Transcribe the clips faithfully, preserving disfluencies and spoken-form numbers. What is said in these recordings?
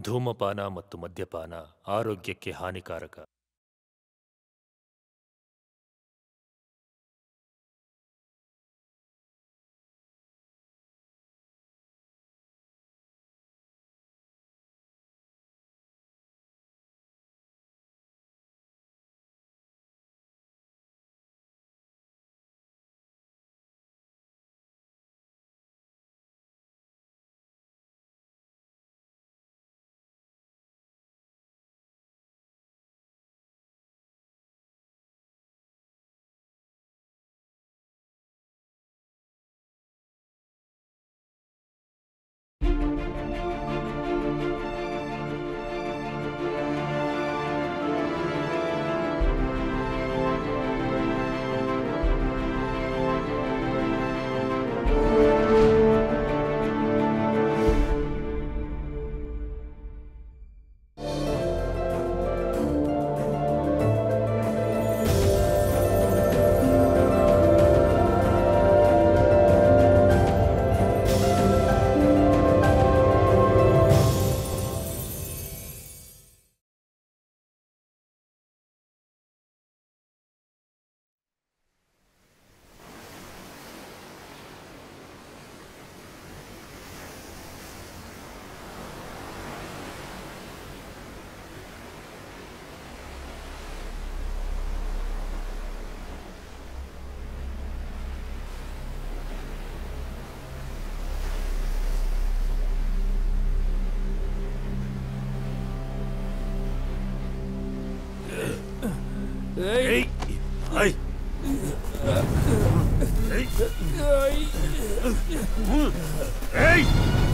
ಧೂಮಪಾನ ಮತ್ತು ಮದ್ಯಪಾನ ಆರೋಗ್ಯಕ್ಕೆ ಹಾನಿಕಾರಕ. Hey! Hey! Hey!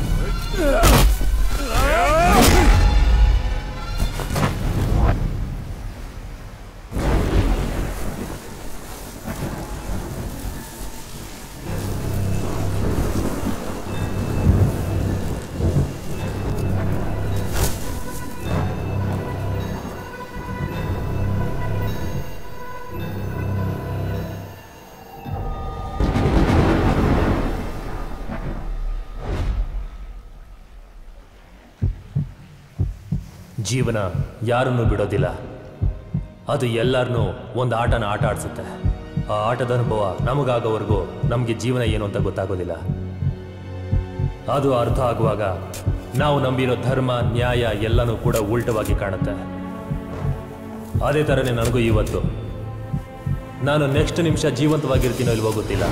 ಜೀವನ ಯಾರನ್ನೂ ಬಿಡೋದಿಲ್ಲ. ಅದು ಎಲ್ಲರನ್ನೂ ಒಂದು ಆಟನ ಆಟ ಆಡಿಸುತ್ತೆ. ಆ ಆಟದ ಅನುಭವ ನಮಗಾಗೋವರೆಗೂ ನಮಗೆ ಜೀವನ ಏನು ಅಂತ ಗೊತ್ತಾಗೋದಿಲ್ಲ. ಅದು ಅರ್ಥ ಆಗುವಾಗ ನಾವು ನಂಬಿರೋ ಧರ್ಮ ನ್ಯಾಯ ಎಲ್ಲನೂ ಕೂಡ ಉಲ್ಟವಾಗಿ ಕಾಣುತ್ತೆ. ಅದೇ ಥರನೇ ನನಗೂ ಇವತ್ತು ನಾನು ನೆಕ್ಸ್ಟ್ ನಿಮಿಷ ಜೀವಂತವಾಗಿರ್ತೀನೋ ಇಲ್ವೋ ಗೊತ್ತಿಲ್ಲ.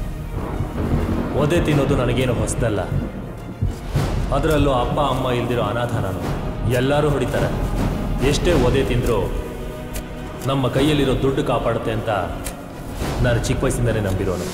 ಒದೆ ತಿನ್ನೋದು ನನಗೇನು ಹೊಸದಲ್ಲ. ಅದರಲ್ಲೂ ಅಪ್ಪ ಅಮ್ಮ ಇಲ್ದಿರೋ ಅನಾಥ ನಾನು. ಎಲ್ಲರೂ ಹೊಡಿತಾರೆ. ಎಷ್ಟೇ ಒದೆ ತಿಂದರೂ ನಮ್ಮ ಕೈಯಲ್ಲಿರೋ ದುಡ್ಡು ಕಾಪಾಡುತ್ತೆ ಅಂತ ನಾನು ಚಿಕ್ಕ ವಯಸ್ಸಿಂದಲೇ ನಂಬಿರೋನು.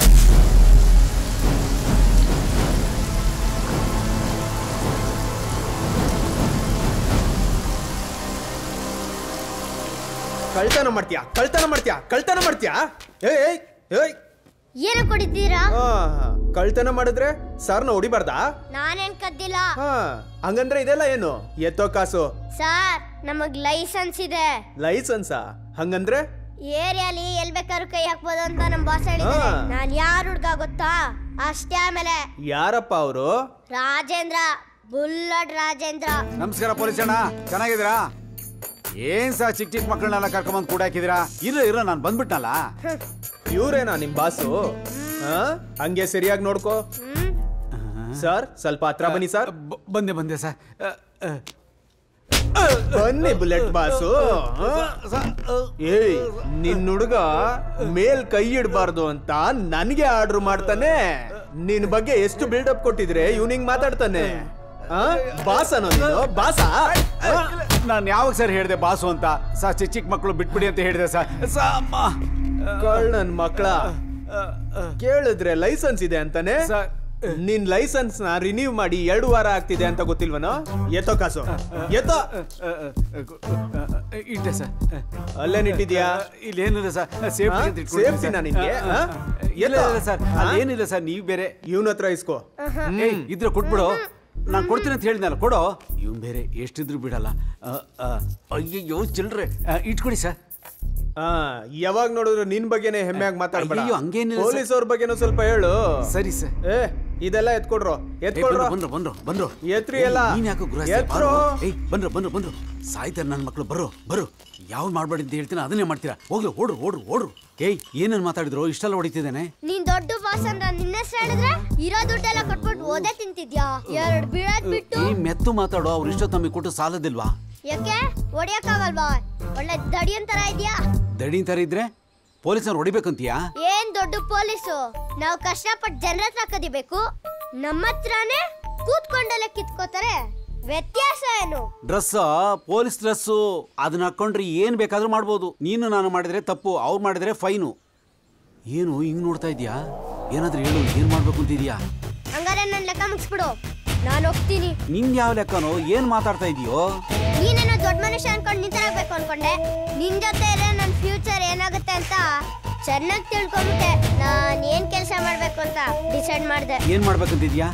ಕಳ್ತನ ಮಾಡ್ತೀಯಾ ಕಳ್ತನ ಮಾಡ್ತೀಯಾ ಕಳ್ತನ ಮಾಡ್ತೀಯಾ ಏಯ್ ಏಯ್ ಏನು ಕೊಡಿದ್ದೀರಾ? ಕಳ್ತನ ಮಾಡಿದ್ರೆ ಸರ್ನ ಹೊಡಿಬಾರ್ದಾ? ನಾನೇನ್ ಕದ್ದಿಲ್ಲ. ಹಂಗಂದ್ರೆ ಇದೆಲ್ಲ ಏನು? ಎತ್ತೋ ಕಾಸು? ಸರ್ ನಮಗ್ ಲೈಸೆನ್ಸ್ ಇದೆ. ಲೈಸೆನ್ಸಾ? ಹಂಗಂದ್ರೆ ಏರಿಯಾಲಿ ಎಲ್ ಬೇಕಾದ್ರೂ ಕೈ ಹಾಕ್ಬೋದು ಅಂತ ನಮ್ ಬಾಸ್ ಹೇಳಿದ್ದಾರೆ. ನಾನ್ ಯಾರ ಹುಡ್ಗ ಗೊತ್ತಾ? ಅಷ್ಟೇ. ಆಮೇಲೆ ಯಾರಪ್ಪ ಅವರು? ರಾಜೇಂದ್ರ, ಬುಲ್ಲಟ್ ರಾಜೇಂದ್ರ. ನಮಸ್ಕಾರ ಪೊಲೀಸ್ ಅಣ್ಣ, ಚೆನ್ನಾಗಿದ್ದೀರಾ? ಏನ್ ಸಾ ಚಿಕ್ಕ ಚಿಕ್ಕ ಮಕ್ಕಳನ್ನೆಲ್ಲ ಕರ್ಕೊಂಬಂದ್ ಕೂಡ ಹಾಕಿದಿರಾ? ಇರೋ ಇರೋ ನಾನು ಬಂದ್ಬಿಟ್ನಲ್ಲ. ಇವ್ರೇನಾ ನಿಮ್ ಬಾಸು? ಹಂಗೆ ಸರಿಯಾಗಿ ನೋಡ್ಕೋ. ಸರ್ ಸ್ವಲ್ಪ ಹತ್ರ ಬನ್ನಿ. ಸರ್ ಬಂದೆ ಬಂದೆ ಸರ್. ಬನ್ನಿ ಬುಲೆಟ್ ಬಾಸು. ಏಯ್ ನಿನ್ ಹುಡುಗ ಮೇಲ್ ಕೈ ಇಡಬಾರ್ದು ಅಂತ ನನ್ಗೆ ಆರ್ಡರ್ ಮಾಡ್ತಾನೆ. ನಿನ್ ಬಗ್ಗೆ ಎಷ್ಟು ಬಿಲ್ಡಪ್ ಕೊಟ್ಟಿದ್ರೆ ಇವ್ನಿಂಗ್ ಮಾತಾಡ್ತಾನೆ. ಬಾಸ ಬಾಸ ನಾನು ಯಾವಾಗ ಸರ್ ಹೇಳಿದೆ ಬಾಸು ಅಂತ? ಸರ್ ಚಿಕ್ಕ ಚಿಕ್ಕ ಮಕ್ಕಳು ಬಿಟ್ಬಿಡಿ ಅಂತ ಹೇಳಿದೆ ಸರ್. ನನ್ ಮಕ್ಕಳ ಕೇಳಿದ್ರೆ ಲೈಸೆನ್ಸ್ ಇದೆ ಅಂತಾನೆ. ನಿನ್ ಲೈಸೆನ್ಸ್ ನ ರಿನ್ಯೂ ಮಾಡಿ ಎರಡು ವಾರ ಆಗ್ತಿದೆ ಅಂತ ಗೊತ್ತಿಲ್ವನೋ? ಎತ್ತೋ ಕಾಸು ಎತ್ತೋ. ಇಟ್ಟೆ ಸರ್. ಅಲ್ಲೇನಿಟ್ಟಿದ್ಯಾ? ಇಲ್ಲೇನಿಲ್ಲ ಸರ್, ಸೇಫ್ಟಿ ನಿನ್ಗೆ. ಸರ್ ಅಲ್ಲೇನಿಲ್ಲ ಸರ್, ನೀವ್ ಬೇರೆ. ಇವನ ಹತ್ರ ಇಸ್ಕೋ. ಇದ್ರೆ ಕೊಟ್ಬಿಡು. ನಾನು ಕೊಡ್ತೀನಿ ಅಂತ ಹೇಳಿದ್ನಲ್ಲ, ಕೊಡೋ. ಇವನ್ ಬೇರೆ ಎಷ್ಟಿದ್ರು ಬಿಡಲ್ಲ. ಅಯ್ಯಯ್ಯೋ ಚಿಲ್ಡ್ರೆ, ಇಟ್ಕೊಡಿ ಸರ್. ಯಾವಾಗ ನೋಡಿದ್ರು ನಿನ್ ಬಗ್ಗೆನೇ ಹೆಮ್ಮೆಯಾಗಿ ಮಾತಾಡ್ಬೇಡ. ಅಯ್ಯೋ ಹಂಗೇನಿಲ್ಲ. ಪೊಲೀಸ್ ಅವ್ರ ಬಗ್ಗೆನೂ ಸ್ವಲ್ಪ ಹೇಳು. ಸರಿ ಸರ್. ಏ ಇದೆಲ್ಲ ಎತ್ಕೊಡ್ರು ಎತ್ಕೊಡ್ರು ಬಂದ್ರು ಬಂದ್ರು ಬಂದ್ರು ಎತ್ರಿ ಎಲ್ಲ ನೀನ್ ಯಾಕೋ ಗೃಹ ಏಯ್ ಬಂದ್ರು ಬಂದ್ರು ಬಂದ್ರು ಸಾಯ್ತಾರೆ ನನ್ನ ಮಕ್ಳು ಬರ್ರು ಬರ್ರು ಯಾವ್ದು ಮಾಡ್ಬೇಡಿ ಅಂತ ಹೇಳ್ತೀನಿ ಅದನ್ನೇ ಮಾಡ್ತೀರಾ ಹೋಗ್ಲು ಓಡ್ರು ಓಡ್ರು ಓಡ್ರು ಏಯ್ ಏನೇನ್ ಮಾತಾಡಿದ್ರು ಇಷ್ಟೆಲ್ಲ ಹೊಡಿತಿದ್ದೇನೆ ನೀನ್ ದೊಡ್ಡ ಬಾಸ್ ಅಂದ್ರ ನಿನ್ನ ಹೆಸರು ಹೇಳಿದ್ರೆ ಇರೋ ದುಡ್ಡೆಲ್ಲ ಕೊಟ್ಬಿಟ್ಟು ಓದೇ ತಿಂತಿದ್ಯಾ ಎರಡ್ ಬೀಳದ್ ಬಿಟ್ಟು ಈ ಮೆತ್ತು ಮಾತಾಡೋ ಅವ್ರು ಇಷ್ಟೋ ತಮ್ಮಿ ಕೊಟ್ಟು ಸಾಲದಿಲ್ವಾ ಯಾಕೆ ಹೊಡಿಯಕ್ಕಾಗಲ್ವಾ ಒಳ್ಳೆ ದಡಿಯನ್ ತರ ಇದ್ಯಾ ದಡಿ ತರ ಇದ್ರೆ ಪೊಲೀಸರು ಹೊಡಿಬೇಕಂತೀಯಾ ಏನ್ ದೊಡ್ಡ ಪೊಲೀಸು ನಾವು ಕಷ್ಟಪಟ್ಟು ಜನರ ಹತ್ರ ಕದಿಬೇಕು ನಮ್ಮ ಹತ್ರನೇ ಕೂತ್ಕೊಂಡಲ್ಲೇ ಕಿತ್ಕೋತಾರೆ ವ್ಯತ್ಯಾಸ ಏನು ಡ್ರೆಸ್ ಪೊಲೀಸ್ ಡ್ರೆಸ್ ಅದನ್ನ ಹಾಕೊಂಡ್ರೆ ಏನ್ ಬೇಕಾದ್ರೂ ಮಾಡ್ಬೋದು ನೀನು ನಾನು ಮಾಡಿದ್ರೆ ತಪ್ಪು ಅವ್ರು ಮಾಡಿದ್ರೆ ಫೈನು ಏನು ಹಿಂಗ್ ನೋಡ್ತಾ ಇದ್ಯಾ ಏನಾದ್ರೂ ಹೇಳು ಏನ್ ಮಾಡ್ಬೇಕು ಅಂತಿದ್ಯಾ ಹಂಗಾರೆ ನನ್ ಲೆಕ್ಕ ಮುಗಿಸ್ಬಿಡು ನಾನು ಹೋಗ್ತೀನಿ ನಿನ್ ಯಾವ ಲೆಕ್ಕನೋ ಏನ್ ಮಾತಾಡ್ತಾ ಇದೀಯೋ ನೀನೇನೋ ದೊಡ್ಡ ಮನುಷ್ಯ ಅನ್ಕೊಂಡು ನಿಂತರಾಗ್ಬೇಕು ಅನ್ಕೊಂಡೆ ನಿನ್ ಜೊತೆ ಇದ್ರೆ ನನ್ ಫ್ಯೂಚರ್ ಏನಾಗುತ್ತೆ ಅಂತ ಚೆನ್ನಾಗಿ ತಿಳ್ಕೊಂಬಿಟ್ಟೆ ನಾನ್ ಏನ್ ಕೆಲಸ ಮಾಡ್ಬೇಕು ಅಂತ ಡಿಸೈಡ್ ಮಾಡ್ದೆ ಏನ್ ಮಾಡ್ಬೇಕಂತಿದ್ಯಾ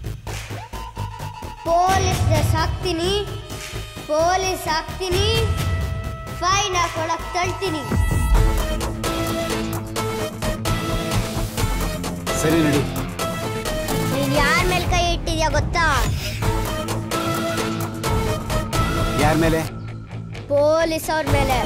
ಪೊಲೀಸ್ ಡ್ರೆಸ್ ಹಾಕ್ತೀನಿ ಪೊಲೀಸ್ ಹಾಕ್ತೀನಿ ಫೈನ್ ಹಾಕೊಳಕ್ ತಳ್ತೀನಿ ಸರಿ ನಡಿ ನೀನ್ ಯಾರ ಮೇಲೆ ಕೈ ಇಟ್ಟಿದ್ಯಾ ಗೊತ್ತಾ ಯಾರ ಮೇಲೆ ಪೊಲೀಸ್ ಅವ್ರ ಮೇಲೆ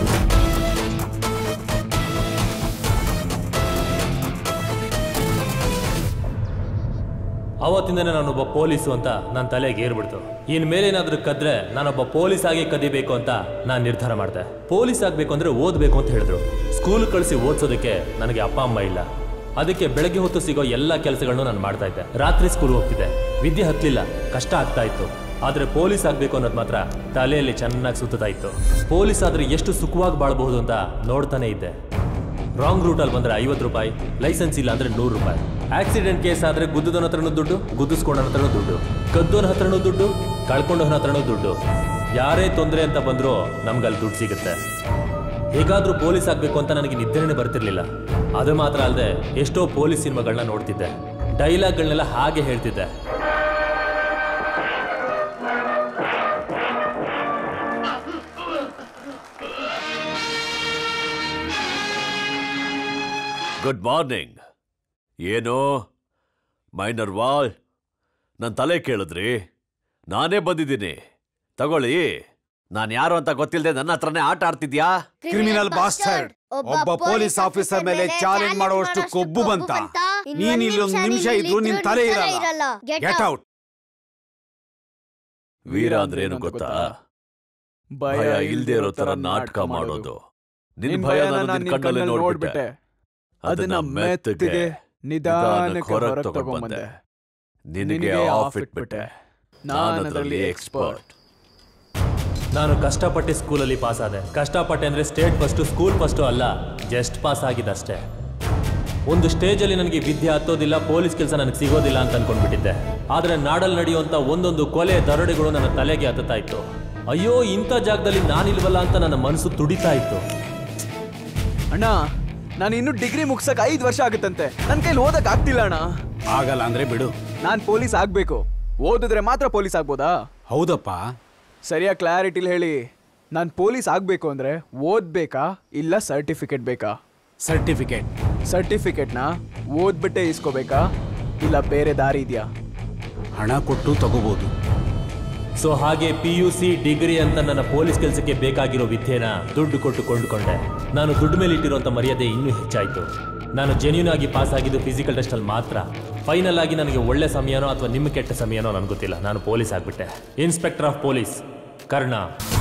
ಅವತ್ತಿಂದನೇ ನಾನೊಬ್ಬ ಪೊಲೀಸು ಅಂತ ನನ್ನ ತಲೆಗೆ ಏರ್ಬಿಡ್ತು ಇನ್ ಮೇಲೇನಾದ್ರೂ ಕದ್ರೆ ನಾನೊಬ್ಬ ಪೊಲೀಸ್ ಆಗಿ ಕದಿಬೇಕು ಅಂತ ನಾನು ನಿರ್ಧಾರ ಮಾಡಿದೆ ಪೊಲೀಸ್ ಆಗ್ಬೇಕು ಅಂದ್ರೆ ಓದ್ಬೇಕು ಅಂತ ಹೇಳಿದ್ರು ಸ್ಕೂಲ್ ಕಳಿಸಿ ಓದಿಸೋದಕ್ಕೆ ನನಗೆ ಅಪ್ಪ ಅಮ್ಮ ಇಲ್ಲ ಅದಕ್ಕೆ ಬೆಳಗ್ಗೆ ಹೊತ್ತು ಸಿಗೋ ಎಲ್ಲ ಕೆಲಸಗಳನ್ನು ನಾನು ಮಾಡ್ತಾ ಇದ್ದೆ ರಾತ್ರಿ ಸ್ಕೂಲ್ ಹೋಗ್ತಿದ್ದೆ ವಿದ್ಯೆ ಹತ್ತಲಿಲ್ಲ ಕಷ್ಟ ಆಗ್ತಾ ಇತ್ತು ಆದ್ರೆ ಪೊಲೀಸ್ ಆಗ್ಬೇಕು ಅನ್ನೋದು ಮಾತ್ರ ತಲೆಯಲ್ಲಿ ಚೆನ್ನಾಗಿ ಸುತ್ತಾ ಇತ್ತು ಪೊಲೀಸ್ ಆದ್ರೆ ಎಷ್ಟು ಸುಖವಾಗಿ ಬಾಳಬಹುದು ಅಂತ ನೋಡ್ತಾನೆ ಇದ್ದೆ ರಾಂಗ್ ರೂಟಲ್ಲಿ ಬಂದ್ರೆ ಐವತ್ತು ರೂಪಾಯಿ ಲೈಸೆನ್ಸ್ ಇಲ್ಲ ಅಂದ್ರೆ ನೂರು ರೂಪಾಯಿ ಆಕ್ಸಿಡೆಂಟ್ ಕೇಸ್ ಆದ್ರೆ ಗುದ್ದದವನ ಹತ್ರನೂ ದುಡ್ಡು ಗುದ್ದಿಸ್ಕೊಂಡವನ ಹತ್ರನೂ ದುಡ್ಡು ಕದ್ದೋನ ಹತ್ರನೂ ದುಡ್ಡು ಕಳ್ಕೊಂಡವನ ಹತ್ರನೂ ದುಡ್ಡು ಯಾರೇ ತೊಂದರೆ ಅಂತ ಬಂದ್ರೂ ನಮ್ಗಲ್ಲಿ ದುಡ್ಡು ಸಿಗುತ್ತೆ ಹೇಗಾದ್ರೂ ಪೊಲೀಸ್ ಆಗ್ಬೇಕು ಅಂತ ನನಗೆ ನಿದ್ರೆನೇ ಬರ್ತಿರ್ಲಿಲ್ಲ ಅದು ಮಾತ್ರ ಅಲ್ಲದೆ ಎಷ್ಟೋ ಪೊಲೀಸ್ ಸಿನಿಮಾಗಳನ್ನ ನೋಡ್ತಿದ್ದೆ ಡೈಲಾಗ್ಗಳನ್ನೆಲ್ಲ ಹಾಗೆ ಹೇಳ್ತಿದ್ದೆ ಗುಡ್ ಮಾರ್ನಿಂಗ್ ಏನು ಮೈನರ್ ವಾಲ್ ನನ್ನ ತಲೆ ಕೇಳಿದ್ರಿ ನಾನೇ ಬಂದಿದ್ದೀನಿ ತಗೊಳ್ಳಿ ನಾನು ಯಾರು ಅಂತ ಗೊತ್ತಿಲ್ಲದೆ ನನ್ನ ಹತ್ರನೇ ಆಟ ಆಡ್ತಿದ್ಯಾ ಕ್ರಿಮಿನಲ್ ಬಾಸ್ಟರ್ಡ್ ಒಬ್ಬ ಪೊಲೀಸ್ ಆಫೀಸರ್ ಮೇಲೆ ಚಾಲೆಂಜ್ ಮಾಡುವಷ್ಟು ಕೊಬ್ಬು ಬಂತ ನೀನ್ ಇಲ್ಲೊಂದು ನಿಮಿಷ ಇದ್ರು ನಿನ್ ತಲೆ ಇರಲ್ಲ ಗೆಟ್ ಔಟ್ ವೀರ ಅಂದ್ರೆ ಏನು ಗೊತ್ತಾ ಭಯ ಇಲ್ದೇ ಇರೋ ತರ ನಾಟಕ ಮಾಡೋದು ನಿನ್ ಭಯ ನಾನು ಕಣ್ಣಲ್ಲಿ ನೋಡ್ಬಿಟ್ಟೆ ಅದನ್ನ ಮೆತ್ತಗೆ ನಿಧಾನಕ್ಕೆ ಹೊರಗೆ ತಗೊಂಡ್ಬಂದೆ ನಿನಗೆ ಆಫ್ ಇಟ್ಬಿಟ್ಟೆ ನಾನು ಅದರಲ್ಲಿ ಎಕ್ಸ್ಪರ್ಟ್ ನಾನು ಕಷ್ಟಪಟ್ಟು ಸ್ಕೂಲಲ್ಲಿ ಪಾಸ್ ಆದೆ ಕಷ್ಟಪಟ್ಟೆ ಅಂದ್ರೆ ಸ್ಟೇಟ್ ಫಸ್ಟು ಸ್ಕೂಲ್ ಫಸ್ಟು ಅಲ್ಲ ಜಸ್ಟ್ ಪಾಸ್ ಆಗಿದ್ದಷ್ಟೇ ಒಂದು ಸ್ಟೇಜಲ್ಲಿ ನನಗೆ ವಿದ್ಯೆ ಹತ್ತೋದಿಲ್ಲ ಪೊಲೀಸ್ ಕೆಲಸ ನನಗೆ ಸಿಗೋದಿಲ್ಲ ಅಂತ ಅನ್ಕೊಂಡ್ಬಿಟ್ಟಿದ್ದೆ ಆದರೆ ನಾಡಲ್ಲಿ ನಡೆಯುವಂಥ ಒಂದೊಂದು ಕೊಲೆ ದರೋಡೆಗಳು ನನ್ನ ತಲೆಗೆ ಹತ್ತುತ್ತಾ ಇತ್ತು ಅಯ್ಯೋ ಇಂಥ ಜಾಗದಲ್ಲಿ ನಾನಿಲ್ವಲ್ಲ ಅಂತ ನನ್ನ ಮನಸ್ಸು ತುಡಿತಾ ಇತ್ತು ಅಣ್ಣ ನಾನು ಇನ್ನು ಡಿಗ್ರಿ ಮುಗ್ಸಕ್ ಐದು ವರ್ಷ ಆಗುತ್ತಂತೆ ನನ್ನ ಕೈಲಿ ಓದಕ್ ಆಗ್ತಿಲ್ಲ ಅಣ್ಣ ಆಗಲ್ಲ ಅಂದ್ರೆ ಬಿಡು ನಾನ್ ಪೊಲೀಸ್ ಆಗ್ಬೇಕು ಓದಿದ್ರೆ ಮಾತ್ರ ಪೊಲೀಸ್ ಆಗ್ಬೋದಾ ಹೌದಪ್ಪ ಸರಿಯಾಗಿ ಕ್ಲಾರಿಟಿಲಿ ಹೇಳಿ ನಾನು ಪೊಲೀಸ್ ಆಗ್ಬೇಕು ಅಂದ್ರೆ ಓದ್ಬೇಕಾ ಇಲ್ಲ ಸರ್ಟಿಫಿಕೇಟ್ ಬೇಕಾ ಸರ್ಟಿಫಿಕೇಟ್ ಸರ್ಟಿಫಿಕೇಟ್ನ ಓದ್ಬಿಟ್ಟೆ ಇಸ್ಕೋಬೇಕಾ ಇಲ್ಲ ಬೇರೆ ದಾರಿ ಇದೆಯಾ ಹಣ ಕೊಟ್ಟು ತಗೋಬಹುದು ಸೊ ಹಾಗೆ ಪಿ ಯು ಸಿ ಡಿಗ್ರಿ ಅಂತ ನನ್ನ ಪೊಲೀಸ್ ಕೆಲಸಕ್ಕೆ ಬೇಕಾಗಿರೋ ವಿದ್ಯೆನ ದುಡ್ಡು ಕೊಟ್ಟು ಕೊಂಡುಕೊಂಡೆ ನಾನು ದುಡ್ಡು ಮೇಲೆ ಇಟ್ಟಿರುವಂಥ ಮರ್ಯಾದೆ ಇನ್ನೂ ಹೆಚ್ಚಾಯಿತು ನಾನು ಜೆನ್ಯೂನ್ ಆಗಿ ಪಾಸ್ ಆಗಿದ್ದು ಫಿಸಿಕಲ್ ಟೆಸ್ಟಲ್ಲಿ ಮಾತ್ರ ಫೈನಲ್ ಆಗಿ ನನಗೆ ಒಳ್ಳೆ ಸಮಯನೋ ಅಥವಾ ನಿಮ್ಮ ಕೆಟ್ಟ ಸಮಯನೋ ನನಗೆ ಗೊತ್ತಿಲ್ಲ ನಾನು ಪೊಲೀಸ್ ಆಗಿಬಿಟ್ಟೆ ಇನ್ಸ್ಪೆಕ್ಟರ್ ಆಫ್ ಪೊಲೀಸ್ ಕರ್ಣ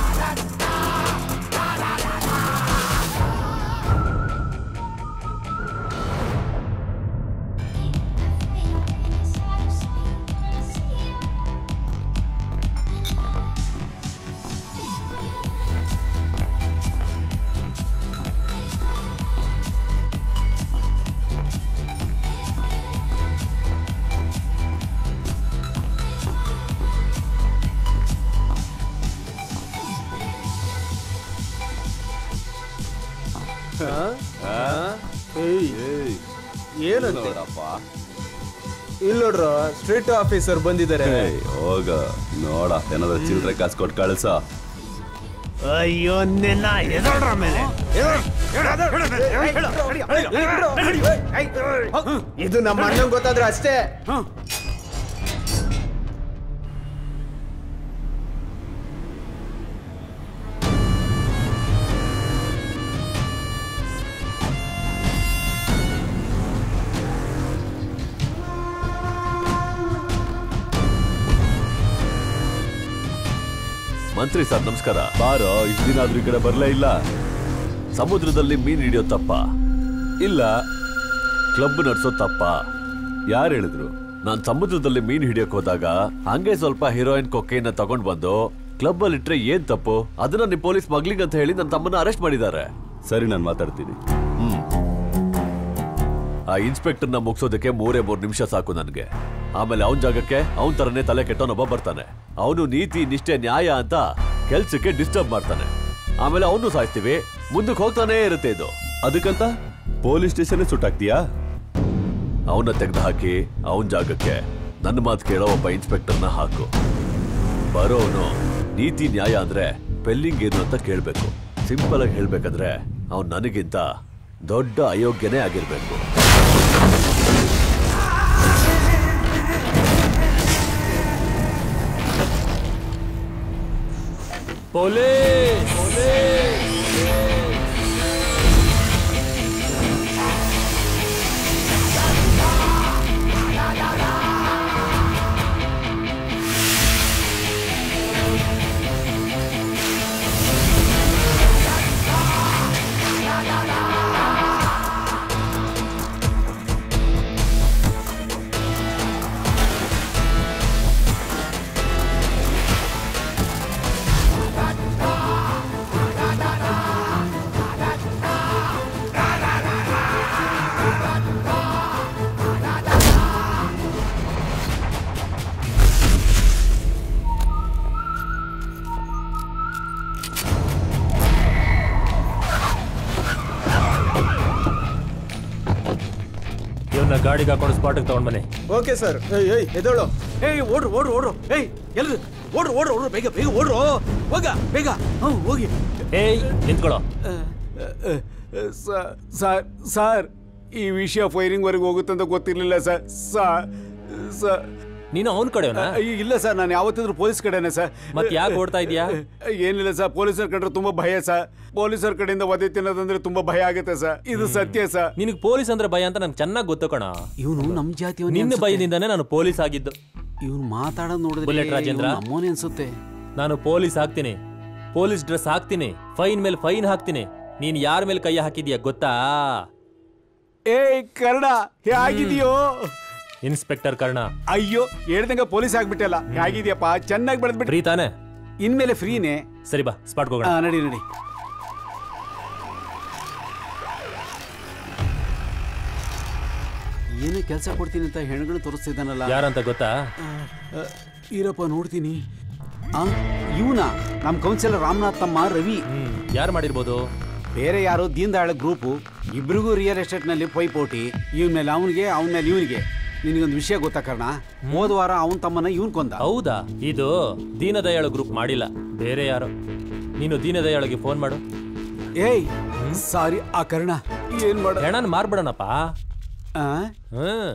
ಏನಪ್ಪ ಇಲ್ಲ ನೋಡ್ರ ಸ್ಟ್ರೀಟ್ ಆಫೀಸರ್ ಬಂದಿದ್ದಾರೆ ಹೋಗ ನೋಡ ಏನಾದ್ರು ಚಿಲ್ಲರೆ ಕಾಸು ಕೊಟ್ಟು ಕಳ್ಸ ಅಯ್ಯೋ ನಿನ್ನ ಎದಳ್ರ ಮೇಲೆ ಇದು ನಮ್ಮ ಅಣ್ಣಂಗೆ ಗೊತ್ತಾದ್ರೆ ಅಷ್ಟೇ ಮಂತ್ರಿ ಸರ್ ನಮಸ್ಕಾರ. ಬಾರೋ, ಇಷ್ಟು ದಿನ ಆದ್ರೂ ಈ ಕಡೆ ಬರ್ಲೇ ಇಲ್ಲ. ಸಮುದ್ರದಲ್ಲಿ ಮೀನ್ ಹಿಡಿಯೋ ತಪ್ಪ ಇಲ್ಲ ಕ್ಲಬ್ ನಡ್ಸೋ ತಪ್ಪ? ಯಾರು ಹೇಳಿದ್ರು? ನಾನ್ ಸಮುದ್ರದಲ್ಲಿ ಮೀನ್ ಹಿಡಿಯೋಕ್ ಹೋದಾಗ ಹಂಗೆ ಸ್ವಲ್ಪ ಹೀರೋಯಿನ್ ಕೊಕೈನ್ ತಗೊಂಡ್ ಬಂದು ಕ್ಲಬ್ ಅಲ್ಲಿ ಇಟ್ರೆ ಏನ್ ತಪ್ಪು? ಅದನ್ನ ನಿಮ್ ಪೊಲೀಸ್ ಸ್ಮಗ್ಲಿಂಗ್ ಅಂತ ಹೇಳಿ ನನ್ನ ತಮ್ಮನ್ನ ಅರೆಸ್ಟ್ ಮಾಡಿದ್ದಾರೆ. ಸರಿ, ನಾನು ಮಾತಾಡ್ತೀನಿ. ಹ್ಮ್ ಆ ಇನ್ಸ್ಪೆಕ್ಟರ್ ನ ಮುಗಿಸೋದಕ್ಕೆ ಮೂರೇ ಮೂರ್ ನಿಮಿಷ ಸಾಕು ನನ್ಗೆ. ಆಮೇಲೆ ಅವನ್ ಜಾಗಕ್ಕೆ ಅವನ್ ತರನೇ ತಲೆ ಕೆಟ್ಟವನೊಬ್ಬ ಬರ್ತಾನೆ. ಅವನು ನೀತಿ ನಿಷ್ಠೆ ನ್ಯಾಯ ಅಂತ ಕೆಲ್ಸಕ್ಕೆ ಡಿಸ್ಟರ್ಬ್ ಮಾಡ್ತಾನೆ. ಆಮೇಲೆ ಅವನು ಸಾಯ್ತೀವಿ, ಮುಂದಕ್ಕೆ ಹೋಗ್ತಾನೆ ಇರುತ್ತೆ ಇದು. ಅದಕ್ಕಂತ ಪೊಲೀಸ್ ಸ್ಟೇಷನ್ ಸುಟ್ಟಾಕ್ತೀಯಾ? ಅವನ್ನ ತೆಗೆದು ಹಾಕಿ ಅವನ್ ಜಾಗಕ್ಕೆ ನನ್ನ ಮಾತು ಕೇಳೋ ಒಬ್ಬ ಇನ್ಸ್ಪೆಕ್ಟರ್ನ ಹಾಕು. ಬರೋನು ನೀತಿ ನ್ಯಾಯ ಅಂದ್ರೆ ಸ್ಪೆಲ್ಲಿಂಗ್ ಏನು ಅಂತ ಕೇಳ್ಬೇಕು. ಸಿಂಪಲ್ ಆಗಿ ಹೇಳ್ಬೇಕಂದ್ರೆ ಅವನ್ ನನಗಿಂತ ದೊಡ್ಡ ಅಯೋಗ್ಯನೇ ಆಗಿರ್ಬೇಕು. ಪೊಲೀಸ್ ಗಾಡಿಗೆ ಹಾಕೊಂಡು ಸ್ಪಾಟಿಗೆ ತಗೊಂಡ್ ಬನ್ನಿ. Okay sir. ಎದೋಳು. ಏಯ್ ಓಡ್ರು ಓಡ್ರು ಓಡ್ರು. ಏಯ್ ಎಲ್ರು ಓಡ್ರು ಓಡ್ರು ಓಡ್ರು ಬೇಗ ಬೇಗ ಓಡ್ರು. ಹೋಗ ಬೇಗ. ಹ್ಞೂ ಹೋಗಿ. ಏಯ್ ನಿಂತ್ಕೊಳ್ಳೋ. ಸರ್ ಸರ್ ಈ ವಿಷಯ ಫೈರಿಂಗ್ ವರೆಗೆ ಹೋಗುತ್ತಂತ ಗೊತ್ತಿರ್ಲಿಲ್ಲ ಸರ್. ಸರ್ ನೀನು ಅವನ ಕಡೆನಾ? ಇಲ್ಲ ಸರ್, ನಾನು ಯಾವತ್ತಿದ್ರು ಪೊಲೀಸ್ ಕಡೆನೇ ಸರ್. ಮತ್ತೆ ಯಾಕೆ ಓಡ್ತಾ ಇದೀಯಾ? ಏನಿಲ್ಲ ಸರ್, ಪೊಲೀಸರ ಕಂಡ್ರೆ ತುಂಬಾ ಭಯ ಸರ್. ಪೊಲೀಸರ ಕಡೆಯಿಂದ ವಧೆ ತಿನ್ನೋದಂದ್ರೆ ತುಂಬಾ ಭಯ ಆಗುತ್ತೆ ಸರ್. ಇದು ಸತ್ಯ ಸರ್. ನಿನಗೆ ಪೊಲೀಸ್ ಅಂದ್ರೆ ಭಯ ಅಂತ ನಂಗೆ ಚೆನ್ನಾಗಿ ಗೊತ್ತು ಕಣ. ಇವನು ನಮ್ ಜಾತಿ. ನಿನ್ನ ಭಯದಿಂದಾನೇ ನಾನು ಪೊಲೀಸ್ ಆಗಿದ್ದು. ಇವನು ಮಾತಾಡೋದು ನೋಡಿದ್ರೆ ಬುಲೆಟ್ ರಾಜೇಂದ್ರ ಅಮ್ಮೋನೆ ಅನ್ಸುತ್ತೆ. ನಾನು ಪೊಲೀಸ್ ಹಾಕ್ತೀನಿ, ಪೊಲೀಸ್ ಡ್ರೆಸ್ ಹಾಕ್ತೀನಿ, ಫೈನ್ ಮೇಲೆ ಫೈನ್ ಹಾಕ್ತೀನಿ. ನೀನ್ ಯಾರ ಮೇಲೆ ಕೈ ಹಾಕಿದ್ಯಾ ಗೊತ್ತಾ? ಏಯ್ ಕರ್ಣ, ಹೇಗಿದೆಯೋ? ಇನ್ಸ್ಪೆಕ್ಟರ್ ಕರ್ಣ. ಅಯ್ಯೋ ಹೇಳ್ದಂಗ ಪೊಲೀಸ್ ಆಗ್ಬಿಟ್ಟಲ್ಲ. ಹೇಗಿದ್ಯಪ್ಪ? ಚೆನ್ನಾಗಿ ಬೆಳೆದ್ಬಿಟ್ಟು. ಫ್ರೀ ತಾನೆ? ಇನ್ಮೇಲೆ ಫ್ರೀನೇ. ಸರಿ ಬಾ, ಸ್ಪಾಟ್ ಹೋಗೋಣ. ನಡಿ ನಡಿ. ಏನೇ ಕೆಲಸ ಕೊಡ್ತೀನಿ ಅಂತ ಹೆಣ್ಗಳು ತೋರಿಸ್ತಿದ್ದಾನಲ್ಲ. ಯಾರಂತ ಗೊತ್ತಾ? ಈರಪ್ಪ ನೋಡ್ತೀನಿ. ಇವನ ನಮ್ ಕೌನ್ಸಿಲರ್ ರಾಮನಾಥ್ ತಮ್ಮ ರವಿ. ಯಾರು ಮಾಡಿರ್ಬೋದು? ಬೇರೆ ಯಾರೋ ದೀನ್ ದಯಾಳ್ ಗ್ರೂಪು. ಇಬ್ರಿಗೂ ರಿಯಲ್ ಎಸ್ಟೇಟ್ ನಲ್ಲಿ ಪೈಪೋಟಿ. ಇವನ್ ಮೇಲೆ ಅವನಿಗೆ, ಅವನ ಮೇಲೆ ಇವನಿಗೆ. ನಿನಗೊಂದು ವಿಷಯ ಗೊತ್ತಾ ಕರ್ಣ? ಹೋದ ವಾರ ಅವನ್ ತಮ್ಮನ ಇವನ್ ಕೊಂದ. ಹೌದಾ? ಇದು ದೀನದಯಾಳ ಗ್ರೂಪ್ ಮಾಡಿಲ್ಲ, ಬೇರೆ ಯಾರೋ. ನೀನು ದೀನದಯಾಳಿಗೆ ಫೋನ್ ಮಾಡು. ಏಯ್ ಸಾರಿ ಆ ಕರ್ಣ, ಏನ್ ಮಾಡ? ಹೆಣನ್ ಮಾರ್ಬಿಡೋಣಪ್ಪ. ಹ್ಮ್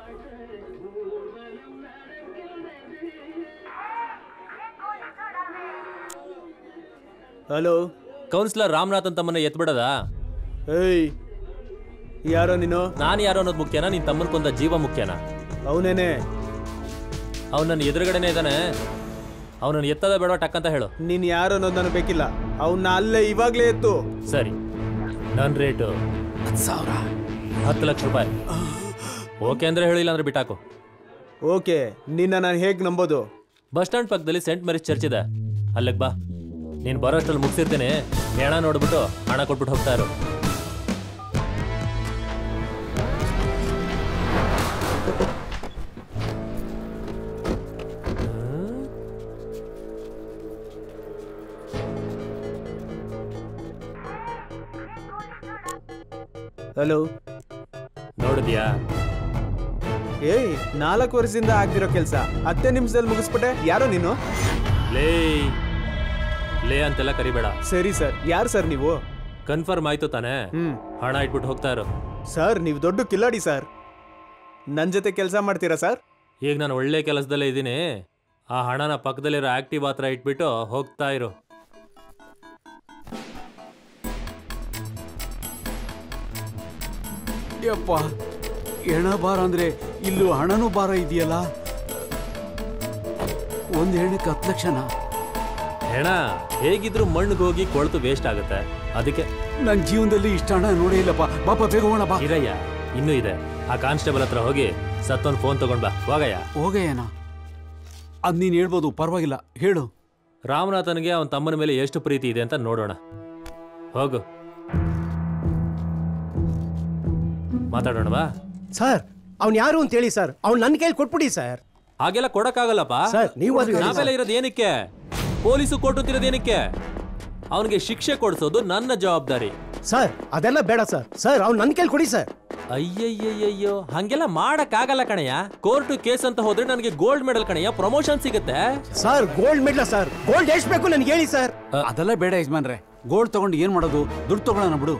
ಹಲೋ, ಕೌನ್ಸಿಲರ್ ರಾಮನಾಥ್ ತಮ್ಮನ್ನ ಎತ್ಬಿಡದ? ಏಯ್ ಯಾರೋ ನೀನು? ನಾನು ಯಾರೋ ಅನ್ನೋದು ಮುಖ್ಯನಾ, ನಿನ್ ತಮ್ಮನ್ ಕೊಂದ ಜೀವ ಮುಖ್ಯನಾ? ಅವನೇನೆ. ಅವ್ನು ನನ್ನ ಎದುರುಗಡೆನೆ ಇದ್ದಾನೆ. ಅವನನ್ನು ಎತ್ತದ ಬೇಡ ಟಕ್ ಅಂತ ಹೇಳು. ನೀನ್ ಯಾರು ಅನ್ನೋದು ನನಗೆ ಬೇಕಿಲ್ಲ. ಅವನ್ನ ಅಲ್ಲೇ ಇವಾಗ್ಲೇ ಎತ್ತು. ಸರಿ, ನನ್ನ ರೇಟು ಹತ್ತು ಸಾವಿರ ಹತ್ತು ಲಕ್ಷ ರೂಪಾಯಿ. ಓಕೆ ಅಂದ್ರೆ ಹೇಳಿಲ್ಲ ಅಂದ್ರೆ ಬಿಟ್ಟಾಕು. ಓಕೆ, ನಿನ್ನ ನಾನು ಹೇಗ್ ನಂಬೋದು? ಬಸ್ ಸ್ಟ್ಯಾಂಡ್ ಪಕ್ಕದಲ್ಲಿ ಸೆಂಟ್ ಮೇರಿಸ್ ಚರ್ಚ್ ಇದೆ, ಅಲ್ಲಿಗೆ ಬಾ. ನೀನು ಬರೋಷ್ಟರಲ್ಲಿ ಮುಗಿಸಿರ್ತೇನೆ. ಹೆಣ ನೋಡ್ಬಿಟ್ಟು ಹಣ ಕೊಟ್ಬಿಟ್ಟು ಹೋಗ್ತಾ ಇರು. ಹಲೋ, ನೋಡಿದ್ಯಾ? ಏಯ್ ನಾಲ್ಕು ವರ್ಷದಿಂದ ಆಗ್ತಿರೋ ಕೆಲಸ ಹತ್ತೇ ನಿಮಿಷದಲ್ಲಿ ಮುಗಿಸ್ಬಿಟ್ಟೆ. ಯಾರೋ ನೀನು? ಲೇ ಲೇ ಅಂತೆಲ್ಲ ಕರಿಬೇಡ. ಸರಿ ಸರ್. ಯಾರು ಸರ್ ನೀವು? ಕನ್ಫರ್ಮ್ ಆಯ್ತು ತಾನೆ? ಹ್ಮ್. ಹಣ ಇಟ್ಬಿಟ್ಟು ಹೋಗ್ತಾ ಇರು. ಸರ್ ನೀವು ದೊಡ್ಡ ಕಿಲಾಡಿ ಸರ್. ನನ್ನ ಜೊತೆ ಕೆಲಸ ಮಾಡ್ತೀರಾ ಸರ್? ಈಗ ನಾನು ಒಳ್ಳೆ ಕೆಲಸದಲ್ಲೇ ಇದ್ದೀನಿ. ಆ ಹಣನ ಪಕ್ಕದಲ್ಲಿರೋ ಆಕ್ಟಿವ್ ಹತ್ರ ಇಟ್ಬಿಟ್ಟು ಹೋಗ್ತಾ ಇರು. ಯಪ್ಪ, ಹೆಣ ಬಾರ ಅಂದ್ರೆ ಇಲ್ಲೂ ಹಣನೂ ಬಾರ ಇದೆಯಲ್ಲ. ಒಂದ್ ಹೆಣ್ಣಕ್ಕೆ ಹತ್ತು ಲಕ್ಷನಾ? ಹೆಣ ಹೇಗಿದ್ರು ಮಣ್ಣಿಗೆ ಹೋಗಿ ಕೊಳ್ತು ವೇಸ್ಟ್ ಆಗುತ್ತೆ. ಅದಕ್ಕೆ ನನ್ನ ಜೀವನದಲ್ಲಿ ಇಷ್ಟ ಹಣ ನೋಡೇ ಇಲ್ಲಪ್ಪ. ಬಾಪ ಬೇಗ ಹೋಗೋಣ ಬಾ. ಇರಯ್ಯ, ಇನ್ನೂ ಇದೆ. ಆ ಕಾನ್ಸ್ಟೇಬಲ್ ಹತ್ರ ಹೋಗಿ ಸತ್ತೊಂದು ಫೋನ್ ತಗೊಂಡ್ ಬಾ. ಹೋಗಯ್ಯ. ಹೋಗಯ್ಯನ, ಅದ್ ನೀನ್ ಹೇಳ್ಬೋದು, ಪರವಾಗಿಲ್ಲ, ಹೇಳು. ರಾಮನಾಥನ್ಗೆ ಅವನ ತಮ್ಮನ ಮೇಲೆ ಎಷ್ಟು ಪ್ರೀತಿ ಇದೆ ಅಂತ ನೋಡೋಣ. ಹೋಗು, ಮಾತಾಡೋಣವಾ? ಸರ್ ಅವ್ನು ಯಾರು ಅಂತ ಹೇಳಿ ಸರ್. ಅವ್ನು ನನ್ನ ಕೈಲಿ ಕೊಟ್ಬಿಡಿ ಸರ್. ಹಾಗೆಲ್ಲ ಕೊಡಕ್ಕಾಗಲ್ಲಪ್ಪ ಸರ್. ನೀವು ನಾವೆಲ್ಲ ಇರೋದು ಏನಕ್ಕೆ? ಪೊಲೀಸು ಕೊಟ್ಟಿರೋದು ಏನಕ್ಕೆ? ಅವನಿಗೆ ಶಿಕ್ಷೆ ಕೊಡಿಸೋದು ನನ್ನ ಜವಾಬ್ದಾರಿ ಸರ್. ಅದೆಲ್ಲ ಬೇಡ ಸರ್. ಸರ್ ಅವ್ನು ನನ್ನ ಕೈಲಿ ಕೊಡಿ ಸರ್. ಅಯ್ಯಯ್ಯಯ್ಯೋ, ಹಂಗೆಲ್ಲ ಮಾಡಕ್ ಆಗಲ್ಲ ಕಣಯ್ಯ. ಕೋರ್ಟ್ ಕೇಸ್ ಅಂತ ಹೋದ್ರೆ ನನಗೆ ಗೋಲ್ಡ್ ಮೆಡಲ್ ಕಣಯ್ಯ, ಪ್ರಮೋಷನ್ ಸಿಗುತ್ತೆ. Sir gold medal sir. Gold ಎಷ್ಟು ಬೇಕು ನನಗೆ ಹೇಳಿ ಸರ್. ಅದೆಲ್ಲ ಬೇಡ ಯಜಮಾನ್ರೆ. ಗೋಲ್ಡ್ ತಗೊಂಡು ಏನ್ ಮಾಡೋದು? ದುಡ್ಡು ತಗೊಳ್ಳೋಣ ಬಿಡು.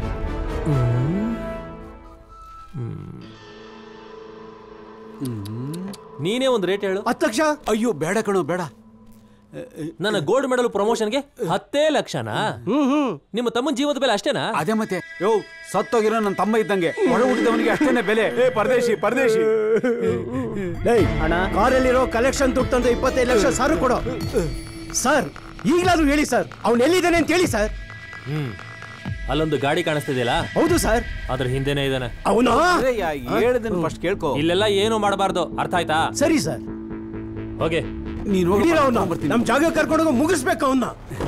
ನೀನೇ ಒಂದು ರೇಟ್ ಹೇಳು. ಹತ್ತು ಲಕ್ಷ. ಅಯ್ಯೋ ಬೇಡ ಕಣೋ, ಬೇಡ. ನನ್ನ ಗೋಲ್ಡ್ ಮೆಡಲ್ ಪ್ರಮೋಷನ್ಗೆ ಹತ್ತೇ ಲಕ್ಷನಾ? ನಿಮ್ಮ ತಮ್ಮನ ಜೀವದ ಬೆಲೆ ಅಷ್ಟೇನಾ? ಅದೇ ಮತ್ತೆ. ಯೋ, ಸತ್ತೋಗಿರೋ ನನ್ನ ತಮ್ಮ ಇದ್ದಂಗೆ, ಒಳ ಹುಟ್ಟಿದವನಿಗೆ ಅಷ್ಟೇನೆ ಬೆಲೆ. ಏ ಪರದೇಶಿ, ಪರದೇಶಿ. ಅಣ್ಣ, ಕಾರಲ್ಲಿರೋ ಕಲೆಕ್ಷನ್ ದುಡ್ಡು ತಂದು ಇಪ್ಪತ್ತೈದು ಲಕ್ಷ ಸಾರು ಕೊಡೋ ಸರ್. ಈಗಲಾದ್ರೂ ಹೇಳಿ ಸರ್, ಅವ್ನು ಎಲ್ಲಿದ್ದಾನೆ ಅಂತ ಹೇಳಿ ಸರ್. ಹ್ಮ್ ಅಲ್ಲೊಂದು ಗಾಡಿ ಕಾಣಿಸ್ತಿದೆಯಲ್ಲ? ಹೌದು ಸರ್. ಅದ್ರ ಹಿಂದೆನೇ ಇದ್ದಾನೆ ಅವನು. ಹೇಳಿದನ್ ಫಸ್ಟ್ ಕೇಳ್ಕೊ. ಇಲ್ಲೆಲ್ಲ ಏನು ಮಾಡಬಾರ್ದು, ಅರ್ಥ ಆಯ್ತಾ? ಸರಿ ಸರ್. ಹೋಗಿ ನೀನು ನಮ್ ಜಾಗ ಕರ್ಕೊಂಡೋಗ ಮುಗಿಸ್ಬೇಕು ಅವನ್ನ.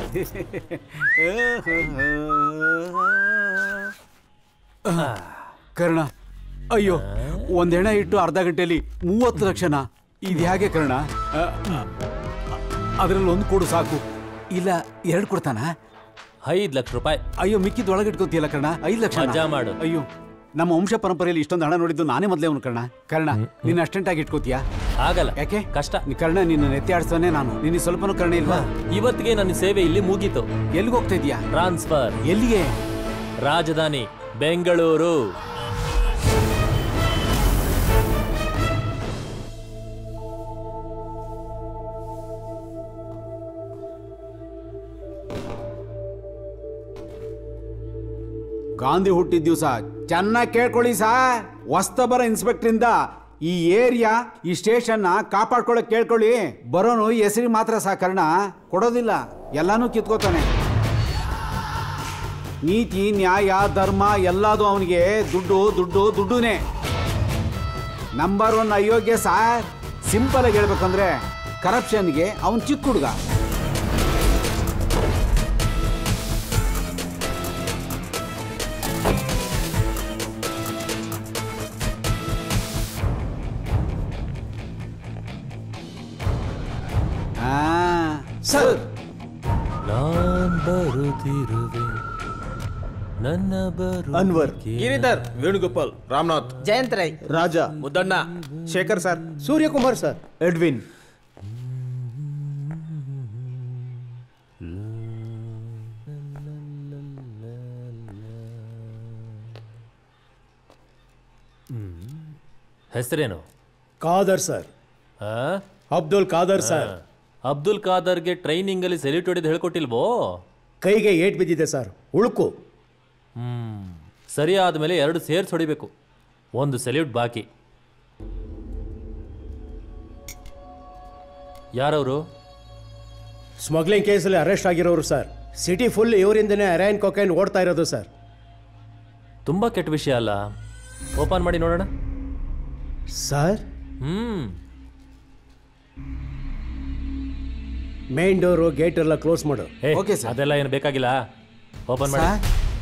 ಕರ್ಣ, ಅಯ್ಯೋ, ಒಂದ್ ಹೆಣ ಇಟ್ಟು ಅರ್ಧ ಗಂಟೆಯಲ್ಲಿ ಮೂವತ್ತು ಲಕ್ಷನ? ಇದು ಹೇಗೆ ಕರ್ಣ? ಅದ್ರಲ್ಲಿ ಒಂದು ಕೊಡು ಸಾಕು. ಇಲ್ಲ ಎರಡು ಕೊಡ್ತಾನ? ಐದ್ ಲಕ್ಷ ರೂಪಾಯಿ. ಅಯ್ಯೋ, ಮಿಕ್ಕಿದ್ ಒಳಗಿಟ್ಕೋತಿಯಲ್ಲ ಕರ್ಣ. ಐದು ಲಕ್ಷ ಮಜಾ ಮಾಡು. ಅಯ್ಯೋ, ನಮ್ಮ ವಂಶ ಪರಂಪರೆಯಲ್ಲಿ ಇಷ್ಟೊಂದು ಹಣ ನೋಡಿದ್ದು ನಾನೇ ಮೊದಲೇ ಅವನು ಕರ್ಣ. ಕರ್ಣ, ನೀನ್ ಅಷ್ಟೆಂಟ್ ಆಗಿ ಇಟ್ಕೋತೀಯಾ? ಆಗಲ್ಲ. ಯಾಕೆ? ಕಷ್ಟ. ಕರ್ಣ, ನಿನ್ನ ನೆತ್ತಿ ಆಡ್ಸೋನೆ ನಾನು. ನಿನ್ನ ಸ್ವಲ್ಪನೂ ಕರ್ಣ ಇಲ್ವಾ? ಇವತ್ತಿಗೆ ನನ್ನ ಸೇವೆ ಇಲ್ಲಿ ಮುಗೀತು. ಎಲ್ಲಿಗೆ ಹೋಗ್ತಾ ಇದೀಯಾ? ಟ್ರಾನ್ಸ್ಫರ್. ಎಲ್ಲಿಗೆ? ರಾಜಧಾನಿ ಬೆಂಗಳೂರು. ಗಾಂಧಿ ಹುಟ್ಟಿದ ದಿವಸ ಚೆನ್ನಾಗಿ ಕೇಳ್ಕೊಳ್ಳಿ ಸಾ. ಹೊಸ್ತಬರ ಇನ್ಸ್ಪೆಕ್ಟರ್ ಈ ಏರಿಯಾ, ಈ ಸ್ಟೇಷನ್ ಕಾಪಾಡ್ಕೊಳ್ಳೋಕೆ ಕೇಳ್ಕೊಳ್ಳಿ. ಬರೋನು ಹೆಸರಿಗೆ ಮಾತ್ರ ಸಾ. ಕರ್ಣ ಕೊಡೋದಿಲ್ಲ, ಎಲ್ಲಾನು ಕಿತ್ಕೋತಾನೆ. ನೀತಿ, ನ್ಯಾಯ, ಧರ್ಮ ಎಲ್ಲದು ಅವನಿಗೆ ದುಡ್ಡು ದುಡ್ಡು ದುಡ್ಡುನೇ. ನಂಬರ್ ಒನ್ ಅಯೋಗ್ಯ ಸಾರ್. ಸಿಂಪಲ್ ಆಗಿ ಹೇಳ್ಬೇಕಂದ್ರೆ ಕರಪ್ಷನ್ಗೆ ಅವನ್ ಚಿಕ್ಕ ಹುಡುಗ. ಸರ್, ನಾನ್ ಬರುತ್ತಿರುವೆ ನನ್ನ ಬರು Anwar, Giridhar, Venugopal, Ramanath, Jayant Rai, Raja, Muddanna, Shekhar sir, Suryakumar sir, Edwin. ಹೆಸರೇನು? ಖಾದರ್ ಸರ್. ಅಬ್ದುಲ್ ಖಾದರ್ ಸರ್. ಅಬ್ದುಲ್ ಖಾದರ್ಗೆ ಟ್ರೈನಿಂಗ್ ಅಲ್ಲಿ ಸೆಲ್ಯೂಟ್ ಹೊಡೆದು ಹೇಳ್ಕೊಟ್ಟಿಲ್ವೋ? ಕೈಗೆ ಏಟ್ ಬಿದ್ದಿದೆ ಸರ್, ಉಳುಕು. ಹ್ಮ್ ಸರಿ, ಆದ್ಮೇಲೆ ಎರಡು ಸೇರ್ಸ್ ಹೊಡಿಬೇಕು. ಒಂದು ಸೆಲ್ಯೂಟ್ ಬಾಕಿ. ಯಾರವರು? ಸ್ಮಗ್ಲಿಂಗ್ ಕೇಸಲ್ಲಿ ಅರೆಸ್ಟ್ ಆಗಿರೋರು ಸರ್. ಸಿಟಿ ಫುಲ್ ಇವರಿಂದನೇ ಅರೈನ್ ಕೊಕೈನ್ ಓಡ್ತಾ ಇರೋದು ಸರ್. ತುಂಬಾ ಕೆಟ್ಟ ವಿಷಯ ಅಲ್ಲ? ಓಪನ್ ಮಾಡಿ ನೋಡೋಣ ಸರ್. ಹ್ಮ್ ಮೇನ್ ಡೋರು, ಗೇಟ್ ಎಲ್ಲ ಕ್ಲೋಸ್ ಮಾಡು. Okay sir. ಅದೆಲ್ಲ ಏನು ಬೇಕಾಗಿಲ್ಲ, ಓಪನ್ ಮಾಡಿ.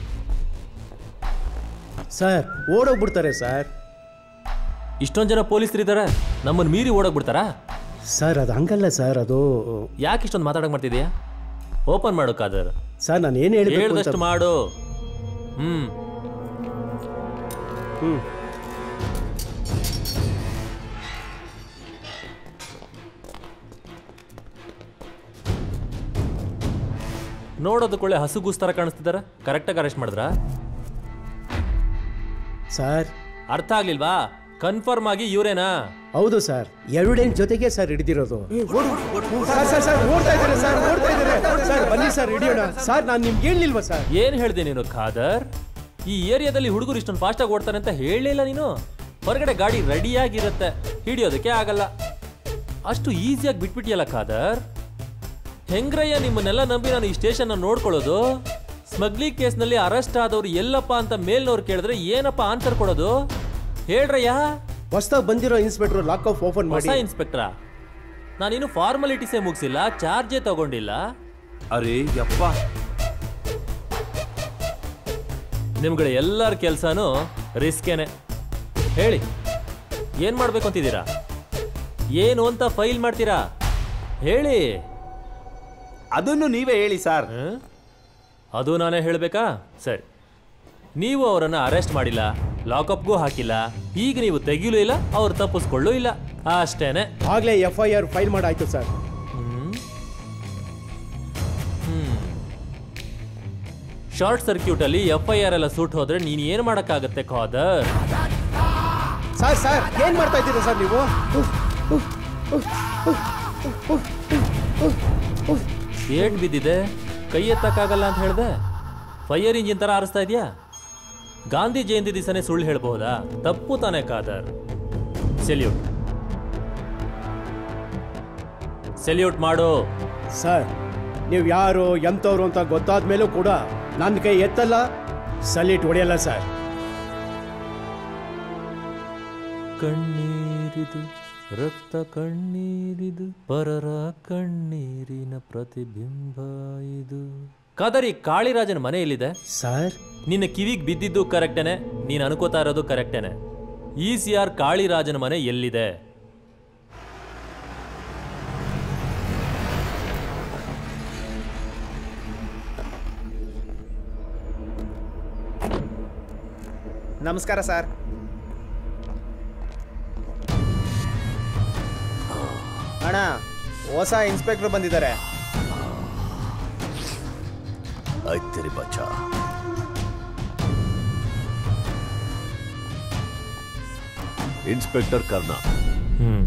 ಸರ್ ಓಡೋಗ್ಬಿಡ್ತಾರೆ ಸರ್. ಇಷ್ಟೊಂದು ಜನ ಪೊಲೀಸರಿದ್ದಾರೆ, ನಮ್ಮನ್ನು ಮೀರಿ ಓಡೋಗ್ಬಿಡ್ತಾರಾ? ಸರ್ ಅದು ಹಂಗಲ್ಲ ಸರ್. ಅದು ಯಾಕೆ ಇಷ್ಟೊಂದು ಮಾತಾಡಕ್ ಮಾಡ್ತಿದ್ಯಾ? ಓಪನ್ ಮಾಡು ಖಾದರ್. ಸರ್ ನಾನು ಏನು ಹೇಳಿ ಹೇಳಿದಷ್ಟು ಮಾಡು. ಹ್ಮ್ ಹ್ಮ್ ನೋಡೋದಕ್ಕೊಳ್ಳೆ ಹಸುಗೂಸ್ತರ ಕಾಣಿಸ್ತಿದಾರ. ಕರೆಕ್ಟಾಗಿ ಅರೆಸ್ಟ್ ಮಾಡಿದ್ರಾ ಸರ್? ಅರ್ಥ ಆಗ್ಲಿಲ್ವಾ? ಕನ್ಫರ್ಮ್ ಆಗಿ ಇವರೇನಾ? ಹೌದು ಸರ್, ಎವಿಡೆನ್ಸ್ ಜೊತೆಗೆ ಸರ್ ಹಿಡಿದಿರೋದು. ಸರ್ ಬನ್ನಿ ಸರ್ ಹಿಡಿಯೋಣ. ಸರ್ ನಾನು ನಿಮ್ಗೆ ಹೇಳಿಲ್ವಾ ಸರ್? ಏನ್ ಹೇಳ್ದೆ ನೀನು ಖಾದರ್? ಈ ಏರಿಯಾದಲ್ಲಿ ಹುಡುಗರು ಇಷ್ಟೊಂದು ಫಾಸ್ಟ್ ಆಗಿ ಓಡ್ತಾರೆ ಅಂತ ಹೇಳಲಿಲ್ಲ ನೀನು. ಹೊರಗಡೆ ಗಾಡಿ ರೆಡಿಯಾಗಿರುತ್ತೆ, ಹಿಡಿಯೋದಕ್ಕೆ ಆಗಲ್ಲ. ಅಷ್ಟು ಈಸಿಯಾಗಿ ಬಿಟ್ಬಿಟ್ಟಿಯಲ್ಲ ಖಾದರ್. ಹೆಂಗ್ರಯ್ಯ ನಿಮ್ಮನ್ನೆಲ್ಲ ನಂಬಿ ನಾನು ಈ ಸ್ಟೇಷನ್ ನೋಡ್ಕೊಳ್ಳೋದು? ಸ್ಮಗ್ಲಿಂಗ್ ಕೇಸ್ನಲ್ಲಿ ಅರೆಸ್ಟ್ ಆದವ್ರು ಎಲ್ಲಪ್ಪ ಅಂತ ಮೇಲ್ನವ್ರು ಕೇಳಿದ್ರೆ ಏನಪ್ಪ ಆನ್ಸರ್ ಕೊಡೋದು? ಹೇಳ್ರಯ್ಯ. ಹೊಸದಾಗಿ ಬಂದಿರೋ ಇನ್ಸ್ಪೆಕ್ಟರ್ ಲಾಕ್ ಆಫ್ ಓಪನ್ ಮಾಡಿ. ಹೊಸ ಇನ್ಸ್ಪೆಕ್ಟ್ರಾ? ನಾನಿನ್ನು ಫಾರ್ಮಾಲಿಟೀಸೇ ಮುಗಿಸಿಲ್ಲ, ಚಾರ್ಜೇ ತಗೊಂಡಿಲ್ಲ. ಅರೇ ಯಪ್ಪ, ನಿಮ್ಗಳ ಎಲ್ಲರ ಕೆಲಸನೂ ರಿಸ್ಕೇನೆ. ಹೇಳಿ, ಏನ್ ಮಾಡ್ಬೇಕು ಅಂತಿದ್ದೀರಾ? ಏನು ಅಂತ ಫೈಲ್ ಮಾಡ್ತೀರಾ? ಹೇಳಿ. ಅದನ್ನು ನೀವೇ ಹೇಳಿ ಸರ್. ಅದು ನಾನೇ ಹೇಳಬೇಕಾ? ಸರಿ, ನೀವು ಅವರನ್ನ ಅರೆಸ್ಟ್ ಮಾಡಿಲ್ಲ, ಲಾಕಪ್ಗೂ ಹಾಕಿಲ್ಲ, ಈಗ ನೀವು ತೆಗಿಲೂ ಇಲ್ಲ, ಅವ್ರು ತಪ್ಪಿಸ್ಕೊಳ್ಳೂ ಇಲ್ಲ, ಅಷ್ಟೇನೆ. ಆಗ್ಲೇ ಎಫ್ ಐ ಆರ್ ಫೈಲ್ ಮಾಡಾಯ್ತು ಸರ್. ಶಾರ್ಟ್ ಸರ್ಕ್ಯೂಟ್ ಅಲ್ಲಿ ಎಫ್ ಐ ಆರ್ ಎಲ್ಲ ಸೂಟ್ ಹೋದ್ರೆ ನೀನ್ ಏನ್ ಮಾಡಕ್ಕಾಗತ್ತೆ ಖಾದರ್? ಸರ್ ಸರ್ ಏನ್ ಮಾಡ್ತಾ ಇದ್ದೀರಾ ಸರ್ ನೀವು? ಏಟ್ ಬಿದ್ದಿದೆ, ಕೈ ಎತ್ತಕ್ಕಾಗಲ್ಲ ಅಂತ ಹೇಳ್ದೆ. ಫೈರ್ ಇಂಜಿನ್ ತರ ಆರಿಸ್ತಾ ಇದೆಯಾ? ಗಾಂಧಿ ಜಯಂತಿ ದಿವಸನೇ ಸುಳ್ಳು ಹೇಳ್ಬಹುದಾ? ತಪ್ಪು ತಾನೇ ಖಾದರ್. ಸೆಲ್ಯೂಟ್ ಸೆಲ್ಯೂಟ್ ಮಾಡು. ಸರ್, ನೀವು ಯಾರು ಎಂತವ್ರು ಅಂತ ಗೊತ್ತಾದ ಮೇಲೂ ಕೂಡ ನನ್ನ ಕೈ ಎತ್ತಲ್ಲ, ಸಲ್ಯೂಟ್ ಹೊಡೆಯಲ್ಲ ಸರ್. ಕಣ್ಣೀರಿದು ರಕ್ತ ಕಣ್ಣೀರಿದು ಪರರ ಕಣ್ಣೀರಿನ ಪ್ರತಿಬಿಂಬ ಇದು. ಕಾದರಿ, ಕಾಳಿರಾಜನ ಮನೆ ಎಲ್ಲಿದೆ ಸರ್? ನಿನ್ನ ಕಿವಿಗೆ ಬಿದ್ದಿದ್ದು ಕರೆಕ್ಟೇನೆ, ನೀನು ಅನ್ಕೋತಾ ಇರೋದು ಕರೆಕ್ಟೇನೆ. ಇ ಸಿ ಆರ್ ಕಾಳಿರಾಜನ ಮನೆ ಎಲ್ಲಿದೆ? ನಮಸ್ಕಾರ ಸರ್. ಅಣ್ಣ, ಹೊಸ ಇನ್ಸ್ಪೆಕ್ಟರ್ ಬಂದಿದ್ದಾರೆ. ಆಯ್ತರಿ ಬಚ್ಚಾ. ಇನ್ಸ್ಪೆಕ್ಟರ್ ಕರ್ಣ. ಹ್ಮ್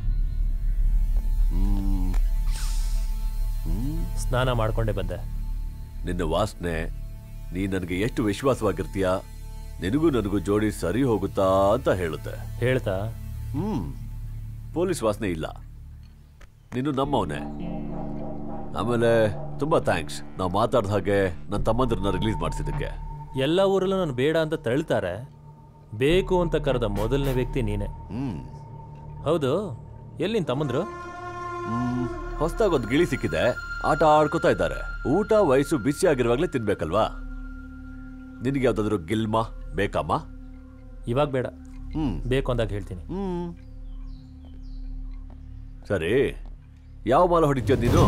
ಸ್ನಾನ ಮಾಡ್ಕೊಂಡೆ ಬಂದೆ. ನಿನ್ನ ವಾಸನೆ, ನೀ ನನಗೆ ಎಷ್ಟು ವಿಶ್ವಾಸವಾಗಿರ್ತೀಯ, ನಿನಗೂ ನನಗೂ ಜೋಡಿ ಸರಿ ಹೋಗುತ್ತಾ ಅಂತ ಹೇಳುತ್ತೆ. ಹೇಳ್ತಾ? ಹ್ಮ್ ಪೊಲೀಸ್ ವಾಸನೆ ಇಲ್ಲ, ನೀನು ನಮ್ಮವನೇ. ಆಮೇಲೆ ತುಂಬಾ ಥ್ಯಾಂಕ್ಸ್, ನಾವು ಮಾತಾಡ್ದ ಹಾಗೆ ನನ್ನ ತಮ್ಮಂದ್ರನ್ನ ರಿಲೀಸ್ ಮಾಡಿಸಿದ್ದಕ್ಕೆ. ಎಲ್ಲ ಊರಲ್ಲೂ ನಾನು ಬೇಡ ಅಂತ ತಳ್ತಾರೆ, ಬೇಕು ಅಂತ ಕರೆದ ಮೊದಲನೇ ವ್ಯಕ್ತಿ ನೀನೆ. ಹ್ಮ್ ಹೌದು, ಎಲ್ಲಿ ನಿನ್ ತಮ್ಮಂದ್ರು? ಹ್ಮ್ ಹೊಸದಾಗಿ ಒಂದು ಗಿಳಿ ಸಿಕ್ಕಿದೆ, ಆಟ ಆಡ್ಕೋತಾ ಇದ್ದಾರೆ. ಊಟ ವಯಸ್ಸು ಬಿಸಿ ಆಗಿರುವಾಗಲೇ ತಿನ್ಬೇಕಲ್ವಾ? ನಿನಗೆ ಯಾವ್ದಾದ್ರು ಗಿಲ್ಮಾ ಬೇಕಮ್ಮ? ಇವಾಗ ಬೇಡ, ಹ್ಮ್ ಬೇಕು ಅಂದಾಗ ಹೇಳ್ತೀನಿ. ಹ್ಮ್ ಸರಿ, ಯಾವ ಮಾಲ ಹೊಡಿತೀಯ ನೀನು?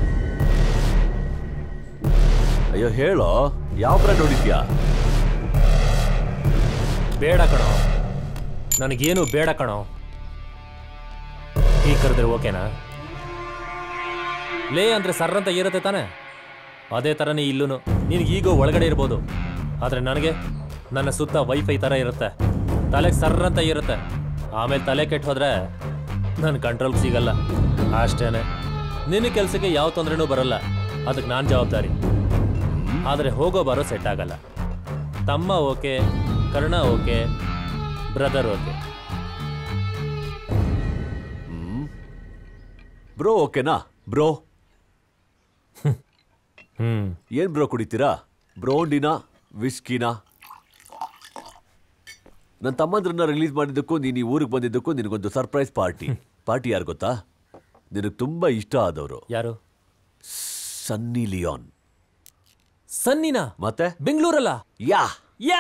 ಅಯ್ಯೋ ಹೇಳೋ, ಯಾವ ಬ್ರ್ಯಾಂಡ್ ಹೊಡಿತೀಯ? ಬೇಡ ಕಣೋ, ನನಗೇನು ಬೇಡ ಕಣೋ. ಈ ಕರೆದ್ರೆ ಓಕೆನಾ? ಲೇ ಅಂದ್ರೆ ಸರ್ರಂತ ಇರುತ್ತೆ ತಾನೆ, ಅದೇ ಥರನೇ ಇಲ್ಲೂ. ನಿನಗೀಗೋ ಒಳಗಡೆ ಇರ್ಬೋದು, ಆದರೆ ನನಗೆ ನನ್ನ ಸುತ್ತ ವೈಫೈ ಥರ ಇರುತ್ತೆ, ತಲೆಗೆ ಸರ್ರಂತ ಇರುತ್ತೆ. ಆಮೇಲೆ ತಲೆ ಕೆಟ್ಟು ಹೋದ್ರೆ ನನ್ನ ಕಂಟ್ರೋಲ್ಗೆ ಸಿಗಲ್ಲ, ಅಷ್ಟೇನೆ. ನಿನ್ನ ಕೆಲಸಕ್ಕೆ ಯಾವ ತೊಂದರೆನೂ ಬರಲ್ಲ, ಅದಕ್ಕೆ ನಾನು ಜವಾಬ್ದಾರಿ. ಆದರೆ ಹೋಗೋ ಬಾರೋ ಸೆಟ್ ಆಗಲ್ಲ. ತಮ್ಮ okay, Karna okay, brother okay. Bro ಓಕೆನಾ? ಬ್ರೋ ಹ್ಮ್ ಏನ್ ಬ್ರೋ ಕುಡಿತೀರಾ? ಬ್ರೋಂಡಿನಾ ವಿಸ್ಕಿನಾ? ನನ್ನ ತಮ್ಮಂದ್ರನ್ನ ರಿಲೀಸ್ ಮಾಡಿದ್ದಕ್ಕೂ ನೀನು ಈ ಊರಿಗೆ ಬಂದಿದ್ದಕ್ಕೂ ನಿನಗೊಂದು ಸರ್ಪ್ರೈಸ್ ಪಾರ್ಟಿ. ಪಾರ್ಟಿ ಯಾರು ಗೊತ್ತಾ? ನಿನಗೆ ತುಂಬಾ ಇಷ್ಟ ಆದವರು. ಯಾರು? Sunny Leone. ಸನ್ನಿನಾ? ಮತ್ತೆ ಬೆಂಗಳೂರಲ್ಲ? ಯಾ ಯಾ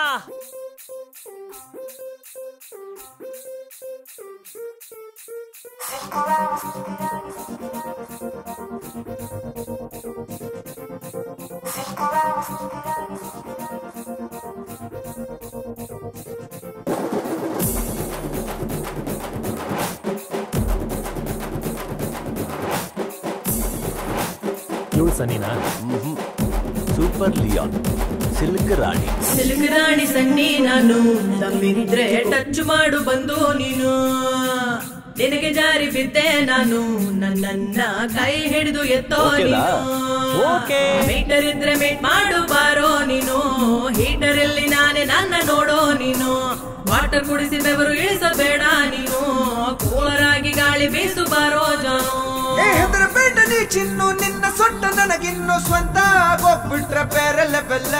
ಇವಳು ಸನ್ನಿನಾ? Super Leone, Silk Rani. Silk Rani Sunny ನಾನು, ತಮ್ಮಿದ್ರೆ ಟಚ್ ಮಾಡು ಬಂದು ನೀನು. ನಿನಗೆ ಜಾರಿ ಬಿದ್ದೆ ನಾನು, ನನ್ನ ಕೈ ಹಿಡಿದು ಎತ್ತೋ ನೀನು. ಮೀಟರ್ ಇದ್ರೆ ಮೀಟ್ ಮಾಡು ಬಾರೋ ನೀನು, ಹೀಟರ್ ಅಲ್ಲಿ ನಾನೇ ನನ್ನ ನೋಡೋ ನೀನು. ವಾಟರ್ ಕುಡಿಸಿ ಬೆವರು ಇಳಿಸಬೇಡ ನೀನು, ಕೂಲರ್ ಆಗಿ ಗಾಳಿ ಬೀಸು ಬಾರೋ ಜಾನು. ಹೆದರಬೇಡ ನೀ ಚಿನ್ನು ನಿನ್ನ ಸೊಟ್ಟ ನನಗಿನ್ನು ಸ್ವಂತ ಆಗೋಗ್ಬಿಟ್ರೆ ಬೇರೆ ಲೆವೆಲ್ಲ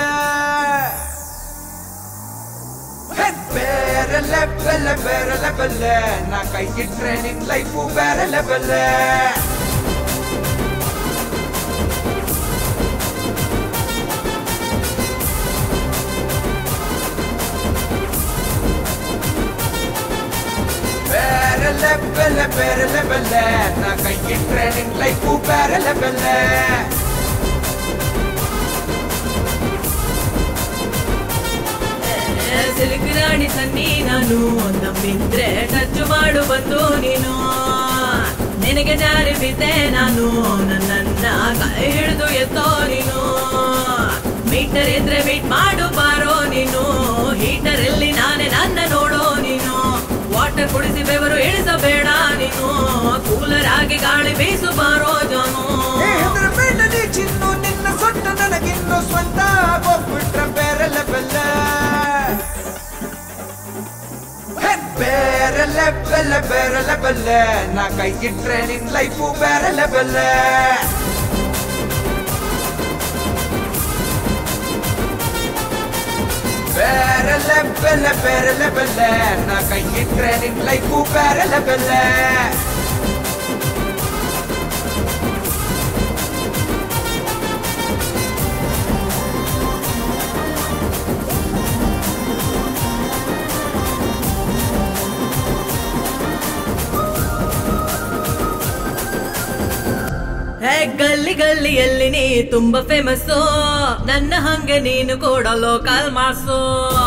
ಬೇರೆ ಲೆವೆಲ್ಲ ಬೇರೆ ಲೆವೆಲ್ಲ ನಾ ಕೈ ಇಟ್ರೆ ನಿನ್ ಲೈಫು ಬೇರೆ ಲೆವೆಲ್ಲ ಬೇರೆ ಲೆವೆಲ್ಲ ಬೇರೆ ಲೆವೆಲ್ಲ ನಾ ಕೈ ಇಟ್ರೆ ನಿನ್ ಲೈಫು ಬೇರೆ ಲೆವೆಲ್ಲ ಸಿಲ್ಕ್ ರಾಣಿ ಸನ್ನಿ ನಾನು ನಂಬಿದ್ರೆ ಟಚ್ ಮಾಡು ಬಂದು ನೀನು ನಿನಗೆ ಜಾರಿ ಬಿದ್ದೆ ನಾನು ನನ್ನ ಕೈ ಹಿಡಿದು ಎತ್ತೋ ನೀನು ಮೀಟರ್ ಇದ್ರೆ ಮೀಟ್ ಮಾಡು ಬಾರೋ ನೀನು ಹೀಟರ್ ಅಲ್ಲಿ ನಾನೇ ನನ್ನ ನೋಡೋ ನೀನು ವಾಟರ್ ಕುಡಿಸಿ ಬೆವರು ಇಳಿಸಬೇಡ ನೀನು ಕೂಲರ್ ಆಗಿ ಗಾಳಿ ಬೀಸು ಬಾರೋ ಜಾನು ಹೆದರಬೇಡ ನೀ ಚಿನ್ನು ನಿನ್ನ ಸೊಟ್ಟ ನನಗಿನ್ನು ಸ್ವಂತ ಆಗೋಗ್ಬಿಟ್ರೆ ಬೇರೆ ಲೆವೆಲ್ಲ ಬೇರೆ ಲೆವೆಲ್ಲ ಬೇರೆ ಲೆವೆಲ್ಲ ನಾ ಕೈ ಇಟ್ರೆ ನಿನ್ ಲೈಫು ಬೇರೆ ಲೆವೆಲ್ಲ ಬೇರೆ ಲೆವೆಲ್ಲ ಬೇರೆ ಲೆವೆಲ್ಲ ನಾ ಕೈ ಇಟ್ರೆ ನಿನ್ ಲೈಫು ಬೇರೆ ಲೆವೆಲ್ಲ ಹೇ ಗಲ್ಲಿ ಗಲ್ಲಿಯಲ್ಲಿ ನೀ ತುಂಬಾ ಫೇಮಸ್ಸು ನನ್ನ ಹಂಗೆ ನೀನು ಕೂಡ ಲೋಕಲ್ ಮಾಸು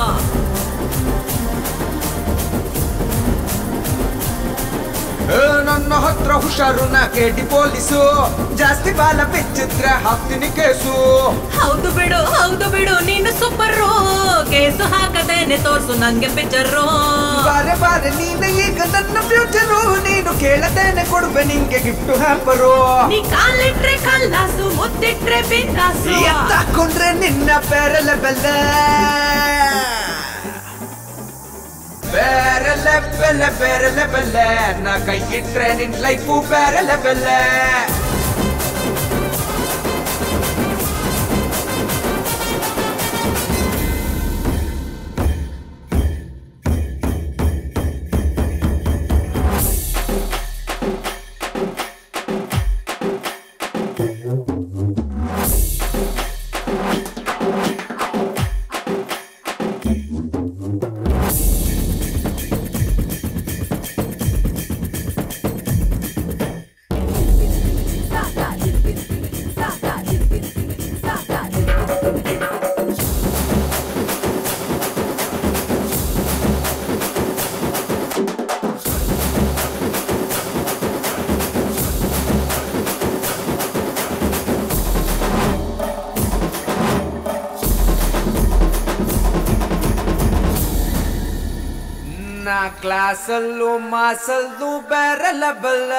ನನ್ನ ಹತ್ರ ಹುಷಾರು ನಾ ಕೇಟಿ ಪೊಲೀಸು ಜಾಸ್ತಿ ಬಾಲ ಬಿಚ್ಚಿದ್ರೆ ಹಾಕ್ತೀನಿ ಕೇಸು ಹೌದು ಬಿಡು ಹೌದು ಬಿಡು ನೀನು ಸೂಪರು ಕೇಸು ಹಾಕದೇನೆ ತೋರ್ಸು ನಂಗೆ ಪಿಕ್ಚರು ಬಾರೆ ಬಾರೆ ನೀನು ಈಗ ನನ್ನ ಫ್ಯೂಚರು ನೀನು ಕೇಳದೇನೆ ಕೊಡುವೆ ನಿಂಗೆ ಗಿಫ್ಟ್ ಹ್ಯಾಂಪರು ನೀ ಕಾಲಿಟ್ರೆ ಕಲ್ಲಾಸು ಮುತ್ತಿಟ್ರೆ ಬಿಂದಾಸು ಎತ್ತಾಕೊಂಡ್ರೆ ನಿನ್ನ ಬೇರೆ ಲೆವೆಲ್ಲ ಬೇರೆ ಲೆವೆಲ್ಲ ಬೇರೆ ಲೆವೆಲ್ಲ ನಾ ಕೈ ಇಟ್ರೆ ನಿನ್ ಲೈಫು ಬೇರೆ ಲೆವೆಲ್ಲ ಕ್ಲಾಸಲ್ಲೂ ಮಾಸಲ್ಲೂ ಬೇರೆ ಲೆವೆಲ್ಲ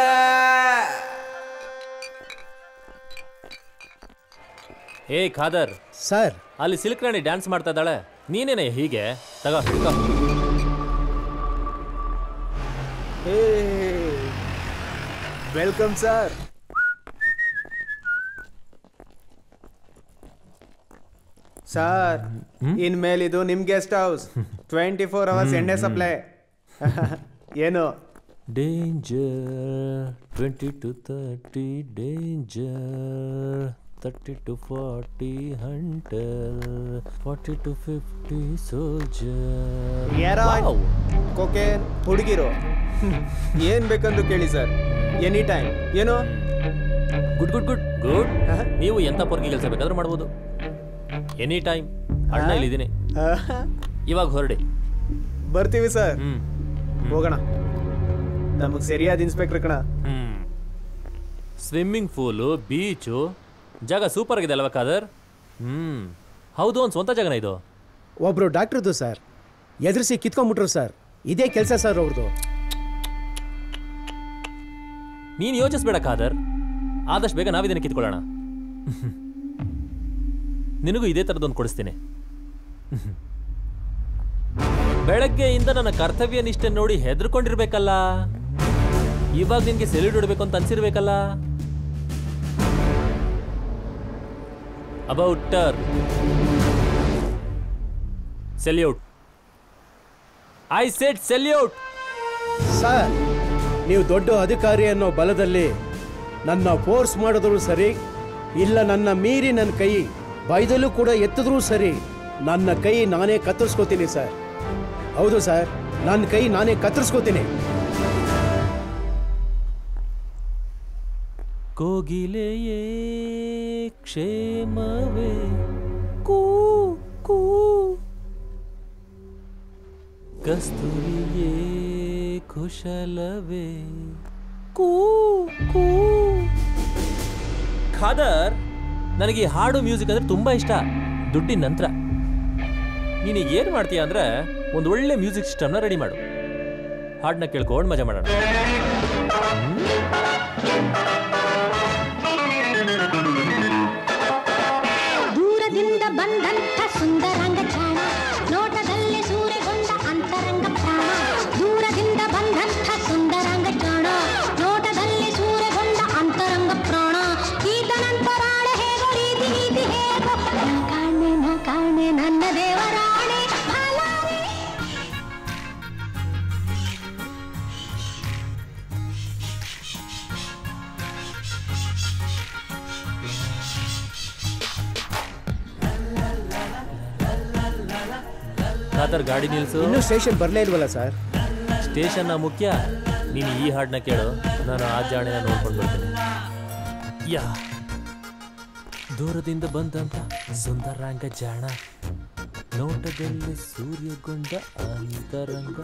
ಏ ಖಾದರ್ ಸರ್ ಅಲ್ಲಿ ಸಿಲ್ಕ್ ರಾಣಿ ಡ್ಯಾನ್ಸ್ ಮಾಡ್ತಾ ಇದ್ದಾಳೆ ನೀನೇನೆ ಹೀಗೆ ತಗೋ ತಗೋ. ವೆಲ್ಕಮ್ ಸರ್ ಸರ್ ಇನ್ಮೇಲೆ ಇದು ನಿಮ್ guest house twenty four hours ಎಣ್ಣೆ ಸಪ್ಲೈ ಏನು danger twenty to thirty danger thirty to forty hunter forty to fifty soldier cocaine ಹುಡುಗಿರು ಏನ್ ಬೇಕಂದು ಕೇಳಿ ಸರ್ ಎನಿ ಟೈಮ್ ಏನು ಗುಡ್ ಗುಡ್ ಗುಡ್ ಗುಡ್ ನೀವು ಎಂತ ಪೊರ್ಗಿ ಕೆಲಸ ಬೇಕಾದ್ರೂ ಮಾಡ್ಬೋದು ಎನಿ ಟೈಮ್ ಅಣ್ಣ ಇಲ್ಲಿದ್ದೀನಿ ಇವಾಗ ಹೊರಡಿ ಬರ್ತೀವಿ ಸರ್ ಹೋಗೋಣ ನಮಗ್ ಸರಿಯಾದ ಇನ್ಸ್ಪೆಕ್ಟರ್ ಕಣ ಸ್ವಿಮ್ಮಿಂಗ್ ಪೂಲು ಬೀಚು ಜಾಗ ಸೂಪರ್ ಆಗಿದೆ ಅಲ್ವಾ ಖಾದರ್ ಹ್ಮ್ ಹೌದು ಒಂದು ಸ್ವಂತ ಜಾಗನ ಇದು ಒಬ್ರು ಡಾಕ್ಟ್ರದ್ದು ಸರ್ ಎದುರಿಸಿ ಕಿತ್ಕೊಂಡ್ಬಿಟ್ರು ಸರ್ ಇದೇ ಕೆಲಸ ಸರ್ ಅವ್ರದ್ದು ನೀನು ಯೋಚಿಸ್ಬೇಡ ಖಾದರ್ ಆದಷ್ಟು ಬೇಗ ನಾವಿದನ್ನು ಕಿತ್ಕೊಳ್ಳೋಣ ನಿನಗೂ ಇದೇ ಥರದೊಂದು ಕೊಡಿಸ್ತೀನಿ ಬೆಳಗ್ಗೆಯಿಂದ ನನ್ನ ಕರ್ತವ್ಯ ನಿಷ್ಠೆ ನೋಡಿ ಹೆದರ್ಕೊಂಡಿರ್ಬೇಕಲ್ಲ ಇವಾಗ ನಿನ್ಗೆ ಸೆಲ್ಯೂಟ್ ಹೊಡಬೇಕು ಅಂತ ಅನ್ಸಿರ್ಬೇಕಲ್ಲ. About turn. Salute. I said salute. Sir, ನೀವು ದೊಡ್ಡ ಅಧಿಕಾರಿ ಅನ್ನೋ ಬಲದಲ್ಲಿ ನನ್ನ ಫೋರ್ಸ್ ಮಾಡಿದ್ರು ಸರಿ, ಇಲ್ಲ ನನ್ನ ಮೀರಿ ನನ್ನ ಕೈ ಬೈದಲ್ಲೂ ಕೂಡ ಎತ್ತಿದ್ರೂ ಸರಿ, ನನ್ನ ಕೈ ನಾನೇ ಕತ್ತರಿಸ್ಕೋತೀನಿ ಸರ್. ಹೌದು ಸರ್, ನನ್ನ ಕೈ ನಾನೇ ಕತ್ತರಿಸ್ಕೋತೀನಿ. ಕೋಗಿಲೆಯೇ ಕ್ಷೇಮವೇ ಕೂ ಕೂ, ಕಸ್ತೂರಿಯೇ ಕುಶಲವೇ ಕೂ ಕೂ. ಖಾದರ್, ನನಗೆ ಈ ಹಾಡು ಮ್ಯೂಸಿಕ್ ಅಂದ್ರೆ ತುಂಬಾ ಇಷ್ಟ. ದುಡ್ಡಿನ ನಂತರ ನೀನೀಗ ಏನು ಮಾಡ್ತೀಯ ಅಂದ್ರೆ ಒಂದು ಒಳ್ಳೆ ಮ್ಯೂಸಿಕ್ ಸಿಸ್ಟಮ್ನ ರೆಡಿ ಮಾಡು. ಹಾಡನ್ನ ಕೇಳ್ಕೊಂಡು ಮಜಾ ಮಾಡೋಣ. ದೂರದಿಂದ ಬಂದಂಥ ಸುಂದರಾಂಗ ಚಾಣ, ನೋಟದಲ್ಲಿ ಸೂರೆಗೊಂಡ ಅಂತರಂಗ ಪ್ರಾಣ. ದೂರದಿಂದ ಬಂದಂಥ ಸುಂದರಾಂಗ ಚಾಣ, ನೋಟದಲ್ಲಿ ಸೂರೆಗೊಂಡ ಅಂತರಂಗ ಪ್ರಾಣ. ಈತನಂತರಾಳ ಹೇಗೋ ರೀತಿ ರೀತಿ ಹೇಗೋ, ನಾ ಕಾಣೆ ನಾ ಕಾಣೆ ನನ್ನ ದೇವರಾಣೆ ಫಲಾನೆ. ಖಾದರ್, ಗಾಡಿ ನಿಲ್ಸು. ಇನ್ನೂ ಸ್ಟೇಷನ್ ಬರಲೇ ಇಲ್ವಲ್ಲ ಸರ್? ಸ್ಟೇಷನ್ನ ಮುಖ್ಯ. ನೀನು ಈ ಹಾಡನ್ನ ಕೇಳು, ನಾನು ಆ ಜಾಣಿನ ನೋಡ್ಕೊಂಡು ಬರ್ತೀನಿ. ಯಾ ದೂರದಿಂದ ಬಂದಂತ ಸುಂದರಾಂಗ ಜಾಣ, ನೋಟದಲ್ಲಿ ಸೂರ್ಯಗೊಂಡ ಅಂತರಂಗ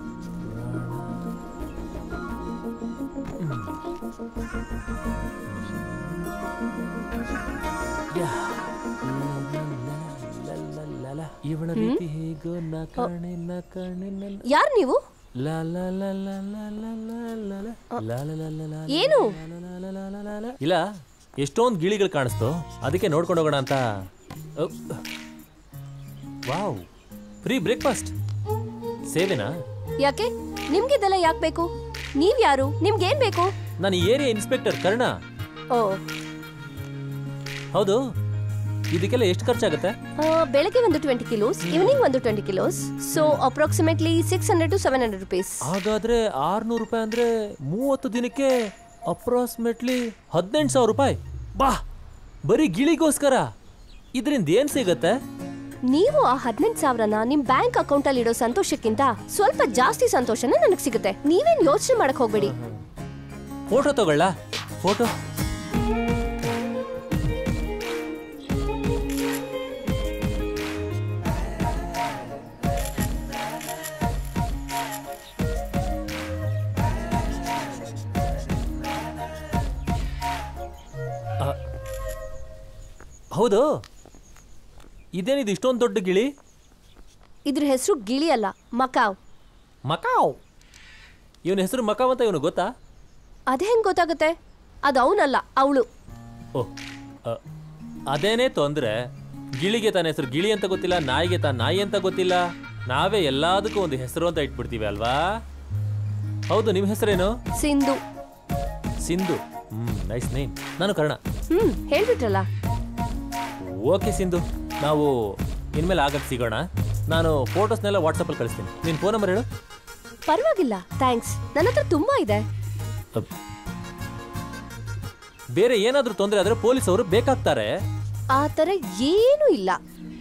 ಇವಳ ರೀತಿ ಹೇಗೋ ನಾ ಕಾಣೆ ನಾ ಕಾಣೆ. ಯಾರು ನೀವು? ಏನು ಇಲ್ಲ, ಎಷ್ಟೊಂದು ಗಿಳಿಗಳು ಕಾಣಿಸ್ತು, ಅದಕ್ಕೆ ನೋಡ್ಕೊಂಡು ಹೋಗೋಣ ಅಂತ. Wow, free breakfast. ಸೇವೆನಾ? ಯಾಕೆ ನಿಮ್ಗಿದೆಲ್ಲ ಯಾಕೆ ಬೇಕು? ನೀವ್ ಯಾರು? ನಿಮ್ಗೇನ್ ಬೇಕು? ನಾನು ಏರಿಯಾ ಇನ್ಸ್ಪೆಕ್ಟರ್ ಕರ್ಣ. ಓ ಹೌದು, ಇದಕ್ಕೆಲ್ಲ ಎಷ್ಟು ಖರ್ಚಾಗುತ್ತೆ? ಬೆಳಗ್ಗೆ ಒಂದು ಟ್ವೆಂಟಿ ಕಿಲೋಸ್, ಈವ್ನಿಂಗ್ ಒಂದು twenty kilos, so approximately six hundred to seven hundred rupees. ಹಾಗಾದ್ರೆ ಆರ್ನೂರು ರೂಪಾಯಿ ಅಂದ್ರೆ ಮೂವತ್ತು ದಿನಕ್ಕೆ ಅಪ್ರಾಕ್ಸಿಮೇಟ್ಲಿ ಹದಿನೆಂಟು ಸಾವಿರ ರೂಪಾಯಿ. ಬಾ, ಬರೀ ಗಿಳಿಗೋಸ್ಕರ ಇದರಿಂದ ಏನ್ ಸಿಗತ್ತೆ? ನೀವು ಆ ಹದಿನೆಂಟು ಸಾವಿರನ ನಿಮ್ ಬ್ಯಾಂಕ್ ಅಕೌಂಟ್ ಅಲ್ಲಿ ಇಡೋ ಸಂತೋಷಕ್ಕಿಂತ ಸ್ವಲ್ಪ ಜಾಸ್ತಿ ಸಂತೋಷನ ನನಗೆ ಸಿಗುತ್ತೆ. ನೀವೇನ್ ಯೋಚನೆ ಮಾಡಕ್ ಹೋಗ್ಬೇಡಿ. ಫೋಟೋ ತಗೊಳ್ಳ? ಫೋಟೋ ಹೌದು. ಇದೇನಿದು ಇಷ್ಟೊಂದು ದೊಡ್ಡ ಗಿಳಿ? ಇದ್ರ ಹೆಸರು ಗಿಳಿ ಅಲ್ಲ, ಮಕಾವ್. ಮಕಾವ್? ಇವನ ಹೆಸರು ಮಕಾವ್ ಅಂತ ಇವನು ಗೊತ್ತಾ? ಅದೇ ಹೆಂಗ್ ಗೊತ್ತಾಗುತ್ತೆ? ಅದು ಅವನಲ್ಲ, ಅವಳು. ಓ, ಅದೇನೇ ತೊಂದ್ರೆ. ಗಿಳಿಗೆ ತನ್ನ ಹೆಸರು ಗಿಳಿ ಅಂತ ಗೊತ್ತಿಲ್ಲ, ನಾಯಿಗೆ ತಾನು ನಾಯಿ ಅಂತ ಗೊತ್ತಿಲ್ಲ. ನಾವೇ ಎಲ್ಲದಕ್ಕೂ ಒಂದು ಹೆಸರು ಅಂತ ಇಟ್ಬಿಡ್ತೀವಿ ಅಲ್ವಾ? ಹೌದು, ನಿಮ್ಮ ಹೆಸರೇನು? Sindhu. Sindhu, hmm, nice name. ನಾನು ಕರ್ಣ. ಹ್ಮ್, ಹೇಳ್ಬಿಟ್ರಲ್ಲ. ಓಕೆ ಸಿಂಧು, ನಾವು ಇನ್ಮೇಲೆ ಆಗಕ್ಕೆ ಸಿಗೋಣ. ನಾನು ಫೋಟೋಸ್ನೆಲ್ಲ ವಾಟ್ಸಪ್ಪಲ್ಲಿ ಕಳಿಸ್ತೀನಿ. ನಿನ್ನ ಫೋನ್ ನಂಬರ್ ಹೇಳು. ಪರವಾಗಿಲ್ಲ, ಥ್ಯಾಂಕ್ಸ್. ನನ್ನ ಹತ್ರ ತುಂಬಾ ಇದೆ. ಬೇರೆ ಏನಾದರೂ ತೊಂದರೆ ಆದ್ರೆ ಪೊಲೀಸ್ ಅವರು ಬೇಕಾಗ್ತಾರೆ. ಆ ಥರ ಏನೂ ಇಲ್ಲ.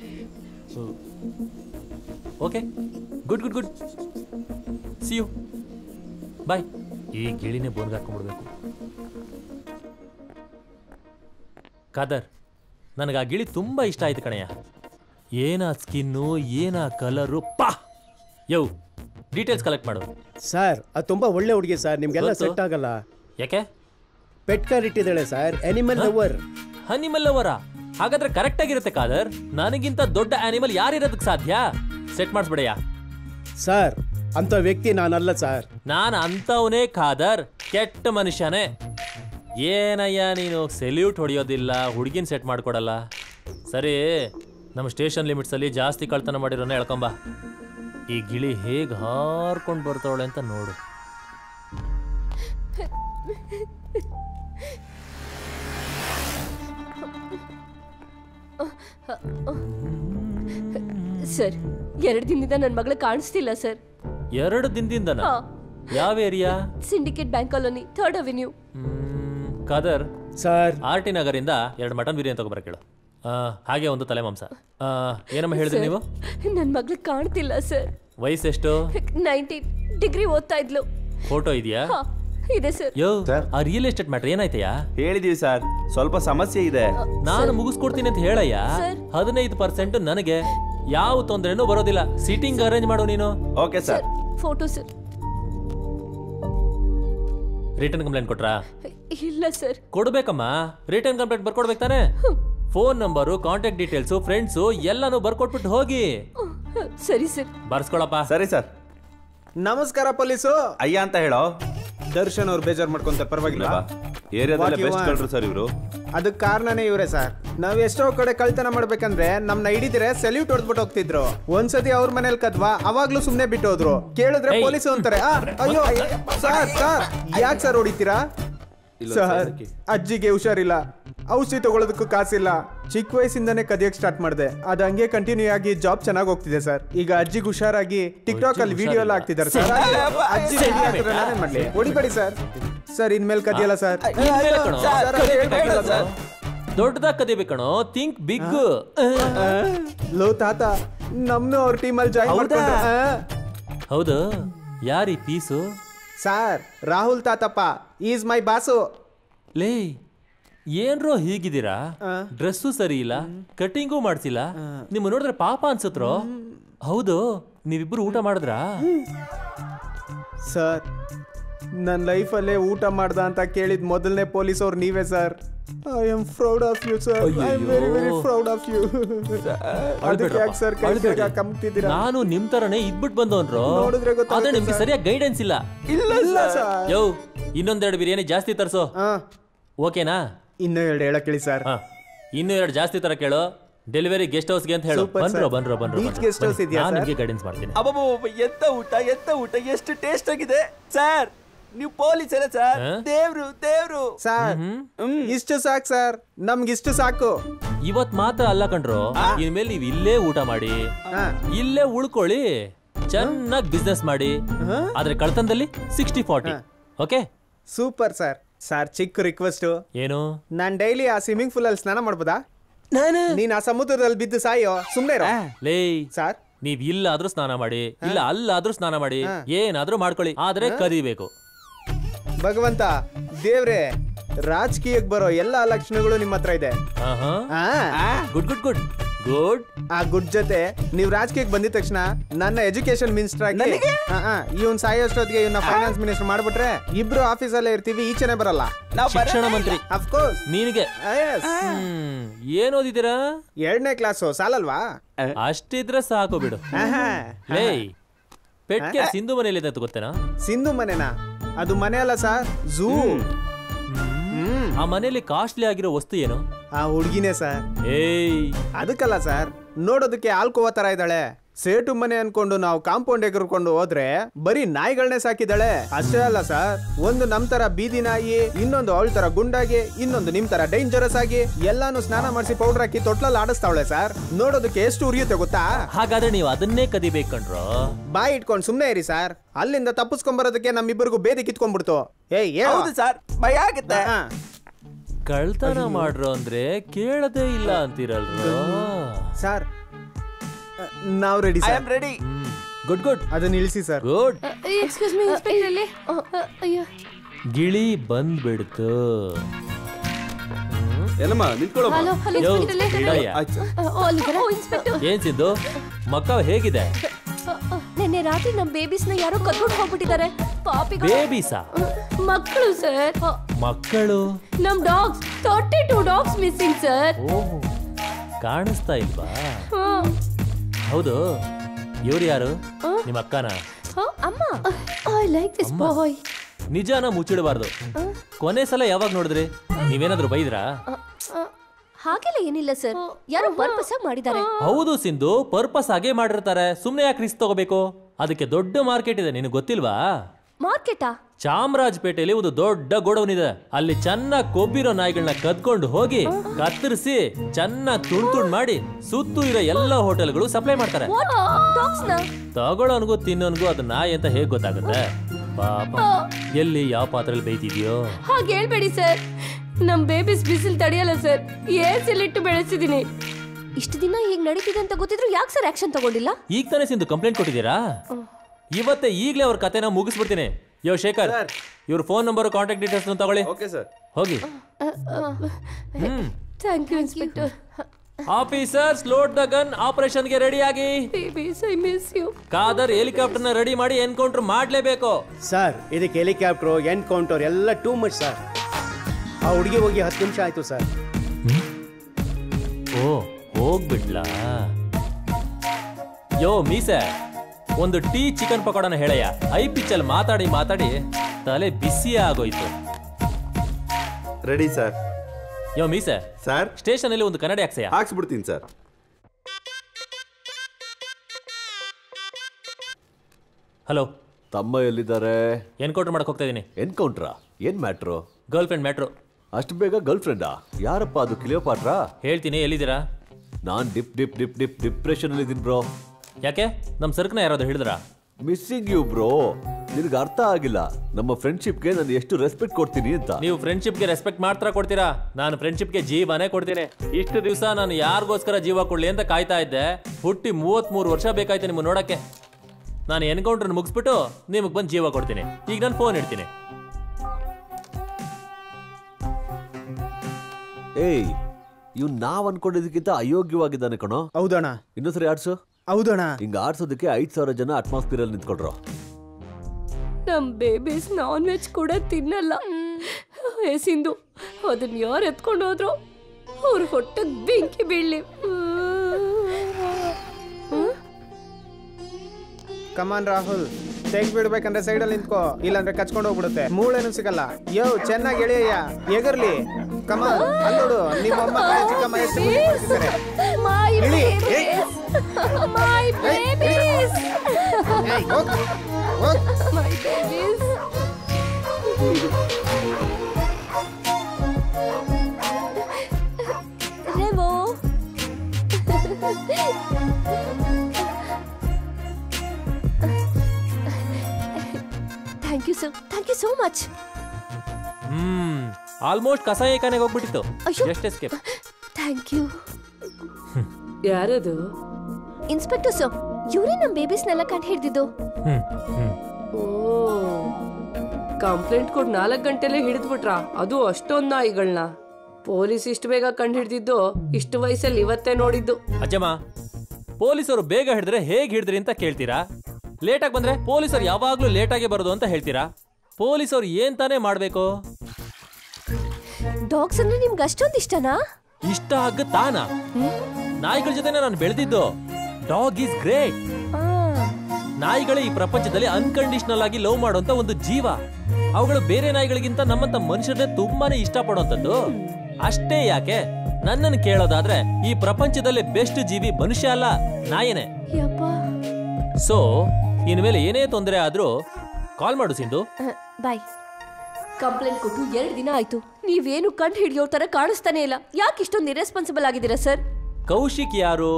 Okay, good good good. See you, bye. ಈ ಗಿಳಿನೇ ಬೋನ್ಗೆ ಹಾಕೊಂಡ್ಬಿಡ್ಬೇಕು. ಖಾದರ್, ನನಗೆ ಆ ಗಿಳಿ ತುಂಬಾ ಇಷ್ಟ ಆಯ್ತು ಕಣಯ್ಯ. ಏನ ಸ್ಕಿನ್ನು, ಏನ ಕಲರು, ಪಾ. ಯೋ, ಡೀಟೇಲ್ಸ್ ಕಲೆಕ್ಟ್ ಮಾಡು. ಸರ್, ಅದು ತುಂಬಾ ಒಳ್ಳೆ ಹುಡುಗಿ ಸರ್, ನಿಮ್ಗೆಲ್ಲ ಸೆಟ್ ಆಗಲ್ಲ. ಯಾಕೆ? ಪೆಟ್ ಕಾರ್ ಇಟ್ಟಿದ್ದಾಳೆ ಸರ್, ಅನಿಮಲ್ ಲವರ್. ಅನಿಮಲ್ ಲವರಾ? ಹಾಗಾದ್ರೆ ಕರೆಕ್ಟ್ ಆಗಿರುತ್ತೆ ಖಾದರ್. ನನಗಿಂತ ದೊಡ್ಡ ಆನಿಮಲ್ ಯಾರಿರೋದಕ್ಕೆ ಸಾಧ್ಯ? ಸೆಟ್ ಮಾಡಿಸ್ಬಿಡಯ್ಯ. ಸರ್, ಅಂತ ವ್ಯಕ್ತಿ ನಾನಲ್ಲ ಸರ್. ನಾನು ಅಂತವನೇ ಖಾದರ್, ಕೆಟ್ಟ ಮನುಷ್ಯನೇ. ಏನಯ್ಯ ನೀನು ಸೆಲ್ಯೂಟ್ ಹೊಡೆಯೋದಿಲ್ಲ, ಹುಡುಗಿನ ಸೆಟ್ ಮಾಡ್ಕೊಡಲ್ಲ. ಸರಿ, ನಮ್ಮ ಸ್ಟೇಷನ್ ಲಿಮಿಟ್ಸಲ್ಲಿ ಜಾಸ್ತಿ ಕಳ್ತನ ಮಾಡಿರೋನ ಹೇಳ್ಕೊಂಬ. ಈ ಗಿಳಿ ಹೇಗೆ ಹಾರ್ಕೊಂಡು ಬರ್ತಾವಳೆ ಅಂತ ನೋಡು. ಸರ್ ಎರಡು ದಿನದಿಂದ ನನ್ನ ಮಗಳು ಕಾಣಿಸ್ತಿಲ್ಲ ಸರ್. ಎರಡು ದಿನದಿಂದನಾ? ಯಾವ area? Syndicate bank colony, third avenue. Khader sir, R T ನಗರಿಂದ ಎರಡು ಮಟನ್ ಬಿರಿಯಾನಿ ತಗೊಬರ ಕೇಳು. ಹಾಗೆ ಒಂದು ತಲೆ ಮಾಂಸ. ಏನಮ್ಮ ಹೇಳಿದ್ರಿ ನೀವು? ನನ್ನ ಮಗಳು ಕಾಣ್ತಿಲ್ಲ ಸರ್. ವಯಸ್ಸೆಷ್ಟು? ನೈನ್ಟೀನ್, ಡಿಗ್ರಿ ಓದ್ತಾ ಇದ್ಲು. ಫೋಟೋ ಇದೆಯಾ? ಇದೆ ಸರ್. ಯೋ, ಆ ರಿಯಲ್ ಎಸ್ಟೇಟ್ ಮ್ಯಾಟ್ರ್ ಏನಾಯ್ತಯ್ಯ? ಹೇಳಿದೀವಿ ಸರ್, ಸ್ವಲ್ಪ ಸಮಸ್ಯೆ ಇದೆ. ನಾನು ಮುಗಿಸ್ಕೊಡ್ತೀನಿ ಅಂತ ಹೇಳಯ್ಯ. ಹದಿನೈದು ಪರ್ಸೆಂಟ್ ನನಗೆ, ಯಾವ ತೊಂದರೆನೂ ಬರೋದಿಲ್ಲ. ಸೀಟಿಂಗ್ ಅರೇಂಜ್ ಮಾಡು ನೀನು. Okay sir. Photo sir. Return complaint ಕೊಟ್ರಾ? ಇಲ್ಲ ಸರ್. ಕೊಡ್ಬೇಕಮ್ಮ, ರಿಟರ್ನ್ ಕಂಪ್ಲೇಂಟ್ ಬರ್ಕೊಡ್ಬೇಕು ತಾನೆ. Phone number, contact details, friends ಎಲ್ಲಾನು ಬರ್ಕೊಟ್ಬಿಟ್ಟು ಹೋಗಿ. ಸರಿ ಸರ್. ಬರ್ಸ್ಕೊಳಪ್ಪ. ಸರಿ ಸರ್. ನಮಸ್ಕಾರ ಪೊಲೀಸು. ಅಯ್ಯ ಅಂತ ಹೇಳೋ. ದರ್ಶನ್ ಅವ್ರು ಬೇಜಾರ್ ಮಾಡ್ಕೊಂತಾರೆ, ಪರವಾಗಿಲ್ಲ. ಏರಿಯಾದಲ್ಲೇ ಬೆಸ್ಟ್ ಕಳ್ರು ಸರ್ ಇವರು. ಅದಕ್ಕೆ ಕಾರಣನೇ ಇವರೇ ಸರ್. ನಾವ್ ಎಷ್ಟೋ ಕಡೆ ಕಳ್ತನ ಮಾಡ್ಬೇಕಂದ್ರೆ ನಮ್ನ ಹಿಡಿದ್ರೆ ಸೆಲ್ಯೂಟ್ ಹೊಡೆದ್ಬಿಟ್ಟು ಹೋಗ್ತಿದ್ರು. ಒಂದ್ಸತಿ ಅವ್ರ ಮನೇಲಿ ಕದ್ವಾ, ಅವಾಗ್ಲೂ ಸುಮ್ನೆ ಬಿಟ್ಟು ಹೋದ್ರು. ಕೇಳಿದ್ರೆ ಪೊಲೀಸು ಅಂತಾರೆ. ಅಯ್ಯೋ ಸರ್, ಸರ್ ಯಾಕೆ ಸರ್ ಹೊಡಿತೀರಾ? ಸರ್, ಅಜ್ಜಿಗೆ ಹುಷಾರಿಲ್ಲ, ಔಷಧಿ ತಗೊಳ್ಳೋದಕ್ಕೂ ಕಾಸಿಲ್ಲ. ಚಿಕ್ಕ ವಯಸ್ಸಿಂದಾನೇ ಕದಿಯಕ್ ಸ್ಟಾರ್ಟ್ ಮಾಡಿದೆ. ಅದು ಹಂಗೆ ಕಂಟಿನ್ಯೂ ಆಗಿ ಜಾಬ್ ಚೆನ್ನಾಗಿ ಹೋಗ್ತಿದೆ ಸರ್. ಈಗ ಅಜ್ಜಿಗೆ ಹುಷಾರಾಗಿ ಟಿಕ್ ಟಾಕ್ ಅಲ್ಲಿ ವಿಡಿಯೋ ಎಲ್ಲ ಹಾಕ್ತಿದ್ದಾರೆ ಸರ್. ಅಜ್ಜಿ ಮಾಡ್ಲಿ, ಹೊಡಿಬೇಡಿ ಸರ್. ಸರ್ ಇನ್ಮೇಲೆ ಕದಿಯಲ್ಲ ಸರ್. ದೊಡ್ಡದಾಗ ಕದಿಬೇಕಣೋ, ಥಿಂಕ್ ಬಿಗ್. ಲೋ ತಾತ, ನಮ್ನು ಅವ್ರ ಟೀಮಲ್ಲಿ ಜಾಯಿನ್ ಮಾಡ್ಕೊಂಡ್ರೆ. ಹೌದು, ಯಾರೀ ಪೀಸು? ಸರ್, ರಾಹುಲ್ ತಾತಪ್ಪ ಈಸ್ ಮೈ ಬಾಸು. ಲೇ, ಏನ್ರೋ ಹೀಗಿದ್ದೀರಾ? ಡ್ರೆಸ್ಸು ಸರಿ ಇಲ್ಲ, ಕಟಿಂಗು ಮಾಡ್ಸಿಲ್ಲ. ನಿಮ್ಮ ನೋಡಿದ್ರೆ ಪಾಪ ಅನ್ಸತ್ರೋ? ಹೌದು, ನೀವಿಬ್ರು ಊಟ ಮಾಡಿದ್ರಾ? ಸರ್, ನನ್ನ ಲೈಫಲ್ಲೇ ಊಟ ಮಾಡ್ದ ಅಂತ ಕೇಳಿದ ಮೊದಲನೇ ಪೊಲೀಸ್ ಅವ್ರು ನೀವೇ sir. I am proud of you sir. I am very very proud of you. ಅದಕ್ಕೆ ಯಾಕೆ ಸರ್ ಕೈ ಬೇಗ ಕಮ್ತಿದ್ದೀರಾ? ನಾನು ನಿಮ್ ತರನೇ ಇದ್ಬಿಟ್ಟು ಬಂದವನ್ರು. ನೋಡಿದ್ರೆ ಆದ್ರೆ ನಿಮ್ಗೆ ಸರಿಯಾಗಿ ಗೈಡೆನ್ಸ್ ಇಲ್ಲ. ಇಲ್ಲ ಸರ್. ಯೋ, ಇನ್ನೊಂದೆರಡು ಬಿರಿಯಾನಿ ಜಾಸ್ತಿ ತರ್ಸೋ. ಓಕೆನಾ? ಇನ್ನೂ ಎರಡು ಹೇಳ ಕೇಳಿ ಸರ್. ಇನ್ನೂ ಎರಡು ಜಾಸ್ತಿ ತರ ಕೇಳು. ಡೆಲಿವರಿ ಗೆಸ್ಟ್ ಹೌಸ್ಗೆ ಅಂತ ಹೇಳು. ಬಂದ್ರು ಬಂದ್ರು ಬಂದ್ರು ಗೆಸ್ಟ್ ಹೌಸ್ ಇದೆಯಾ? ನಾನು ನಿಮಗೆ ಗೈಡೆನ್ಸ್ ಮಾಡ್ತೀನಿ. ಅಬ್ಬಬ್ಬ, ಎಂತ ಊಟ, ಎಂತ ಊಟ, ಎಷ್ಟು ಟೇಸ್ಟ್ ಆಗಿದೆ ಸರ್. ನೀವು ಪೊಲೀಸ್ ಅಲ್ಲ ಸರ್, ದೇವ್ರು ದೇವ್ರು ಸರ್. ಇಷ್ಟು ಸಾಕು ಸರ್, ನಮ್ಗೆ ಇಷ್ಟು ಸಾಕು. ಇವತ್ ಮಾತ್ರ ಅಲ್ಲ ಕಣ್ರು, ಇನ್ಮೇಲೆ ನೀವು ಇಲ್ಲೇ ಊಟ ಮಾಡಿ, ಇಲ್ಲೇ ಉಳ್ಕೊಳ್ಳಿ, ಚೆನ್ನಾಗಿ ಬಿಸ್ನೆಸ್ ಮಾಡಿ. ಆದ್ರೆ ಕಳ್ತನದಲ್ಲಿ sixty forty. Okay? Super sir. Sir, ಚಿಕ್ಕ ರಿಕ್ವೆಸ್ಟ್. ಏನು? ನಾನ್ ಡೈಲಿ ಆ ಸ್ವಿಮ್ಮಿಂಗ್ ಪೂಲ್ ಅಲ್ಲಿ ಸ್ನಾನ ಮಾಡ್ಬೋದಾ? ನಾನು ನೀನ್ ಆ ಸಮುದ್ರದಲ್ಲಿ ಬಿದ್ದು ಸಾಯೋ, ಸುಮ್ನೆ ಇರೋ. ಲೇ ಸರ್, ನೀವ್ ಇಲ್ಲಾದ್ರೂ ಸ್ನಾನ ಮಾಡಿ, ಇಲ್ಲ ಅಲ್ಲಾದ್ರೂ ಸ್ನಾನ ಮಾಡಿ, ಏನಾದ್ರೂ ಮಾಡ್ಕೊಳ್ಳಿ, ಆದ್ರೆ ಕದಿಬೇಕು. ಭಗವಂತ ದೇವ್ರೆ, ರಾಜಕೀಯಕ್ಕೆ ಬರೋ ಎಲ್ಲಾ ಲಕ್ಷಣಗಳು ನಿಮ್ಮ ಹತ್ರ ಇದೆ. Good good good good. ಆ ಗುಡ್ ಜೊತೆ ನೀವ್ ರಾಜಕೀಯಕ್ಕೆ ಬಂದಿದ ತಕ್ಷಣ ನನ್ನ ಎಜುಕೇಶನ್ ಮಿನಿಸ್ಟರ್ ಆಗಿ ಇವನ್ ಸಾಯೋಷ್ಟೊತ್ತಿಗೆ ಇವನ್ನ ಫೈನಾನ್ಸ್ ಮಿನಿಸ್ಟರ್ ಮಾಡ್ಬಿಟ್ರೆ ಇಬ್ರು ಆಫೀಸಲ್ಲೇ ಇರ್ತೀವಿ, ಈಚೆನೆ ಬರಲ್ಲ. ಶಿಕ್ಷಣ ಮಂತ್ರಿ ಅಫ್ಕೋರ್ಸ್ ನಿನಗೆ. ಏನ್ ಓದಿದ್ದೀರಾ? ಎರಡನೇ ಕ್ಲಾಸು, ಸಾಲಲ್ವಾ? ಅಷ್ಟಿದ್ರೆ ಸಾಕು ಬಿಡು. ಲೇ, ಪೆಟ್ಕೆ ಸಿಂಧು ಮನೆಯಲ್ಲಿ ಅಂತ ಗೊತ್ತೇನಾ? ಸಿಂಧು ಮನೆನಾ? ಅದು ಮನೆ ಅಲ್ಲ ಸರ್, ಝೂ. ಆ ಮನೆಯಲ್ಲಿ ಕಾಸ್ಟ್ಲಿ ಆಗಿರೋ ವಸ್ತು ಏನು? ಆ ಹುಡುಗಿನೇ ಸರ್. ಏಯ್, ಅದಕ್ಕಲ್ಲ ಸರ್, ನೋಡೋದಕ್ಕೆ ಆಲ್ಕೋವಾ ತರ ಇದ್ದಾಳೆ. ಸೇಟು ಮನೆ ಅನ್ಕೊಂಡು ನಾವು ಕಾಂಪೌಂಡ್ ಎಗರ್ಕೊಂಡು ಹೋದ್ರೆ ಬರೀ ನಾಯಿಗಳನ್ನೇ ಸಾಕಿದಾಳೆ. ಅಷ್ಟೇ ಅಲ್ಲ ಸರ್, ಒಂದು ನಮ್ ತರ ಬೀದಿ ನಾಯಿ, ಇನ್ನೊಂದು ಅವಳ ತರ ಗುಂಡಾಗಿ, ಇನ್ನೊಂದು ನಿಮ್ ತರ ಡೇಂಜರಸ್ ಆಗಿ, ಎಲ್ಲಾನು ಸ್ನಾನ ಮಾಡಿಸಿ ಪೌಡರ್ ಹಾಕಿ ತೊಟ್ಲಲ್ಲಿ ಆಡಿಸ್ತಾವಳೆ ಸರ್. ನೋಡೋದಕ್ಕೆ ಎಷ್ಟು ಉರಿಯುತ್ತೆ ಗೊತ್ತಾ? ಹಾಗಾದ್ರೆ ನೀವು ಅದನ್ನೇ ಕದಿಬೇಕಂಡ್ರು. ಬಾಯಿ ಇಟ್ಕೊಂಡು ಸುಮ್ನೆ ಇರಿ ಸರ್. ಅಲ್ಲಿಂದ ತಪ್ಪಿಸ್ಕೊಂಡ್ ಬರೋದಕ್ಕೆ ನಮ್ಮಿಬ್ಬರಿಗೂ ಬೇದಿ ಕಿತ್ಕೊಂಡ್ಬಿಡ್ತು. ಏಯ್ ಸರ್, ಭಯ ಆಗುತ್ತೆ. ಕಳ್ತನ ಮಾಡ್ರು ಅಂದ್ರೆ ಕೇಳದೇ ಇಲ್ಲ ಅಂತೀರಲ್ರು ಸರ್. ನಾವು ready sir. Ready. Good good. ಅದನ್ನ ಇಳಿಸಿ sir. Good. Excuse me inspector. ಅಯ್ಯೋ, ಗಿಳಿ ಬಂದ್ಬಿಡ್ತು. ಏನಮ್ಮ ನಿಂತ್ಕೊಳ್ಳೋ. Hello hello inspector. ಏನ್ ಸಿದ್ದು, ಮಕ್ಕ ಹೇಗಿದೆ? ನಿನ್ನೆ ರಾತ್ರಿ ನಮ್ ಬೇಬೀಸ್ನ ಯಾರೋ ಕದ್ಕೊಂಡು ಹೋಗ್ಬಿಟ್ಟಿದ್ದಾರೆ. ಪಾಪಿಗಳು. ಬೇಬೀಸಾ? ಮಕ್ಕಳು ಸರ್. ಮಕ್ಕಳು? ನಮ್ dogs thirty two dogs missing sir. Oh, ಕಾಣಿಸ್ತಾ ಇಲ್ವಾ? ಹೌದು, ಇವ್ರು ಯಾರು? ನಿಮ್ಮ ಅಕ್ಕನ? ಅಮ್ಮ. I like this boy. ನಿಜಾನ ಮುಚ್ಚಿಡಬಾರ್ದು. ಕೊನೆ ಸಲ ಯಾವಾಗ ನೋಡಿದ್ರಿ? ನೀವೇನಾದ್ರೂ ಬೈದ್ರಾ? ಹಾಗೆಲ್ಲ ಏನಿಲ್ಲ ಸರ್, ಯಾರೋ ಪರ್ಪಸ್ ಆಗಿ ಮಾಡಿದ್ದಾರೆ. ಹೌದು ಸಿಂಧು, ಪರ್ಪಸ್ ಆಗೇ ಮಾಡಿರ್ತಾರೆ. ಸುಮ್ನೆ ಯಾಕೆ ರಿಸ್ಕ್ ತಗೋಬೇಕು? ಅದಕ್ಕೆ ದೊಡ್ಡ ಮಾರ್ಕೆಟ್ ಇದೆ, ನಿನಗೆ ಗೊತ್ತಿಲ್ವಾ? ಮಾರ್ಕೆಟಾ? ಚಾಮರಾಜಪೇಟೆಯಲ್ಲಿ ಒಂದು ದೊಡ್ಡ ಗೋಡೌನ್ ಇದೆ. ಅಲ್ಲಿ ಚೆನ್ನಾಗಿ ಕೊಬ್ಬಿರೋ ನಾಯಿಗಳನ್ನ ಕದ್ಕೊಂಡು ಹೋಗಿ ಕತ್ತರಿಸಿ ಚೆನ್ನಾಗಿ ತುಂಡ್ ತುಂಡ್ ಮಾಡಿ ಸುತ್ತು ಇರೋ ಎಲ್ಲ ಹೋಟೆಲ್ಗಳು ಸಪ್ಲೈ ಮಾಡ್ತಾರೆ. ತಗೊಳ್ಳೋನ್ಗೂ ತಿನ್ನೋನ್ಗೂ ಅದು ನಾಯಿ ಅಂತ ಹೇಗ್ ಗೊತ್ತಾಗುತ್ತೆ? ಪಾಪ ಎಲ್ಲಿ ಯಾವ ಪಾತ್ರೆಯಲ್ಲಿ ಬೇಯ್ತಿದ್ಯೋ? ಹಾಗೆ ಹೇಳ್ಬೇಡಿ ಸರ್, ನಮ್ ಬೇಬಿಸ್ ಬಿಸಿಲ್ ತಡೆಯಲ್ಲ ಸರ್. ಏಸಿಲಿಟ್ಟು ಬೆಳೆಸಿದೀನಿ. ಇಷ್ಟು ದಿನ ಹೀಗ್ ನಡೀತಿದೆ ಅಂತ ಗೊತ್ತಿದ್ರು ಯಾಕೆ ಸರ್ ಆಕ್ಷನ್ ತಗೊಂಡಿಲ್ಲ? ಈಗ ತಾನೇ ಸಿಂಧು ಕಂಪ್ಲೇಂಟ್ ಕೊಟ್ಟಿದ್ದೀರಾ? ಇವತ್ತೇ ಈಗಲೇ ಅವ್ರ ಕತೆನ ಮುಗಿಸ್ಬಿಡ್ತೀನಿ. ಯೋ ಶೇಖರ್, ಇವ್ರ ಫೋನ್ ನಂಬರ್ ಕಾಂಟ್ಯಾಕ್ಟ್ ಡೀಟೇಲ್ಸ್ ತಗೊಳ್ಳಿ. Okay sir. ಹೋಗಿ. Thank you inspector. Officers load the gun, operation ಗೆ ರೆಡಿ ಆಗಿ. Babies I miss you. Khader helicopter ನ ರೆಡಿ ಮಾಡಿ ಎನ್ಕೌಂಟರ್ ಮಾಡ್ಲೇಬೇಕು. ಸರ್ ಇದಕ್ಕೆ ಹೆಲಿಕಾಪ್ಟರ್ ಎನ್ಕೌಂಟರ್ ಎಲ್ಲ ಟೂ ಮಚ್ ಸರ್. ಆ ಹುಡುಗಿ ಹೋಗಿ ಹತ್ತು ನಿಮಿಷ ಆಯ್ತು ಸರ್. ಓ ಹೋಗ್ಬಿಡ್ಲಾ? ಯೋ ಮೀಸೆ, ಒಂದು ಟೀ ಚಿಕನ್ ಪಕೋಡನ ಹೇಳಯ್ಯ. ಐ ಪಿಚ್ಚಲ್ಲಿ ಮಾತಾಡಿ ಮಾತಾಡಿ ತಲೆ ಬಿಸಿ ಆಗೋಯ್ತು. Ready sir. ಯೋ ಮೀಸೆ ಸರ್, ಸ್ಟೇಷನ್ ಅಲ್ಲಿ ಒಂದು ಕನ್ನಡಿ ಹಾಕ್ಸಯ್ಯ. ಹಾಕ್ಸ್ಬಿಡ್ತೀನಿ ಸರ್. ಹಲೋ, ತಮ್ಮ ಎಲ್ಲಿದ್ದಾರೆ? ಎನ್ಕೌಂಟರ್ ಮಾಡಕ್ ಹೋಗ್ತಾ ಇದೀನಿ. ಎನ್ಕೌಂಟ್ರಾ? ಏನ್ ಮ್ಯಾಟ್ರು? Girl friend matter. ಅಷ್ಟು ಬೇಗ ಗರ್ಲ್ ಫ್ರೆಂಡಾ? ಯಾರಪ್ಪ ಅದು? ಕ್ಲಿಯೋಪಾಟ್ರಾ? ಹೇಳ್ತೀನಿ, ಎಲ್ಲಿದ್ದೀರಾ? ನಾನ್ dip dip dip dip depression ಅಲ್ಲಿ ಇದೀನಿ ಬ್ರೋ. ಯಾಕೆ? ನಮ್ ಸರ್ಕನ ಯಾರಾದ್ರೂ ಹೇಳಿದ್ರಾ? Missing you bro. ನಿನಗೆ ಅರ್ಥ ಆಗಿಲ್ಲ ನಮ್ಮ ಫ್ರೆಂಡ್ಶಿಪ್ಗೆ ನಾನು ಎಷ್ಟು ರೆಸ್ಪೆಕ್ಟ್ ಕೊಡ್ತೀನಿ ಅಂತ. ನೀವು ಫ್ರೆಂಡ್ಶಿಪ್ಗೆ ರೆಸ್ಪೆಕ್ಟ್ ಮಾಡ್ತಾ ಕೊಡ್ತೀರಾ, ನಾನು ಫ್ರೆಂಡ್ಶಿಪ್ಗೆ ಜೀವನೇ ಕೊಡ್ತೀನಿ. ಇಷ್ಟು ದಿವಸ ನಾನು ಯಾರಿಗೋಸ್ಕರ ಜೀವ ಕೊಡ್ಲಿ ಅಂತ ಕಾಯ್ತಾ ಇದ್ದೆ. ಹುಟ್ಟಿ ಮೂವತ್ತ್ ಮೂರು ವರ್ಷ ಬೇಕಾಯ್ತು ನಿಮ್ಗೆ ನೋಡಕ್ಕೆ. ನಾನು ಎನ್ಕೌಂಟರ್ ಮುಗಿಸ್ಬಿಟ್ಟು ನಿಮಗೆ ಬಂದು ಜೀವ ಕೊಡ್ತೀನಿ. ಈಗ ನಾನು ಫೋನ್ ಇಡ್ತೀನಿ. ಏಯ್, ಇವ್ ನಾವ್ ಅನ್ಕೊಂಡಿದ್ದಕ್ಕಿಂತ ಅಯೋಗ್ಯವಾಗಿದ್ದಾನೆ ಕಣೋ. ಹೌದಣ್ಣ. ಇನ್ನೊಂದ್ಸರಿ ಆಡ್ಸು. ಹೌದಣ್ಣ. ಹಿಂಗ ಆಡ್ಸೋದಕ್ಕೆ ಐದ್ ಸಾವಿರ ಜನ ಅಟ್ಮಾಸ್ಫಿಯರ್ ಅಲ್ಲಿ ನಿಂತ್ಕೊಡ್ರು. ನಮ್ ಬೇಬೀಸ್ ನಾನ್ ವೆಜ್ ಕೂಡ ತಿನ್ನಲ್ಲ. ಏ ಸಿಂಧು, ಅದನ್ನ ಯಾರು ಎತ್ಕೊಂಡು ಹೋದ್ರು ಅವ್ರ ಹೊಟ್ಟೆಗ್ ಬೆಂಕಿ ಬೀಳ್ಲಿ. ಕಮಾನ್ ರಾಹುಲ್, ತೆಗ್ ಬಿಡ್ಬೇಕಂದ್ರೆ ಸೈಡಲ್ಲಿ ನಿಂತ್ಕೋ, ಇಲ್ಲಾಂದ್ರೆ ಕಚ್ಕೊಂಡು ಹೋಗ್ಬಿಡುತ್ತೆ. ಮೂಳೆನು ಸಿಗಲ್ಲ. ಯೋ ಚೆನ್ನಾಗಿ ಎಳೆಯಯ್ಯ, ಎಗರ್ಲಿ. ಕಮಾನ್, ಅಲ್ಲೋಡು ನಿಮ್ಮ ಅಮ್ಮ ಚಿಕ್ಕಮ್ಮ ಎಷ್ಟು ಖುಷಿ ಪಡ್ತಿದ್ದಾರೆ. My ಇಳಿ. babies! My babies! ಏಯ್, ಹೋಗ್, ಹೋಗ್. My babies! ರೆವೋ. Thank you sir, thank you so much. Hmm almost ಕಸಾಯಿಖಾನೆಗೆ ಹೋಗ್ಬಿಟ್ಟಿತ್ತು. Just escape. Thank you. ಯಾರದು? ಇನ್ಸ್ಪೆಕ್ಟರ್ ಸರ್, ಇವರೇ ನಮ್ಮ ಬೇಬೀಸ್ನೆಲ್ಲ ಕಂಡು ಹಿಡಿದಿದ್ದು. ಓ, ಕಂಪ್ಲೇಂಟ್ ಕೊಟ್ಟು ನಾಲ್ಕು ಗಂಟೆಲೆ ಹಿಡಿದ್ಬಿಟ್ರಾ? ಅದು ಅಷ್ಟೊಂದು ನಾಯಿಗಳನ್ನ ಪೊಲೀಸ್ ಇಷ್ಟು ಬೇಗ ಕಂಡು ಹಿಡಿದಿದ್ದು ಇಷ್ಟು ವಯಸ್ಸಲ್ಲಿ ಇವತ್ತೇ ನೋಡಿದ್ದು. ಅಜ್ಜಮ್ಮ, ಪೊಲೀಸರು ಬೇಗ ಹಿಡಿದ್ರೆ ಹೇಗೆ ಹಿಡಿದ್ರಿ ಅಂತ ಕೇಳ್ತೀರಾ? ಲೇಟಾಗಿ ಬಂದ್ರೆ ಪೊಲೀಸರು ಯಾವಾಗ್ಲೂ ಲೇಟಾಗಿ ಬರೋದು ಅಂತ ಹೇಳ್ತೀರಾ? ಪೊಲೀಸರು ಏನ್ ತಾನೇ ಮಾಡ್ಬೇಕು? ಡಾಗ್ಸ್ ಅಂದ್ರೆ ನಿಮ್ಗೆ ಅಷ್ಟೊಂದು ಇಷ್ಟನಾ? ಇಷ್ಟ ಆಗ ತಾನ? ನಾಯಿಗಳ ಜೊತೆ ನಾನು ಬೆಳೆದಿದ್ದು. Dog is great. ನಾಯಿಗಳೇ ಈ ಪ್ರಪಂಚದಲ್ಲಿ ಅನ್ಕಂಡೀಷನಲ್ ಆಗಿ ಲವ್ ಮಾಡುವಂತ ಒಂದು ಜೀವ. ಅವುಗಳು ಬೇರೆ ನಾಯಿಗಳಿಗಿಂತ ನಮ್ಮಂತ ಮನುಷ್ಯರನ್ನೇ ತುಂಬಾನೇ ಇಷ್ಟ ಪಡುವಂತದ್ದು. ಅಷ್ಟೇ ಯಾಕೆ, ನನ್ನನ್ನು ಕೇಳೋದಾದ್ರೆ ಈ ಪ್ರಪಂಚದಲ್ಲಿ ಬೆಸ್ಟ್ ಜೀವಿ ಮನುಷ್ಯ ಅಲ್ಲ, ನಾಯಿನೇ. ಸೊ ಇನ್ಮೇಲೆ ಏನೇ ತೊಂದರೆ ಆದ್ರೂ ಕಾಲ್ ಮಾಡು ಸಿಂಧು. ಬಾಯ್. ಕಂಪ್ಲೇಂಟ್ ಕೊಟ್ಟು ಎರಡು ದಿನ ಆಯ್ತು, ನೀವೇನು ಕಂಡು ಹಿಡಿಯೋ ತರ ಕಾಣಿಸ್ತಾನೆ ಇಲ್ಲ. ಯಾಕೆ ಇಷ್ಟೊಂದು ಇರೆಸ್ಪಾನ್ಸಿಬಲ್ ಆಗಿದ್ದೀರಾ ಸರ್? ಕೌಶಿಕ್ ಯಾರು?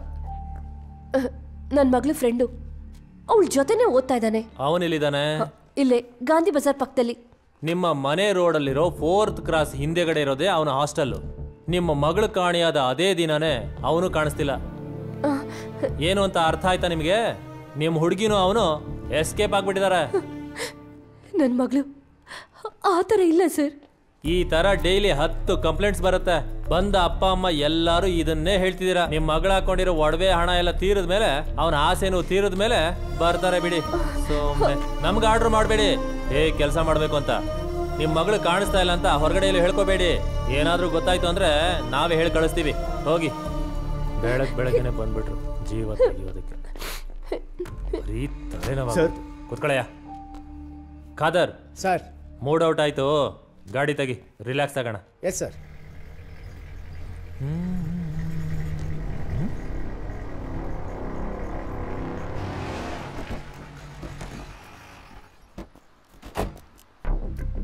ನನ್ನ ಮಗಳ ಫ್ರೆಂಡು, ಅವಳ ಜೊತೆನೆ ಓದ್ತಾ ಇದ್ದಾನೆ. ಅವನೆಲ್ಲಿದ್ದಾನೆ? ಇಲ್ಲೇ ಗಾಂಧಿ ಬಜಾರ್ ಪಕ್ಕದಲ್ಲಿ. ನಿಮ್ಮ ಮನೆ ರೋಡಲ್ಲಿರೋ ಫೋರ್ತ್ ಕ್ರಾಸ್ ಹಿಂದೆಗಡೆ ಇರೋದೇ ಅವನ ಹಾಸ್ಟೆಲ್. ನಿಮ್ಮ ಮಗಳು ಕಾಣಿಯಾದ ಅದೇ ದಿನನೇ ಅವನು ಕಾಣಿಸ್ತಿಲ್ಲ. ಏನು ಅಂತ ಅರ್ಥ ಆಯ್ತಾ ನಿಮಗೆ? ನಿಮ್ಮ ಹುಡುಗಿನೂ ಅವನು ಎಸ್ಕೇಪ್ ಆಗ್ಬಿಟ್ಟಿದ್ದಾರೆ. ನನ್ನ ಮಗಳು ಆ ಥರ ಇಲ್ಲ ಸರ್. ಈ ತರ ಡೈಲಿ ಹತ್ತು ಕಂಪ್ಲೇಂಟ್ಸ್ ಬರುತ್ತೆ. ಬಂದ ಅಪ್ಪ ಅಮ್ಮ ಎಲ್ಲಾರು ಇದನ್ನೇ ಹೇಳ್ತಿದ್ದೀರಾ. ನಿಮ್ ಮಗಳ ಹಾಕೊಂಡಿರೋ ಒಡವೆ ಹಣ ಎಲ್ಲ ತೀರದ ಮೇಲೆ, ಅವನ ಆಸೆನು ತೀರದ ಮೇಲೆ ಬರ್ತಾರೆ ಬಿಡಿ. ಸುಮ್ಮನೆ ನಮ್ಗೆ ಆರ್ಡರ್ ಮಾಡಬೇಡಿ ಹೇಗೆ ಕೆಲಸ ಮಾಡ್ಬೇಕು ಅಂತ. ನಿಮ್ ಮಗಳು ಕಾಣಿಸ್ತಾ ಇಲ್ಲ ಅಂತ ಹೊರಗಡೆಯಲ್ಲಿ ಹೇಳ್ಕೋಬೇಡಿ. ಏನಾದ್ರೂ ಗೊತ್ತಾಯ್ತು ಅಂದ್ರೆ ನಾವೇ ಹೇಳಿ ಕಳಿಸ್ತೀವಿ. ಹೋಗಿ. ಬೆಳಗ್ ಬೆಳಗ್ಗೆನೆ ಬಂದ್ಬಿಟ್ರು ಜೀವ ತೆಗಿಯೋದಕ್ಕೆ. ಬರೀ ತಲೆನೋವು. ಕೂತ್ಕೊಳ್ಳಯ್ಯ. ಖಾದರ್ ಸರ್, ಮೂಡ್ ಔಟ್ ಆಯ್ತು, ಗಾಡಿ ತೆಗಿ, ರಿಲ್ಯಾಕ್ಸ್ ಆಗೋಣ. Yes sir.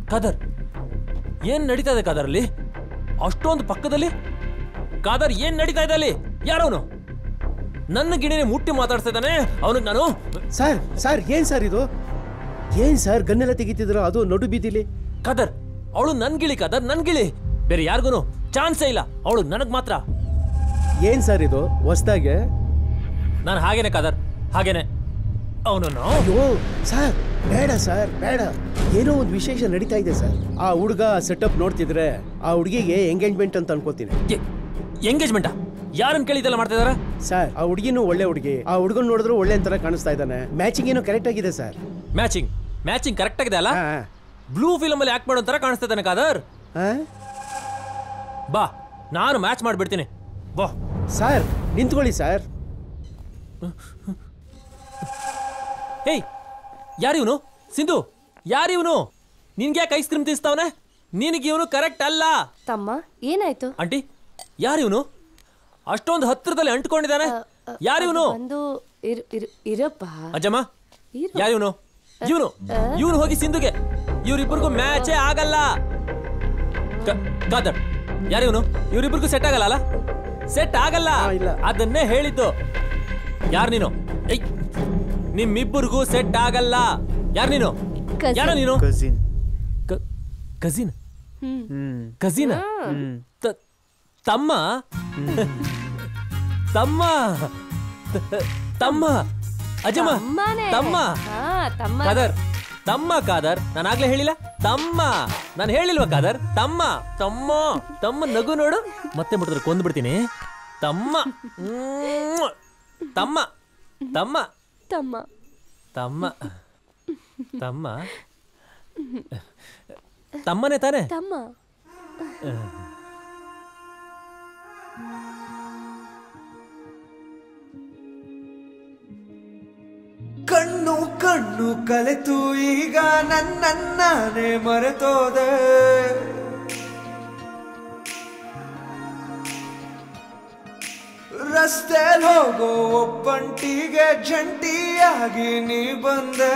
ಕಾದರ್ ಏನ್ ನಡೀತಾ ಇದೆ ಕಾದರ್ ಅಲ್ಲಿ? ಅಷ್ಟೊಂದು ಪಕ್ಕದಲ್ಲಿ ಕಾದರ್ ಏನ್ ನಡೀತಾ ಇದೆ ಅಲ್ಲಿ? ಯಾರವನು? ನನ್ನ ಗಿಣಿನೇ ಮುಟ್ಟಿ ಮಾತಾಡ್ತಾ ಇದ್ದಾನೆ. ಅವನಿಗೆ ನಾನು ಸರ್ ಸರ್ ಏನ್ ಸರ್ ಇದು? ಏನ್ ಸರ್ ಗನ್ನೆಲ್ಲ ತೆಗಿತಿದ್ರ? ಅದು ನಡು ಬೀದಿಲಿ. ಕಾದರ್ ಅವಳು ನನ್ ಗಿಳಿ ಕಾದರ್, ನನ್ ಗಿಳಿ. ಬೇರೆ ಯಾರಿಗೂ ಚಾನ್ಸೇ ಇಲ್ಲ. ಅವಳು ನನಗ್ ಮಾತ್ರ. ಏನ್ ಸರ್ ಇದು ಹೊಸ್ದಾಗೆ? ನಾನು ಹಾಗೇನೆ ಕಾದರ್, ಹಾಗೇನೆ. ಅವನು ಅಯ್ಯೋ ಸರ್ ಬೇಡ ಸರ್ ಬೇಡ. ಏನೋ ಒಂದು ವಿಶೇಷ ನಡೀತಾ ಇದೆ ಸರ್. ಆ ಹುಡುಗ ಸೆಟಪ್ ನೋಡ್ತಿದ್ರೆ ಆ ಹುಡುಗಿಗೆ ಎಂಗೇಜ್ಮೆಂಟ್ ಅಂತ ಅನ್ಕೋತೀನಿ. ಎಂಗೇಜ್ಮೆಂಟಾ? ಯಾರನ್ನ ಕೇಳಿದೆಲ್ಲ ಮಾಡ್ತಾ ಇದಾರ ಸರ್? ಆ ಹುಡುಗಿನೂ ಒಳ್ಳೆ ಹುಡುಗಿ. ಆ ಹುಡುಗನ್ ನೋಡಿದ್ರು ಒಳ್ಳೆ ಅಂತರ ಕಾಣಿಸ್ತಾ ಇದ್ದಾನೆ. ಮ್ಯಾಚಿಂಗ್ ಏನೋ ಕರೆಕ್ಟ್ ಆಗಿದೆ ಸರ್. ಮ್ಯಾಚಿಂಗ್ ಮ್ಯಾಚಿಂಗ್ ಕರೆಕ್ಟ್ ಆಗಿದೆ ಅಲ್ಲ? ಬ್ಲೂ ಫಿಲಮ್ ಅಲ್ಲಿ ಆಕ್ಟ್ ಮಾಡೋ ತರ ಕಾಣಿಸ್ತಾ ಇದ್ದಾನೆ ಕಾದರ್. ಬಾ ನಾನು ಮ್ಯಾಚ್ ಮಾಡ್ಬಿಡ್ತೀನಿ. ಬಾ ಸರ್ ನಿಂತ್ಕೊಳ್ಳಿ ಸರ್. ಹೇಯ್ ಯಾರಿವನು? ಸಿಂಧು ಯಾರಿವನು? ನಿನ್ಗೆ ಯಾಕೆ ಐಸ್ ಕ್ರೀಮ್ ತಿನ್ಸ್ತಾವನೆ? ನಿನಗೆ ಇವನು ಕರೆಕ್ಟ್ ಅಲ್ಲ. ತಮ್ಮ ಏನಾಯ್ತು? ಆಂಟಿ ಯಾರಿವನು? ಅಷ್ಟೊಂದು ಹತ್ತಿರದಲ್ಲಿ ಅಂಟ್ಕೊಂಡಿದ್ದಾನೆ. ಯಾರಿವನು? ಒಂದು ಇರಪ್ಪ. ಅಜ್ಜಮ್ಮ ಯಾರಿವನು? ಇವನು ಇವನು ಹೋಗಿ ಸಿಂಧುಗೆ. ಇವ್ರಿಬ್ರಿಗೂ ಮ್ಯಾಚೇ ಆಗಲ್ಲ. ಕಾದರ್ ಯಾರಿವನು? ಇವ್ರಿಬ್ರಿಗೂ ಸೆಟ್ ಆಗಲ್ಲ ಅಲ್ಲ? ಸೆಟ್ ಆಗಲ್ಲ. ಅದನ್ನೇ ಹೇಳಿದ್ದು. ಯಾರು ನೀನು? ನಿಮ್ಮಿಬ್ಬರಿಗೂ ಸೆಟ್ ಆಗಲ್ಲ. ಯಾರು ನೀನು? ಯಾರ ನೀನು? ಕಸಿನ್. ಕಸಿನ್ ಕಸಿನ್ ತಮ್ಮ ತಮ್ಮ ತಮ್ಮ ಅಜ್ಜಮ್ಮ ತಮ್ಮ ಕಾದರ್ ತಮ್ಮ ಕಾದರ್. ನಾನು ಆಗ್ಲೇ ಹೇಳಿಲ್ಲ ತಮ್ಮ? ನಾನು ಹೇಳಿಲ್ವಾ ಕಾದರ್? ತಮ್ಮ ತಮ್ಮ ತಮ್ಮ ನಗು ನೋಡು. ಮತ್ತೆ ಮುಟ್ಟಿದ್ರೆ ಕೊಂದು ಬಿಡ್ತೀನಿ. ತಮ್ಮ ತಮ್ಮ ತಮ್ಮ ತಮ್ಮ ತಮ್ಮ ತಮ್ಮ ತಮ್ಮನೇ ತಾನೆ? ತಮ್ಮ ಕಣ್ಣು ಕಣ್ಣು ಕಲೆತು ಈಗ ನನ್ನನ್ನೇ ಮರೆತೋದೆ. ರಸ್ತೆಲ್ ಹೋಗೋ ಒಬ್ಬಂಟಿಗೆ ಜಂಟಿಯಾಗಿ ನೀ ಬಂದೆ.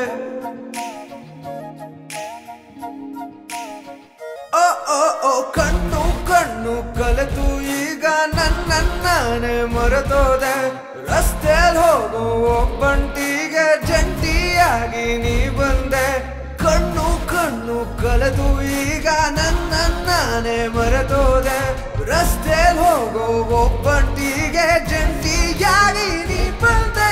ಓ ಓ ಓ ಕಣ್ಣು ಕಣ್ಣು ಕಲೆತು ಈಗ ನನ್ನನ್ನೇ ಮರೆತೋದೆ. ರಸ್ತೆಲ್ ಹೋಗೋ ಒಬ್ಬಂಟಿಗೆ ಜಂಟಿಯಾಗಿ ನೀ ಬಂದೆ. ಕಣ್ಣು ಕಣ್ಣು ಕಲೆದು ಈಗ ನನ್ನನ್ನೇ ಮರೆತೋದೆ. ರಸ್ತೆಲ್ ಹೋಗೋ ಒಬ್ಬಂಟಿಗೆ ಜಂಟಿಯಾಗಿ ನೀ ಬಂದೆ.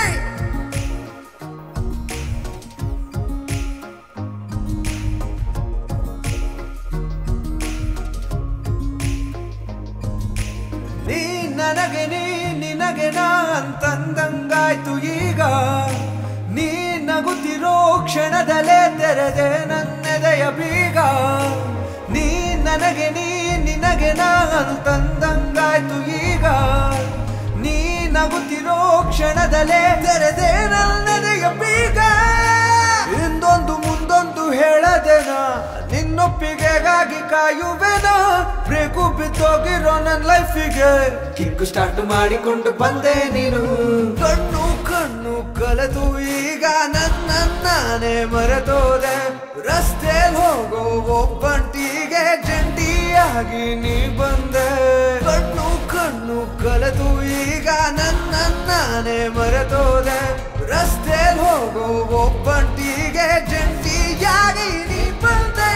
ನೀ ನನಗೆ ನೀ ನಿನಗೆ ನಾ ಅಂತಂದಂಗಾಯ್ತು ಈಗ. ನೀ ನಗುತ್ತಿರೋ ಕ್ಷಣದಲ್ಲೇ ತೆರೆದೆ ನನ್ನೆದೆಯ ಬೀಗ. ನೀ ನನಗೆ ನೀ ನಿನಗೆ ನಾ ಅಂತಂದಂಗಾಯ್ತು ಈಗ. ನೀ ನಗುತ್ತಿರೋ ಕ್ಷಣದಲ್ಲೇ ತೆರೆದೆ ನನ್ನೆದೆಯ ಬೀಗ. ಹಿಂದೊಂದು ಮುಂದೊಂದು ಹೇಳದೆನ ನಿನ್ನೊಪ್ಪಿಗೆಗಾಗಿ ಕಾಯುವೆನ. ಬ್ರೇಕು ಬಿದ್ದೋಗಿರೋ ನನ್ನ ಲೈಫಿಗೆ ಕಿಕ್ಕು ಸ್ಟಾರ್ಟ್ ಮಾಡಿಕೊಂಡು ಬಂದೆ ನೀನು. ಕಣ್ಣು ಕಣ್ಣು ಕಲೆದು ಈಗ ನನ್ನನ್ನೇ ಮರೆತೋದೆ. ರಸ್ತೆಲ್ ಹೋಗೋ ಒಬ್ಬಂಟಿಗೆ ಜಂಟಿಯಾಗಿ ನೀ ಬಂದೆ. ಕಣ್ಣು ಕಣ್ಣು ಕಲೆದು ಈಗ ನನ್ನನ್ನೇ ಮರೆತೋದೆ. ರಸ್ತೆಲ್ ಹೋಗೋ ಒಬ್ಬಂಟಿಗೆ ಜಂಟಿಯಾಗಿ ನೀ ಬಂದೆ.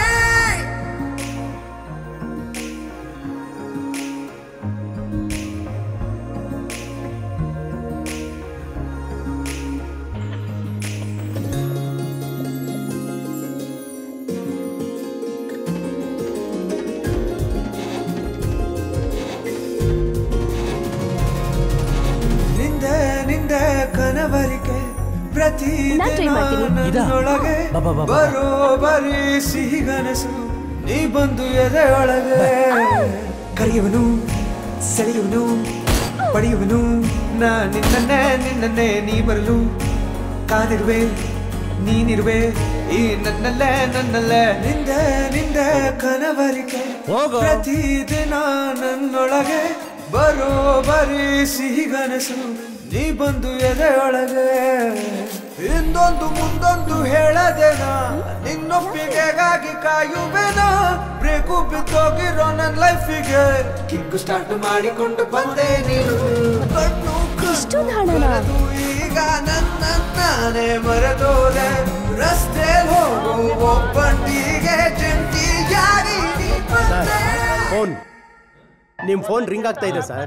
ನಿಂದೆ ನಿಂದೆ ಕನವರಿಕೆ ಪ್ರತಿ ನನ್ನೊಳಗೆ ಬರೋ ಬರೀ ಸಿಹಿಗನಸು. ನೀ ಬಂದು ಎದೆಯೊಳಗೆ ಕರೆಯುವನು ಸೆಳೆಯುವನು ಪಡೆಯುವನು. ನಾ ನಿನ್ನನ್ನೇ ನಿನ್ನನ್ನೇ ನೀ ಬರಲು ಕಾದಿರುವೆ. ನೀನಿರುವೆ ಈ ನನ್ನಲ್ಲೇ ನನ್ನಲ್ಲೇ. ನಿಂದೆ ನಿಂದೆ ಕನವರಿಕೆ ಪ್ರತಿದಿನ ನನ್ನೊಳಗೆ ಬರೋ ಬರೀ ಸಿಹಿಗನಸು. ನೀ ಬಂದು ಎದೆಯೊಳಗೆ ಹಿಂದೊಂದು ಮುಂದೊಂದು ಹೇಳದೇನ ನಿನ್ನೊಪ್ಪಿಗೆಗಾಗಿ ಕಾಯುವೆನ ಬ್ರೇಕು ಬಿದ್ದೋಗಿರೋ ನನ್ನ ಲೈಫಿಗೆ ಕಿಕ್ಕು ಸ್ಟಾರ್ಟ್ ಮಾಡಿಕೊಂಡು ಬಂದೆ ನೀನು ಕಣ್ಣು ಕಣ್ಣು ಈಗ ನನ್ನ ನಾನೇ ಮರೆತೋದೆ ರಸ್ತೆ ಹೋಗು ಒಬ್ಬಂಟಿಗೆ ಜಂಟಿಯಾಗಿ ಫೋನ್ ನಿಮ್ ಫೋನ್ ರಿಂಗ್ ಆಗ್ತಾ ಇದೆ ಸರ್.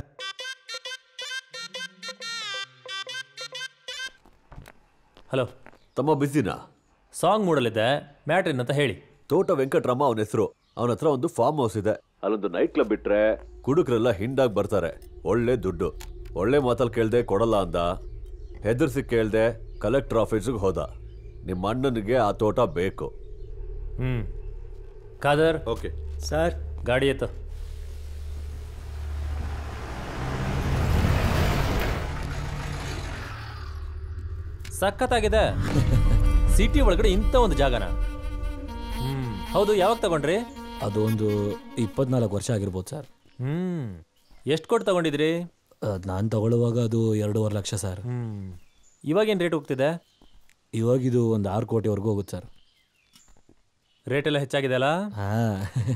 ಹಲೋ ತಮ್ಮ ಬಿಸಿನಾ? ಸಾಂಗ್ ಮೂಡಲಿದೆ, ಮ್ಯಾಟ್ರಿನ್ ಅಂತ ಹೇಳಿ. ತೋಟ ವೆಂಕಟರಾಮ ಅವನ ಹೆಸರು. ಅವನ ಹತ್ರ ಒಂದು ಫಾರ್ಮ್ ಹೌಸ್ ಇದೆ. ಅಲ್ಲೊಂದು ನೈಟ್ ಕ್ಲಬ್ ಬಿಟ್ರೆ ಕುಡುಕರೆಲ್ಲ ಹಿಂಡಾಗಿ ಬರ್ತಾರೆ. ಒಳ್ಳೆ ದುಡ್ಡು. ಒಳ್ಳೆ ಮಾತಲ್ಲಿ ಕೇಳ್ದೆ ಕೊಡಲ್ಲ ಅಂದ. ಹೆದರ್ಸಿ ಕೇಳ್ದೆ ಕಲೆಕ್ಟರ್ ಆಫೀಸ್ಗೆ ಹೋದ. ನಿಮ್ಮ ಅಣ್ಣನಿಗೆ ಆ ತೋಟ ಬೇಕು. ಹ್ಮ್ ಖಾದರ್. Okay sir. ಗಾಡಿ ಎತ್ತು. ಸಖತ್ತಾಗಿದೆ. ಸಿಟಿ ಒಳಗಡೆ ಇಂಥ ಒಂದು ಜಾಗನ. ಹ್ಮ್ ಹೌದು, ಯಾವಾಗ ತಗೊಂಡ್ರಿ? ಅದು ಒಂದು ಇಪ್ಪತ್ನಾಲ್ಕು ವರ್ಷ ಆಗಿರ್ಬೋದು ಸರ್. ಹ್ಮ್ ಎಷ್ಟು ಕೊಟ್ಟು ತಗೊಂಡಿದ್ರಿ? ನಾನು ತಗೊಳ್ಳುವಾಗ ಅದು ಎರಡೂವರೆ ಲಕ್ಷ ಸರ್. ಹ್ಮ್ ಇವಾಗೇನು ರೇಟ್ ಹೋಗ್ತಿದೆ? ಇವಾಗಿದು ಒಂದು ಆರು ಕೋಟಿವರೆಗೂ ಹೋಗುತ್ತೆ ಸರ್. ರೇಟ್ ಎಲ್ಲ ಹೆಚ್ಚಾಗಿದೆ ಅಲ್ಲ? ಹಾಂ.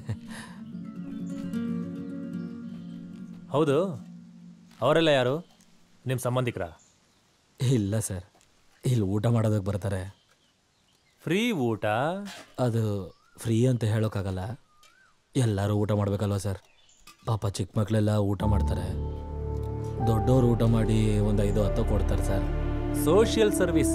ಹೌದು, ಅವರೆಲ್ಲ ಯಾರು? ನಿಮ್ಮ ಸಂಬಂಧಿಕರ? ಇಲ್ಲ ಸರ್, ಇಲ್ಲಿ ಊಟ ಮಾಡೋದಕ್ಕೆ ಬರ್ತಾರೆ. ಫ್ರೀ ಊಟ? ಅದು ಫ್ರೀ ಅಂತ ಹೇಳೋಕ್ಕಾಗಲ್ಲ, ಎಲ್ಲರೂ ಊಟ ಮಾಡಬೇಕಲ್ವ ಸರ್. ಪಾಪ ಚಿಕ್ಕ ಮಕ್ಕಳೆಲ್ಲ ಊಟ ಮಾಡ್ತಾರೆ. ದೊಡ್ಡವರು ಊಟ ಮಾಡಿ ಒಂದು ಐದು ಹತ್ತು ಕೊಡ್ತಾರೆ ಸರ್. Social service.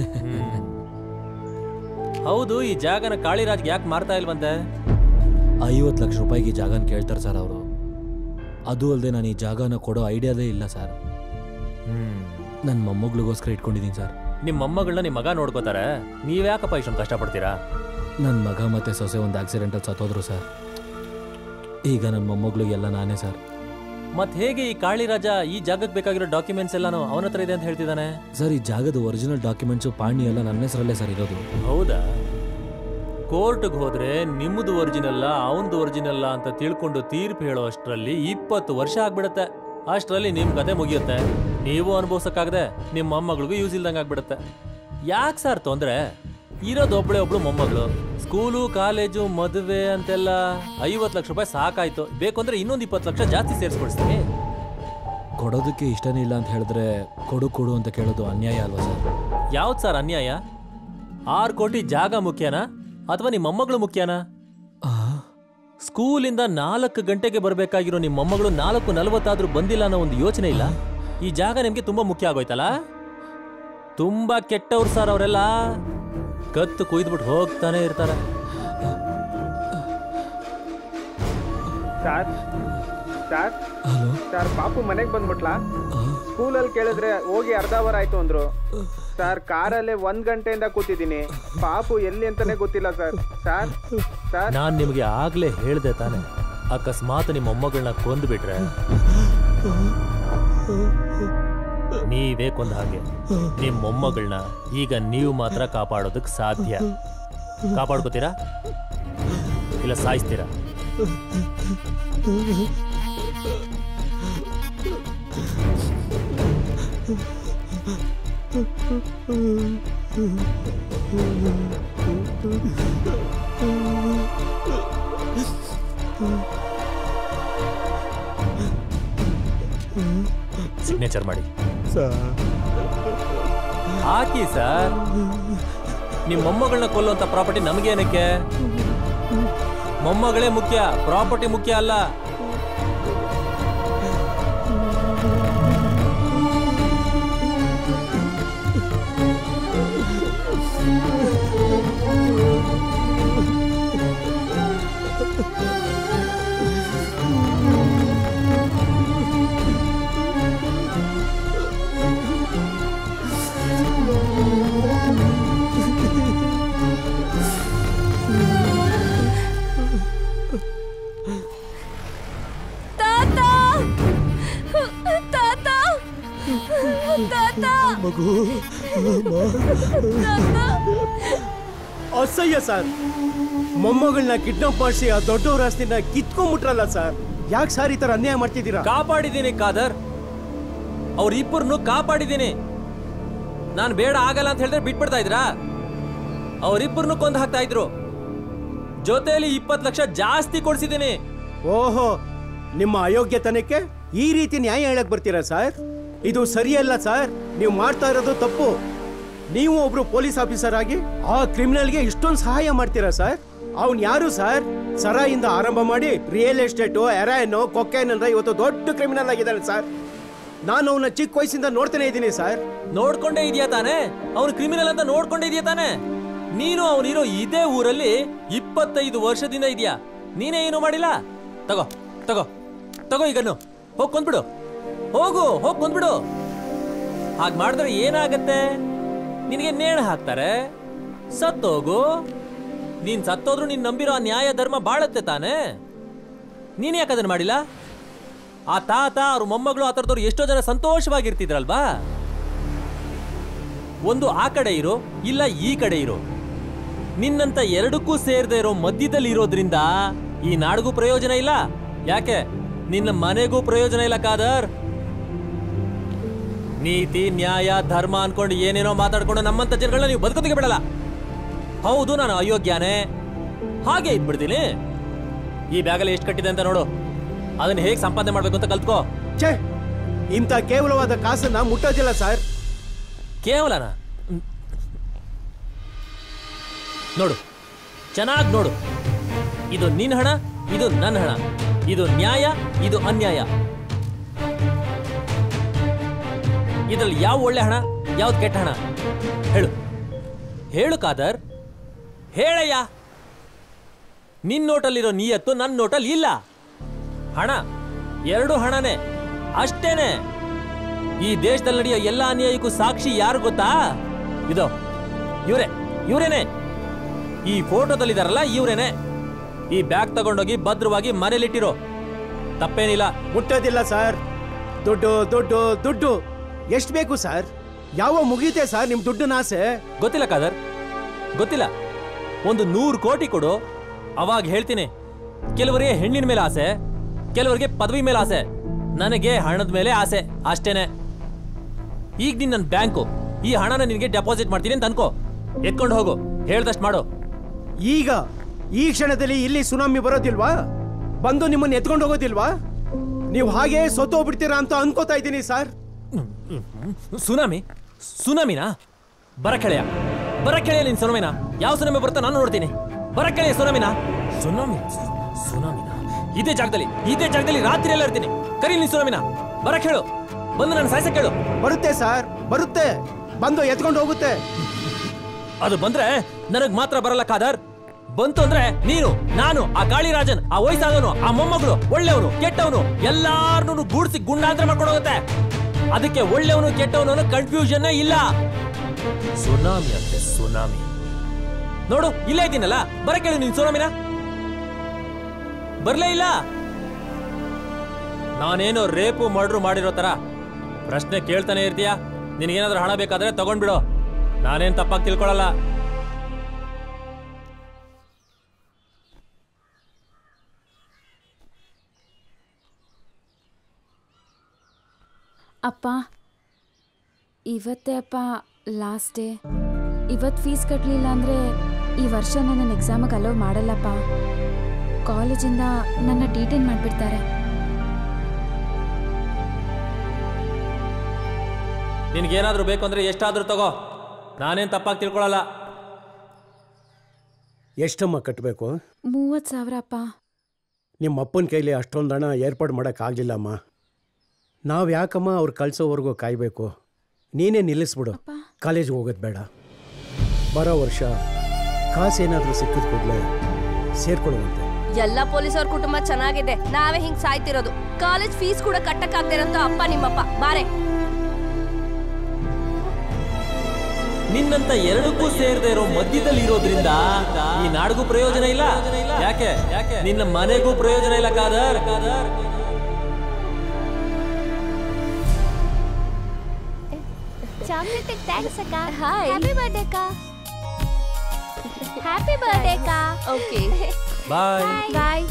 ಹೌದು, ಈ ಜಾಗನ ಕಾಳಿರಾಜ್ಗೆ ಯಾಕೆ ಮಾರ್ತಾ ಇಲ್ವಂತೆ? ಐವತ್ತು ಲಕ್ಷ ರೂಪಾಯಿಗೆ ಈ ಜಾಗನ ಕೇಳ್ತಾರೆ ಸರ್ ಅವರು. ಅದು ಅಲ್ಲದೆ ನಾನು ಈ ಜಾಗನ ಕೊಡೋ ಐಡಿಯಾದೇ ಇಲ್ಲ ಸರ್. ಹ್ಮ್ ನನ್ನ ಮೊಮ್ಮಗಳಿಗೋಸ್ಕರ ಇಟ್ಕೊಂಡಿದ್ದೀನಿ ಸರ್. ನಿಮ್ಮ ಮೊಮ್ಮಗಳನ್ನ ನಿಮ್ಮ ಮಗ ನೋಡ್ಕೋತಾರೆ, ನೀವ್ಯಾಕಪ್ಪ ಇಷ್ಟೊಂದು ಕಷ್ಟಪಡ್ತೀರಾ? ನನ್ನ ಮಗ ಮತ್ತು ಸೊಸೆ ಒಂದು ಆಕ್ಸಿಡೆಂಟಲ್ಲಿ ಸತ್ತೋದ್ರು ಸರ್. ಈಗ ನನ್ನ ಮೊಮ್ಮಗಳಿಗೆಲ್ಲ ನಾನೇ ಸರ್. ಮತ್ತೆ ಹೇಗೆ ಈ ಕಾಳಿರಾಜ ಈ ಜಾಗಕ್ಕೆ ಬೇಕಾಗಿರೋ ಡಾಕ್ಯುಮೆಂಟ್ಸ್ ಎಲ್ಲಾನು ಅವನ ಹತ್ರ ಇದೆ ಅಂತ ಹೇಳ್ತಿದ್ದಾನೆ? ಸರ್, ಈ ಜಾಗದ ಒರಿಜಿನಲ್ ಡಾಕ್ಯುಮೆಂಟ್ಸು ಪಾಣಿ ಎಲ್ಲ ನನ್ನ ಹೆಸರಲ್ಲೇ ಸರ್ ಇರೋದು. ಹೌದಾ? ಕೋರ್ಟ್ಗೆ ಹೋದ್ರೆ ನಿಮ್ಮದು ಒರಿಜಿನಲ್ಲ ಅವನದು ಒರಿಜಿನಲ್ಲ ಅಂತ ತಿಳ್ಕೊಂಡು ತೀರ್ಪು ಹೇಳೋ ಅಷ್ಟರಲ್ಲಿ ಇಪ್ಪತ್ತು ವರ್ಷ ಆಗ್ಬಿಡುತ್ತೆ. ಅಷ್ಟರಲ್ಲಿ ನಿಮ್ಮ ಕತೆ ಮುಗಿಯುತ್ತೆ, ನೀವು ಅನುಭವಿಸೋಕ್ಕಾಗದೆ ನಿಮ್ಮ ಮೊಮ್ಮಗಳಿಗೂ ಯೂಸ್ ಇಲ್ದಂಗೆ ಆಗ್ಬಿಡುತ್ತೆ. ಯಾಕೆ ಸರ್ ತೊಂದರೆ? ಇರೋದು ಒಬ್ಬಳೇ ಒಬ್ಳು ಮೊಮ್ಮಗಳು, ಸ್ಕೂಲು ಕಾಲೇಜು ಮದುವೆ ಅಂತೆಲ್ಲ ಐವತ್ತು ಲಕ್ಷ ರೂಪಾಯಿ ಸಾಕಾಯ್ತು. ಬೇಕು ಅಂದ್ರೆ ಇನ್ನೊಂದು ಇಪ್ಪತ್ತು ಲಕ್ಷ ಜಾಸ್ತಿ ಸೇರಿಸ್ಕೊಡ್ತೀನಿ. ಕೊಡೋದಕ್ಕೆ ಇಷ್ಟನೇ ಇಲ್ಲ ಅಂತ ಹೇಳಿದ್ರೆ ಕೊಡು ಕೊಡು ಅಂತ ಕೇಳೋದು ಅನ್ಯಾಯ ಅಲ್ವಾ ಸರ್? ಯಾವ್ದು ಸರ್ ಅನ್ಯಾಯ? ಆರು ಕೋಟಿ ಜಾಗ ಮುಖ್ಯನಾ ಅಥವಾ ನಿಮ್ಮ ಮೊಮ್ಮಗಳು ಮುಖ್ಯನಾ? ಸ್ಕೂಲಿಂದ ನಾಲ್ಕು ಗಂಟೆಗೆ ಬರಬೇಕಾಗಿರೋ ನಿಮ್ಮ ಮೊಮ್ಮಗಳು ನಾಲ್ಕು ನಲವತ್ತಾದ್ರೂ ಬಂದಿಲ್ಲ ಅನ್ನೋ ಒಂದು ಯೋಚನೆ ಇಲ್ಲ? ಈ ಜಾಗ ನಿಮ್ಗೆ ತುಂಬಾ ಮುಖ್ಯ ಆಗೋಯ್ತಲ್ಲ? ತುಂಬಾ ಕೆಟ್ಟವ್ರು ಸರ್ ಅವರೆಲ್ಲ. ಕತ್ತು ಕುಯ್ದ್ಬಿಟ್ಟು ಹೋಗ್ತಾನೆ ಇರ್ತಾರೆ. ಸರ್ ಸರ್ ಸರ್ ಪಾಪು ಮನೆಗೆ ಬಂದ್ಬಿಟ್ಲಾ? ಸ್ಕೂಲಲ್ಲಿ ಕೇಳಿದ್ರೆ ಹೋಗಿ ಅರ್ಧ ಅವರ್ ಆಯ್ತು ಅಂದ್ರು. ಸರ್ ಕಾರಲ್ಲೇ ಒಂದ್ ಗಂಟೆಯಿಂದ ಕೂತಿದ್ದೀನಿ, ಪಾಪು ಎಲ್ಲಿ ಅಂತಾನೆ ಗೊತ್ತಿಲ್ಲ ಸರ್. ಸರ್ ಸರ್ ನಾನ್ ನಿಮ್ಗೆ ಆಗ್ಲೇ ಹೇಳ್ದೆ ತಾನೆ, ಅಕಸ್ಮಾತ್ ನಿಮ್ಮ ಮೊಮ್ಮಗಳನ್ನ ಕೊಂದ್ಬಿಟ್ರೆ ನೀವೇ ಕೊಂದ ಹಾಗೆ. ನಿಮ್ ಮೊಮ್ಮಗಳನ್ನ ಈಗ ನೀವು ಮಾತ್ರ ಕಾಪಾಡೋದಕ್ಕೆ ಸಾಧ್ಯ. ಕಾಪಾಡ್ಕೋತೀರಾ ಇಲ್ಲ ಸಾಯಿಸ್ತೀರಾ? ಸಿಗ್ನೇಚರ್ ಮಾಡಿ ಹಾಕಿ ಸರ್. ನಿಮ್ ಮೊಮ್ಮಗಳನ್ನ ಕೊಲ್ಲುವಂತ ಪ್ರಾಪರ್ಟಿ ನಮಗೇನಕ್ಕೆ? ಮೊಮ್ಮಗಳೇ ಮುಖ್ಯ, ಪ್ರಾಪರ್ಟಿ ಮುಖ್ಯ ಅಲ್ಲ. ಅಸಹ್ಯ ಸರ್. ಮೊಮ್ಮಗಳನ್ನ ಕಿಡ್ನಾಪ್ ಮಾಡಿಸಿ ಆ ದೊಡ್ಡವ್ರ ಆಸ್ತಿನ ಕಿತ್ಕೊಂಡ್ಬಿಟ್ರಲ್ಲ ಸರ್. ಯಾಕೆ ಸರ್ ಈ ತರ ಅನ್ಯಾಯ ಮಾಡ್ತಿದ್ದೀರಾ? ಕಾಪಾಡಿದ್ದೀನಿ ಕಾದರ್, ಅವ್ರಿಬ್ಬರನ್ನು ಕಾಪಾಡಿದ್ದೀನಿ. ನಾನ್ ಬೇಡ ಆಗಲ್ಲ ಅಂತ ಹೇಳಿದ್ರೆ ಬಿಟ್ಬಿಡ್ತಾ ಇದ್ರಾ? ಅವರಿಬ್ಬರನ್ನು ಕೊಂದು ಹಾಕ್ತಾ ಇದ್ರು. ಜೊತೆಯಲ್ಲಿ ಇಪ್ಪತ್ತು ಲಕ್ಷ ಜಾಸ್ತಿ ಕೊಡ್ಸಿದ್ದೀನಿ. ಓಹೋ, ನಿಮ್ಮ ಅಯೋಗ್ಯತನಕ್ಕೆ ಈ ರೀತಿ ನ್ಯಾಯ ಹೇಳಕ್ ಬರ್ತೀರಾ ಸರ್? ಇದು ಸರಿಯಲ್ಲ ಸರ್. ನೀವು ಮಾಡ್ತಾ ಇರೋದು ತಪ್ಪು. ನೀವು ಒಬ್ರು ಪೊಲೀಸ್ ಆಫೀಸರ್ ಆಗಿ ಆ ಕ್ರಿಮಿನಲ್ಗೆ ಇಷ್ಟೊಂದು ಸಹಾಯ ಮಾಡ್ತೀರಾ ಸರ್? ಅವನ್ ಯಾರು ಸರ್? ಸರಾಯಿಂದ ಆರಂಭ ಮಾಡಿ ರಿಯಲ್ ಎಸ್ಟೇಟು, ಹೆರಾಯಿನ್, ಕೊಕೈನ್ ಅಂದ್ರೆ ಇವತ್ತು ದೊಡ್ಡ ಕ್ರಿಮಿನಲ್ ಆಗಿದ್ದಾನೆ ಸರ್. ನಾನು ಅವನ ಚಿಕ್ಕ ವಯಸ್ಸಿಂದ ನೋಡ್ತಾನೆ ಇದ್ದೀನಿ ಸರ್. ನೋಡ್ಕೊಂಡೇ ಇದೆಯಾ ತಾನೆ? ಅವನು ಕ್ರಿಮಿನಲ್ ಅಂತ ನೋಡ್ಕೊಂಡೇ ಇದೆಯಾ ತಾನೆ? ನೀನು ಅವನಿರೋ ಇದೇ ಊರಲ್ಲಿ ಇಪ್ಪತ್ತೈದು ವರ್ಷದಿಂದ ಇದೆಯಾ? ನೀನೇ ಏನು ಮಾಡಿಲ್ಲ. ತಗೋ ತಗೋ ತಗೋ ಈಗನ್ನು ಹೋಗ್ ಕೊಂದ್ಬಿಡು. ಹೋಗು ಹೋಗ್ ಕೊಂದ್ಬಿಡು. ಹಾಗೆ ಮಾಡಿದ್ರೆ ಏನಾಗತ್ತೆ? ನಿನಗೆ ನೇಣು ಹಾಕ್ತಾರೆ, ಸತ್ತೋಗು. ನೀನ್ ಸತ್ತೋದ್ರು ನೀನ್ ನಂಬಿರೋ ಆ ನ್ಯಾಯ ಧರ್ಮ ಬಾಳತ್ತೆ ತಾನೆ. ನೀನ್ ಯಾಕೆ ಅದನ್ನ ಮಾಡಿಲ್ಲ? ಆ ತಾತ ಅವ್ರ ಮೊಮ್ಮಗಳು ಆ ಥರದವ್ರು ಎಷ್ಟೋ ಜನ ಸಂತೋಷವಾಗಿರ್ತಿದ್ರಲ್ವಾ? ಒಂದು ಆ ಕಡೆ ಇರೋ, ಇಲ್ಲ ಈ ಕಡೆ ಇರೋ. ನಿನ್ನಂತ ಎರಡಕ್ಕೂ ಸೇರ್ದೇ ಇರೋ ಮಧ್ಯದಲ್ಲಿ ಇರೋದ್ರಿಂದ ಈ ನಾಡಿಗೂ ಪ್ರಯೋಜನ ಇಲ್ಲ. ಯಾಕೆ? ನಿನ್ನ ಮನೆಗೂ ಪ್ರಯೋಜನ ಇಲ್ಲ ಕಾದರ್. ನೀತಿ, ನ್ಯಾಯ, ಧರ್ಮ ಅನ್ಕೊಂಡು ಏನೇನೋ ಮಾತಾಡ್ಕೊಂಡು ನಮ್ಮಂತ ಜನಗಳನ್ನ ನೀವು ಬದುಕೋದಕ್ಕೆ ಬಿಡಲ್ಲ. ಹೌದು, ನಾನು ಅಯೋಗ್ಯನೇ, ಹಾಗೆ ಇದ್ಬಿಡ್ತೀನಿ. ಈ ಬ್ಯಾಗಲ್ಲಿ ಎಷ್ಟು ಕಟ್ಟಿದೆ ಅಂತ ನೋಡು. ಅದನ್ನ ಹೇಗೆ ಸಂಪಾದನೆ ಮಾಡ್ಬೇಕು ಅಂತ ಕಲ್ತ್ಕೋ. ಛೇ, ಇಂಥ ಕೇವಲವಾದ ಕಾಸನ್ನ ಮುಟ್ಟೋದಿಲ್ಲ ಸರ್. ಕೇವಲನ? ನೋಡು, ಚೆನ್ನಾಗಿ ನೋಡು. ಇದು ನಿನ್ನ ಹಣ, ಇದು ನನ್ನ ಹಣ. ಇದು ನ್ಯಾಯ, ಇದು ಅನ್ಯಾಯ. ಇದ್ರಲ್ಲಿ ಯಾವ ಒಳ್ಳೆ ಹಣ, ಯಾವ್ದು ಕೆಟ್ಟ ಹಣ? ಹೇಳು ಹೇಳು ಕಾದರ್, ಹೇಳಯ್ಯ. ನಿನ್ನ ನೋಟಲ್ಲಿರೋ ನಿಯತ್ತು ನನ್ನ ನೋಟಲ್ಲಿ ಇಲ್ಲ. ಹಣ ಎರಡು ಹಣನೇ, ಅಷ್ಟೇನೆ. ಈ ದೇಶದಲ್ಲಿ ನಡೆಯೋ ಎಲ್ಲ ಅನ್ಯಾಯಕ್ಕೂ ಸಾಕ್ಷಿ ಯಾರು ಗೊತ್ತಾ? ಇದು ಇವರೇ, ಇವರೇನೆ. ಈ ಫೋಟೋದಲ್ಲಿದಾರಲ್ಲ ಇವರೇನೆ. ಈ ಬ್ಯಾಗ್ ತಗೊಂಡೋಗಿ ಭದ್ರವಾಗಿ ಮನೇಲಿಟ್ಟಿರೋ. ತಪ್ಪೇನಿಲ್ಲ. ಮುಟ್ಟೋದಿಲ್ಲ ಸರ್. ದುಡ್ಡು ದುಡ್ಡು ದುಡ್ಡು ಎಷ್ಟು ಬೇಕು ಸರ್? ಯಾವ ಮುಗೀತೆ ಸರ್ ನಿಮ್ ದುಡ್ಡಿನ ಆಸೆ? ಗೊತ್ತಿಲ್ಲ ಕಾದರ್, ಗೊತ್ತಿಲ್ಲ. ಒಂದು ನೂರು ಕೋಟಿ ಕೊಡು, ಅವಾಗ ಹೇಳ್ತೀನಿ. ಕೆಲವರಿಗೆ ಹೆಣ್ಣಿನ ಮೇಲೆ ಆಸೆ, ಕೆಲವರಿಗೆ ಪದವಿ ಮೇಲೆ ಆಸೆ. ನನಗೆ ಹಣದ ಮೇಲೆ ಆಸೆ, ಅಷ್ಟೇನೆ. ಈಗ ನೀನ್ ನನ್ನ ಬ್ಯಾಂಕು, ಈ ಹಣನ ನಿನಗೆ ಡೆಪಾಸಿಟ್ ಮಾಡ್ತೀನಿ ಅಂತ ಅನ್ಕೋ. ಎತ್ಕೊಂಡು ಹೋಗು, ಹೇಳ್ದಷ್ಟು ಮಾಡು. ಈಗ ಈ ಕ್ಷಣದಲ್ಲಿ ಇಲ್ಲಿ ಸುನಾಮಿ ಬರೋದಿಲ್ವಾ? ಬಂದು ನಿಮ್ಮನ್ನ ಎತ್ಕೊಂಡು ಹೋಗೋದಿಲ್ವಾ? ನೀವು ಹಾಗೆ ಸತ್ತೋಗ್ಬಿಡ್ತೀರಾ ಅಂತ ಅನ್ಕೋತಾ ಇದ್ದೀನಿ ಸರ್. ಸುನಾಮಿ? ಸುನಾಮಿನಾ? ಬರ ಕೆಳೆಯ, ಬರ ಕೆಳೆಯ ನಿನ್ ಸುನಾಮಿನ. ಯಾವ ಸುನಾಮಿ ಬರುತ್ತಾ ನಾನು ನೋಡ್ತೀನಿ. ಬರ ಕೆಳೆಯ ಸುನಾಮಿನ. ಸುನಾಮಿ? ಸುನಾಮಿನ? ಇದೇ ಜಾಗದಲ್ಲಿ, ಇದೇ ಜಾಗದಲ್ಲಿ ರಾತ್ರಿ ಎಲ್ಲ ಇರ್ತೀನಿ. ಕರಿ ನೀನ್ ಸುನಾಮಿನ. ಬರ ಕೇಳು, ಬಂದು ನಾನು ಸಾಯ್ಸ ಕೇಳು. ಬರುತ್ತೆ ಸರ್, ಬರುತ್ತೆ. ಬಂದು ಎತ್ಕೊಂಡು ಹೋಗುತ್ತೆ. ಅದು ಬಂದ್ರೆ ನನಗ್ ಮಾತ್ರ ಬರಲ್ಲ ಕಾದರ್. ಬಂತು ಅಂದ್ರೆ ನೀನು, ನಾನು, ಆ ಕಾಳಿರಾಜನ್, ಆ ವಯಸ್ಸಾದವನು, ಆ ಮೊಮ್ಮಗಳು, ಒಳ್ಳೆಯವನು, ಕೆಟ್ಟವನು ಎಲ್ಲಾರನ್ನೂ ಗೂಡ್ಸಿ ಗುಂಡಾಂತರ ಮಾಡ್ಕೊಂಡು ಹೋಗುತ್ತೆ. ಅದಕ್ಕೆ ಒಳ್ಳೆಯವನು ಕೆಟ್ಟವನು ಕನ್ಫ್ಯೂಷನ್ ಇಲ್ಲ. ಸುನಾಮಿ ಅಂತೆ, ಸುನಾಮಿ. ನೋಡು, ಇಲ್ಲೇ ಇದ್ದೀನಲ್ಲ, ಬರ ಕೇಳು ನೀನ್ ಸುನಾಮಿನ. ಬರ್ಲೇ ಇಲ್ಲ. ನಾನೇನೋ ರೇಪು ಮರ್ಡ್ರು ಮಾಡಿರೋ ತರ ಪ್ರಶ್ನೆ ಕೇಳ್ತಾನೆ ಇರ್ತೀಯ. ನಿನಗೇನಾದ್ರೂ ಹಣ ಬೇಕಾದ್ರೆ ತಗೊಂಡ್ಬಿಡು, ನಾನೇನ್ ತಪ್ಪಾಗಿ ತಿಳ್ಕೊಳಲ್ಲ. ಅಪ್ಪ, ಇವತ್ತೇ ಅಪ್ಪ ಲಾಸ್ಟ್ ಡೇ. ಇವತ್ತು ಫೀಸ್ ಕಟ್ಟಲಿಲ್ಲ ಅಂದರೆ ಈ ವರ್ಷ ನನ್ನ ಎಕ್ಸಾಮಿಗೆ ಅಲೋ ಮಾಡಲ್ಲಪ್ಪ. ಕಾಲೇಜಿಂದ ನನ್ನ ಡಿಟೈನ್ ಮಾಡಿಬಿಡ್ತಾರೆ. ನಿನ್ಗೇನಾದ್ರೂ ಬೇಕು ಅಂದ್ರೆ ಎಷ್ಟಾದ್ರೂ ತಗೋ, ನಾನೇನ್ ತಪ್ಪಾಗಿ ತಿಳ್ಕೊಳಲ್ಲ. ಎಷ್ಟಮ್ಮ ಕಟ್ಟಬೇಕು? ಮೂವತ್ತು ಸಾವಿರ ಅಪ್ಪ. ನಿಮ್ಮ ಅಪ್ಪನ ಕೈಲಿ ಅಷ್ಟೊಂದು ಹಣ ಏರ್ಪಾಡು ಮಾಡೋಕ್ಕಾಗಲಿಲ್ಲಮ್ಮ. ನಾವು ಯಾಕಮ್ಮ ಅವ್ರು ಕಳ್ಸೋವರೆಗೂ ಕಾಯಬೇಕು? ನೀನೇ ನಿಲ್ಲಿಸ್ಬಿಡು, ಕಾಲೇಜ್ಗೆ ಹೋಗೋದು ಬೇಡ. ಬರೋ ವರ್ಷ ಕಾಸೇನಾದರೂ ಸಿಕ್ಕಿದ ಕೂಡಲೇ ಸೇರ್ಕೊಳ್ಳುವಂತೆ. ಎಲ್ಲ ಪೊಲೀಸವ್ರ ಕುಟುಂಬ ಚೆನ್ನಾಗಿದೆ, ನಾವೇ ಹಿಂಗ್ ಸಾಯ್ತಿರೋದು. ಕಾಲೇಜ್ ಫೀಸ್ ಕೂಡ ಕಟ್ಟಕ್ಕಾಗ್ದಿರಂತ ಅಪ್ಪ ನಿಮ್ಮಪ್ಪ ಬಾರೆ. ನಿನ್ನಂತ ಎರಡಕ್ಕೂ ಸೇರದೆ ಇರೋ ಮಧ್ಯದಲ್ಲಿ ಇರೋದ್ರಿಂದ ಈ ನಾಡಿಗೂ ಪ್ರಯೋಜನ ಇಲ್ಲ. ಯಾಕೆ? ನಿನ್ನ ಮನೆಗೂ ಪ್ರಯೋಜನ ಇಲ್ಲ ಕಾದರ್. ಚಾಕ್ಲೇಟ್ ಥ್ಯಾಂಕ್ಸ್ ಅಕ್ಕ. ಹ್ಯಾಪಿ ಬರ್ತ್ಡೇ ಅಕ್ಕ. ಹ್ಯಾಪಿ ಬರ್ತ್ಡೇ ಅಕ್ಕ. Okay bye bye.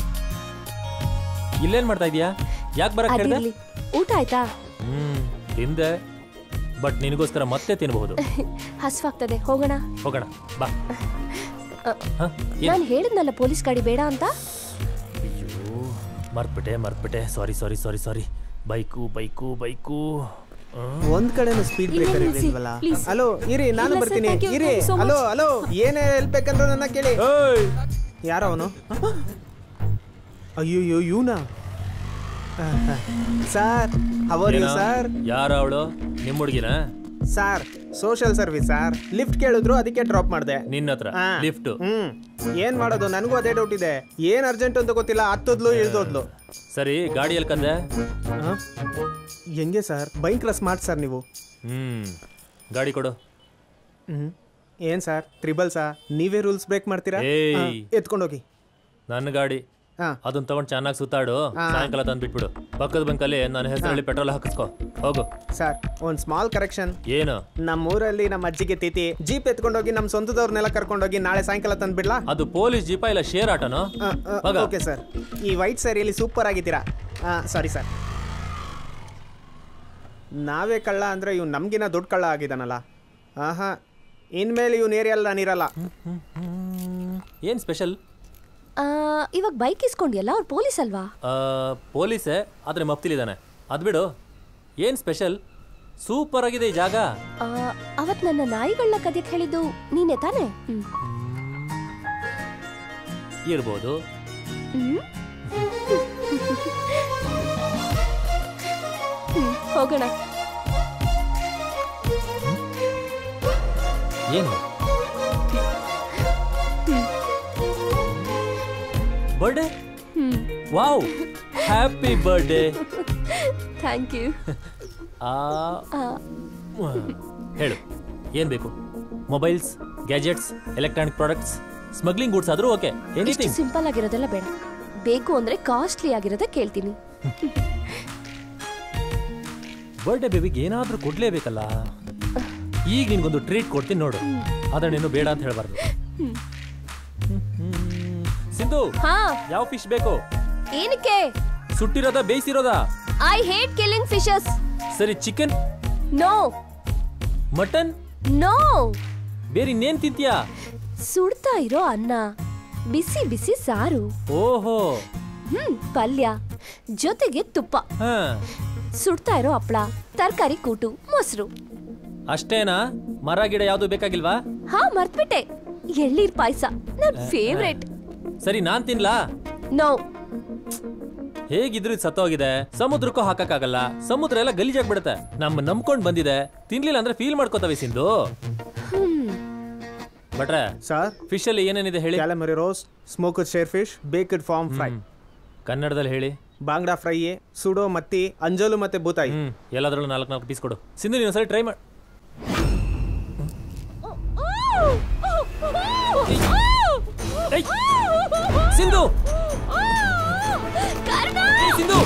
ಇಲ್ಲೇನ್ ಮಾಡ್ತಾ ಇದೀಯಾ? ಯಾಕೆ ಬರಕ್ ಹೇಳಿದೆ? ಊಟ ಆಯ್ತಾ? ಹ್ಮ್ ತಿಂದೆ. ಬಟ್ ನಿನಗೋಸ್ಕರ ಮತ್ತೆ ತಿನ್ನಬಹುದು. ಹಸ್ವಾಗ್ತದೆ, ಹೋಗೋಣ. ಹೋಗೋಣ ಬಾ. ನಾನು ಹೇಳಿದ್ನಲ್ಲ ಪೊಲೀಸ್ ಗಾಡಿ ಬೇಡ ಅಂತ. ಅಯ್ಯೋ ಮರ್ತ್ಬಿಟ್ಟೆ ಮರ್ತ್ಬಿಟ್ಟೆ sorry sorry sorry sorry. Bike bike bike ಒಂದ್ ಕಡೆನೂ ಸ್ಪೀಡ್ ಬ್ರೇಕರ್ ಇರ್ಲಿಲ್ವಲ್ಲ. ಹಲೋ ಇರಿ, ನಾನು ಬರ್ತೀನಿ. ಇರಿ, ಹಲೋ ಹಲೋ, ಏನೇ ಹೆಲ್ಪ್ ಬೇಕಂದ್ರೆ ನನ್ನ ಕೇಳಿ. ಯಾರ ಅವನು? ಅಯ್ಯೋ ಇವನಾ? Sir are you sir? ಯಾರ ಅವಳು? ನಿಮ್ಮ ಹುಡುಗಿನ? Sir social service sir. Lift ಕೇಳಿದ್ರು, ಅದಕ್ಕೆ ಡ್ರಾಪ್ ಮಾಡಿದೆ. ನಿನ್ನ ಹತ್ರ ಲಿಫ್ಟ್? ಹ್ಮ್ ಏನ್ ಮಾಡೋದು, ನನಗೂ ಅದೇ ಡೌಟ್ ಇದೆ. ಏನ್ ಅರ್ಜೆಂಟ್ ಅಂತ ಗೊತ್ತಿಲ್ಲ, ಹತ್ತದ್ಲು ಇಳ್ದೋದ್ಲು. ಸರಿ ಗಾಡಿಯಲ್ಲಿ ಕಂದೆ? ಹೆಂಗೆ ಸರ್, ಭಯಂಕರ ಸ್ಮಾರ್ಟ್ ಸರ್ ನೀವು. ಹ್ಮ್ ಗಾಡಿ ಕೊಡು. ಹ್ಮ್ ಏನ್ ಸರ್ ತ್ರಿಬಲ್ ಸಾ, ನೀವೇ ರೂಲ್ಸ್ ಬ್ರೇಕ್ ಮಾಡ್ತೀರಾ? ಎತ್ಕೊಂಡೋಗಿ. ನನ್ನ ಗಾಡಿ, ಅದನ್ನ ತಗೊಂಡ್ ಚೆನ್ನಾಗಿ ಸುತ್ತಾಡು. ಸಾಯಂಕಾಲ ತಂದು ಬಿಟ್ಬಿಡು. ಪಕ್ಕದ ಬಂಕಲ್ಲಿ ನನ್ನ ಹೆಸರಲ್ಲಿ ಪೆಟ್ರೋಲ್ ಹಾಕಿಸ್ಕೊ. ಹೋಗು. ಸರ್ ಒಂದ್ ಸ್ಮಾಲ್ ಕರೆಕ್ಷನ್. ಏನು? ನಮ್ಮ ಊರಲ್ಲಿ ನಮ್ಮ ಅಜ್ಜಿಗೆ ತಿಥಿ, ಜೀಪ್ ಎತ್ಕೊಂಡೋಗಿ ನಮ್ಮ ಸ್ವಂತದವ್ರನ್ನೆಲ್ಲ ಕರ್ಕೊಂಡೋಗಿ ನಾಳೆ ಸಾಯಂಕಾಲ ತಂದು ಬಿಡ್ಲಾ? ಅದು ಪೊಲೀಸ್ ಜೀಪ ಇಲ್ಲ ಶೇರ್ ಆಟನೋ? Okay sir. ಈ ವೈಟ್ ಸ್ಯಾರಿಯಲ್ಲಿ ಸೂಪರ್ ಆಗಿದ್ದೀರಾ. Sorry sir. ನಾವೇ ಕಳ್ಳ ಅಂದ್ರೆ ಇವ್ ನಮ್ಗಿನ ದೊಡ್ಡ ಕಳ್ಳ ಆಗಿದಾನಲ್ಲ. ಆಹಾ, ಇನ್ಮೇಲೆ ಇವ್ನ ಏರಿಯಲ್ಲಿ ನಾನಿರಲ್ಲ. ಏನ್ ಸ್ಪೆಷಲ್? ಇವಾಗ ಬೈಕ್ ಇಸ್ಕೊಂಡಿಯಲ್ಲ, ಅವ್ರು ಪೊಲೀಸ್ ಅಲ್ವಾ? ಪೊಲೀಸೇ, ಆದ್ರೆ ಮಫ್ತಿಲಿದ್ದಾನೆ. ಅದ್ ಬಿಡು, ಏನ್ ಸ್ಪೆಷಲ್? ಸೂಪರ್ ಆಗಿದೆ ಈ ಜಾಗ. ಅವತ್ ನನ್ನ ನಾಯಿಗಳನ್ನ ಕದಿಯಕ್ ಹೇಳಿದ್ದು ನೀನೆ ತಾನೆ? ಇರ್ಬೋದು. ಹೋಗೋಣ. ಏನು? Birthday? Wow, happy birthday. Thank you. ಹೇಳು, ಏನ್ ಬೇಕು? Mobiles, gadgets, electronic products, smuggling goods ಆದ್ರೂ ಓಕೆ. ಎನಿಥಿಂಗ್. ಸಿಂಪಲ್ ಆಗಿರೋದೆಲ್ಲ ಬೇಡ, ಬೇಕು ಅಂದ್ರೆ ಕಾಸ್ಟ್ಲಿ ಆಗಿರೋದೇ ಕೇಳ್ತೀನಿ. ಬರ್ಡೇ ಬೇಬಿಗೆ ಏನಾದ್ರೂ ಕೊಡ್ಲೇಬೇಕಲ್ಲ. ಈಗ ನಿನ್ಗೊಂದು ಟ್ರೀಟ್ ಕೊಡ್ತೀನಿ ನೋಡು. ಆದ್ರೆ ನೀನು ಬೇಡ ಅಂತ ಹೇಳ್ಬಾರ್ದು. ಸಿಂಧು, ಯಾವ ಫಿಶ್ ಬೇಕು? ಏನಕ್ಕೆ? ಸುಟ್ಟಿರೋದಾ ಬೇಯಿಸಿರೋದಾ? I hate killing fishes. ಸರಿ ಚಿಕನ್? ನೋ. ಮಟನ್? ನೋ. ಬೇರೆ ಇನ್ನೇನ್ ತಿಂತೀಯಾ? ಸುಡ್ತಾ ಇರೋ ಅನ್ನ, ಬಿಸಿ ಬಿಸಿ ಸಾರು. ಓಹೋ. ಹ್ಮ್ ಪಲ್ಯ, ಜೊತೆಗೆ ತುಪ್ಪ. ಸುಡ್ತಾ ಇರೋ ಹಪ್ಳ, ತರಕಾರಿ ಕೂಟು, ಮೊಸರು. ಅಷ್ಟೇನಾ? ಮರ ಗಿಡ ಯಾವ್ದು ಬೇಕಾಗಿಲ್ವಾ? ಹಾ ಮರ್ತ್ಬಿಟ್ಟೆ, ಎಳ್ಳೀರ್ ಪಾಯಸ ನನ್ ಫೇವ್ರೆಟ್. ಸರಿ ನಾನ್ ತಿನ್ಲಾ? ನೋ. ಹೇಗಿದ್ರು ಸತ್ತೋಗಿದೆ, ಸಮುದ್ರಕ್ಕೂ ಹಾಕಕ್ಕಾಗಲ್ಲ. ಸಮುದ್ರ ಎಲ್ಲ ಗಲೀಜಾಗ್ಬಿಡುತ್ತೆ. ನಮ್ಮ ನಂಬ್ಕೊಂಡ್ ಬಂದಿದೆ, ತಿನ್ಲಿಲ್ಲ ಅಂದ್ರೆ ಫೀಲ್ ಮಾಡ್ಕೋತವೆ ಸಿಂಧು. ಬಟ್ರೆ ಸರ್, ಫಿಶ್ ಅಲ್ಲಿ ಏನೇನಿದೆ ಹೇಳಿ? Calamari roast, smoked seer fish, baked farm fry. ಕನ್ನಡದಲ್ಲಿ ಹೇಳಿ? ಬಾಂಗ್ಡಾ ಫ್ರೈ, ಸುಡೋ ಮತ್ತಿ, ಅಂಜಲು ಮತ್ತೆ ಬೂತಾಯಿ. ಹ್ಮ್ ಎಲ್ಲದ್ರಲ್ಲೂ ನಾಲ್ಕು ನಾಲ್ಕು ಪೀಸ್ ಕೊಡು. ಸಿಂಧು ನೀನು ಸರಿ ಟ್ರೈ ಮಾಡಿ. ಸಿಂಧು, ಸಿಂಧು,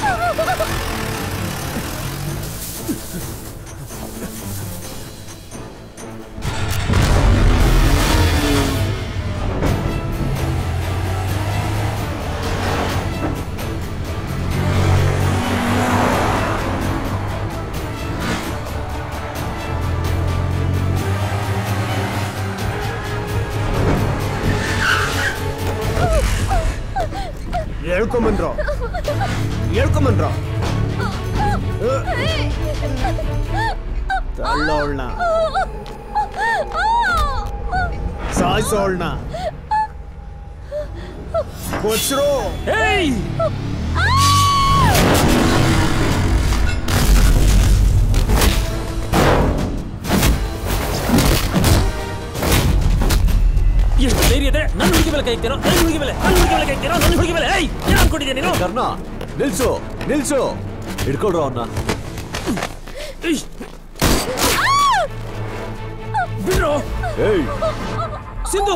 ಹೇಳ್ಕೊಂಬಂದ್ರು ಹೇಳ್ಕೊಂಬಂದ್ರು ತಳ್ಳೋಳ್ನ ಸಾಯಿಸೋಳ್ನ ಕೊಚ್ರು. ಎಷ್ಟು ಧೈರ್ಯ ಇದೆ? ನನ್ನ ಹುಡುಗಿ ಮೇಲೆ ಕೈ ಇಕ್ತೀರೋ? ನನ್ನ ಹುಡುಗಿ ಮೇಲೆ ನನ್ನ ಹುಡುಗಿ ಮೇಲೆ ಕೈ ಇಕ್ತೀರೋ? ನನ್ನ ಹುಡುಗಿ ಮೇಲೆ ಏಯ್ ಏನು ಅನ್ಕೊಂಡಿದ್ಯಾ ನೀನು? ಕರ್ಣ ನಿಲ್ಸು ನಿಲ್ಸು, ಹಿಡ್ಕೊಳ್ರು ಅವನ್ನ. ಬಿಡ್ರೋ. ಏಯ್ ಸಿಂಧು.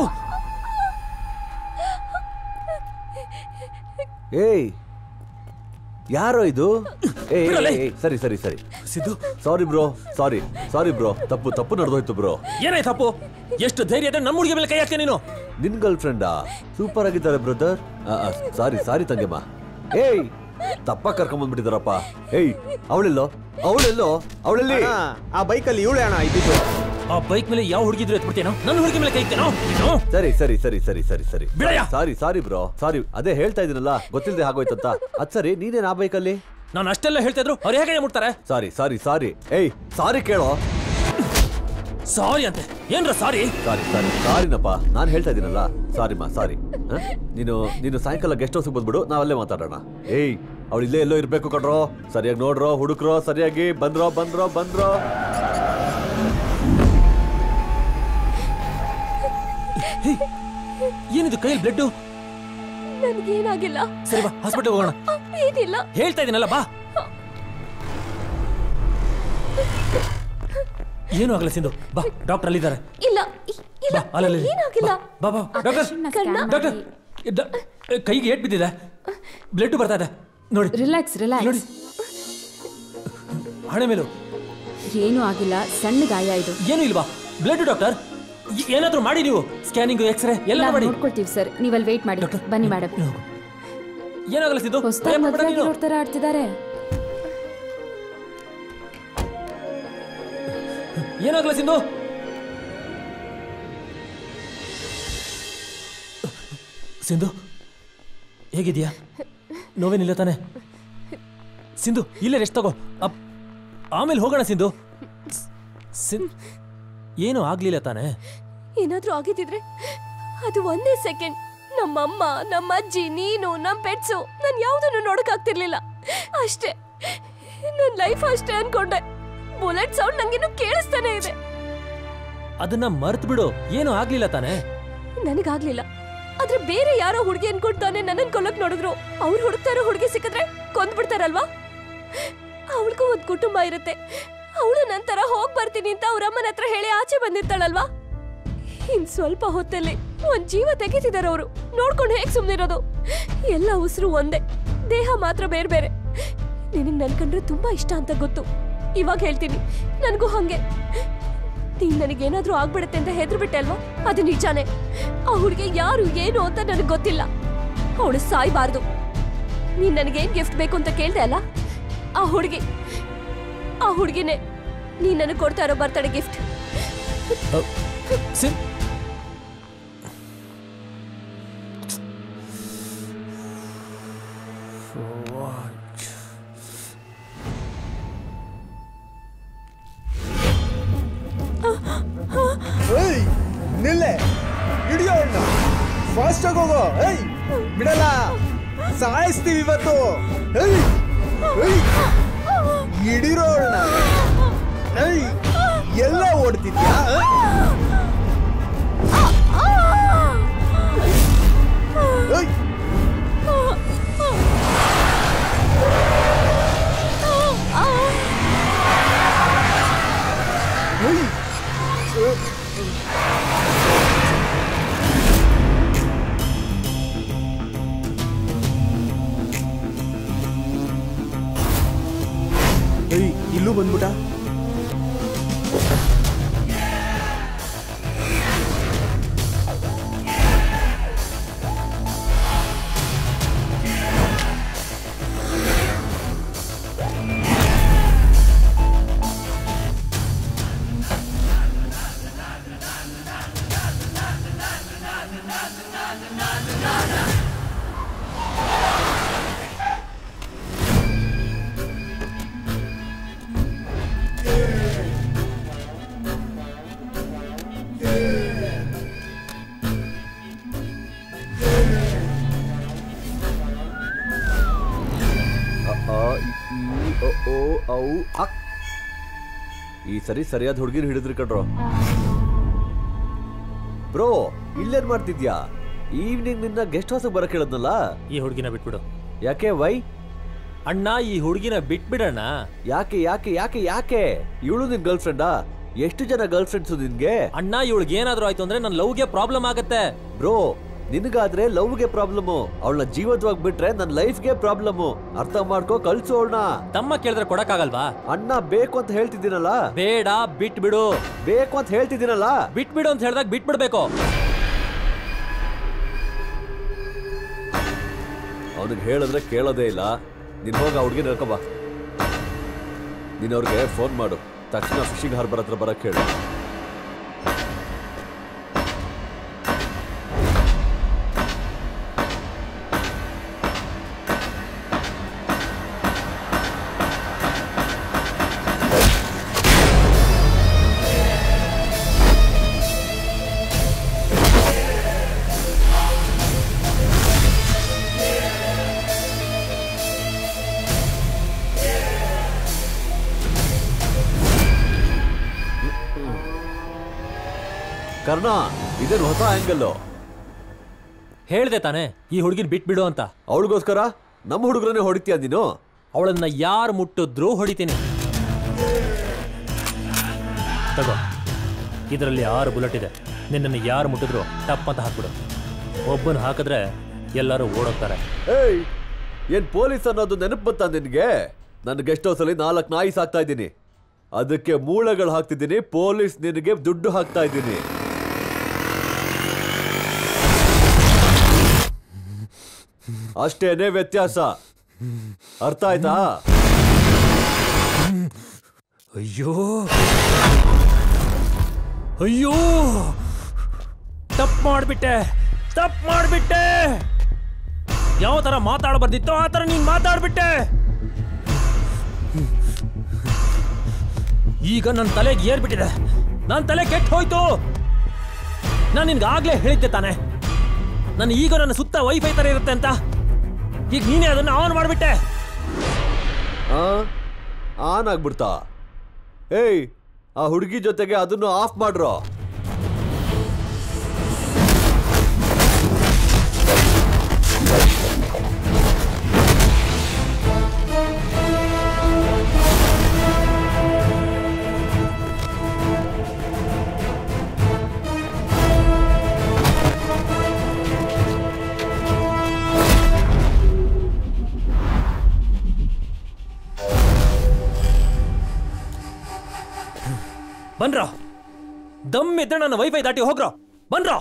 ಏಯ್ ಯಾರೋ ಇದು? ಏಯ್ ಸರಿ ಸರಿ ಸರಿ Siddu, sorry bro, sorry sorry bro, ತಪ್ಪು ತಪ್ಪು ನಡೆದೋಯ್ತು ಬ್ರೋ. ಏನಾಯ್ತು ತಪ್ಪು? ಎಷ್ಟು ಧೈರ್ಯ ಇದೆ ನಮ್ಮ ಹುಡುಗಿ ಮೇಲೆ ಕೈ ಹಾಕ್ತೀಯ ನೀನು? ನಿನ್ ಗರ್ಲ್ ಫ್ರೆಂಡಾ? ಸೂಪರ್ ಆಗಿದ್ದಾರೆ ಬ್ರದರ್. ಸಾರಿ ಸಾರಿ ತಂಗೆಮ್ಮ. ಏಯ್ ತಪ್ಪ ಕರ್ಕೊಂಡ್ ಬಂದ್ಬಿಟ್ಟಿದಾರಪ್ಪ. ಏಯ್ ಅವಳೆಲ್ಲೋ ಅವಳೆಲ್ಲೋ ಅವಳಲ್ಲಿ ಆ ಬೈಕಲ್ಲಿ ಇವಳೆ ಅಣ್ಣ ಇದ್ದಿದ್ದು. ಆ ಬೈಕ್ ಮೇಲೆ ಯಾವ ಹುಡುಗಿದ್ರು ಎತ್ಬಿಡ್ತೇನೋ, ನನ್ನ ಹುಡುಗಿ ಮೇಲೆ ಕೈ ಇತ್ತೇನೋ. ಸರಿ ಸರಿ ಸರಿ ಸರಿ ಸರಿ ಸರಿ ಬಿಡಯ್ಯ. ಸಾರಿ ಸಾರಿ ಬ್ರೋ ಸಾರಿ. ಅದೇ ಹೇಳ್ತಾ ಇದೀನಲ್ಲ ಗೊತ್ತಿಲ್ಲದೆ ಆಗೋಯ್ತಂತ. ಅದ್ ಸರಿ ನೀನೇನ್ ಆ ಬೈಕಲ್ಲಿ? ನಾನು ಅಷ್ಟೆಲ್ಲ ಹೇಳ್ತಾ ಇದ್ರು ಅವ್ರು ಹೇಗೆ ಮುಟ್ತಾರೆ? ಸಾರಿ ಸಾರಿ ಸಾರಿ. ಏಯ್ ಸಾರಿ ಕೇಳೋ. ಸಾರಿ ಅಂತೆ ಏನ್ರ ಸಾರಿ? ಸಾರಿ ಸಾರಿ ಸಾರಿನಪ್ಪ, ನಾನು ಹೇಳ್ತಾ ಇದೀನಲ್ಲ. ಸಾರಿ ಮಾ ಸಾರಿ. ನೀನು ನೀನು ಸಾಯಂಕಾಲ ಗೆಸ್ಟ್ ಹೌಸ್ ಬಂದ್ಬಿಡು, ನಾವಲ್ಲೇ ಮಾತಾಡೋಣ. ಏಯ್ ಅವಳು ಇಲ್ಲೇ ಎಲ್ಲೋ ಇರ್ಬೇಕು ಕಣ್ರೋ. ಸರಿಯಾಗಿ ನೋಡ್ರೋ, ಹುಡುಕ್ರೋ, ಸರಿಯಾಗಿ ಬಂದ್ರೋ ಬಂದ್ರೋ ಬಂದ್ರೋ. ಏನಿದು ಕೈಯಲ್ಲಿ ಬ್ಲಡ್? ನನ್ಗೇನಾಗಿಲ್ಲ. ಸರಿ ಬಾ ಹಾಸ್ಪಿಟಲ್ ಹೋಗೋಣ. ಏನಿಲ್ಲ ಹೇಳ್ತಾ ಇದೀನಲ್ಲ ಬಾ. ಏನು ಆಗಲ್ಲ ಸಿಂಧು, ಬಾ ಡಾಕ್ಟರ್ ಅಲ್ಲಿದ್ದಾರೆ. ಇಲ್ಲ ಇಲ್ಲ ಅಲ್ಲಲ್ಲಿ ಏನಾಗಿಲ್ಲ. ಬಾ ಬಾ ಡಾಕ್ಟರ್ ಡಾಕ್ಟರ್ ಕೈಗೆ ಏಟ್ ಬಿದ್ದಿದೆ, ಬ್ಲಡ್ ಬರ್ತಾ ಇದೆ ನೋಡಿ. ರಿಲ್ಯಾಕ್ಸ್ ರಿಲ್ಯಾಕ್ಸ್ ನೋಡಿ ಹಣೆ ಮೇಲೂ ಏನೂ ಆಗಿಲ್ಲ, ಸಣ್ಣ ಗಾಯ ಇದು. ಏನು ಇಲ್ವಾ ಬ್ಲಡ್? ಡಾಕ್ಟರ್ ಏನಾದ್ರೂ ಮಾಡಿ ನೀವು, ಸ್ಕ್ಯಾನಿಂಗ್ ಎಕ್ಸ್ರೇ ಎಲ್ಲ ಮಾಡಿ ನೋಡ್ಕೊಳ್ತೀವಿ ಸರ್. ನೀವಲ್ಲಿ ವೇಟ್ ಮಾಡಿ. ಬನ್ನಿ ಮೇಡಮ್. ಏನಾಗಲ್ಲ ಸಿದ್ದು, ಹೊಸದಾಗಿ ಮದುವೆ ಆಗಿರೋರ್ ತರ ಆಡ್ತಿದ್ದಾರೆ. ಏನಾಗಲ್ಲ ಸಿಂಧು. ಸಿಂಧು ಹೇಗಿದ್ಯಾ? ನೋವೇನಿಲ್ಲ ತಾನೆ? ಸಿಂಧು ಇಲ್ಲೇ ರೆಸ್ಟ್ ತಗೋ, ಆಮೇಲೆ ಹೋಗೋಣ. ಸಿಂಧು ಏನು ಆಗ್ಲಿಲ್ಲ ತಾನೆ? ಏನಾದ್ರೂ ಆಗಿದ್ರೆ ಅದು ಒಂದೇ ಸೆಕೆಂಡ್ ನಮ್ಮಮ್ಮ, ನಮ್ಮ ಅಜ್ಜಿ, ನೀನು, ನಮ್ಮ ಪೆಟ್ಸು, ನಾನು ಯಾವುದನ್ನು ನೋಡಕ್ಕಾಗ್ತಿರ್ಲಿಲ್ಲ. ಅಷ್ಟೇ ನನ್ನ ಲೈಫ್ ಅಷ್ಟೇ ಅನ್ಕೊಂಡೆ. ಬುಲೆಟ್ ಸೌಂಡ್ ನಂಗೇನು ಕೇಳಿಸ್ತಾನೆ ಇದೆ. ಅದನ್ನ ಮರ್ತು ಬಿಡು, ಏನು ಆಗ್ಲಿಲ್ಲ ತಾನೆ? ನನಗಾಗ್ಲಿಲ್ಲ, ಆದ್ರೆ ಬೇರೆ ಯಾರೋ ಹುಡುಗಿ ಅನ್ಕೊಡ್ತಾನೆ ನನ್ನನ್ ಕೊಲ್ಲಕ್ ನೋಡಿದ್ರು. ಅವ್ರು ಹುಡುಕ್ತಾರೋ ಹುಡುಗಿ ಸಿಕ್ಕಿದ್ರೆ ಕೊಂದ್ಬಿಡ್ತಾರಲ್ವಾ? ಅವಳಿಗೂ ಒಂದ್ ಕುಟುಂಬ ಇರುತ್ತೆ. ಅವಳು ನಂತರ ಹೋಗ್ ಬರ್ತೀನಿ ಅಂತ ಅವ್ರ ಅಮ್ಮನ ಹತ್ರ ಹೇಳಿ ಆಚೆ ಬಂದಿರ್ತಾಳಲ್ವಾ? ಇನ್ ಸ್ವಲ್ಪ ಹೊತ್ತಲ್ಲಿ ಒಂದ್ ಜೀವ ತೆಗಿತಿದಾರೆ ಅವರು. ನೋಡ್ಕೊಂಡು ಹೇಗ್ ಸುಮ್ನಿರೋದು? ಎಲ್ಲ ಉಸಿರು ಒಂದೇ, ದೇಹ ಮಾತ್ರ ಬೇರೆ ಬೇರೆ. ನಿನಗ್ ನನ್ ಕಂಡ್ರೆ ತುಂಬಾ ಇಷ್ಟ ಅಂತ ಗೊತ್ತು. ಇವಾಗ ಹೇಳ್ತೀನಿ, ನನಗೂ ಹಂಗೆ. ನೀನ್ ನನಗೇನಾದ್ರೂ ಆಗ್ಬಿಡುತ್ತೆ ಅಂತ ಹೆದ್ರು ಬಿಟ್ಟೆ ಅಲ್ವಾ? ಅದು ನಿಜಾನೇ. ಆ ಹುಡುಗಿ ಯಾರು ಏನು ಅಂತ ನನಗೆ ಗೊತ್ತಿಲ್ಲ. ಅವಳು ಸಾಯ್ಬಾರ್ದು. ನೀನ್ ನನಗೇನ್ ಗಿಫ್ಟ್ ಬೇಕು ಅಂತ ಕೇಳ್ದೆ ಅಲ್ಲ, ಆ ಹುಡುಗಿ ಆ ಹುಡುಗಿನೇ ನೀನ್ ನನಗೆ ಕೊಡ್ತಾ ಇರೋ ಬರ್ತಡೇ ಗಿಫ್ಟ್. ನಿಲ್ಲೆ, ಹಿಡಿಯೋ ಅಣ್ಣ, ಫಾಸ್ಟ್ ಆಗಿ ಹೋಗೋ. ಏಯ್ ಬಿಡಲ್ಲ, ಸಾಯಿಸ್ತೀವಿ ಇವತ್ತು. ಏಯ್ ಹಿಡಿರೋ ಅಣ್ಣ. ಏಯ್ ಎಲ್ಲ ಓಡ್ತಿದ್ಯಾ? ಏಯ್ ಏಯ್ ಇಲ್ಲೂ ಬಂದ್ಬಿಟ್ಟ. ಈ ಸರಿ ಸರಿಯಾದ ಹುಡುಗಿನ ಹಿಡಿದ್ರಿ ಕಣ್ರೋ. ಬ್ರೋ ಇಲ್ಲೇನ್ ಮಾಡ್ತಿದ್ಯಾ? ಈವ್ನಿಂಗ್ ನಿನ್ನ ಗೆಸ್ಟ್ ಹೌಸ್ ಬರಕ್ ಹೇಳದ್ನಲ್ಲ. ಈ ಹುಡುಗಿನ ಬಿಟ್ಬಿಡು. ಯಾಕೆ? ವೈ ಅಣ್ಣ, ಈ ಹುಡುಗಿನ ಬಿಟ್ಬಿಡಣ್ಣ. ಯಾಕೆ ಯಾಕೆ ಯಾಕೆ ಯಾಕೆ? ಇವಳು ನಿನ್ ಗರ್ಲ್ ಫ್ರೆಂಡಾ? ಎಷ್ಟು ಜನ ಗರ್ಲ್ ಫ್ರೆಂಡ್ಸ್ ನಿನ್ಗೆ? ಅಣ್ಣ, ಇವಳಿಗೆ ಏನಾದ್ರೂ ಆಯ್ತು ಅಂದ್ರೆ ನನ್ನ ಲವ್ಗೆ ಪ್ರಾಬ್ಲಮ್ ಆಗತ್ತೆ. ಬ್ರೋ ನಿನಗಾದ್ರೆ ಲವ್ಗೆ ಪ್ರಾಬ್ಲಮ್, ಅವಳನ್ನ ಜೀವಂತವಾಗಿ ಬಿಟ್ರೆ ನನ್ನ ಲೈಫ್ಗೆ ಪ್ರಾಬ್ಲಮ್. ಅರ್ಥ ಮಾಡ್ಕೋ, ಕಳ್ಸು ಅವಳನ್ನ. ತಮ್ಮ ಕೇಳಿದ್ರೆ ಕೊಡಕ್ಕಾಗಲ್ವಾ? ಅಣ್ಣ ಬೇಕು ಅಂತ ಹೇಳ್ತಿದ್ದೀನಲ್ಲ. ಬೇಡ, ಬಿಟ್ಬಿಡು. ಬೇಕು ಅಂತ ಹೇಳ್ತಿದ್ದೀನಲ್ಲ. ಬಿಟ್ಬಿಡು ಅಂತ ಹೇಳ್ದಾಗ ಬಿಟ್ಬಿಡ್ಬೇಕು. ಅವನಿಗೆ ಹೇಳಿದ್ರೆ ಕೇಳೋದೇ ಇಲ್ಲ. ನೀನ್ ಹೋಗ ಹುಡುಗಿನ ಹೇಳ್ಕೊಬಾ. ನೀನ್ ಅವ್ರಿಗೆ ಫೋನ್ ಮಾಡು, ತಕ್ಷಣ ಫಿಶಿಂಗ್ ಹಾರ್ಬರ್ ಹತ್ರ ಬರಕ್ ಹೇಳು. ಕರ್ಣ, ಇದೇನು ಹೊಸ ಆಂಗಲ್ಲು? ಹೇಳ್ದೆ ತಾನೆ ಈ ಹುಡುಗಿನ ಬಿಟ್ಬಿಡು ಅಂತ. ಅವಳಿಗೋಸ್ಕರ ನಮ್ಮ ಹುಡುಗರನ್ನೇ ಹೊಡಿತೀಯ ನೀನು? ಅವಳನ್ನ ಯಾರು ಮುಟ್ಟಿದ್ರೂ ಹೊಡಿತೀನಿ. ತಗೋ, ಇದರಲ್ಲಿ ಆರು ಬುಲೆಟ್ ಇದೆ. ನಿನ್ನನ್ನು ಯಾರು ಮುಟ್ಟಿದ್ರು ಟಪ್ ಅಂತ ಹಾಕ್ಬಿಡು. ಒಬ್ಬನ ಹಾಕಿದ್ರೆ ಎಲ್ಲರೂ ಓಡೋಗ್ತಾರೆ. ಏಯ್, ಏನ್ ಪೊಲೀಸ್ ಅನ್ನೋದು ನೆನಪು ಬಂತ ನಿನ್ಗೆ? ನನ್ನ ಗೆಸ್ಟ್ ಹೌಸ್ ಅಲ್ಲಿ ನಾಲ್ಕು ನಾಯಿ ಸಾಕ್ತಾ ಇದ್ದೀನಿ, ಅದಕ್ಕೆ ಮೂಳೆಗಳು ಹಾಕ್ತಿದ್ದೀನಿ. ಪೊಲೀಸ್ ನಿನಗೆ ದುಡ್ಡು ಹಾಕ್ತಾ ಇದ್ದೀನಿ. ಅಷ್ಟೇನೇ ವ್ಯತ್ಯಾಸ, ಅರ್ಥ ಆಯ್ತಾ? ಅಯ್ಯೋ ಅಯ್ಯೋ, ತಪ್ಪು ಮಾಡ್ಬಿಟ್ಟೆ ತಪ್ಪು ಮಾಡ್ಬಿಟ್ಟೆ ಯಾವ ತರ ಮಾತಾಡಬಾರ್ದಿತ್ತೋ ಆ ತರ ನೀನ್ ಮಾತಾಡ್ಬಿಟ್ಟೆ. ಈಗ ನನ್ನ ತಲೆಗೆ ಏರ್ಬಿಟ್ಟಿದೆ, ನನ್ನ ತಲೆ ಕೆಟ್ಟ ಹೋಯ್ತು. ನಾನು ನಿನ್ಗೆ ಆಗ್ಲೇ ಹೇಳಿದ್ದೆ ತಾನೆ, ನನ್ನ ಈಗ ನನ್ನ ಸುತ್ತ ವೈಫೈ ತರ ಇರುತ್ತೆ ಅಂತ. ಈಗ ನೀನೇ ಅದನ್ನ ಆನ್ ಮಾಡ್ಬಿಟ್ಟೆ. ಆನ್ ಆಗ್ಬಿಡ್ತಾ? ಏಯ್, ಆ ಹುಡುಗಿ ಜೊತೆಗೆ ಅದನ್ನು ಆಫ್ ಮಾಡ್ರೋ. ಬನ್ರೋ, ದಮ್ ಇದ್ರೆ ನನ್ನ ವೈಫೈ ದಾಟಿ ಹೋಗ್ರೋ. ಬನ್ರೋ.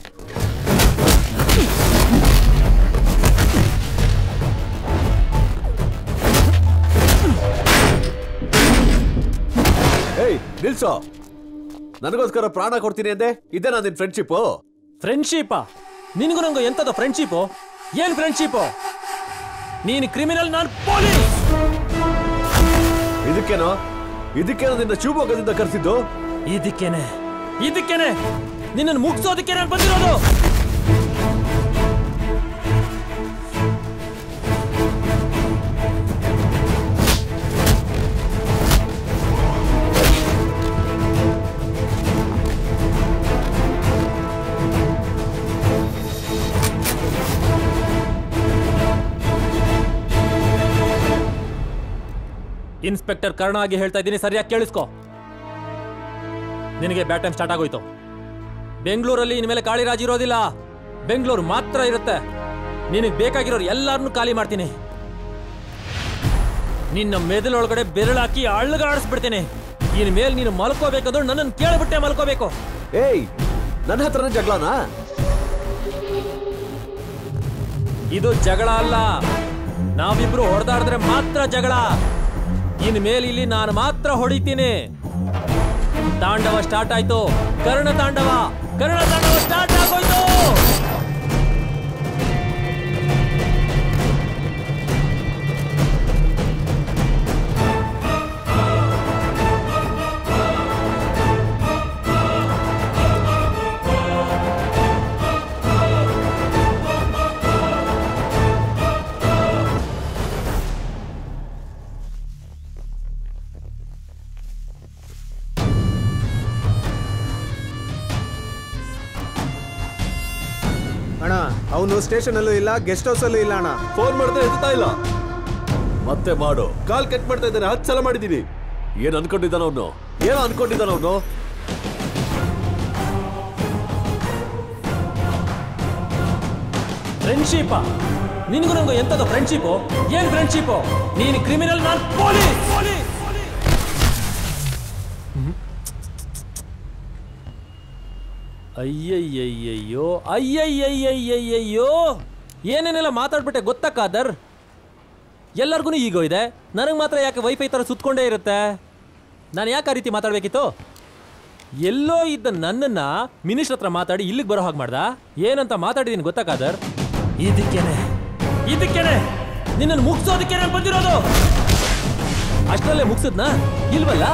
ಏಯ್ ನಿಲ್ಸೋ, ನನಗೋಸ್ಕರ ಪ್ರಾಣ ಕೊಡ್ತೀನಿ ಅಂದೆ, ಇದೇ ನಾನು ನಿನ್ ಫ್ರೆಂಡ್ಶಿಪ್. ಫ್ರೆಂಡ್ಶಿಪ್? ನಿನ್ಗೂ ನಂಗೂ ಎಂತದ ಫ್ರೆಂಡ್ಶಿಪ್? ಏನ್ ಫ್ರೆಂಡ್ಶಿಪ್? ನೀನು ಕ್ರಿಮಿನಲ್, ನಾನು ಪೊಲೀಸ್. ಇದಕ್ಕೇನೋ ಇದಕ್ಕೇನೋ ನಿನ್ನ ಶಿವಮೊಗ್ಗದಿಂದ ಕರೆಸಿದ್ದು? ಇದಕ್ಕೇನೆ ಇದಕ್ಕೇನೆ ನಿನ್ನನ್ನು ಮುಗಿಸೋದಕ್ಕೆ ನಾನು ಬಂದಿರೋದು. ಇನ್ಸ್ಪೆಕ್ಟರ್ ಕರ್ಣ ಆಗಿ ಹೇಳ್ತಾ ಇದ್ದೀನಿ, ಸರಿಯಾಗಿ ಕೇಳಿಸ್ಕೊ. ನಿನಗೆ ಬ್ಯಾಡ್ ಟೈಮ್ ಸ್ಟಾರ್ಟ್ ಆಗೋಯ್ತು. ಬೆಂಗಳೂರಲ್ಲಿ ಇನ್ಮೇಲೆ ಕಾಳಿ ರಾಜ್ ಇರೋದಿಲ್ಲ, ಬೆಂಗಳೂರು ಮಾತ್ರ ಇರುತ್ತೆ. ನಿನಗೆ ಬೇಕಾಗಿರೋರು ಎಲ್ಲಾರನ್ನೂ ಖಾಲಿ ಮಾಡ್ತೀನಿ. ನಿನ್ನ ಮೆದುಳೊಳಗಡೆ ಬೆರಳಾಕಿ ಅಳ್ಳಗಾಡಿಸ್ಬಿಡ್ತೀನಿ. ಇನ್ ಮೇಲೆ ನೀನು ಮಲ್ಕೋಬೇಕಾದ್ರು ನನ್ನನ್ನು ಕೇಳ್ಬಿಟ್ಟೆ ಮಲ್ಕೋಬೇಕು. ಏಯ್, ನನ್ನ ಹತ್ರನೇ ಜಗಳನಾ? ಇದು ಜಗಳ ಅಲ್ಲ, ನಾವಿಬ್ರು ಹೊಡೆದಾಡಿದ್ರೆ ಮಾತ್ರ ಜಗಳ. ಇನ್ ಮೇಲೆ ಇಲ್ಲಿ ನಾನು ಮಾತ್ರ ಹೊಡಿತೀನಿ. ತಾಂಡವ ಸ್ಟಾರ್ಟ್ ಆಯ್ತು, ಕರ್ಣ ತಾಂಡವ ಕರ್ಣ ತಾಂಡವ ಸ್ಟಾರ್ಟ್ ಆಗೋಯ್ತು. ಅಣ್ಣ, ಅವನು ಸ್ಟೇಷನ್ ಅಲ್ಲೂ ಇಲ್ಲ, ಗೆಸ್ಟ್ ಹೌಸ್ ಅಲ್ಲೂ ಇಲ್ಲ ಅಣ್ಣ. ಫೋನ್ ಮಾಡಿದ್ರೆ ಎತ್ತಾ ಇಲ್ಲ. ಮತ್ತೆ ಮಾಡು. ಕಾಲ್ ಕಟ್ ಮಾಡ್ತಾ ಇದ್ದಾನೆ, ಹತ್ತು ಸಲ ಮಾಡಿದ್ದೀನಿ. ಏನ್ ಅನ್ಕೊಂಡಿದ್ದಾನ ಅವನು? ಏನೋ ಅನ್ಕೊಂಡಿದ್ದಾನ ಅವನು? ಫ್ರೆಂಡ್ಶಿಪ್? ನಿನ್ಗೂ ನಂಗೂ ಎಂತದ ಫ್ರೆಂಡ್ಶಿಪ್? ಏನ್ ಫ್ರೆಂಡ್ಶಿಪ್? ನೀನು ಕ್ರಿಮಿನಲ್, ನಾನು ಪೊಲೀಸ್. ಅಯ್ಯಯ್ಯಯ್ಯಯ್ಯೋ ಅಯ್ಯಯ್ಯಯ್ಯಯ್ಯಯ್ಯೋ, ಏನೇನೆಲ್ಲ ಮಾತಾಡ್ಬಿಟ್ಟೆ ಗೊತ್ತಾ ಕಾದರ್? ಎಲ್ಲರಿಗೂ ಈಗೋ ಇದೆ, ನನಗೆ ಮಾತ್ರ ಯಾಕೆ ವೈಫೈ ಥರ ಸುತ್ತಕೊಂಡೇ ಇರುತ್ತೆ? ನಾನು ಯಾಕೆ ಆ ರೀತಿ ಮಾತಾಡಬೇಕಿತ್ತು? ಎಲ್ಲೋ ಇದ್ದ ನನ್ನನ್ನು ಮಿನಿಸ್ಟರ್ ಹತ್ರ ಮಾತಾಡಿ ಇಲ್ಲಿಗೆ ಬರೋ ಹಾಗೆ ಮಾಡ್ದ. ಏನಂತ ಮಾತಾಡಿದ್ದೀನಿ ಗೊತ್ತಾ ಕಾದರ್? ಇದಕ್ಕೇನೆ ಇದಕ್ಕೇನೆ ನಿನ್ನನ್ನು ಮುಗಿಸೋದಕ್ಕೆ ನಾನು ಬಂದಿರೋದು. ಅಷ್ಟರಲ್ಲೇ ಮುಗಿಸಿದ್ನಾ? ಇಲ್ವಲ್ಲ.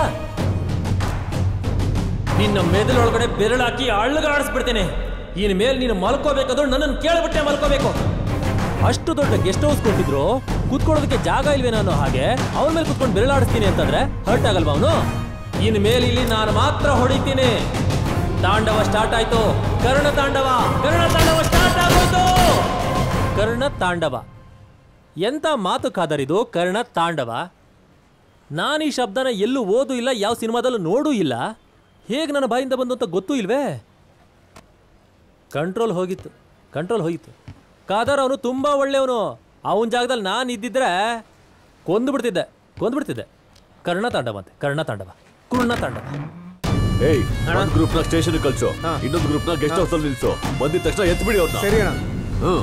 ನಿನ್ನ ಮೆದುಳೊಳಗಡೆ ಬೆರಳಾಕಿ ಅಳ್ಳಗಾಡಿಸ್ಬಿಡ್ತೇನೆ. ಇನ್ ಮೇಲೆ ನೀನು ಮಲ್ಕೋಬೇಕಾದ್ರು ನನ್ನನ್ನು ಕೇಳ್ಬಿಟ್ಟೆ ಮಲ್ಕೋಬೇಕು. ಅಷ್ಟು ದೊಡ್ಡ ಗೆಸ್ಟ್ ಹೌಸ್ ಕೊಟ್ಟಿದ್ರು, ಕೂತ್ಕೊಳ್ಳೋದಕ್ಕೆ ಜಾಗ ಇಲ್ವೇನೋ ಅನ್ನೋ ಹಾಗೆ ಅವನ ಮೇಲೆ ಕೂತ್ಕೊಂಡು ಬೆರಳಾಡಿಸ್ತೀನಿ ಅಂತಂದ್ರೆ ಹರ್ಟ್ ಆಗಲ್ವಾ ಅವನು? ಇನ್ ಮೇಲೆ ಇಲ್ಲಿ ನಾನು ಮಾತ್ರ ಹೊಡಿತೀನಿ. ತಾಂಡವ ಸ್ಟಾರ್ಟ್ ಆಯ್ತು. ಕರ್ಣ ತಾಂಡವ ಕರ್ಣ ತಾಂಡವ ಸ್ಟಾರ್ಟ್ ಆಗೋಯ್ತು. ಕರ್ಣ ತಾಂಡವ ಎಂತ ಮಾತು ಕಾದರಿದು? ಕರ್ಣ ತಾಂಡವ. ನಾನು ಈ ಶಬ್ದನ ಎಲ್ಲೂ ಓದೂ ಇಲ್ಲ, ಯಾವ ಸಿನಿಮಾದಲ್ಲೂ ನೋಡೂ ಇಲ್ಲ. ಹೇಗೆ ನನ್ನ ಬಾಯಿಂದ ಬಂದು ಅಂತ ಗೊತ್ತೂ ಇಲ್ವೇ? ಕಂಟ್ರೋಲ್ ಹೋಗಿತ್ತು ಕಂಟ್ರೋಲ್ ಹೋಗಿತ್ತು ಕಾದರ್ ಅವನು ತುಂಬ ಒಳ್ಳೆಯವನು. ಅವನ ಜಾಗದಲ್ಲಿ ನಾನು ಇದ್ದಿದ್ರೆ ಕೊಂದು ಬಿಡ್ತಿದ್ದೆ ಕೊಂದು ಬಿಡ್ತಿದ್ದೆ ಕರ್ಣ ತಾಂಡವ ಅಂತೆ. ಕರ್ಣ ತಾಂಡವ ಕರ್ಣ ತಾಂಡವ. ಏಯ್, ಒಂದು ಗ್ರೂಪ್ ನ ಸ್ಟೇಷನ್ ಕಳ್ಸೋ, ಇನ್ನೊಂದು ಗ್ರೂಪ್ ನ ಗೆಸ್ಟ್ ಹೌಸ್ ಅಲ್ಲಿ ನಿಲ್ಸೋ. ಬಂದಿದ ತಕ್ಷಣ ಎತ್ ಬಿಡಿ ಅವ್ರನ್ನ. ಸರಿ ಅಣ್ಣ. ಹ್ಮ್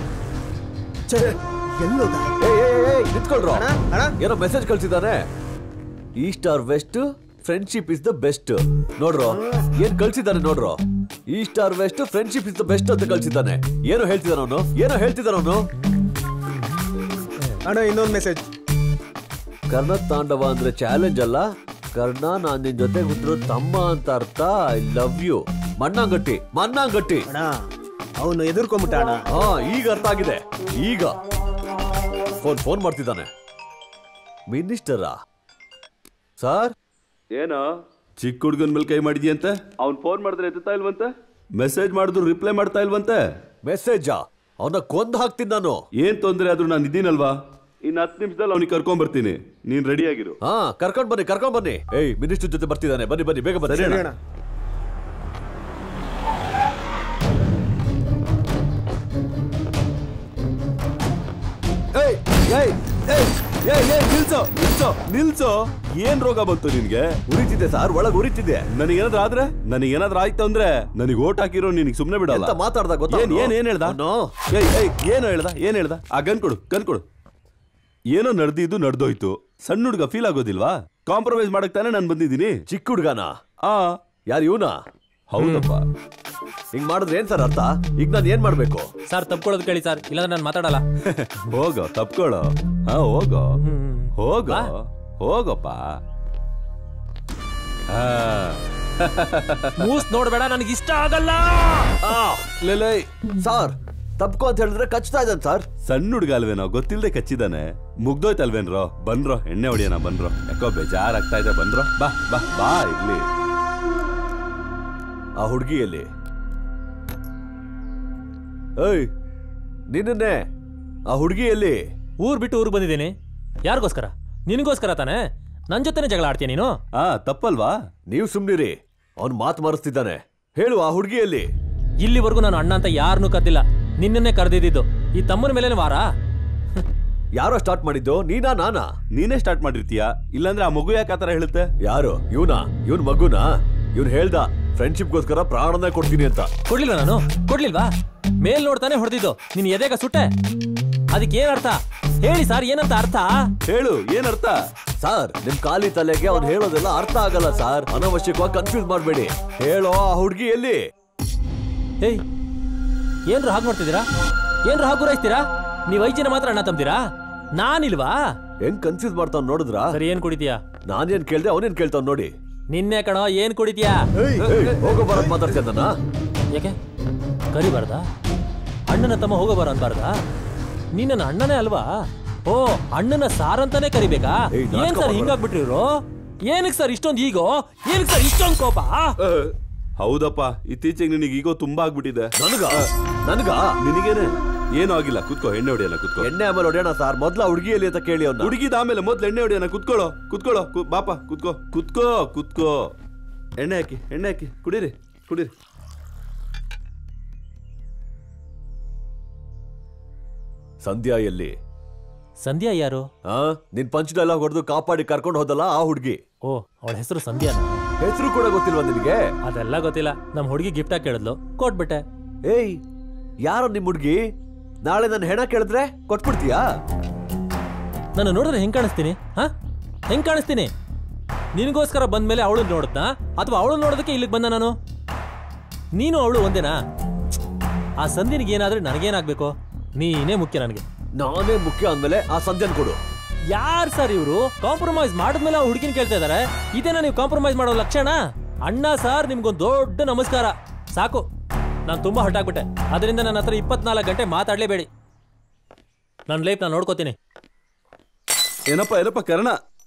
ಎಲ್ಲೋದ? ನಿಂತ್ಕೊಳ್ರೋ. ಏನೋ ಮೆಸೇಜ್ ಕಳ್ಸಿದಾನೆ. East or west, friendship is the best. ನೋಡ್ರೋ ಏನ್ ಕಳ್ಸಿದಾನೆ ನೋಡ್ರೋ. East or west, friendship is the best ಅಂತ ಕಳ್ಸಿದ್ದಾನೆ. ಏನೋ ಹೇಳ್ತಿದಾನ ಅವನು ಏನೋ ಹೇಳ್ತಿದಾನ ಅವನು ಅಣ್ಣ ಇನ್ನೊಂದು ಮೆಸೇಜ್. ಕರ್ಣ ತಾಂಡವ ಅಂದ್ರೆ ಚಾಲೆಂಜ್ ಅಲ್ಲ ಕರ್ಣ, ನಾನ್ ನಿನ್ ಜೊತೆ ಕೂತ್ರು ತಮ್ಮ ಅಂತ ಅರ್ಥ. I love you. ಮಣ್ಣಾಂಗಟ್ಟಿ ಮಣ್ಣಾಂಗಟ್ಟಿ. ಅವನು ಎದುರ್ಕೊಂಬಿಟ್ಟ ಅಣ್ಣ. ಹಾ, ಈಗ ಅರ್ಥ ಆಗಿದೆ. ಈಗ ಫೋನ್ ಫೋನ್ ಮಾಡ್ತಿದ್ದಾನೆ. ಮಿನಿಸ್ಟರಾ ಸರ್? ಏನೋ ಚಿಕ್ಕ ಹುಡ್ಗನ್ ಮೇಲೆ ಕೈ ಮಾಡಿದ್ಯಂತೆ? ಅವ್ನ್ ಫೋನ್ ಮಾಡಿದ್ರೆ ಎತ್ತಾ ಇಲ್ವಂತೆ, ಮೆಸೇಜ್ ಮಾಡಿದ್ರು ರಿಪ್ಲೈ ಮಾಡ್ತಾ ಇಲ್ವಂತೆ. ಮೆಸೇಜಾ? ಅವನ ಕೊಂದ್ ಹಾಕ್ತೀನಿ ನಾನು. ಏನ್ ತೊಂದ್ರೆ ಆದ್ರೂ ನಾನು ಇದ್ದೀನಲ್ವಾ? ಇನ್ ಹತ್ತು ನಿಮಿಷದಲ್ಲಿ ಅವ್ನಿಗೆ ಕರ್ಕೊಂಡ್ ಬರ್ತೀನಿ, ನೀನ್ ರೆಡಿ ಆಗಿರು. ಹಾ, ಕರ್ಕೊಂಡ್ ಬನ್ನಿ ಕರ್ಕೊಂಡ್ ಬನ್ನಿ. ಏಯ್, ಮಿನಿಸ್ಟರ್ ಜೊತೆ ಬರ್ತಿದ್ದಾನೆ, ಬನ್ನಿ ಬನ್ನಿ ಬೇಗ ಬನ್ನಿ. ಸರಿ ಅಣ್ಣ. ಏಯ್ ಏಯ್ ಏಯ್ ಏಯ್ ಏಯ್ ನಿಲ್ಸೋ ನಿಲ್ಸೋ ನಿಲ್ಸೋ. ಏನ್ ರೋಗ ಬಂತು ನಿನ್ಗೆ? ಉರಿತಿದೆ ಸರ್, ಒಳಗ್ ಉರಿತಿದೆ. ನನಗೇನಾದ್ರೂ ಆದ್ರೆ ನನಗೇನಾದ್ರೂ ಆಯ್ತು ಅಂದ್ರೆ ನನಗೆ ಓಟ್ ಹಾಕಿರೋ ನಿನಗೆ ಸುಮ್ನೆ ಬಿಡಲ್ಲ. ಮಾತಾಡ್ದ ಗೊತ್ತಾ? ಏನ್ ಏನ್ ಏನ್ ಹೇಳ್ದ? ಏಯ್ ಏಯ್ ಏನು ಹೇಳ್ದ ಏನ್ ಹೇಳ್ದ? ಆ ಗನ್ ಕೊಡು ಗನ್ ಕೊಡು. ಏನೋ ನಡ್ದಿದ್ದು ನಡ್ದೋಯ್ತು. ಸಣ್ಣ ಹುಡ್ಗ ಫೀಲ್ ಆಗೋದಿಲ್ವಾ? ಕಾಂಪ್ರಮೈಸ್ ಮಾಡಕ್ ತಾನೇ ನಾನು ಬಂದಿದ್ದೀನಿ. ಚಿಕ್ಕ ಹುಡ್ಗನ? ಆ ಯಾರು ಇವನ? ಹೌದಪ್ಪ. ಹಿಂಗ್ ಮಾಡಿದ್ರೆ ಏನ್ ಸರ್ ಅರ್ಥ? ಈಗ ನಾನು ಏನ್ ಮಾಡ್ಬೇಕು ಸರ್? ತಪ್ಕೊಳ್ಳೋದು ಕೇಳಿ ಸರ್, ಇಲ್ಲಾಂದ್ರೆ ನಾನು ಮಾತಾಡಲ್ಲ. ಹೋಗೋ ತಪ್ಕೊಳ್ಳೋ. ಹಾ ಹೋಗೋ ಹೋಗೋ ಹೋಗಪ್ಪ. ಮೂಸ್ ನೋಡ್ಬೇಡ, ನನಗೆ ಇಷ್ಟ ಆಗಲ್ಲ. ಸರ್ ತಪ್ಕೋ ಅಂತ ಹೇಳಿದ್ರೆ ಕಚ್ತಾ ಇದ್ದಾನೆ ಸರ್. ಸಣ್ಣ ಹುಡ್ಗ ಅಲ್ವೇನೋ, ಗೊತ್ತಿಲ್ದೆ ಕಚ್ಚಿದಾನೆ. ಮುಗ್ದೋಯ್ತಲ್ವೇನ್ರೋ? ಬನ್ರೋ ಎಣ್ಣೆ ಹೊಡಿಯೋಣ ಬನ್ರೋ. ಯಾಕೋ ಬೇಜಾರಾಗ್ತಾ ಇದೆ, ಬನ್ರೋ. ಬಾ ಬಾ ಬಾ ಇರ್ಲಿ. ಆ ಹುಡುಗಿಯಲ್ಲಿ ಏಯ್ ನಿನ್ನೆ ಆ ಹುಡುಗಿಯಲ್ಲಿ ಊರ್ ಬಿಟ್ಟು ಊರಿಗೆ ಬಂದಿದ್ದೀನಿ. ಯಾರಿಗೋಸ್ಕರ? ನಿನಗೋಸ್ಕರ ತಾನೆ. ನನ್ ಜೊತೆನೆ ಜಗಳ ಆಡ್ತೀಯ ನೀನು? ಆ ತಪ್ಪಲ್ವಾ? ನೀವು ಸುಮ್ನಿರಿ, ಅವ್ನ್ ಮಾತು ಮಾರಿಸ್ತಿದ್ದಾನೆ. ಹೇಳು, ಆ ಹುಡುಗಿಯಲ್ಲಿ? ಇಲ್ಲಿವರೆಗೂ ನಾನು ಅಣ್ಣ ಅಂತ ಯಾರನ್ನೂ ಕರ್ದಿಲ್ಲ, ನಿನ್ನನ್ನೇ ಕರೆದಿದ್ದು. ಈ ತಮ್ಮನ ಮೇಲೇನೆ ವಾರ. ಯಾರೋ ಸ್ಟಾರ್ಟ್ ಮಾಡಿದ್ದು? ನೀನಾ ನಾನಾ? ನೀನೇ ಸ್ಟಾರ್ಟ್ ಮಾಡಿರ್ತೀಯ, ಇಲ್ಲಾಂದ್ರೆ ಆ ಮಗು ಯಾಕೆ ಆತರ ಹೇಳುತ್ತೆ? ಯಾರು ಇವನಾ? ಇವನ್ ಮಗುನಾ? ಇವನ್ ಹೇಳ್ದ ಫ್ರೆಂಡ್ಶಿಪ್ಗೋಸ್ಕರ ಪ್ರಾಣನೇ ಕೊಡ್ತೀನಿ ಅಂತ. ಕೊಡ್ಲಿಲ್ವಾ ನಾನು? ಕೊಡ್ಲಿಲ್ವಾ? ಮೇಲ್ ನೋಡ್ತಾನೆ ಹೊಡೆದಿದ್ದು. ನಿನ್ ಎದೆಗ ಸುಟ್ಟೆ. ಅದಕ್ಕೆ ಏನ್ ಅರ್ಥ ಹೇಳಿ ಸರ್? ಏನಂತ ಅರ್ಥ ಹೇಳು, ಏನರ್ಥ? ಸರ್ ನಿಮ್ ಖಾಲಿ ತಲೆಗೆ ಅವ್ನು ಹೇಳೋದೆಲ್ಲ ಅರ್ಥ ಆಗಲ್ಲ ಸರ್. ಅನವಶ್ಯಕವಾಗಿ ಕನ್ಫ್ಯೂಸ್ ಮಾಡ್ಬೇಡಿ. ಹೇಳೋ, ಆ ಹುಡುಗಿ ಎಲ್ಲಿ? ಏಯ್, ಏನ್ರು ಹಾಗೆ ಮಾಡ್ತಿದ್ದೀರಾ? ಏನ್ರು ಹಾಗೆ ಗುರಾಯಿಸ್ತೀರಾ? ನೀವ್ ಐದು ಜನ ಮಾತ್ರ ಅಣ್ಣ ತಂಬ್ತೀರಾ? ನಾನಿಲ್ವಾ? ಹೆಂಗ್ ಕನ್ಫ್ಯೂಸ್ ಮಾಡ್ತಾವ್ ನೋಡಿದ್ರ? ಸರಿ, ಏನ್ ಕುಡಿತೀಯಾ? ನಾನೇನ್ ಕೇಳ್ದೆ, ಅವನೇನ್ ಕೇಳ್ತಾವ್ ನೋಡಿ. ನಿನ್ನೆ ಕಣೋ, ಏನ್ ಕುಡಿತೀಯಾ? ಹೋಗೋ ಬರೋದ್ ಮಾತಾಡ್ತಿದ್ದಾನ. ಯಾಕೆ ಕರಿಬಾರ್ದ? ಅಣ್ಣನ ತಮ್ಮ ಹೋಗೋ ಬರೋ ಅನ್ಬಾರ್ದ? ನೀ ನನ್ನ ಅಣ್ಣನೇ ಅಲ್ವಾ? ಓ, ಅಣ್ಣನ ಸಾರಂತಾನೆ ಕರಿಬೇಕಾ? ಏನ್ ಸರ್ ಹಿಂಗಾಗ್ಬಿಟ್ರಿ ಇವ್ರು? ಏನಕ್ಕೆ ಸರ್ ಇಷ್ಟೊಂದು ಈಗೋ? ಏನಕ್ಕೆ ಸರ್ ಇಷ್ಟೊಂದು ಕೋಪ? ಹೌದಪ್ಪ, ಇತ್ತೀಚೆಗೆ ನಿನಗೆ ಈಗೋ ತುಂಬಾ ಆಗ್ಬಿಟ್ಟಿದೆ. ನನಗ ನನಗ ನಿನಗೇನೆ ಏನೂ ಆಗಿಲ್ಲ. ಕುತ್ಕೋ, ಎಣ್ಣೆ ಹೊಡಿಯೋಣ. ಕುತ್ಕೋ. ಎಣ್ಣೆ ಆಮೇಲೆ ಹೊಡೆಯೋಣ ಸರ್. ಮೊದ್ಲ ಹುಡುಗಿಯಲ್ಲಿ ಅಂತ ಕೇಳಿ ಅವ್ನ. ಹುಡುಗಿದ ಆಮೇಲೆ ಮೊದ್ಲು ಎಣ್ಣೆ ಹೊಡಿಯೋಣ. ಕುತ್ಕೊಳ್ಳೋ ಕುತ್ಕೊಳ್ಳೋ ಬಾಪ, ಕುತ್ಕೋ ಕುತ್ಕೋ ಕುತ್ಕೋ. ಎಣ್ಣೆ ಹಾಕಿ ಎಣ್ಣೆ ಹಾಕಿ ಕುಡೀರಿ ಕುಡೀರಿ. ಸಂಧ್ಯಾ ಎಲ್ಲಿ? ಸಂಧ್ಯಾ ಯಾರು? ಆ ನಿನ್ ಪಂಚ್ ಡೈಲಾಗ್ ಹೊಡೆದು ಕಾಪಾಡಿ ಕರ್ಕೊಂಡು ಹೋದಲ್ಲ ಆ ಹುಡುಗಿ. ಓ, ಅವಳ ಹೆಸರು ಸಂಧ್ಯಾ. ಹೆಸರು ಕೂಡ ಗೊತ್ತಿಲ್ವಾ ನಿನಗೆ? ಅದೆಲ್ಲ ಗೊತ್ತಿಲ್ಲ. ನಮ್ ಹುಡುಗಿ ಗಿಫ್ಟ್ ಆಗಿ ಕೇಳಿದ್ಲು, ಕೊಟ್ಬಿಟ್ಟೆ. ಏಯ್, ಯಾರೋ ನಿಮ್ ಹುಡುಗಿ? ನಾಳೆ ನನ್ನ ಹೆಣ ಕೇಳಿದ್ರೆ ಕೊಟ್ಬಿಡ್ತೀಯಾ? ನಾನು ನೋಡಿದ್ರೆ ಹೆಂಗ್ ಕಾಣಿಸ್ತೀನಿ? ಹಾ, ಹೆಂಗ್ ಕಾಣಿಸ್ತೀನಿ? ನಿನಗೋಸ್ಕರ ಬಂದ್ಮೇಲೆ ಅವಳು ನೋಡುತ್ತಾ ಅಥವಾ ಅವಳು ನೋಡೋದಕ್ಕೆ ಇಲ್ಲಿಗೆ ಬಂದ ನಾನು? ನೀನು ಅವಳು ಒಂದೇನಾ? ಆ ಸಂಧ್ಯನಿಗೆ ಏನಾದ್ರೆ ನನಗೇನಾಗ್ಬೇಕು? ನೀನೇ ಮುಖ್ಯ ನನಗೆ. ನಾನೇ ಮುಖ್ಯ ಅಂದ್ಮೇಲೆ ಆ ಸಂಧ್ಯನ್ ಕೊಡು. ಯಾರು ಸರ್ ಇವರು? ಕಾಂಪ್ರಮೈಸ್ ಮಾಡಿದ್ಮೇಲೆ ಆ ಹುಡುಗಿನ ಕೇಳ್ತಾ ಇದಾರೆ. ಇದೇನಾ ನೀವು ಕಾಂಪ್ರಮೈಸ್ ಮಾಡೋ ಲಕ್ಷಣ? ಅಣ್ಣ ಸರ್ ನಿಮ್ಗೊಂದು ದೊಡ್ಡ ನಮಸ್ಕಾರ. ಸಾಕು, ನಾನು ತುಂಬಾ ಹಟ್ಟಾಗ್ಬಿಟ್ಟೆ. ಅದರಿಂದ ನನ್ನ ಹತ್ರ ಇಪ್ಪತ್ನಾಲ್ಕು ಗಂಟೆ ಮಾತಾಡ್ಲೇಬೇಡಿ. ನನ್ನ ಲೈಫ್ ನಾನು ನೋಡ್ಕೋತೀನಿ. ಏನಪ್ಪ ಏನಪ್ಪ ಕರ್ಣ?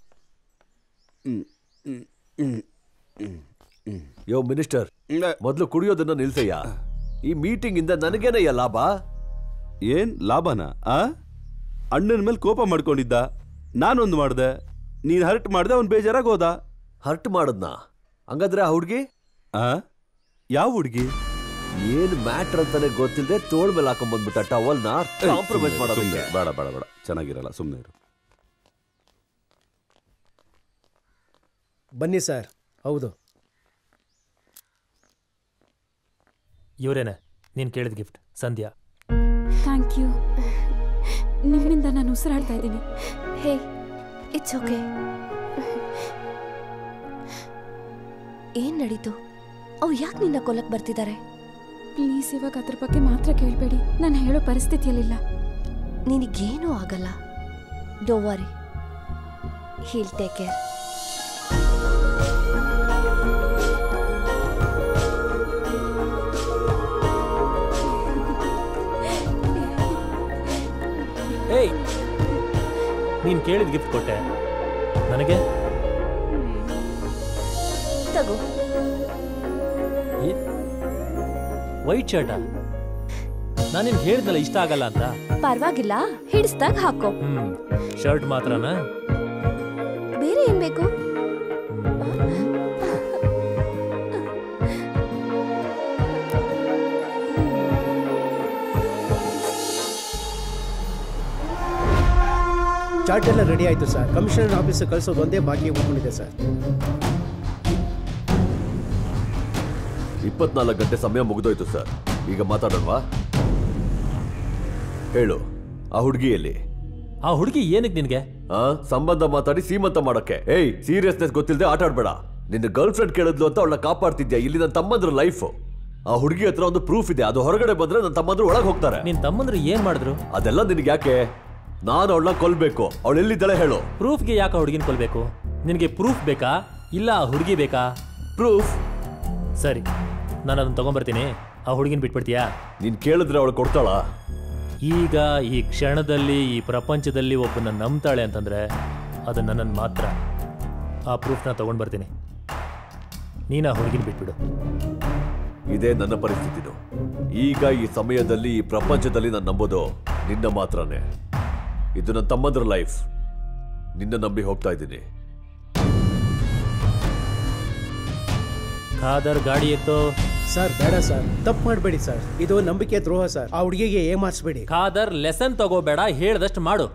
ಯೋ ಮಿನಿಸ್ಟರ್, ಮೊದಲು ಕುಡಿಯೋದನ್ನ ನಿಲ್ಸಯ್ಯ. ಈ ಮೀಟಿಂಗ್ ಇಂದ ನನಗೇನಯ್ಯ ಲಾಭ? ಏನ್ ಲಾಭನ? ಆ ಅಣ್ಣನ ಮೇಲೆ ಕೋಪ ಮಾಡ್ಕೊಂಡಿದ್ದ, ನಾನೊಂದು ಮಾಡ್ದೆ, ನೀನ್ ಹರ್ಟ್ ಮಾಡ್ದೆ, ಅವ್ನು ಬೇಜಾರಾಗಿ ಹೋದ. ಹರ್ಟ್ ಮಾಡದ್ನ? ಹಂಗಾದ್ರೆ ಆ ಹುಡ್ಗಿ? ಆ ಯಾವ ಹುಡ್ಗಿ? ಏನ್ ಮ್ಯಾಟ್ರ್ ಅಂತಾನೆ ಗೊತ್ತಿಲ್ಲದೆ ತೋಳ್ ಮೇಲೆ ಹಾಕೊಂಡ್ ಬಂದ್ಬಿಟ್ಟ ಟವಲ್ನ ಕಾಂಪ್ರಮೈಸ್ ಮಾಡೋದಿಲ್ಲ. ಬೇಡ ಬೇಡ ಬೇಡ, ಚೆನ್ನಾಗಿರಲ್ಲ, ಸುಮ್ಮನೆ ಇರು. ಬನ್ನಿ ಸರ್. ಹೌದು, ಇವರೇನೆ ನೀನು ಕೇಳಿದ ಗಿಫ್ಟ್, ಸಂಧ್ಯಾ. Thank you. ನಿಮ್ಮಿಂದ ನಾನು ಉಸಿರಾಡ್ತಾ ಇದ್ದೀನಿ. Hey, it's okay. ಏನ್ ನಡೀತು? ಅವ್ ಯಾಕೆ ನಿನ್ನ ಕೊಲ್ಲಕ್ ಬರ್ತಿದ್ದಾರೆ? ಪ್ಲೀಸ್ ಇವಾಗ ಅದ್ರ ಬಗ್ಗೆ ಮಾತ್ರ ಕೇಳಬೇಡಿ. ನಾನು ಹೇಳೋ ಪರಿಸ್ಥಿತಿಯಲ್ಲಿಲ್ಲ. ನಿನಗೇನೂ ಆಗಲ್ಲ. Don't worry, heal take care. ಏಯ್, ನೀನ್ ಕೇಳಿದ ಗಿಫ್ಟ್ ಕೊಟ್ಟೆ ನನಗೆ. ತಗೋ. ವೈಟ್ ಶರ್ಟ? ನಾನು ನಿನ್ಗೆ ಹೇಳಿದ್ನಲ್ಲ ಇಷ್ಟ ಆಗಲ್ಲ ಅಂತ. ಪರವಾಗಿಲ್ಲ, ಹಿಡಿಸ್ದಾಗ ಹಾಕೋ. ಹ್ಮ್, ಶರ್ಟ್ ಮಾತ್ರನಾ? ಬೇರೆ ಏನ್ ಬೇಕು? ಚಾರ್ಟ್ ಎಲ್ಲ ರೆಡಿ ಆಯ್ತು ಸರ್. ಕಮಿಷನರ್ ಆಫೀಸ್ ಕಳಿಸೋದು ಒಂದೇ ಬಾಕಿ ಉಳ್ಕೊಂಡಿದೆ ಸರ್. ಇಪ್ಪತ್ನಾಲ್ಕು ಗಂಟೆ ಸಮಯ ಮುಗಿದೋಯ್ತು ಸರ್. ಈಗ ಮಾತಾಡೋಣವಾ? ಹೇಳು, ಆ ಹುಡುಗಿಯಲ್ಲಿ? ಆ ಹುಡುಗಿ ಏನಕ್ಕೆ ನಿನ್ಗೆ? ಆ ಸಂಬಂಧ ಮಾತಾಡಿ ಸೀಮಂತ ಮಾಡಕ್ಕೆ. ಏಯ್, ಸೀರಿಯಸ್ನೆಸ್ ಗೊತ್ತಿಲ್ಲದೆ ಆಟ ಆಡ್ಬೇಡ. ನಿನ್ನ ಗರ್ಲ್ ಫ್ರೆಂಡ್ ಕೇಳಿದ್ಲು ಅಂತ ಅವಳನ್ನ ಕಾಪಾಡ್ತಿದ್ಯಾ. ಇಲ್ಲಿ ನನ್ನ ತಮ್ಮಂದ್ರ ಲೈಫ್. ಆ ಹುಡುಗಿ ಹತ್ರ ಒಂದು ಪ್ರೂಫ್ ಇದೆ. ಅದು ಹೊರಗಡೆ ಬಂದ್ರೆ ನನ್ನ ತಮ್ಮಂದ್ರು ಒಳಗೆ ಹೋಗ್ತಾರೆ. ನಿನ್ ತಮ್ಮಂದ್ರು ಏನ್ ಮಾಡಿದ್ರು? ಅದೆಲ್ಲ ನಿನ್ಗೆ ಯಾಕೆ? ನಾನು ಅವಳನ್ನ ಕೊಲ್ಬೇಕು. ಅವಳು ಎಲ್ಲಿದ್ದಾಳೆ ಹೇಳು. ಪ್ರೂಫ್ಗೆ ಯಾಕೆ ಹುಡುಗಿನ ಕೊಲ್ಬೇಕು? ನಿನಗೆ ಪ್ರೂಫ್ ಬೇಕಾ ಇಲ್ಲ ಆ ಹುಡುಗಿ ಬೇಕಾ? ಪ್ರೂಫ್. ಸರಿ, ನಾನು ಅದನ್ನ ತಗೊಂಡ್ಬರ್ತೀನಿ. ಆ ಹುಡುಗಿನ ಬಿಟ್ಬಿಡ್ತೀಯಾ? ನೀನ್ ಕೇಳಿದ್ರೆ ಅವಳು ಕೊಡ್ತಾಳ? ಈಗ ಈ ಕ್ಷಣದಲ್ಲಿ ಈ ಪ್ರಪಂಚದಲ್ಲಿ ಒಬ್ಬನ ನಂಬ್ತಾಳೆ ಅಂತಂದ್ರೆ ಅದು ನನ್ನನ್ನು ಮಾತ್ರ. ಆ ಪ್ರೂಫ್ನ ತಗೊಂಡ್ ಬರ್ತೀನಿ. ನೀನು ಆ ಹುಡುಗಿನ ಬಿಟ್ಬಿಡು. ಇದೇ ನನ್ನ ಪರಿಸ್ಥಿತಿನು. ಈಗ ಈ ಸಮಯದಲ್ಲಿ ಈ ಪ್ರಪಂಚದಲ್ಲಿ ನಾನು ನಂಬೋದು ನಿನ್ನ ಮಾತ್ರನೇ. ಇದು ನನ್ನ ತಮ್ಮಂದ್ರ ಲೈಫ್. ನಿನ್ನ ನಂಬಿ ಹೋಗ್ತಾ ಇದ್ದೀನಿ. ಖಾದರ್ ಗಾಡಿ ಎತ್ತೋ. ಸರ್ ಬೇಡ ಸರ್, ತಪ್ಪು ಮಾಡಬೇಡಿ ಸರ್. ಇದು ನಂಬಿಕೆ ದ್ರೋಹ ಸರ್. ಆ ಹುಡುಗಿಗೆ ಏಮಾರಿಸಬೇಡಿ. ಖಾದರ್, ಲೆಸನ್ ತಗೋಬೇಡ, ಹೇಳ್ದಷ್ಟು ಮಾಡು.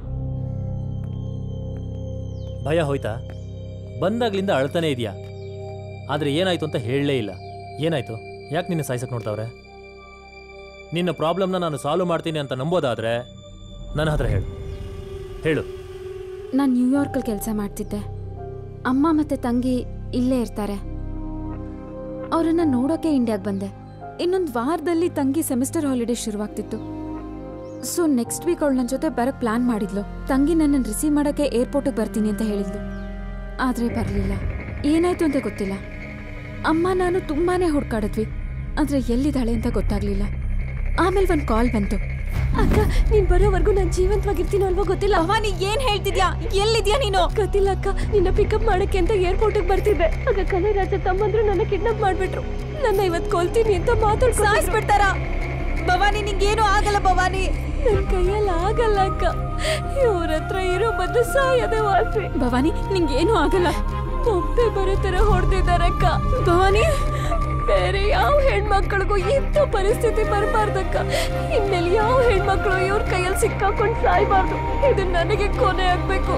ಭಯ ಹೋಯ್ತಾ? ಬಂದಾಗ್ಲಿಂದ ಅಳ್ತಾನೆ ಇದೆಯಾ? ಆದ್ರೆ ಏನಾಯ್ತು ಅಂತ ಹೇಳಲೇ ಇಲ್ಲ. ಏನಾಯ್ತು? ಯಾಕೆ ನಿನ್ನ ಸಾಯ್ಸಕ್ ನೋಡ್ತಾವ್ರೆ? ನಿನ್ನ ಪ್ರಾಬ್ಲಮ್ನ ನಾನು ಸಾಲ್ವ್ ಮಾಡ್ತೀನಿ ಅಂತ ನಂಬೋದಾದ್ರೆ ನನ್ನ ಹತ್ರ ಹೇಳು. ಹೇಳು. ನಾನು ನ್ಯೂಯಾರ್ಕಲ್ಲಿ ಕೆಲಸ ಮಾಡ್ತಿದ್ದೆ. ಅಮ್ಮ ಮತ್ತು ತಂಗಿ ಇಲ್ಲೇ ಇರ್ತಾರೆ. ಅವರನ್ನು ನೋಡೋಕೆ ಇಂಡಿಯಾಗೆ ಬಂದೆ. ಇನ್ನೊಂದು ವಾರದಲ್ಲಿ ತಂಗಿ ಸೆಮಿಸ್ಟರ್ ಹಾಲಿಡೇ ಶುರುವಾಗ್ತಿತ್ತು. ಸೊ ನೆಕ್ಸ್ಟ್ ವೀಕ್ ಅವಳು ನನ್ನ ಜೊತೆ ಬರೋಕ್ಕೆ ಪ್ಲಾನ್ ಮಾಡಿದ್ಲು. ತಂಗಿ ನನ್ನನ್ನು ರಿಸೀವ್ ಮಾಡೋಕ್ಕೆ ಏರ್ಪೋರ್ಟಿಗೆ ಬರ್ತೀನಿ ಅಂತ ಹೇಳಿದ್ಲು. ಆದರೆ ಬರಲಿಲ್ಲ. ಏನಾಯ್ತು ಅಂತ ಗೊತ್ತಿಲ್ಲ. ಅಮ್ಮ ನಾನು ತುಂಬಾ ಹುಡ್ಕಾಡಿದ್ವಿ, ಆದರೆ ಎಲ್ಲಿದ್ದಾಳೆ ಅಂತ ಗೊತ್ತಾಗ್ಲಿಲ್ಲ. ಆಮೇಲೆ ಒಂದು ಕಾಲ್ ಬಂತು. ಅಕ್ಕ, ನೀನ್ ಬರೋವರೆಗೂ ನಾನು ಜೀವಂತವಾಗಿರ್ತೀನೋ ಅಲ್ವೋ ಗೊತ್ತಿಲ್ಲ. ಭವಾನಿ, ಏನ್ ಹೇಳ್ತಿದ್ಯಾ? ಎಲ್ಲಿದ್ಯಾ ನೀನು? ಗೊತ್ತಿಲ್ಲ ಅಕ್ಕ. ನಿನ್ನ ಪಿಕಪ್ ಮಾಡಕ್ಕೆ ಅಂತ ಏರ್ಪೋರ್ಟಿಗೆ ಬರ್ತಿದ್ದೆ. ಆಗ ಕನರಾಜ ತಮ್ಮಂದ್ರು ನನ್ನ ಕಿಡ್ನಾಪ್ ಮಾಡ್ಬಿಟ್ರು. ನನ್ನ ಇವತ್ತು ಕೊಲ್ತೀನಿ ಅಂತ ಮಾತಾಡ್ ಸಾಯಿಸ್ಬಿಡ್ತಾರ. ಭವಾನಿ, ನಿಂಗೇನು ಆಗಲ್ಲ ಭವಾನಿ. ನನ್ನ ಕೈಯಲ್ಲಿ ಆಗಲ್ಲ ಅಕ್ಕ. ಇವ್ರ ಹತ್ರ ಇರೋ ಬದ್ದು ಸಾಯದೆ ವಾಸಿ. ಭವಾನಿ, ನಿಂಗೇನು ಆಗಲ್ಲ. ಒಪ್ಪೆ ಬರೋ ತರ ಹೊಡೆದಿದ್ದಾರಕ್ಕ. ಭವಾನಿ, ಬೇರೆ ಯಾವ ಹೆಣ್ಮಕ್ಳಿಗೂ ಇಂಥ ಪರಿಸ್ಥಿತಿ ಬರಬಾರ್ದಕ್ಕ. ಇನ್ಮೇಲೆ ಯಾವ ಹೆಣ್ಮಕ್ಳು ಇವ್ರ ಕೈಯಲ್ಲಿ ಸಿಕ್ಕಾಕೊಂಡು ಸಾಯ್ಬಾರ್ದು. ಇದು ನನಗೆ ಕೊನೆ ಆಗ್ಬೇಕು.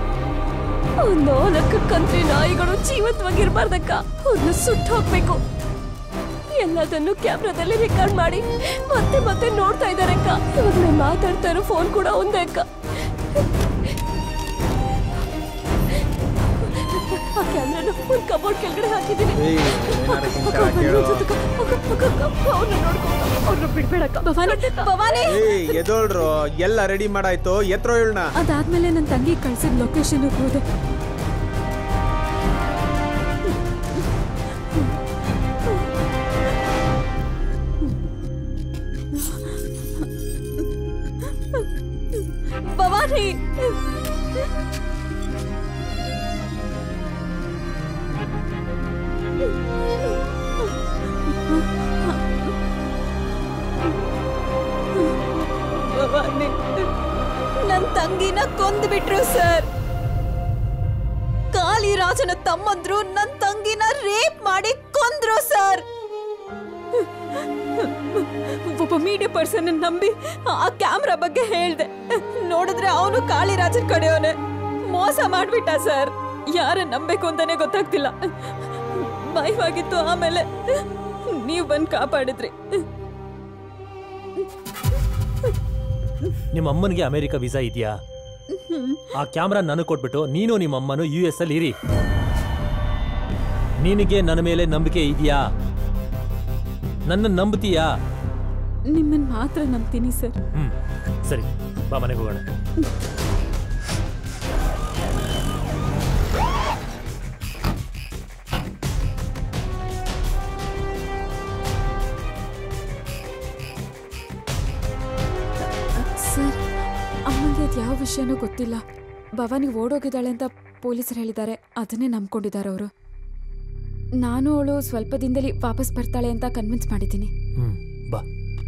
ನಾಲ್ಕು ಕಂತ್ರಿ ನಾಯಿಗಳು ಜೀವಂತವಾಗಿರ್ಬಾರ್ದಕ್ಕ. ಅವ್ರನ್ನ ಸುಟ್ಟು ಹೋಗ್ಬೇಕು. ಎಲ್ಲದನ್ನು ಕ್ಯಾಮ್ರಾದಲ್ಲಿ ರೆಕಾರ್ಡ್ ಮಾಡಿ ಮತ್ತೆ ಮತ್ತೆ ನೋಡ್ತಾ ಇದಾರಕ್ಕ. ಇವಾಗ ನಾನು ಮಾತಾಡ್ತಾ ಇರೋ ಫೋನ್ ಕೂಡ ಒಂದೇ ಅಕ್ಕ. ಆ ಕ್ಯಾಮ್ರಾನ ಒಂದು ಕಬೋರ್ಡ್ ಕೆಳಗಡೆ ಹಾಕಿದ್ದೀನಿ. ಅವ್ರನ್ನ ನೋಡ್ಕೊ, ಅವ್ರನ್ನ ಬಿಡ್ಬೇಡಕ್ಕ. ಭವಾನಿ, ಭವಾನಿ ಎದೋಳ್ರು ಎಲ್ಲ ರೆಡಿ ಮಾಡಾಯ್ತು, ಎತ್ರೋ ಹೇಳೋಣ. ಅದಾದ್ಮೇಲೆ ನನ್ನ ತಂಗಿ ಕಳ್ಸಿದ ಲೊಕೇಶನ್ ಹೋದೆ. ಭವಾನಿ ಭವಾನಿ ನನ್ನ ತಂಗಿನ ಕೊಂದ್ಬಿಟ್ರು ಸರ್. ಕಾಳಿರಾಜನ ತಮ್ಮಂದ್ರು ನನ್ನ ತಂಗಿನ ರೇಪ್ ಮಾಡಿ ಕೊಂದ್ರು ಸರ್. ಒಬ್ಬ ಮೀಡಿಯಾ ಪರ್ಸನ್ ನಂಬಿ ಆ ಕ್ಯಾಮ್ರಾ ಬಗ್ಗೆ ಹೇಳ್ದೆ. ನೋಡಿದ್ರೆ ಅವನು ಕಾಳಿರಾಜನ್ ಕಡೆಯವನೇ. ಮೋಸ ಮಾಡ್ಬಿಟ್ಟ ಸರ್. ಯಾರ ನಂಬೇಕು ಅಂತಾನೆ ಗೊತ್ತಾಗ್ತಿಲ್ಲ. ಭಯವಾಗಿತ್ತು. ಆಮೇಲೆ ನೀವು ಬಂದು ಕಾಪಾಡಿದ್ರಿ. ನಿಮ್ಮ ಅಮ್ಮನಿಗೆ ಅಮೆರಿಕ ವೀಸಾ ಇದೆಯಾ? ಆ ಕ್ಯಾಮ್ರಾ ನನಗೆ ಕೊಟ್ಬಿಟ್ಟು ನೀನು ನಿಮ್ಮ ಅಮ್ಮನು ಯು ಎಸ್ ಅಲ್ಲಿ ಇರಿ. ನಿನಗೆ ನನ್ನ ಮೇಲೆ ನಂಬಿಕೆ ಇದೆಯಾ? ನನ್ನ ನಂಬ್ತೀಯಾ? ನಿಮ್ಮನ್ನ ಮಾತ್ರ ನಂಬ್ತೀನಿ ಸರ್. ಹ್ಮ್ ಸರಿ, ಬಾ ಮನೆಗೆ ಹೋಗೋಣ. ಸರ್, ಅಮ್ಮನಿಗೆ ಅದು ಯಾವ ವಿಷಯನೂ ಗೊತ್ತಿಲ್ಲ. ಭವಾನಿ ಓಡೋಗಿದ್ದಾಳೆ ಅಂತ ಪೊಲೀಸರು ಹೇಳಿದ್ದಾರೆ. ಅದನ್ನೇ ನಂಬ್ಕೊಂಡಿದ್ದಾರೆ ಅವರು. ನಾನು ಅವಳು ಸ್ವಲ್ಪ ದಿನದಲ್ಲಿ ವಾಪಸ್ ಬರ್ತಾಳೆ ಅಂತ ಕನ್ವಿನ್ಸ್ ಮಾಡಿದ್ದೀನಿ. ಹ್ಮ್ ಬಾ.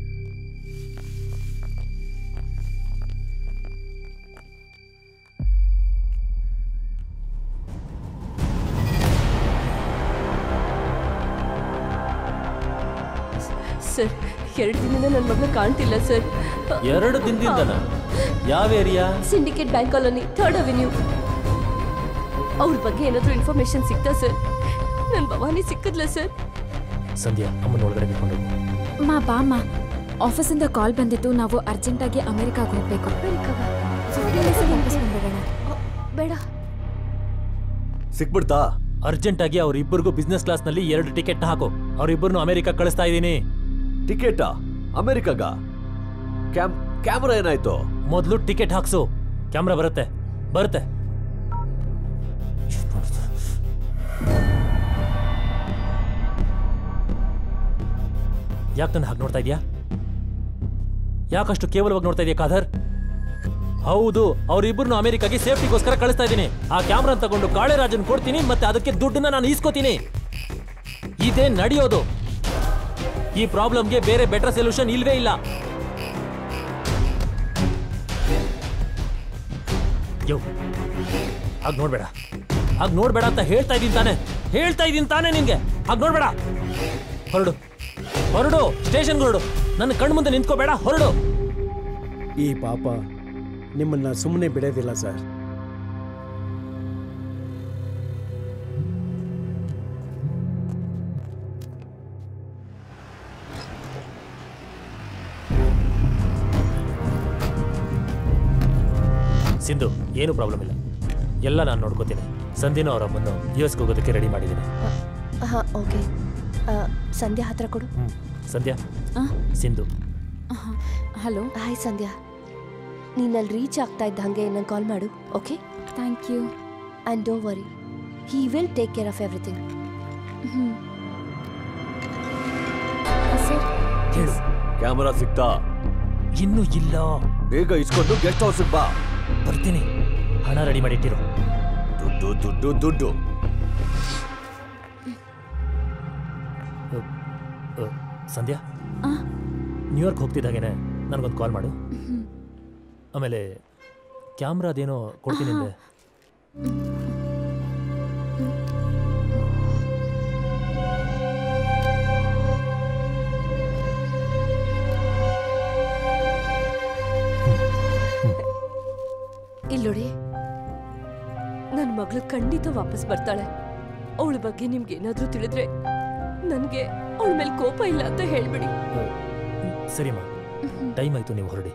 ಸರ್, ಎರಡು ದಿನದಿಂದ ನನ್ನ ಮಗಳು ಕಾಣ್ತಿಲ್ಲ ಸರ್. ಎರಡು ದಿನದಿಂದನ? ಯಾವ area? Syndicate bank colony, third avenue. ಅವ್ರ ಬಗ್ಗೆ ಏನಾದರೂ ಇನ್ಫಾರ್ಮೇಶನ್ ಸಿಗ್ತಾ ಸರ್? ನನ್ನ ಭವಾನಿ ಸಿಕ್ಕಿದ್ಲ ಸರ್? ಸಂಧ್ಯಾ, ಅಮ್ಮನ ಒಳಗಡೆ ಬಿಟ್ಕೊಂಡು ಮಾ ಬಾಮ್ಮ, ಆಫೀಸಿಂದ ಕಾಲ್ ಬಂದಿತ್ತು. ನಾವು ಅರ್ಜೆಂಟಾಗಿ ಅಮೆರಿಕಾಗೆ ಹೋಗ್ಬೇಕು. ಬೇಡ, ಸಿಕ್ಬಿಡ್ತಾ? ಅರ್ಜೆಂಟಾಗಿ ಅವ್ರಿಬ್ಬರಿಗೂ ಬಿಸ್ನೆಸ್ ಕ್ಲಾಸ್ ನಲ್ಲಿ ಎರಡು ಟಿಕೆಟ್ ಹಾಕು. ಅವ್ರಿಬ್ಬರನ್ನು ಅಮೆರಿಕ ಕಳಿಸ್ತಾ ಇದ್ದೀನಿ. ಟಿಕೆಟಾ? ಅಮೆರಿಕಾಗ? ಕ್ಯಾಮ್ ಕ್ಯಾಮ್ರಾ ಏನಾಯ್ತು? ಮೊದಲು ಟಿಕೆಟ್ ಹಾಕ್ಸು. ಕ್ಯಾಮ್ರಾ ಬರುತ್ತೆ ಬರುತ್ತೆ. ಯಾಕೆ ನನ್ನ ಹಾಗೆ ನೋಡ್ತಾ ಇದೀಯಾ? ಯಾಕಷ್ಟು ಕೇವಲವಾಗಿ ನೋಡ್ತಾ ಇದೀಯಾ ಖಾದರ್? ಹೌದು, ಅವರಿಬ್ಬರನ್ನು ಅಮೆರಿಕಾಗೆ ಸೇಫ್ಟಿಗೋಸ್ಕರ ಕಳಿಸ್ತಾ ಇದ್ದೀನಿ. ಆ ಕ್ಯಾಮ್ರಾ ತಗೊಂಡು ಕಾಳಿರಾಜನ್ ಕೊಡ್ತೀನಿ, ಮತ್ತೆ ಅದಕ್ಕೆ ದುಡ್ಡನ್ನ ನಾನು ಈಸ್ಕೋತೀನಿ. ಇದೇ ನಡೆಯೋದು. ಈ ಪ್ರಾಬ್ಲಮ್ಗೆ ಬೇರೆ ಬೆಟರ್ ಸೊಲ್ಯೂಷನ್ ಇಲ್ವೇ ಇಲ್ಲ. ಯೋ, ಹಾಗೆ ನೋಡ್ಬೇಡ, ಹಾಗೆ ನೋಡ್ಬೇಡ ಅಂತ ಹೇಳ್ತಾ ಇದ್ದೀನಿ ತಾನೆ, ಹೇಳ್ತಾ ಇದ್ದೀನಿ ತಾನೆ ನಿನ್ಗೆ. ಹಾಗೆ ನೋಡ್ಬೇಡ. ಹೊರಡು, ಹೊರಡು, ಸ್ಟೇಷನ್ಗೆ ಹೊರಡು. ನನ್ನ ಕಣ್ಣು ಮುಂದೆ ನಿಂತ್ಕೋಬೇಡ, ಹೊರಡು. ಈ ಪಾಪ ನಿಮ್ಮನ್ನ ಸುಮ್ಮನೆ ಬಿಡೋದಿಲ್ಲ ಸರ್. ಸಿಂಧು, ಏನು ಪ್ರಾಬ್ಲಮ್ ಇಲ್ಲ, ಎಲ್ಲ ನಾನು ನೋಡ್ಕೋತೀನಿ. ಸಂಧಿನೂ ಅವರ ಅಮ್ಮನ್ನು ಯು ಎಸ್ಗೆ ಹೋಗೋದಕ್ಕೆ ರೆಡಿ ಮಾಡಿದ್ದೀನಿ. ಹಾಂ ಓಕೆ. ಸಂಧ್ಯಾ ಹತ್ರ ಕೊಡು. ಹ್ಞೂ ಸಂಧ್ಯಾ, ಸಿಂಧು. ಹಲೋ. ಹಾಯ್ ಸಂಧ್ಯಾ, ನೀನಲ್ಲಿ ರೀಚ್ ಆಗ್ತಾ ಇದ್ದ ಹಾಗೆ ನಂಗೆ ಕಾಲ್ ಮಾಡು. Okay? Thank you. And don't worry, he will take care of everything. ಹ್ಞೂ ಸರ್, ಕ್ಯಾಮರಾ ಸಿಕ್ತಾ? ಇನ್ನೂ ಇಲ್ಲ. ಬೇಗ ಇಸ್ಕೊಂಡು ಗೆಸ್ಟ್ ಹೌಸ್ಗೆ ಬಾ. ಬರ್ತೀನಿ. ಹಣ ರೆಡಿ ಮಾಡಿಟ್ಟಿರು. ದುಡ್ಡು ದುಡ್ಡು ದುಡ್ಡು. ಸಂಧ್ಯಾ, ನ್ಯೂಯಾರ್ಕ್ ಹೋಗ್ತಿದ್ದಾಗೇನೆ ನನಗೊಂದು ಕಾಲ್ ಮಾಡು. ಆಮೇಲೆ ಕ್ಯಾಮ್ರಾದೇನೋ ಕೊಡ್ತೀನಿ ಅಂದೆ. ಇಲ್ಲೋಡಿ, ನನ್ನ ಮಗಳು ಖಂಡಿತ ವಾಪಸ್ ಬರ್ತಾಳೆ. ಅವಳ ಬಗ್ಗೆ ನಿಮ್ಗೆ ಏನಾದ್ರೂ ತಿಳಿದ್ರೆ ನನಗೆ ಅವಳ ಮೇಲೆ ಕೋಪ ಇಲ್ಲ ಅಂತ ಹೇಳ್ಬಿಡಿ. ಸರಿಮ್ಮ, ಟೈಮ್ ಆಯ್ತು, ನೀವು ಹೊರಡಿ.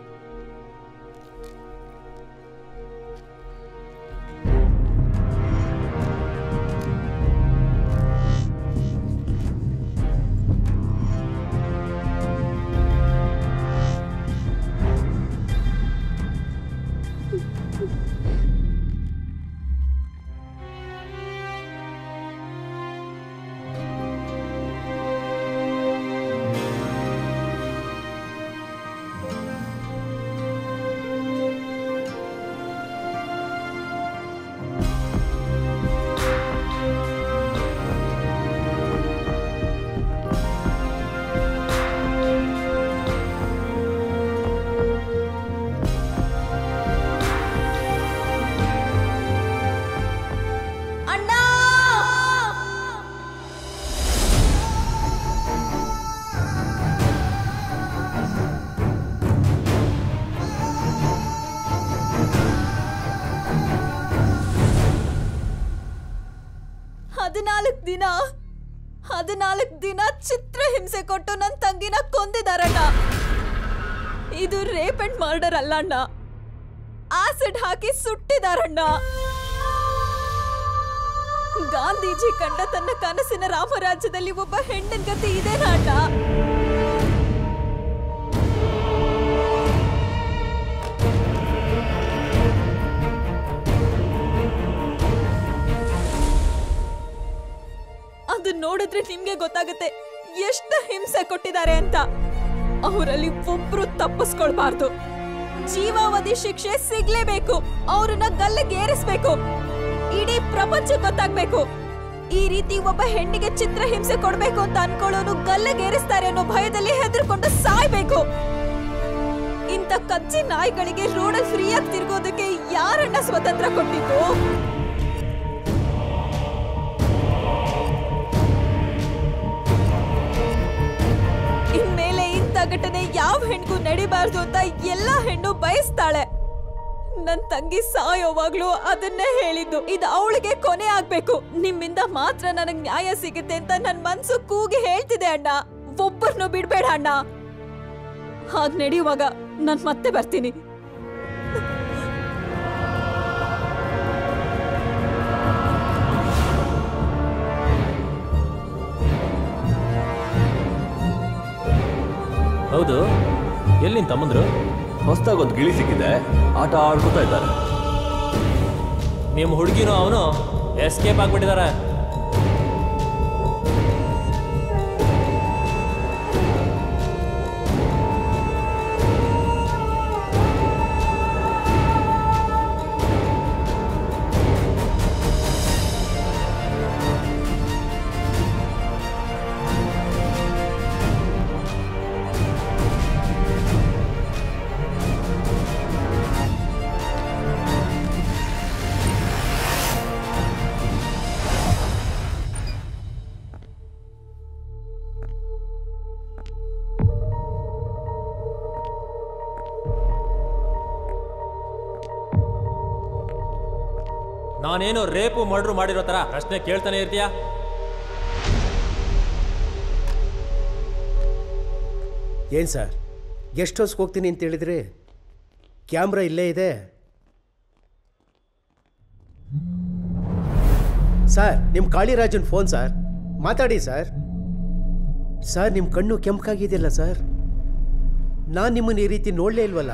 ಹದಿನಾಲ್ಕು ದಿನ ಹದಿನಾಲ್ಕು ದಿನ ಚಿತ್ರ ಹಿಂಸೆ ಕೊಟ್ಟು ನನ್ನ ತಂಗಿನ ಕೊಂದಿದಾರಣ್ಣ. ಇದು ರೇಪ್ ಅಂಡ್ ಮರ್ಡರ್ ಅಲ್ಲ ಅಣ್ಣ, ಆಸಿಡ್ ಹಾಕಿ ಸುಟ್ಟಿದಾರಣ್ಣ. ಗಾಂಧೀಜಿ ಕಂಡ ತನ್ನ ಕನಸಿನ ರಾಮರಾಜ್ಯದಲ್ಲಿ ಒಬ್ಬ ಹೆಣ್ಣಿನ ಗತಿ ಇದೇನಾ ಅಣ್ಣ? ಅದು ನೋಡಿದ್ರೆ ನಿಮ್ಗೆ ಗೊತ್ತಾಗುತ್ತೆ ಎಷ್ಟು ಹಿಂಸೆ ಕೊಟ್ಟಿದ್ದಾರೆ ಅಂತ. ಅವರಲ್ಲಿ ಒಬ್ರು ತಪ್ಪಿಸ್ಕೊಳ್ಬಾರ್ದು. ಜೀವಾವಧಿ ಶಿಕ್ಷೆ ಸಿಗ್ಲೇಬೇಕು. ಅವ್ರನ್ನ ಗಲ್ಲಿಗೇರಿಸ್ಬೇಕು. ಇಡೀ ಪ್ರಪಂಚ ಗೊತ್ತಾಗ್ಬೇಕು. ಈ ರೀತಿ ಒಬ್ಬ ಹೆಣ್ಣಿಗೆ ಚಿತ್ರ ಹಿಂಸೆ ಕೊಡ್ಬೇಕು ಅಂತ ಅನ್ಕೊಳ್ಳೋನು ಗಲ್ಲಿಗೇರಿಸ್ತಾರೆ ಅನ್ನೋ ಭಯದಲ್ಲಿ ಹೆದರ್ಕೊಂಡು ಸಾಯ್ಬೇಕು. ಇಂಥ ಕಚ್ಚಿ ನಾಯಿಗಳಿಗೆ ರೋಡಲ್ಲಿ ಫ್ರೀಯಾಗಿ ತಿರ್ಗೋದಕ್ಕೆ ಯಾರನ್ನ ಸ್ವತಂತ್ರ ಕೊಟ್ಟಿದ್ದು? ಇನ್ಮೇಲೆ ಇಂಥ ಘಟನೆ ಯಾವ ಹೆಣ್ಗೂ ನಡಿಬಾರ್ದು ಅಂತ ಎಲ್ಲಾ ಹೆಣ್ಣು ಬಯಸ್ತಾಳೆ. ನನ್ ತಂಗಿ ಸಾಯೋವಾಗ್ಲೂ ಅದನ್ನೇ ಹೇಳಿದ್ದು, ಇದು ಅವಳಿಗೆ ಕೊನೆ ಆಗ್ಬೇಕು. ನಿಮ್ಮಿಂದ ಮಾತ್ರ ನನಗ್ ನ್ಯಾಯ ಸಿಗುತ್ತೆ ಅಂತ ನನ್ ಮನ್ಸು ಕೂಗಿ ಹೇಳ್ತಿದೆ ಅಣ್ಣ. ಒಬ್ಬರನ್ನು ಬಿಡ್ಬೇಡ ಅಣ್ಣ. ಹಾಗ್ ನಡೆಯುವಾಗ ನಾನ್ ಮತ್ತೆ ಬರ್ತೀನಿ. ಹೌದು, ಎಲ್ಲಿ ನಿನ್ ತಮ್ಮಂದ್ರು? ಹೊಸದಾಗಿ ಒಂದು ಗಿಳಿ ಸಿಕ್ಕಿದೆ, ಆಟ ಆಡ್ಕೊತಾ ಇದ್ದಾರೆ. ನಿಮ್ಮ ಹುಡುಗಿನೂ ಅವನು ಎಸ್ಕೇಪ್ ಆಗ್ಬಿಟ್ಟಿದ್ದಾರೆ. ನಾನೇನು ರೇಪು ಮರ್ಡ್ರು ಮಾಡಿರೋ ತರ ಪ್ರಶ್ನೆ ಕೇಳ್ತಾನೆ ಇರ್ತೀಯ? ಏನ್ ಸರ್, ಗೆಸ್ಟ್ ಹೌಸ್ಗೆ ಹೋಗ್ತೀನಿ ಅಂತ ಹೇಳಿದ್ರಿ? ಕ್ಯಾಮ್ರಾ ಇಲ್ಲೇ ಇದೆ ಸರ್. ನಿಮ್ಮ ಕಾಳಿರಾಜನ್ ಫೋನ್ ಸರ್, ಮಾತಾಡಿ ಸರ್. ಸರ್, ನಿಮ್ಮ ಕಣ್ಣು ಕೆಂಪಾಗಿದೆಯಲ್ಲ ಸರ್, ನಾನು ನಿಮ್ಮನ್ನು ಈ ರೀತಿ ನೋಡಲೇ ಇಲ್ವಲ್ಲ.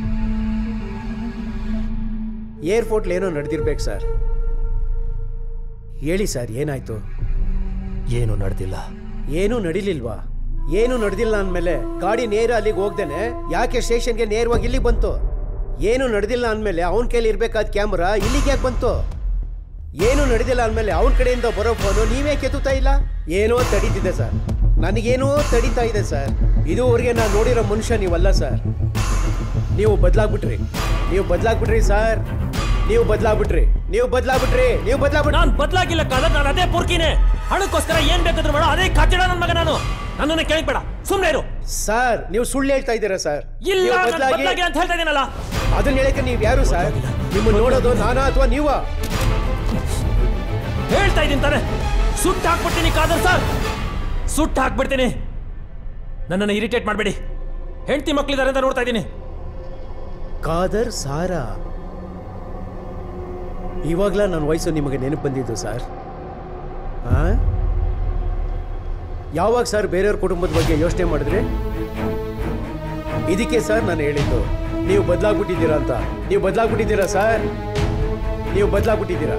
ಏರ್ಪೋರ್ಟ್ಲಿ ಏನೋ ನಡೆದಿರ್ಬೇಕು ಸರ್. ಹೇಳಿ ಸರ್, ಏನಾಯ್ತು? ಏನು ನಡೆದಿಲ್ಲ. ಏನೂ ನಡಿಲಿಲ್ವಾ? ಏನು ನಡೆದಿಲ್ಲ ಅಂದಮೇಲೆ ಗಾಡಿ ನೇರ ಅಲ್ಲಿಗೆ ಹೋಗ್ದೇನೆ ಯಾಕೆ ಸ್ಟೇಷನ್ಗೆ ನೇರವಾಗಿ ಇಲ್ಲಿಗೆ ಬಂತು? ಏನು ನಡೆದಿಲ್ಲ ಅಂದಮೇಲೆ ಅವನ ಕೈಲಿ ಇರಬೇಕಾದ ಕ್ಯಾಮ್ರಾ ಇಲ್ಲಿಗೆ ಯಾಕೆ ಬಂತು? ಏನು ನಡೆದಿಲ್ಲ ಅಂದಮೇಲೆ ಅವನ ಕಡೆಯಿಂದ ಬರೋ ಫೋನು ನೀವೇ ಕೆತ್ತುತ್ತಾ ಇಲ್ಲ? ಏನೋ ತಡೀತಿದೆ ಸರ್, ನನಗೇನೋ ತಡೀತಾ ಇದೆ ಸರ್. ಇದುವರೆಗೆ ನಾನು ನೋಡಿರೋ ಮನುಷ್ಯ ನೀವಲ್ಲ ಸರ್. ನೀವು ಬದಲಾಗ್ಬಿಟ್ರಿ, ನೀವು ಬದಲಾಗ್ಬಿಟ್ರಿ ಸರ್, ನೀವು ಬದಲಾಗ್ಬಿಟ್ರಿ, ನೀವು ಬದಲಾಗ್ಬಿಟ್ರಿ, ನೀವು ಬದಲಾಗ್ಬಿಟ್ರಿ. ನಾನು ಬದಲಾಗಿಲ್ಲ ಕಾಲ, ನಾನು ಅದೇ ಪೂರ್ಕಿನೇ. ಹಣಕ್ಕೋಸ್ಕರ ಏನ್ ಬೇಕಾದ್ರೂ ಮಾಡೋ ಅದೇ ಕಾಚಿಡ ನನ್ನ ಮಗ ನಾನು. ನನ್ನನ್ನು ಕೇಳಬೇಡ, ಸುಮ್ಮನೆ ಇರು. ಸರ್, ನೀವು ಸುಳ್ಳು ಹೇಳ್ತಾ ಇದ್ದೀರಾ ಸರ್. ಇಲ್ಲ, ಬದಲಾಗಿ ಅಂತ ಹೇಳ್ತಾ ಇದೀನಲ್ಲ. ಅದನ್ನ ಹೇಳಕ್ಕೆ ನೀವು ಯಾರು ಸರ್? ನಿಮ್ಮನ್ನು ನೋಡೋದು ನಾನಾ ಅಥವಾ ನೀವ? ಹೇಳ್ತಾ ಇದ್ದೀನಿ ತಾನೆ, ಸುಟ್ಟು ಹಾಕ್ಬಿಡ್ತೀನಿ ಕಾದರ್ ಸರ್, ಸುಟ್ಟು ಹಾಕ್ಬಿಡ್ತೀನಿ. ನನ್ನನ್ನು ಇರಿಟೇಟ್ ಮಾಡಬೇಡಿ. ಹೆಂಡತಿ ಮಕ್ಕಳಿದ್ದಾರೆ ಅಂತ ನೋಡ್ತಾ ಇದ್ದೀನಿ. ಕಾದರ್ ಸಾರಾ, ಇವಾಗ್ಲಾ ನನ್ನ ವಯಸ್ಸು ನಿಮಗೆ ನೆನಪು ಬಂದಿದ್ದು ಸರ್? ಆ ಯಾವಾಗ ಸರ್ ಬೇರೆಯವ್ರ ಕುಟುಂಬದ ಬಗ್ಗೆ ಯೋಚನೆ ಮಾಡಿದ್ರಿ? ಇದಕ್ಕೆ ಸರ್ ನಾನು ಹೇಳಿದ್ದು, ನೀವು ಬದಲಾಗ್ಬಿಟ್ಟಿದ್ದೀರಾ ಅಂತ. ನೀವು ಬದಲಾಗ್ಬಿಟ್ಟಿದ್ದೀರಾ ಸರ್, ನೀವು ಬದಲಾಗ್ಬಿಟ್ಟಿದ್ದೀರಾ.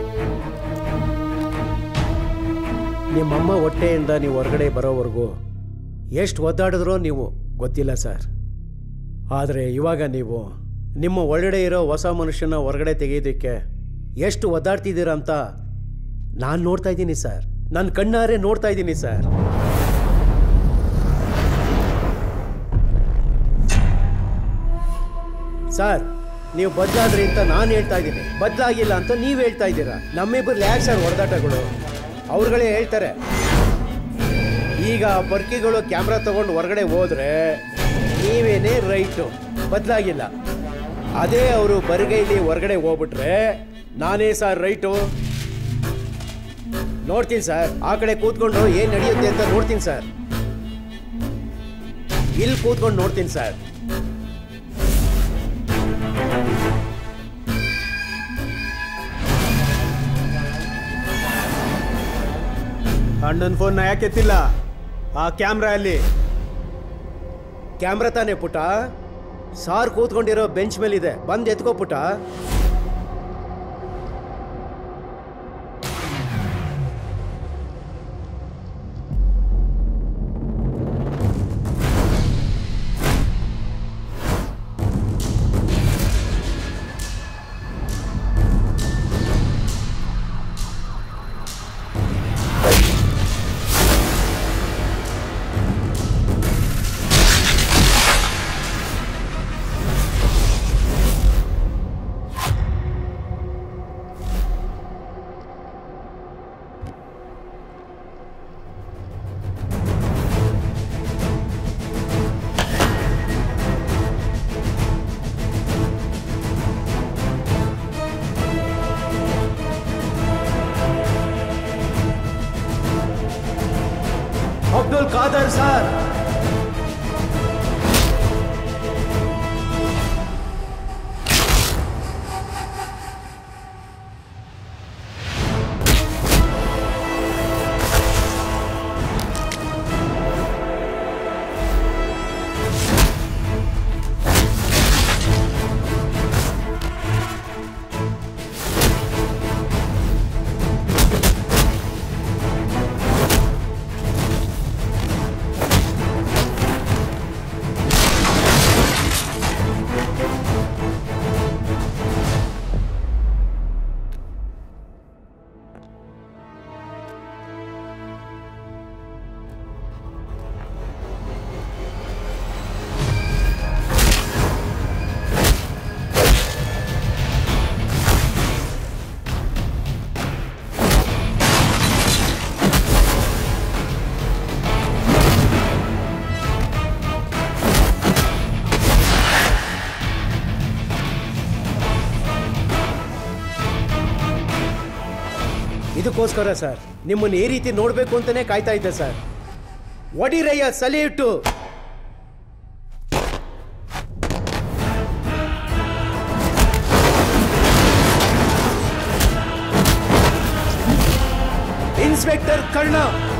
ನಿಮ್ಮಮ್ಮ ಹೊಟ್ಟೆಯಿಂದ ನೀವು ಹೊರಗಡೆ ಬರೋವರೆಗೂ ಎಷ್ಟು ಒದ್ದಾಡಿದ್ರೋ ನೀವು ಗೊತ್ತಿಲ್ಲ ಸರ್. ಆದರೆ ಇವಾಗ ನೀವು ನಿಮ್ಮ ಒಳಗಡೆ ಇರೋ ಹೊಸ ಮನುಷ್ಯನ ಹೊರಗಡೆ ತೆಗೆಯೋದಕ್ಕೆ ಎಷ್ಟು ಒದ್ದಾಡ್ತಿದ್ದೀರಾ ಅಂತ ನಾನು ನೋಡ್ತಾ ಇದ್ದೀನಿ ಸರ್. ನನ್ನ ಕಣ್ಣಾರೆ ನೋಡ್ತಾ ಇದ್ದೀನಿ ಸರ್. ಸರ್, ನೀವು ಬದಲಾದ್ರಿ ಅಂತ ನಾನು ಹೇಳ್ತಾ ಇದ್ದೀನಿ, ಬದಲಾಗಿಲ್ಲ ಅಂತ ನೀವು ಹೇಳ್ತಾ ಇದ್ದೀರಾ. ನಮ್ಮಿಬ್ಬರು ಯಾಕೆ ಸರ್ ಹೊಡೆದಾಟಗಳು? ಅವ್ರುಗಳೇ ಹೇಳ್ತಾರೆ. ಈಗ ಬರ್ಕಿಗಳು ಕ್ಯಾಮ್ರಾ ತಗೊಂಡು ಹೊರಗಡೆ ಹೋದ್ರೆ ನೀವೇನೇ ರೈಟು, ಬದಲಾಗಿಲ್ಲ. ಅದೇ ಅವರು ಬರಿಗೈಲಿ ಹೊರಗಡೆ ಹೋಗ್ಬಿಟ್ರೆ ನಾನೇ ಸರ್ ರೈಟು. ನೋಡ್ತೀನಿ ಸರ್. ಆ ಕಡೆ ಕೂತ್ಕೊಂಡು ಏನ್ ನಡೆಯುತ್ತೆ ಅಂತ ನೋಡ್ತೀನಿ ಸರ್. ಇಲ್ಲಿ ಕೂತ್ಕೊಂಡು ನೋಡ್ತೀನಿ ಸರ್. ಅಣ್ಣನ ಫೋನ್ ಯಾಕೆ ಎತ್ತಿಲ್ಲ? ಆ ಕ್ಯಾಮ್ರಾ ಅಲ್ಲಿ ಕ್ಯಾಮ್ರಾ ತಾನೇ ಪುಟ? ಸಾರ್ ಕೂತ್ಕೊಂಡಿರೋ ಬೆಂಚ್ ಮೇಲಿದೆ, ಬಂದ್ ಎತ್ಕೋ ಪುಟ. ಅಬ್ದುಲ್ ಖಾದರ್ ಸರ್. ಇದಕ್ಕೋಸ್ಕರ ಸರ್ ನಿಮ್ಮನ್ನು ಈ ರೀತಿ ನೋಡಬೇಕು ಅಂತಾನೆ ಕಾಯ್ತಾ ಇದ್ದೆ ಸರ್. ಒಡಿರಯ್ಯ ಸಲಿಯಿಟ್ಟು. Inspector Karna.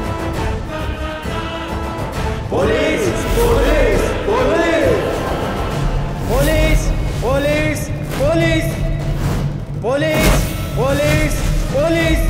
Police police police police police police police police police.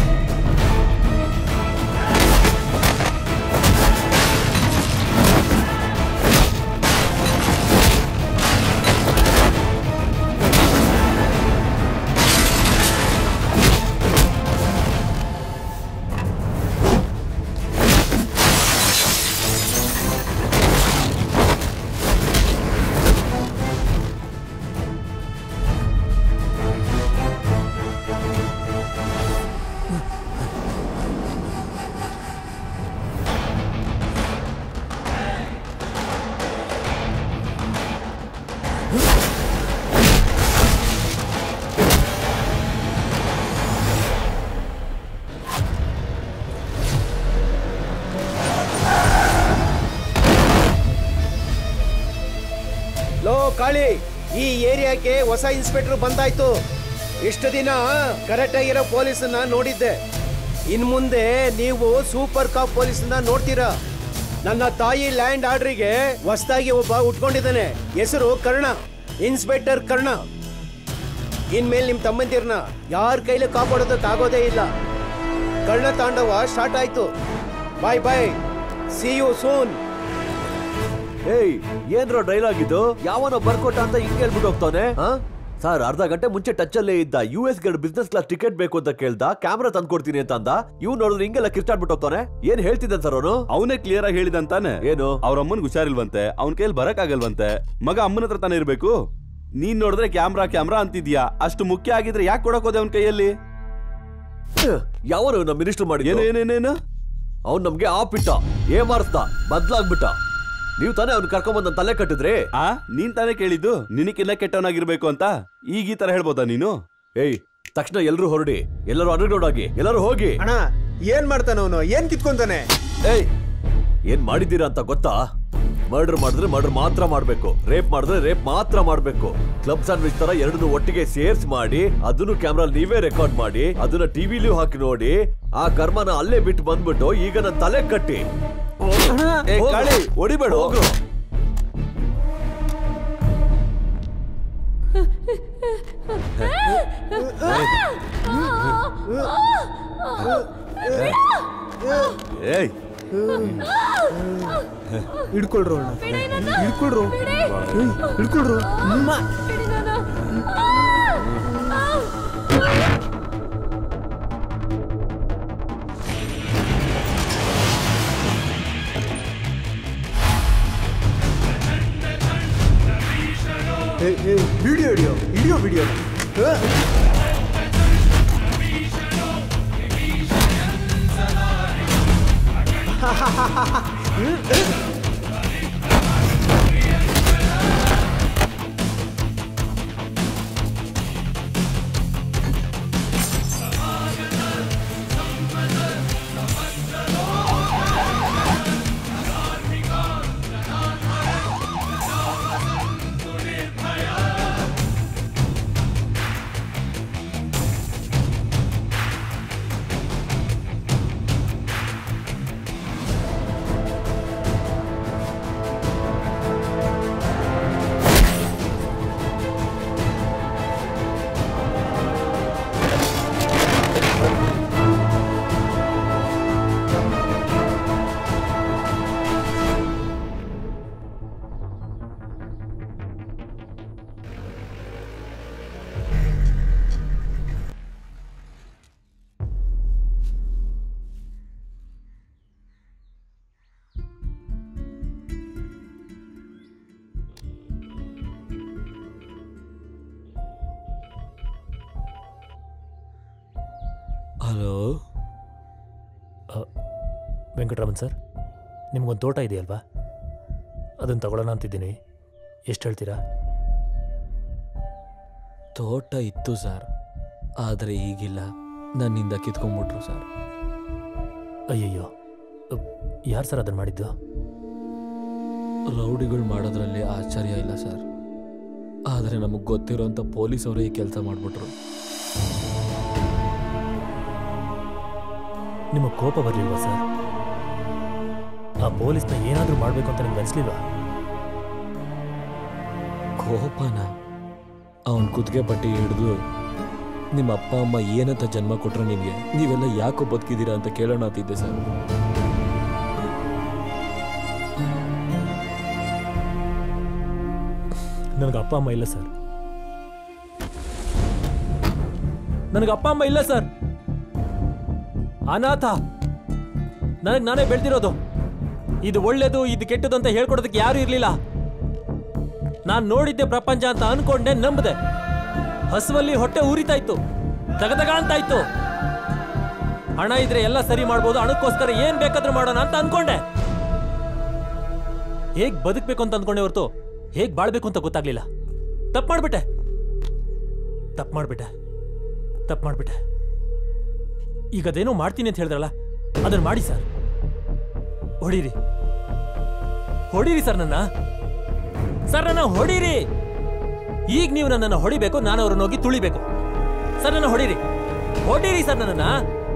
ಲೋ ಕಾಳಿ, ಈ ಏರಿಯಾಕ್ಕೆ ಹೊಸ ಇನ್ಸ್ಪೆಕ್ಟರ್ ಬಂದಾಯ್ತು. ಇಷ್ಟು ದಿನ ಕರೆಕ್ಟ್ ಆಗಿರೋ ಪೊಲೀಸನ್ನ ನೋಡಿದ್ದೆ. ಇನ್ ಮುಂದೆ ನೀವು ಸೂಪರ್ ಕಾಪ್ ಪೊಲೀಸನ್ನ ನೋಡ್ತೀರಾ. ನನ್ನ ತಾಯಿ ಲ್ಯಾಂಡ್ ಆರ್ಡರಿಗೆ ಹೊಸದಾಗಿ ಒಬ್ಬ ಉಟ್ಕೊಂಡಿದ್ದಾನೆ. ಹೆಸರು ಕರ್ಣ, ಇನ್ಸ್ಪೆಕ್ಟರ್ ಕರ್ಣ. ಇನ್ಮೇಲೆ ನಿಮ್ ತಮ್ಮಂದಿರ್ನ ಯಾರ ಕೈಲಿ ಕಾಪಾಡೋದಕ್ಕಾಗೋದೇ ಇಲ್ಲ. ಕರ್ಣ ತಾಂಡವ ಸ್ಟಾರ್ಟ್ ಆಯ್ತು. Bye bye, see you soon. ಏಯ್, ಏನ್ರೋ ಡೈಲಾಗ್ ಇದು? ಯಾವನೋ ಬರ್ಕೊಟ್ಟ ಅಂತ ಹಿಂಗ್ ಹೇಳ್ಬಿಟ್ಟು ಹೋಗ್ತಾನೆ. ಸರ್, ಅರ್ಧ ಗಂಟೆ ಮುಂಚೆ ಟಚ್ ಅಲ್ಲೇ ಇದ್ದ. ಯು ಎಸ್ ಗಡ್ ಬಿಸ್ನೆಸ್ ಕ್ಲಾಸ್ ಟಿಕೆಟ್ ಬೇಕು ಅಂತ ಕೇಳ್ದ. ಕ್ಯಾಮ್ರಾ ತಂದ್ಕೊಡ್ತೀನಿ ಅಂತ ಅಂದ. ಇವ್ ನೋಡಿದ್ರೆ ಹಿಂಗೆಲ್ಲ ಕಿರ್ಚಾಡ್ಬಿಟ್ಟು ಹೋಗ್ತಾನೆ. ಏನ್ ಹೇಳ್ತಿದ್ದ ಸರ್ ಅವನು? ಅವನೇ ಕ್ಲಿಯರ್ ಆಗಿ ಹೇಳಿದಂತಾನೆ. ಏನು? ಅವ್ರ ಅಮ್ಮನ್ಗೆ ಹುಷಾರಿಲ್ವಂತೆ, ಅವ್ನ ಕೈಯಲ್ಲಿ ಬರಕ್ ಆಗಲ್ವಂತೆ. ಮಗ ಅಮ್ಮನ ಹತ್ರ ತಾನೇ ಇರ್ಬೇಕು. ನೀನ್ ನೋಡಿದ್ರೆ ಕ್ಯಾಮ್ರಾ ಕ್ಯಾಮ್ರಾ ಅಂತಿದ್ಯಾ. ಅಷ್ಟು ಮುಖ್ಯ ಆಗಿದ್ರೆ ಯಾಕೆ ಕೊಡಕ್ ಹೋದೆ ಅವನ ಕೈಯಲ್ಲಿ? ಯಾವನು ನಮ್ ಮಿನಿಸ್ಟರ್ ಮಾಡಿ ಏನೇನೇನೇನು? ಅವ್ನ್ ನಮ್ಗೆ ಆ ಪಿಟ್ಟ ಏ ಮಾರ್ಸ್ದ, ಬದ್ಲಾಗ್ಬಿಟ್ಟ. ನೀವ್ ತಾನೇ ಅವ್ನು ಕರ್ಕೊಂಬಂದ ತಲೆ ಕಟ್ಟಿದ್ರೆ. ಆ ನೀನ್ ತಾನೇ ಕೇಳಿದ್ದು ನಿನಕ್ಕಿನ್ನ ಕೆಟ್ಟವನಾಗಿರ್ಬೇಕು ಅಂತ. ಈಗ ಈ ತರ ಹೇಳ್ಬೋದಾ ನೀನು? ಏಯ್, ತಕ್ಷಣ ಎಲ್ಲರೂ ಹೊರಡಿ, ಎಲ್ಲರೂ ಅಂಡರ್ಗ್ರೌಂಡ್ ಆಗಿ, ಎಲ್ಲರೂ ಹೋಗಿ. ಅಣ್ಣ ಏನ್ ಮಾಡ್ತಾನ ಅವನು? ಏನ್ ಕಿತ್ಕೊಂತಾನೆ? ಏಯ್ ಏನ್ ಮಾಡಿದ್ದೀರಾ ಅಂತ ಗೊತ್ತಾ? ಮರ್ಡರ್ ಮಾಡಿದ್ರೆ ಮರ್ಡರ್ ಮಾತ್ರ ಮಾಡ್ಬೇಕು, ರೇಪ್ ಮಾಡಿದ್ರೆ ರೇಪ್ ಮಾತ್ರ ಮಾಡ್ಬೇಕು. ಕ್ಲಬ್ ಸ್ಯಾಂಡ್ವಿಚ್ ತರ ಎರಡನ್ನು ಒಟ್ಟಿಗೆ ಸೇರ್ಸ್ ಮಾಡಿ ಅದನ್ನು ಕ್ಯಾಮ್ರಾ ನೀವೇ ರೆಕಾರ್ಡ್ ಮಾಡಿ ಅದನ್ನ ಟಿವಿಲಿ ಹಾಕಿ ನೋಡಿ. ಆ ಕರ್ಮನ ಅಲ್ಲೇ ಬಿಟ್ಟು ಬಂದ್ಬಿಟ್ಟು ಈಗ ನನ್ನ ತಲೆ ಕಟ್ಟಿ ಹೊಡಿಬೇಡ. ಹೋಗ್ರು ಏಯ್ ಹಿಡ್ಕೊಳ್ರು ಹಿಡ್ಕೊಳ್ರು ಹಿಡ್ಕೊಳ್ರು ವಿಡಿಯೋ ಹಿಡಿಯೋ ಹಿಡಿಯೋ ವಿಡಿಯೋ ಹಲೋ ವೆಂಕಟರಾಮನ್ ಸರ್, ನಿಮ್ಗೊಂದು ತೋಟ ಇದೆಯಲ್ವಾ? ಅದನ್ನು ತಗೊಳ್ಳೋಣ ಅಂತಿದ್ದೀನಿ. ಎಷ್ಟು ಹೇಳ್ತೀರಾ? ತೋಟ ಇತ್ತು ಸರ್, ಆದರೆ ಈಗಿಲ್ಲ. ನನ್ನಿಂದ ಕಿತ್ಕೊಂಡ್ಬಿಟ್ರು ಸರ್. ಅಯ್ಯಯ್ಯೋ, ಯಾರು ಸರ್ ಅದನ್ನು ಮಾಡಿದ್ದು? ರೌಡಿಗಳು ಮಾಡೋದ್ರಲ್ಲಿ ಆಶ್ಚರ್ಯ ಇಲ್ಲ ಸರ್, ಆದರೆ ನಮಗೆ ಗೊತ್ತಿರೋಂಥ ಪೊಲೀಸವರೇ ಈ ಕೆಲಸ ಮಾಡಿಬಿಟ್ರು. ನಿಮಗೆ ಕೋಪ ಬರಲಿಲ್ವಾ ಸರ್? ಆ ಪೊಲೀಸ್ನ ಏನಾದರೂ ಮಾಡಬೇಕು ಅಂತ ನಿಮ್ಗೆ ಅನಿಸ್ಲಿಲ್ವಾ? ಕೋಪನ ಅವನ ಕುತ್ತಿಗೆ ಪಟ್ಟಿ ಹಿಡಿದು ನಿಮ್ಮ ಅಪ್ಪ ಅಮ್ಮ ಏನಂತ ಜನ್ಮ ಕೊಟ್ಟರು ನಿಮಗೆ, ನೀವೆಲ್ಲ ಯಾಕೋ ಬದುಕಿದ್ದೀರಾ ಅಂತ ಕೇಳೋಣ ಅಂತಿದ್ದೆ ಸರ್. ನನಗೆ ಅಪ್ಪ ಅಮ್ಮ ಇಲ್ಲ ಸರ್. ನನಗೆ ಅಪ್ಪ ಅಮ್ಮ ಇಲ್ಲ ಸರ್. ಅನಾಥ. ನನಗೆ ನಾನೇ ಬೆಳೆದಿರೋದು. ಇದು ಒಳ್ಳೇದು ಇದು ಕೆಟ್ಟದು ಅಂತ ಹೇಳ್ಕೊಡೋದಕ್ಕೆ ಯಾರು ಇರಲಿಲ್ಲ. ನಾನು ನೋಡಿದ್ದೆ ಪ್ರಪಂಚ ಅಂತ ಅನ್ಕೊಂಡೆ, ನಂಬದೆ. ಹಸುವಲ್ಲಿ ಹೊಟ್ಟೆ ಉರಿತಾ ಇತ್ತು, ತಗತಗ ಅಂತ ಇತ್ತು. ಹಣ ಇದ್ರೆ ಎಲ್ಲ ಸರಿ ಮಾಡ್ಬೋದು, ಹಣಕ್ಕೋಸ್ಕರ ಏನ್ ಬೇಕಾದ್ರೂ ಮಾಡೋಣ ಅಂತ ಅನ್ಕೊಂಡೆ. ಹೇಗ್ ಬದುಕಬೇಕು ಅಂತ ಅನ್ಕೊಂಡೆ ಹೊರತು ಹೇಗ್ ಬಾಳ್ಬೇಕು ಅಂತ ಗೊತ್ತಾಗ್ಲಿಲ್ಲ. ತಪ್ಪು ಮಾಡ್ಬಿಟ್ಟೆ ತಪ್ಪು ಮಾಡ್ಬಿಟ್ಟೆ ತಪ್ಪು ಮಾಡ್ಬಿಟ್ಟೆ ಈಗ ಅದೇನೋ ಮಾಡ್ತೀನಿ ಅಂತ ಹೇಳಿದ್ರಲ್ಲ, ಅದನ್ನ ಮಾಡಿ ಸರ್. ಹೊಡೀರಿ ಹೊಡೀರಿ ಸರ್, ನನ್ನ ಸರ್ ನನ್ನ ಹೊಡೀರಿ. ಈಗ ನೀವು ನನ್ನನ್ನು ಹೊಡಿಬೇಕು, ನಾನು ಅವ್ರನ್ನ ಹೋಗಿ ತುಳಿಬೇಕು. ಸರ್ ನನ್ನ ಹೊಡೀರಿ ಹೊಡೀರಿ ಸರ್ ನನ್ನನ್ನ.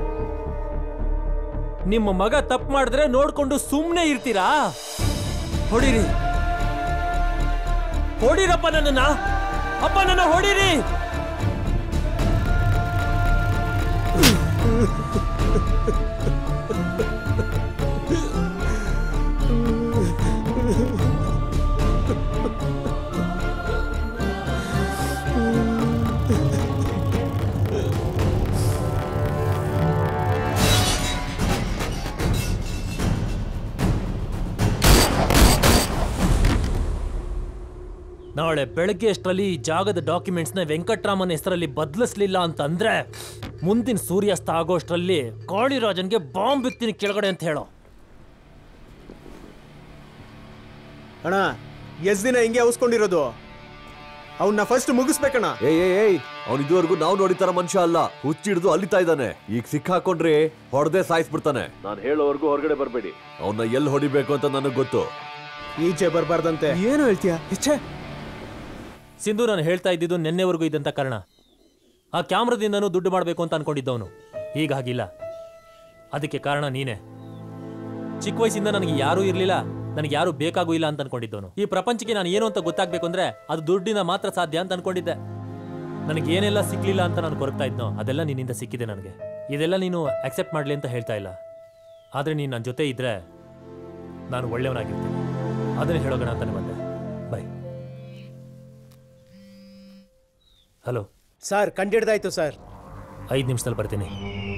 ನಿಮ್ಮ ಮಗ ತಪ್ಪು ಮಾಡಿದ್ರೆ ನೋಡ್ಕೊಂಡು ಸುಮ್ಮನೆ ಇರ್ತೀರಾ? ಹೊಡೀರಿ ಹೊಡೀರಪ್ಪ ನನ್ನನ್ನ. ಅಪ್ಪ ನನ್ನ ಹೊಡೀರಿ. ನಾಳೆ ಬೆಳಗ್ಗೆ ಅಷ್ಟರಲ್ಲಿ ಈ ಜಾಗದ ಡಾಕ್ಯುಮೆಂಟ್ಸ್ನ ವೆಂಕಟರಾಮನ್ ಹೆಸರಲ್ಲಿ ಬದಲಿಸ್ಲಿಲ್ಲ ಅಂತಂದ್ರೆ ಮುಂದಿನ ಸೂರ್ಯಾಸ್ತ ಆಗೋಷ್ಟರಲ್ಲಿ ಕಾಳಿರಾಜನ್ಗೆ ಬಾಂಬ್ ಬಿತ್ತೀನಿ ಕೆಳಗಡೆ ಅಂತ ಹೇಳೋ. ಅಣ್ಣ ಎಷ್ಟ್ ದಿನ ಹಿಂಗೆ ಅವಸ್ಕೊಂಡಿರೋದು? ಅವನ್ನ ಫಸ್ಟ್ ಮುಗಿಸ್ಬೇಕಣ್ಣ. ಏಯ್ ಏಯ್ ಅವ್ನು ಇದುವರೆಗೂ ನಾವು ನೋಡಿತಾರ ಮನುಷ್ಯ ಅಲ್ಲ. ಹುಚ್ಚಿಡ್ದು ಅಲ್ಲಿತಾ ಇದ್ದಾನೆ. ಈಗ ಸಿಕ್ಕಾಕೊಂಡ್ರೆ ಹೊಡೆದೇ ಸಾಯಿಸ್ಬಿಡ್ತಾನೆ. ನಾನು ಹೇಳೋವರೆಗೂ ಹೊರಗಡೆ ಬರ್ಬೇಡಿ. ಅವನ್ನ ಎಲ್ಲಿ ಹೊಡಿಬೇಕು ಅಂತ ನನಗ್ ಗೊತ್ತು. ಈಚೆ ಬರ್ಬಾರ್ದಂತೆ. ಏನು ಹೇಳ್ತೀಯ? ಇಚ್ಛೆ ಸಿಂಧು, ನಾನು ಹೇಳ್ತಾ ಇದ್ದಿದ್ದು ನಿನ್ನೆವರೆಗೂ ಇದ್ದಂತ ಕಾರಣ. ಆ ಕ್ಯಾಮ್ರಾದಿಂದನೂ ದುಡ್ಡು ಮಾಡಬೇಕು ಅಂತ ಅನ್ಕೊಂಡಿದ್ದವನು ಈಗ ಹಾಗಿಲ್ಲ. ಅದಕ್ಕೆ ಕಾರಣ ನೀನೆ. ಚಿಕ್ಕ ವಯಸ್ಸಿಂದ ನನಗೆ ಯಾರೂ ಇರಲಿಲ್ಲ, ನನಗೆ ಯಾರು ಬೇಕಾಗೂ ಇಲ್ಲ ಅಂತ ಅನ್ಕೊಂಡಿದ್ದವನು. ಈ ಪ್ರಪಂಚಕ್ಕೆ ನಾನು ಏನು ಅಂತ ಗೊತ್ತಾಗ್ಬೇಕು ಅಂದ್ರೆ ಅದು ದುಡ್ಡಿನ ಮಾತ್ರ ಸಾಧ್ಯ ಅಂತ ಅನ್ಕೊಂಡಿದ್ದೆ. ನನಗೆ ಏನೆಲ್ಲ ಸಿಕ್ಲಿಲ್ಲ ಅಂತ ನಾನು ಕೊರಗ್ತಾ ಇದ್ನೋ ಅದೆಲ್ಲ ನಿನ್ನಿಂದ ಸಿಕ್ಕಿದೆ ನನಗೆ. ಇದೆಲ್ಲ ನೀನು ಅಕ್ಸೆಪ್ಟ್ ಮಾಡಲಿ ಅಂತ ಹೇಳ್ತಾ ಇಲ್ಲ, ಆದರೆ ನೀನು ನನ್ನ ಜೊತೆ ಇದ್ರೆ ನಾನು ಒಳ್ಳೆಯವನಾಗಿರ್ತೀನಿ. ಅದನ್ನೇ ಹೇಳೋಣ ಅಂತಾನೆ ಬಂದೆ. ಬಾಯ್. ಹಲೋ ಸರ್, ಕಂಡಿಡ್ದಾಯ್ತು ಸರ್. ಐದು ನಿಮಿಷದಲ್ಲಿ ಬರ್ತೀನಿ.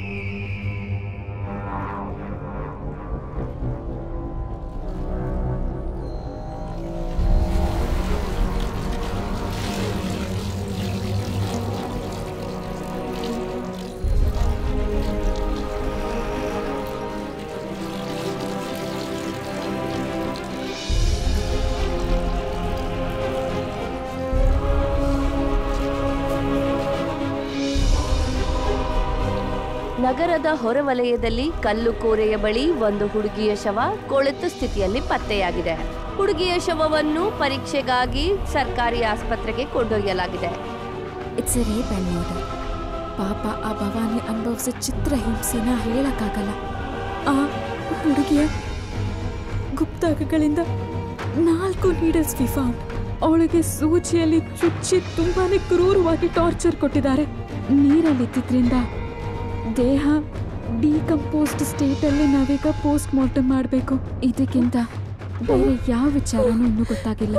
ನಗರದ ಹೊರವಲಯದಲ್ಲಿ ಕಲ್ಲು ಕೋರೆಯ ಬಳಿ ಒಂದು ಹುಡುಗಿಯ ಶವ ಕೊಳೆತ ಸ್ಥಿತಿಯಲ್ಲಿ ಪತ್ತೆಯಾಗಿದೆ. ಹುಡುಗಿಯ ಶವವನ್ನು ಪರೀಕ್ಷೆಗಾಗಿ ಸರ್ಕಾರಿ ಆಸ್ಪತ್ರೆಗೆ ಕೊಂಡೊಯ್ಯಲಾಗಿದೆ. It's a rape and murder. ಪಾಪ ಆ ಭವಾನಿ ಅನುಭವಿಸೋ ಚಿತ್ರಹಿಂಸೆನ ಹೇಳಕ್ಕಾಗಲ್ಲ. ಆ ಹುಡುಗಿಯ ಗುಪ್ತಾಂಗಗಳಿಂದ ನಾಲ್ಕು ನೀಡಲ್ಸ್ ವಿ ಫೌಂಡ್. ಅವಳಿಗೆ ಸೂಜಿಯಲ್ಲಿ ಚುಚ್ಚಿ ತುಂಬಾನೇ ಕ್ರೂರವಾಗಿ ಟಾರ್ಚರ್ ಕೊಟ್ಟಿದ್ದಾರೆ. ನೀರಲ್ಲಿದ್ದಿದ್ರಿಂದ ದೇಹ ಡಿಕಂಪೋಸ್ಡ್ ಸ್ಟೇಟಲ್ಲಿ ನಾವೀಗ ಪೋಸ್ಟ್ ಮಾರ್ಟಮ್ ಮಾಡಬೇಕು. ಇದಕ್ಕಿಂತ ಬೇರೆ ಯಾವ ವಿಚಾರನೂ ಇನ್ನೂ ಗೊತ್ತಾಗಿಲ್ಲ.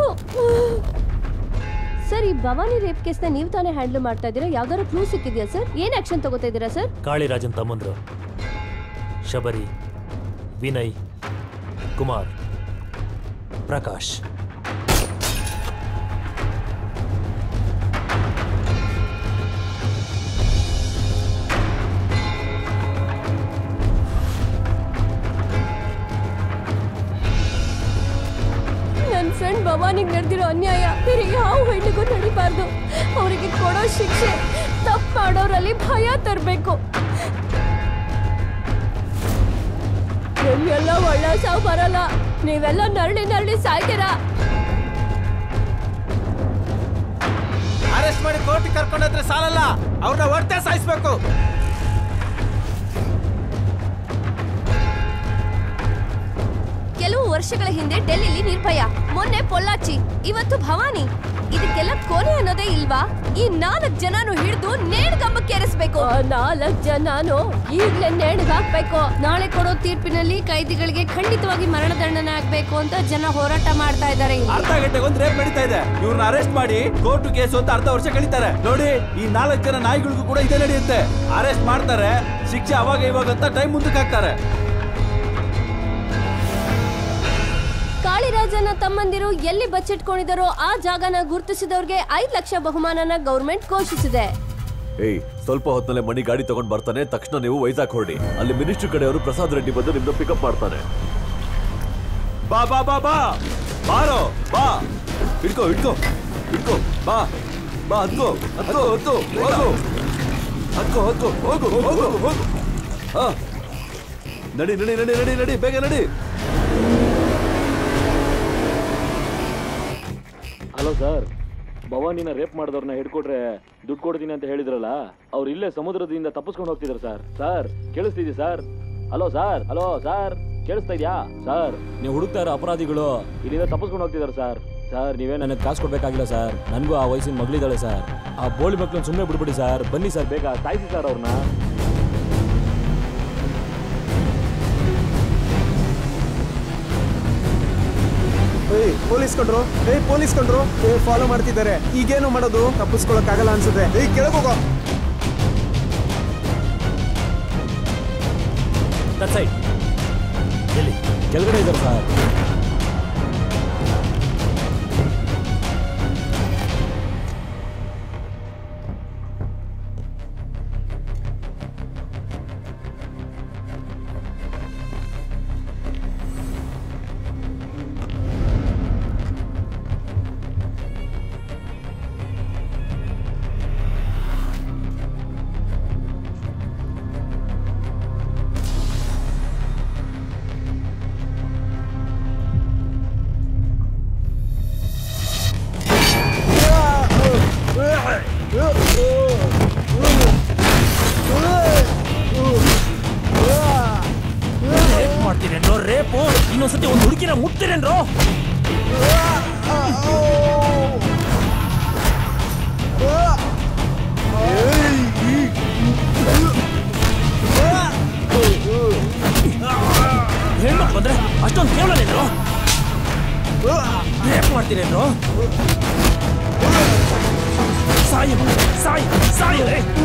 ಸರ್, ಈ ಭವಾನಿ ರೇಪ್ ಕೇಸ್ನ ನೀವು ತಾನೇ ಹ್ಯಾಂಡಲ್ ಮಾಡ್ತಾ ಇದ್ದೀರಾ? ಯಾವ್ದಾದ್ರು ಕ್ಲೂ ಸಿಕ್ಕಿದ್ಯಾ ಸರ್? ಏನ್ ಆಕ್ಷನ್ ತಗೋತಾ ಇದ್ದೀರಾ ಸರ್? ಕಾಳಿರಾಜನ್ ತಮ್ಮಂದ್ರು ಶಬರಿ, ವಿನಯ್, ಕುಮಾರ್, ಪ್ರಕಾಶ್. ನನ್ನ ಫ್ರೆಂಡ್ ಭವಾನಿಗೆ ನಡೆದಿರೋ ಅನ್ಯಾಯ ಬೇರೆ ಯಾವ ಹೆಣ್ಣಿಗೂ ನಡಿಬಾರ್ದು. ಅವರಿಗೆ ಕೊಡೋ ಶಿಕ್ಷೆ ತಪ್ಪು ಮಾಡೋರಲ್ಲಿ ಭಯ ತರಬೇಕು. ನಿಮ್ಗೆಲ್ಲ ಒಳ್ಳೆ ಸಾವು ಬರಲ್ಲ. ನೀವೆಲ್ಲ ನರಳಿ ನರಳಿ ಸಾಯ್ತೀರಾ. ಅರೆಸ್ಟ್ ಮಾಡಿ ಕೋರ್ಟಿಗೆ ಕರ್ಕೊಂಡೋದ್ರೆ ಸಾಲಲ್ಲ, ಅವ್ರನ್ನ ಹೊರತೆ ಸಾಯಿಸ್ಬೇಕು. ಕೆಲವು ವರ್ಷಗಳ ಹಿಂದೆ ಡೆಲ್ಲಿಲಿ ನಿರ್ಭಯ, ಮೊನ್ನೆ ಪೊಲ್ಲಾಚಿ, ಇವತ್ತು ಭವಾನಿ. ಇದಕ್ಕೆಲ್ಲ ಕೊನೆ ಅನ್ನೋದೇ ಇಲ್ವಾ? ಈ ನಾಲ್ಕು ಜನನು ಹಿಡಿದು ನೇಣ್ಗಂಬಕ್ಕೆ ಏರಿಸಬೇಕು. ನಾಲ್ಕು ಜನನು ಈಗಲೇ ನೇಣಿಗೆ ಹಾಕ್ಬೇಕು. ನಾಳೆ ಕೊಡೋ ತೀರ್ಪಿನಲ್ಲಿ ಕೈದಿಗಳಿಗೆ ಖಂಡಿತವಾಗಿ ಮರಣದಂಡನೆ ಆಗ್ಬೇಕು ಅಂತ ಜನ ಹೋರಾಟ ಮಾಡ್ತಾ ಇದ್ದಾರೆ. ಅರ್ಧ ಗಂಟೆಗೆ ಒಂದು ರೇಪ್ ನಡೀತಾ ಇದೆ. ಇವ್ರನ್ನ ಅರೆಸ್ಟ್ ಮಾಡಿ ಕೋರ್ಟ್ ಕೇಸು ಅಂತ ಅರ್ಧ ವರ್ಷ ಕಳೀತಾರೆ. ನೋಡಿ, ಈ ನಾಲ್ಕು ಜನ ನಾಯಿಗಳಿಗೂ ಕೂಡ ಇದೇ ನಡೆಯುತ್ತೆ. ಅರೆಸ್ಟ್ ಮಾಡ್ತಾರೆ, ಶಿಕ್ಷೆ ಅವಾಗ ಇವಾಗ ಅಂತ ಟೈಮ್ ಮುಂದಕ್ಕೆ ಹಾಕ್ತಾರೆ. ಕಾಳಿರಾಜನ ತಮ್ಮಂದಿರು ಎಲ್ಲಿ ಬಚ್ಚಿಟ್ಕೊಂಡಿದ್ದಾರೋ ಆ ಜಾಗನ ಗುರುತಿಸಿದವ್ರಿಗೆ ಐದು ಲಕ್ಷ ಬಹುಮಾನನ ಗೌರ್ಮೆಂಟ್ ಘೋಷಿಸಿದೆ. ಏಯ್, ಸ್ವಲ್ಪ ಹೊತ್ತಲ್ಲೇ ಮಣಿ ಗಾಡಿ ತಗೊಂಡ್ ಬರ್ತಾನೆ. ತಕ್ಷಣ ನೀವು ವೈಜಾಗ್ ಹೊರಡಿ. ಅಲ್ಲಿ ಮಿನಿಸ್ಟರ್ ಕಡೆಯವರು ಪ್ರಸಾದ್ ರೆಡ್ಡಿ ಬಂದು ನಿಮ್ನ ಪಿಕಪ್ ಮಾಡ್ತಾನೆ. ಬಾ ಬಾ ಬಾ ಬಾ ಬಾರೋ ಬಾ. ಹಿಡ್ಕೋ ಹಿಡ್ಕೋ ಹಿಡ್ಕೋ ಬಾ ಬಾ. ಹತ್ಕೋ ಹತ್ಕೋ ಹತ್ತು ಹೋಗು. ಹತ್ಕೋ ಹತ್ಕೋ ಹೋಗು ಹೋಗು ಹೋಗು. ಹಾ, ನಡಿ ನಡಿ ನಡಿ ನಡಿ ನಡಿ ಬೇಗ ನಡಿ. ಹಲೋ ಸರ್, ಭವಾನಿನ ರೇಪ್ ಮಾಡಿದವ್ರನ್ನ ಹಿಡ್ಕೊಟ್ರೆ ದುಡ್ಡು ಕೊಡ್ತೀನಿ ಅಂತ ಹೇಳಿದ್ರಲ್ಲ, ಅವ್ರು ಇಲ್ಲೇ ಸಮುದ್ರದಿಂದ ತಪ್ಪಿಸ್ಕೊಂಡು ಹೋಗ್ತಿದ್ರು ಸರ್. ಸರ್ ಕೇಳಿಸ್ತಿದ್ಯಾ sir? Hello sir, hello sir, ಕೇಳಿಸ್ತಾ ಇದೆಯಾ ಸರ್? ನೀವು ಹುಡುಕ್ತಾ ಇರೋ ಅಪರಾಧಿಗಳು ಇಲ್ಲಿಂದ ತಪ್ಪಿಸ್ಕೊಂಡು ಹೋಗ್ತಿದ್ದಾರೆ ಸರ್. ಸರ್ ನೀವೇ ನನಗೆ ಕಾಸು ಕೊಡಬೇಕಾಗಿಲ್ಲ ಸರ್. ನನಗೂ ಆ ವಯಸ್ಸಿನ ಮಗಳಿದ್ದಾಳೆ ಸರ್. ಆ ಬೋಳಿ ಮಕ್ಕಳನ್ನ ಸುಮ್ಮನೆ ಬಿಡ್ಬಿಡಿ ಸರ್. ಬನ್ನಿ ಸರ್, ಬೇಗ ಸಾಯಿಸಿ ಸರ್ ಅವ್ರನ್ನ. ಏಯ್ ಪೊಲೀಸ್ ಕಂಡ್ರು, ಏಯ್ ಪೊಲೀಸ್ ಕಂಡ್ರು, ಏ ಫಾಲೋ ಮಾಡ್ತಿದ್ದಾರೆ. ಈಗೇನು ಮಾಡೋದು? ತಪ್ಪಿಸ್ಕೊಳಕ್ ಆಗಲ್ಲ ಅನ್ಸುತ್ತೆ. ಏಯ್ ಕೆಳಗೋಗೋ. ಎಲ್ಲಿ ಕೆಳಗಡೆ ಇದ್ದಾರೆ ಸರ್. ರೇಪು ಇನ್ನೊಂದ್ಸತಿ ಒಂದು ಹುಡುಗಿನ ಮುಟ್ತೀರೇನ್ರೋ? ಹೆಣ್ಮಕ್ಳು ಬಂದ್ರೆ ಅಷ್ಟೊಂದು ಕೇವಲನೇನ್ರೋ? ರೇಪ್ ಮಾಡ್ತೀರೇನ್ರೋ? ಸಾಯಿ ಸಾಯಿ ಸಾಯಿ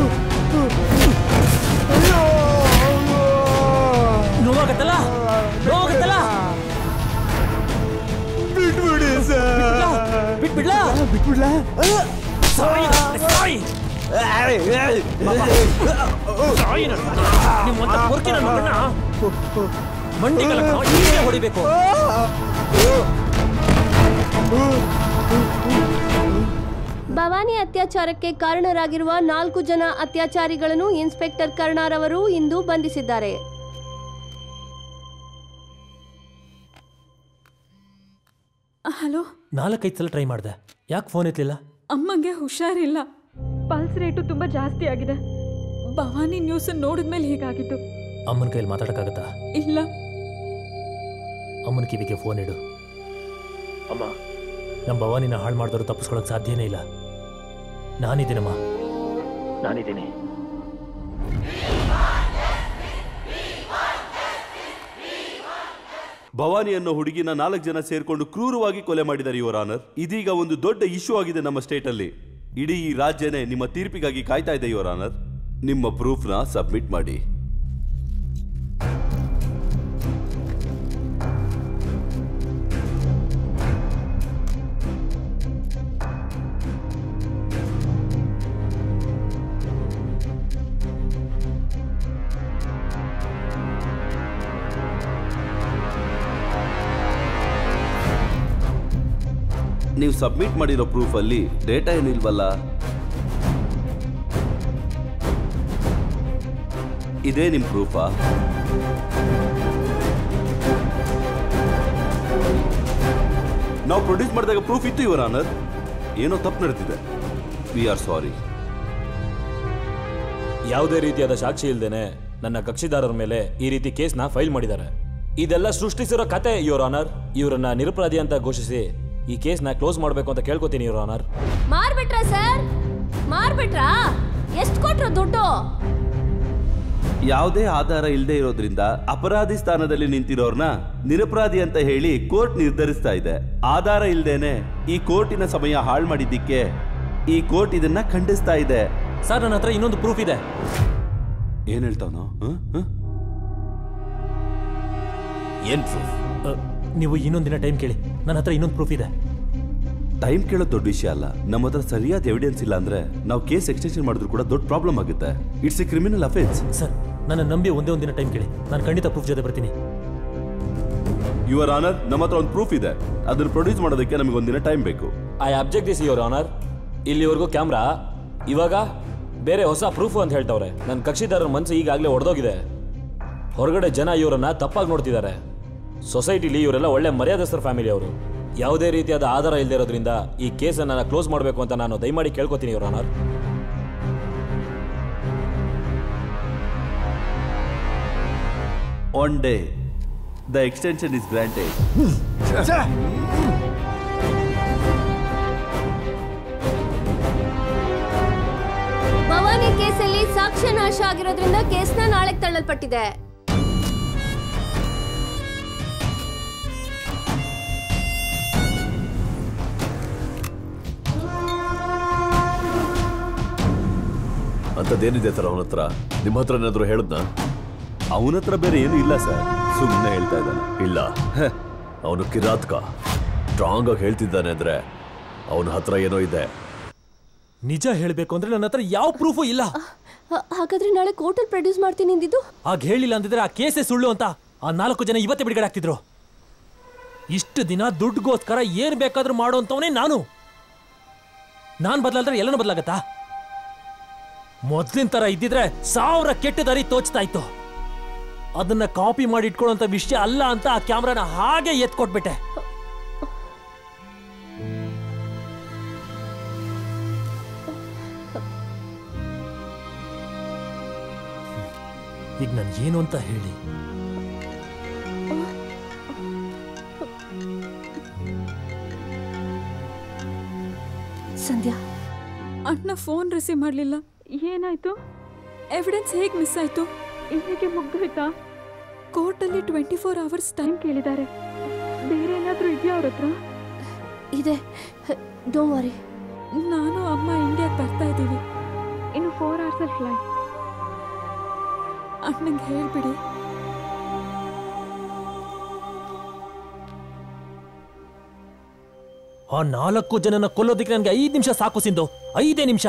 ನೋವಾಗತ್ತಲ್ಲ ನೋವಾಗತ್ತಲ್ಲ ಬಿಟ್ಬಿಡಿ ಸರ್. ಬಿಟ್ಬಿಡ್ಲಾ ಬಿಟ್ಬಿಡ್ಲಾ ಸಾಯಿ ಸಾಯಿ ನಿಮ್ಮಂತ ಪೊರ್ಕಿನ ಮಗನ್ನ ಮಂಡಿಗಳ ಹೀಗೆ ಹೊಡಿಬೇಕು. ಭವಾನಿ ಅತ್ಯಾಚಾರಕ್ಕೆ ಕಾರಣರಾಗಿರುವ ನಾಲ್ಕು ಜನ ಅತ್ಯಾಚಾರಿಗಳನ್ನು ಇನ್ಸ್ಪೆಕ್ಟರ್ ಕರ್ಣಾರವರು ಇಂದು ಬಂಧಿಸಿದ್ದಾರೆ. ಹಲೋ, ನಾಲ್ಕೈದು ಸಲ ಟ್ರೈ ಮಾಡಿದೆ, ಯಾಕೆ ಫೋನ್ ಎತ್ತಲಿಲ್ಲ? ಅಮ್ಮಂಗೆ ಹುಷಾರಿಲ್ಲ, ಪಲ್ಸ್ ರೇಟು ತುಂಬಾ ಜಾಸ್ತಿ ಆಗಿದೆ. ಭವಾನಿ ನ್ಯೂಸ್ ನೋಡಿದ್ಮೇಲೆ ಹೀಗಾಗಿದ್ದು. ಅಮ್ಮನ ಕೈಯಲ್ಲಿ ಮಾತಾಡಕ್ಕಾಗತ್ತಾ? ಇಲ್ಲ. ಅಮ್ಮನ ಕಿವಿಗೆ ಫೋನ್ ಇಡು. ಅಮ್ಮ, ನಮ್ಮ ಭವಾನಿನ ಹಾಳು ಮಾಡಿದವರು ತಪ್ಪಿಸ್ಕೊಳ್ಳೋಕೆ ಸಾಧ್ಯನೇ ಇಲ್ಲ. ನಾನಿದ್ದೀನಮ್ಮ, ನಾನಿದ್ದೀನಿ. ಭವಾನಿ ಅನ್ನೋ ಹುಡುಗಿನ ನಾಲ್ಕು ಜನ ಸೇರ್ಕೊಂಡು ಕ್ರೂರವಾಗಿ ಕೊಲೆ ಮಾಡಿದ್ದಾರೆ ಯುವರ್ ಆನರ್. ಇದೀಗ ಒಂದು ದೊಡ್ಡ ಇಶ್ಯೂ ಆಗಿದೆ ನಮ್ಮ ಸ್ಟೇಟ್ ಅಲ್ಲಿ. ಇಡೀ ಈ ರಾಜ್ಯನೇ ನಿಮ್ಮ ತೀರ್ಪಿಗಾಗಿ ಕಾಯ್ತಾ ಇದೆ ಯುವರ್ ಆನರ್. ನಿಮ್ಮ ಪ್ರೂಫ್ನ ಸಬ್ಮಿಟ್ ಮಾಡಿ. ನೀವು ಸಬ್ಮಿಟ್ ಮಾಡಿರೋ ಪ್ರೂಫ್ ಅಲ್ಲಿ ಡೇಟಾ ಏನಿಲ್ವಲ್ಲ? ಇದೇ ನಿಮ್ ಪ್ರೂಫಾ? ನಾವು ಪ್ರೊಡ್ಯೂಸ್ ಮಾಡಿದಾಗ ಪ್ರೂಫ್ ಇತ್ತು ಯುವರ್ ಆನರ್. ಏನೋ ತಪ್ಪು ನಡೆದಿದೆ. We are sorry. ಯಾವುದೇ ರೀತಿಯಾದ ಸಾಕ್ಷಿ ಇಲ್ಲದೇನೆ ನನ್ನ ಕಕ್ಷಿದಾರರ ಮೇಲೆ ಈ ರೀತಿ ಕೇಸ್ನ ಫೈಲ್ ಮಾಡಿದ್ದಾರೆ. ಇದೆಲ್ಲ ಸೃಷ್ಟಿಸಿರೋ ಕತೆ ಯುವರ್ ಆನರ್. ಇವರನ್ನ ನಿರಪರಾಧಿ ಅಂತ ಘೋಷಿಸಿ ಈ ಕೇಸ್ನ ಕ್ಲೋಸ್ ಮಾಡಬೇಕು ಅಂತ ಕೇಳ್ಕೊತೀನಿ ಯುವರ್ ಆನರ್. ಮಾರ್ಬಿಟ್ರಾ ಸರ್? ಮಾರ್ಬಿಟ್ರಾ? ಎಷ್ಟು ಕೊಟ್ರು ದುಡ್ಡು? ಯಾವುದೇ ಆಧಾರ ಇಲ್ಲದೆ ಇರೋದ್ರಿಂದ ಅಪರಾಧಿ ಸ್ಥಾನದಲ್ಲಿ ನಿಂತಿರೋರ್ನ ನಿರಪರಾಧಿ ಅಂತ ಹೇಳಿ ಕೋರ್ಟ್ ನಿರ್ಧರಿಸ್ತಾ ಇದೆ. ಆಧಾರ ಇಲ್ದೇನೆ ಈ ಕೋರ್ಟಿನ ಸಮಯ ಹಾಳು ಮಾಡಿದ್ದಕ್ಕೆ ಈ ಕೋರ್ಟ್ ಇದನ್ನ ಖಂಡಿಸ್ತಾ ಇದೆ. ಸರ್, ನನ್ನ ಹತ್ರ ಇನ್ನೊಂದು ಪ್ರೂಫ್ ಇದೆ. ಏನ್ ಹೇಳ್ತಾವನು? ಏನ್ ಪ್ರೂಫ್? ನೀವು ಇನ್ನೊಂದು ದಿನ ಟೈಮ್ ಕೇಳಿ, ನನ್ನ ಹತ್ರ ಇನ್ನೊಂದು ಪ್ರೂಫ್ ಇದೆ. ಟೈಮ್ ಕೇಳೋದು ದೊಡ್ಡ ವಿಷಯ ಅಲ್ಲ. ನಮ್ಮ ಹತ್ರ ಸರಿಯಾದ ಎವಿಡೆನ್ಸ್ ಇಲ್ಲ ಅಂದ್ರೆ ನಾವು ಕೇಸ್ ಎಕ್ಸ್ಟೆನ್ಷನ್ ಮಾಡಿದ್ರು ಕೂಡ ದೊಡ್ಡ ಪ್ರಾಬ್ಲಮ್ ಆಗುತ್ತೆ. It's a criminal offence. Sir, ನನ್ನ ನಂಬಿ ಒಂದೇ ಒಂದಿನ ಟೈಮ್ ಕೇಳಿ, ನಾನು ಖಂಡಿತ ಪ್ರೂಫ್ ಜೊತೆ ಬರ್ತೀನಿ. ಯುವರ್ ಆನರ್, ನಮ್ಮ ಹತ್ರ ಒಂದು ಪ್ರೂಫ್ ಇದೆ. ಅದನ್ನು ಪ್ರೊಡ್ಯೂಸ್ ಮಾಡೋದಕ್ಕೆ ನಮಗೆ ಒಂದಿನ ಟೈಮ್ ಬೇಕು. I object this your honour. ಇಲ್ಲಿವರೆಗೂ ಕ್ಯಾಮ್ರಾ, ಇವಾಗ ಬೇರೆ ಹೊಸ ಪ್ರೂಫ್ ಅಂತ ಹೇಳ್ತವ್ರೆ. ನನ್ನ ಕಕ್ಷಿದಾರರ ಮನಸ್ಸು ಈಗಾಗಲೇ ಒಡೆದೋಗಿದೆ. ಹೊರಗಡೆ ಜನ ಇವರನ್ನ ತಪ್ಪಾಗಿ ನೋಡ್ತಿದ್ದಾರೆ. ಸೊಸೈಟಿಲಿ ಇವರೆಲ್ಲ ಒಳ್ಳೆ ಮರ್ಯಾದಸ್ಥರ ಫ್ಯಾಮಿಲಿ ಅವರು. ಯಾವುದೇ ರೀತಿಯಾದ ಆಧಾರ ಇಲ್ಲದೆ ಇರೋದ್ರಿಂದ ಈ ಕೇಸನ್ನು ನಾನು ಕ್ಲೋಸ್ ಮಾಡಬೇಕು ಅಂತ ನಾನು ದಯಮಾಡಿ ಕೇಳ್ಕೊತೀನಿ your honour. One day the extension is granted. Bhavani ಕೇಸಲ್ಲಿ ಸಾಕ್ಷ್ಯ ನಾಶ ಆಗಿರೋದ್ರಿಂದ ಕೇಸ್ನ ನಾಳೆಗೆ ತಳ್ಳಲ್ಪಟ್ಟಿದೆ. ಅಂತದೇನಿದೆ ಸರ್ ಅವನ ಹತ್ರ? ನಿಮ್ಮ ಹತ್ರ ಏನಾದ್ರು ಹೇಳದ್ನ? ಅವನ ಹತ್ರ ಬೇರೆ ಏನು ಇಲ್ಲ ಸರ್, ಸುಮ್ಮನೆ ಹೇಳ್ತಾ ಇದ್ದಾನೆ. ಇಲ್ಲ, ಅವನು ಕಿರಾತ್ಕ. ಸ್ಟ್ರಾಂಗ್ ಆಗಿ ಹೇಳ್ತಿದ್ದಾನೆ ಅಂದ್ರೆ ಅವನ ಹತ್ರ ಏನೋ ಇದೆ. ನಿಜ ಹೇಳಬೇಕು ಅಂದ್ರೆ ನನ್ನ ಹತ್ರ ಯಾವ ಪ್ರೂಫು ಇಲ್ಲ. ಹಾಗಾದ್ರೆ ನಾಳೆ ಕೋರ್ಟಲ್ಲಿ ಪ್ರೊಡ್ಯೂಸ್ ಮಾಡ್ತೀನಿ ಅಂದಿದ್ದು? ಆಗ ಹೇಳಿಲ್ಲ ಅಂದಿದ್ರೆ ಆ ಕೇಸೇ ಸುಳ್ಳು ಅಂತ ಆ ನಾಲ್ಕು ಜನ ಇವತ್ತೇ ಬಿಡುಗಡೆ ಆಗ್ತಿದ್ರು. ಇಷ್ಟು ದಿನ ದುಡ್ಡುಗೋಸ್ಕರ ಏನ್ ಬೇಕಾದ್ರೂ ಮಾಡುವಂತವನೇ ನಾನು. ನಾನ್ ಬದಲಾದ್ರೆ ಎಲ್ಲನೂ ಬದಲಾಗತ್ತಾ? ಮೊದ್ಲಿನ ತರ ಇದ್ದಿದ್ರೆ ಸಾವಿರ ಕೆಟ್ಟ ದಾರಿ ತೋಚ್ತಾ ಇತ್ತು. ಅದನ್ನ ಕಾಪಿ ಮಾಡಿ ಇಟ್ಕೊಳ್ಳುವಂತ ವಿಷಯ ಅಲ್ಲ ಅಂತ ಆ ಕ್ಯಾಮ್ರಾನ ಹಾಗೆ ಎತ್ಕೊಟ್ಬಿಟ್ಟೆ. ಈಗ ನನ್ ಏನು ಅಂತ ಹೇಳಿ? ಸಂಧ್ಯಾ ಅಣ್ಣ ಫೋನ್ ರಿಸೀವ್ ಮಾಡಲಿಲ್ಲ. ಏನಾಯ್ತು? ಎವಿಡೆನ್ಸ್ ಹೇಗೆ ಮಿಸ್ ಆಯ್ತು? ಇಲ್ಲಿಗೆ ಮುಗ್ದೋಯ್ತಾ? ಕೋರ್ಟಲ್ಲಿ ಟ್ವೆಂಟಿ ಫೋರ್ ಅವರ್ಸ್ ಟೈಮ್ ಕೇಳಿದ್ದಾರೆ. ಬೇರೆ ಏನಾದರೂ ಇದೆಯಾ ಅವ್ರ ಹತ್ರ? ಇದೆ, ಡೋಂಟ್ ವರಿ. ನಾನು ಅಮ್ಮ ಇಂಡಿಯಾಗೆ ಬರ್ತಾ ಇದ್ದೀವಿ. ಇನ್ನು ಫೋರ್ ಅವರ್ಸಲ್ಲಿ ಫ್ಲೈಟ್. ಅಣ್ಣಂಗೆ ಹೇಳ್ಬಿಡಿ. ಆ ನಾಲ್ಕು ಜನನ ಕೊಲ್ಲೋದಕ್ಕೆ ನನಗೆ ಐದು ನಿಮಿಷ ಸಾಕು ಸಿಂಧು, ಐದೇ ನಿಮಿಷ.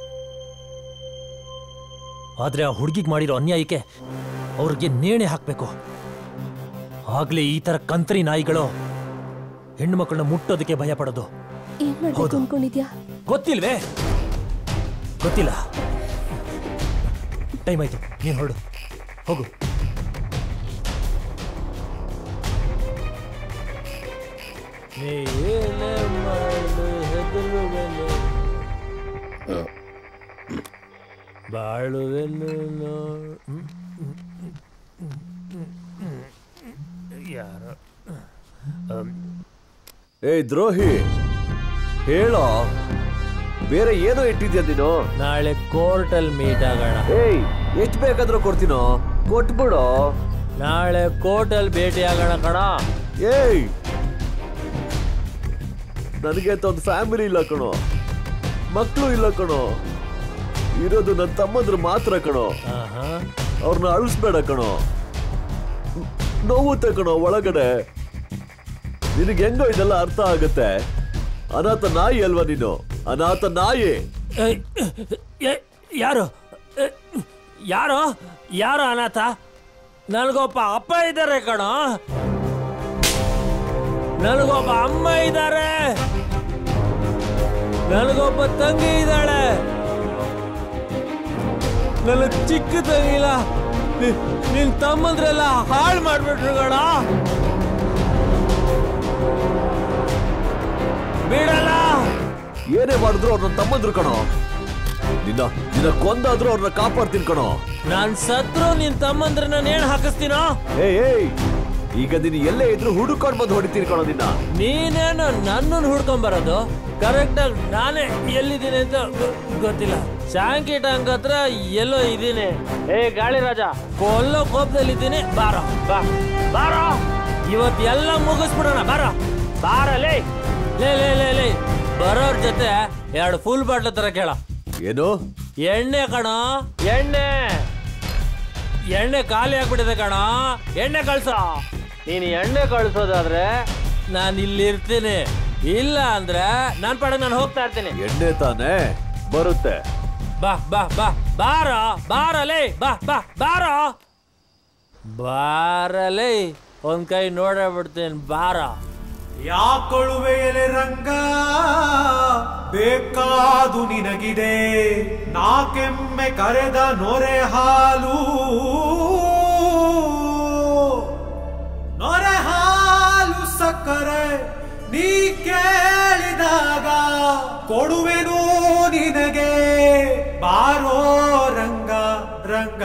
ಆದ್ರೆ ಆ ಹುಡುಗಿಗೆ ಮಾಡಿರೋ ಅನ್ಯಾಯಕ್ಕೆ ಅವ್ರಿಗೆ ನೇಣೆ ಹಾಕ್ಬೇಕು. ಆಗ್ಲೇ ಈ ತರ ಕಂತ್ರಿ ನಾಯಿಗಳು ಹೆಣ್ಣು ಮಕ್ಕಳನ್ನ ಮುಟ್ಟೋದಕ್ಕೆ ಭಯ ಪಡೋದು. ಏನ್ ಮಾಡ್ಬೇಕು ಅನ್ಕೊಂಡಿದ್ಯಾ? ಗೊತ್ತಿಲ್ವೇ? ಗೊತ್ತಿಲ್ಲ. ಟೈಮ್ ಆಯ್ತು, ನೀನ್ ಹೊರಡು, ಹೋಗು. ಬಾಳುವೆನು ಯಾರ ಏಯ್ ದ್ರೋಹಿ, ಹೇಳೋ, ಬೇರೆ ಏನೋ ಇಟ್ಟಿದ್ಯಾ ನೀನು? ನಾಳೆ ಕೋರ್ಟಲ್ಲಿ ಮೀಟ್ ಆಗೋಣ. ಏಯ್ ಎಷ್ಟು ಬೇಕಾದ್ರೂ ಕೊಡ್ತೀನೋ, ಕೊಟ್ಬಿಡೋ. ನಾಳೆ ಕೋರ್ಟಲ್ಲಿ ಭೇಟಿ ಆಗೋಣ ಕಣ. ಏಯ್ ನನಗೆ ಅಂತ ಒಂದು ಫ್ಯಾಮಿಲಿ ಇಲ್ಲ ಕಣೋ, ಮಕ್ಕಳು ಇಲ್ಲ ಕಣೋ, ಇರೋದು ನನ್ನ ತಮ್ಮಂದ್ರು ಮಾತ್ರ ಕಣೋ. ಅವ್ರನ್ನ ಅಳಿಸ್ಬೇಡ ಕಣೋ, ನೋವುತ್ತೆ ಕಣೋ ಒಳಗಡೆ. ನಿನಗೆ ಹೆಂಗೋ ಇದೆಲ್ಲ ಅರ್ಥ ಆಗತ್ತೆ? ಅನಾಥ ನಾಯಿ ಅಲ್ವಾ ನೀನು? ಅನಾಥ ನಾಯಿ. ಯಾರು ಯಾರು ಯಾರು ಅನಾಥ? ನನಗೊಬ್ಬ ಅಪ್ಪ ಇದ್ದಾರೆ ಕಣೋ, ನನಗೊಬ್ಬ ಅಮ್ಮ ಇದ್ದಾರೆ, ನನಗೊಬ್ಬ ತಂಗಿ ಇದ್ದಾಳೆ. ನನ್ನ ಚಿಕ್ಕ ತಂಗಿಲ್ಲ, ನಿನ್ ತಮ್ಮಂದ್ರೆಲ್ಲ ಹಾಳು ಮಾಡ್ಬಿಟ್ರು ಕಣ. ಬಿಡಲ್ಲ. ಏನೇ ಮಾಡಿದ್ರು ಅವ್ರನ್ನ ತಮ್ಮಂದ್ರು ಕಣೋ. ನಿನ್ನ ನಿನ್ನ ಕೊಂದಾದ್ರೂ ಅವ್ರನ್ನ ಕಾಪಾಡ್ತೀನಿ ಕಣೋ. ನಾನ್ ಸತ್ರು ನಿನ್ ತಮ್ಮಂದ್ರನ್ನ ನೇಣು ಹಾಕಿಸ್ತೀನೋ? ಏಯ್ ಏಯ್ ಈಗ ನೀನು ಎಲ್ಲೇ ಇದ್ರು ಹುಡುಕೊಂಡ್ ಬಂದು ಹೊಡಿತೀನಿ ಕಣೋ ನಿನ್ನ. ನೀನೇನು ನನ್ನನ್ನು ಹುಡ್ಕೊಂಡ್ ಬರೋದು? ಕರೆಕ್ಟ್ ಆಗಿ ನಾನೇ ಎಲ್ಲಿದ್ದೀನಿ ಅಂತ ಗೊತ್ತಿಲ್ಲ. ಶಾಂಕಿ ಟ್ಯಾಂಕ್ ಹತ್ರ ಎಲ್ಲೋ ಇದ್ದೀನಿ. ಏ ಗಾಳಿ ರಾಜ, ಕೊಲ್ಲೋ ಕೋಪದಲ್ಲಿದ್ದೀನಿ. ಬಾರೋ ಬಾ ಬಾರೋ, ಇವತ್ತು ಎಲ್ಲ ಮುಗಿಸ್ಬಿಡೋಣ. ಬಾರೋ ಬಾರಲೇ. ಲೇ ಲೇ ಲೇ ಲೇ ಬರೋರ್ ಜೊತೆ ಎರಡು ಫುಲ್ ಬಾಟ್ಲ ತರ ಕೇಳ. ಏನು? ಎಣ್ಣೆ ಕಣ, ಎಣ್ಣೆ. ಎಣ್ಣೆ ಖಾಲಿ ಆಗ್ಬಿಟ್ಟಿದೆ ಕಣ, ಎಣ್ಣೆ ಕಳ್ಸ. ನೀನು ಎಣ್ಣೆ ಕಳ್ಸೋದಾದ್ರೆ ನಾನು ಇಲ್ಲಿ ಇರ್ತೀನಿ, ಇಲ್ಲ ಅಂದ್ರೆ ನಾನ್ ಪಡ ನಾನು ಹೋಗ್ತಾ ಇರ್ತೀನಿ. ಎಣ್ಣೆ ತಾನೇ ಬರುತ್ತೆ. ಬಾ ಬಾ ಬಾ ಬಾರ ಬಾರಲೇ, ಬಾ ಬಾ ಬಾರ ಬಾರಲೇ. ಒಂದ್ ಕೈ ನೋಡೇ ಬಿಡ್ತೀನಿ, ಬಾರ. ಯಾಕೊಳುವೆಯಲೆ ರಂಗ ಬೇಕಾದು ನಿನಗಿದೆ, ನಾಕೆಮ್ಮೆ ಕರೆದ ನೊರೆ ಹಾಲು, ನೊರೆ ಹಾಲು ಸಕ್ಕರೆ ನೀ ಕೇಳಿದಾಗ ಕೊಡುವೆನು ನಿನಗೆ, ಬಾರೋ ರಂಗ ರಂಗ.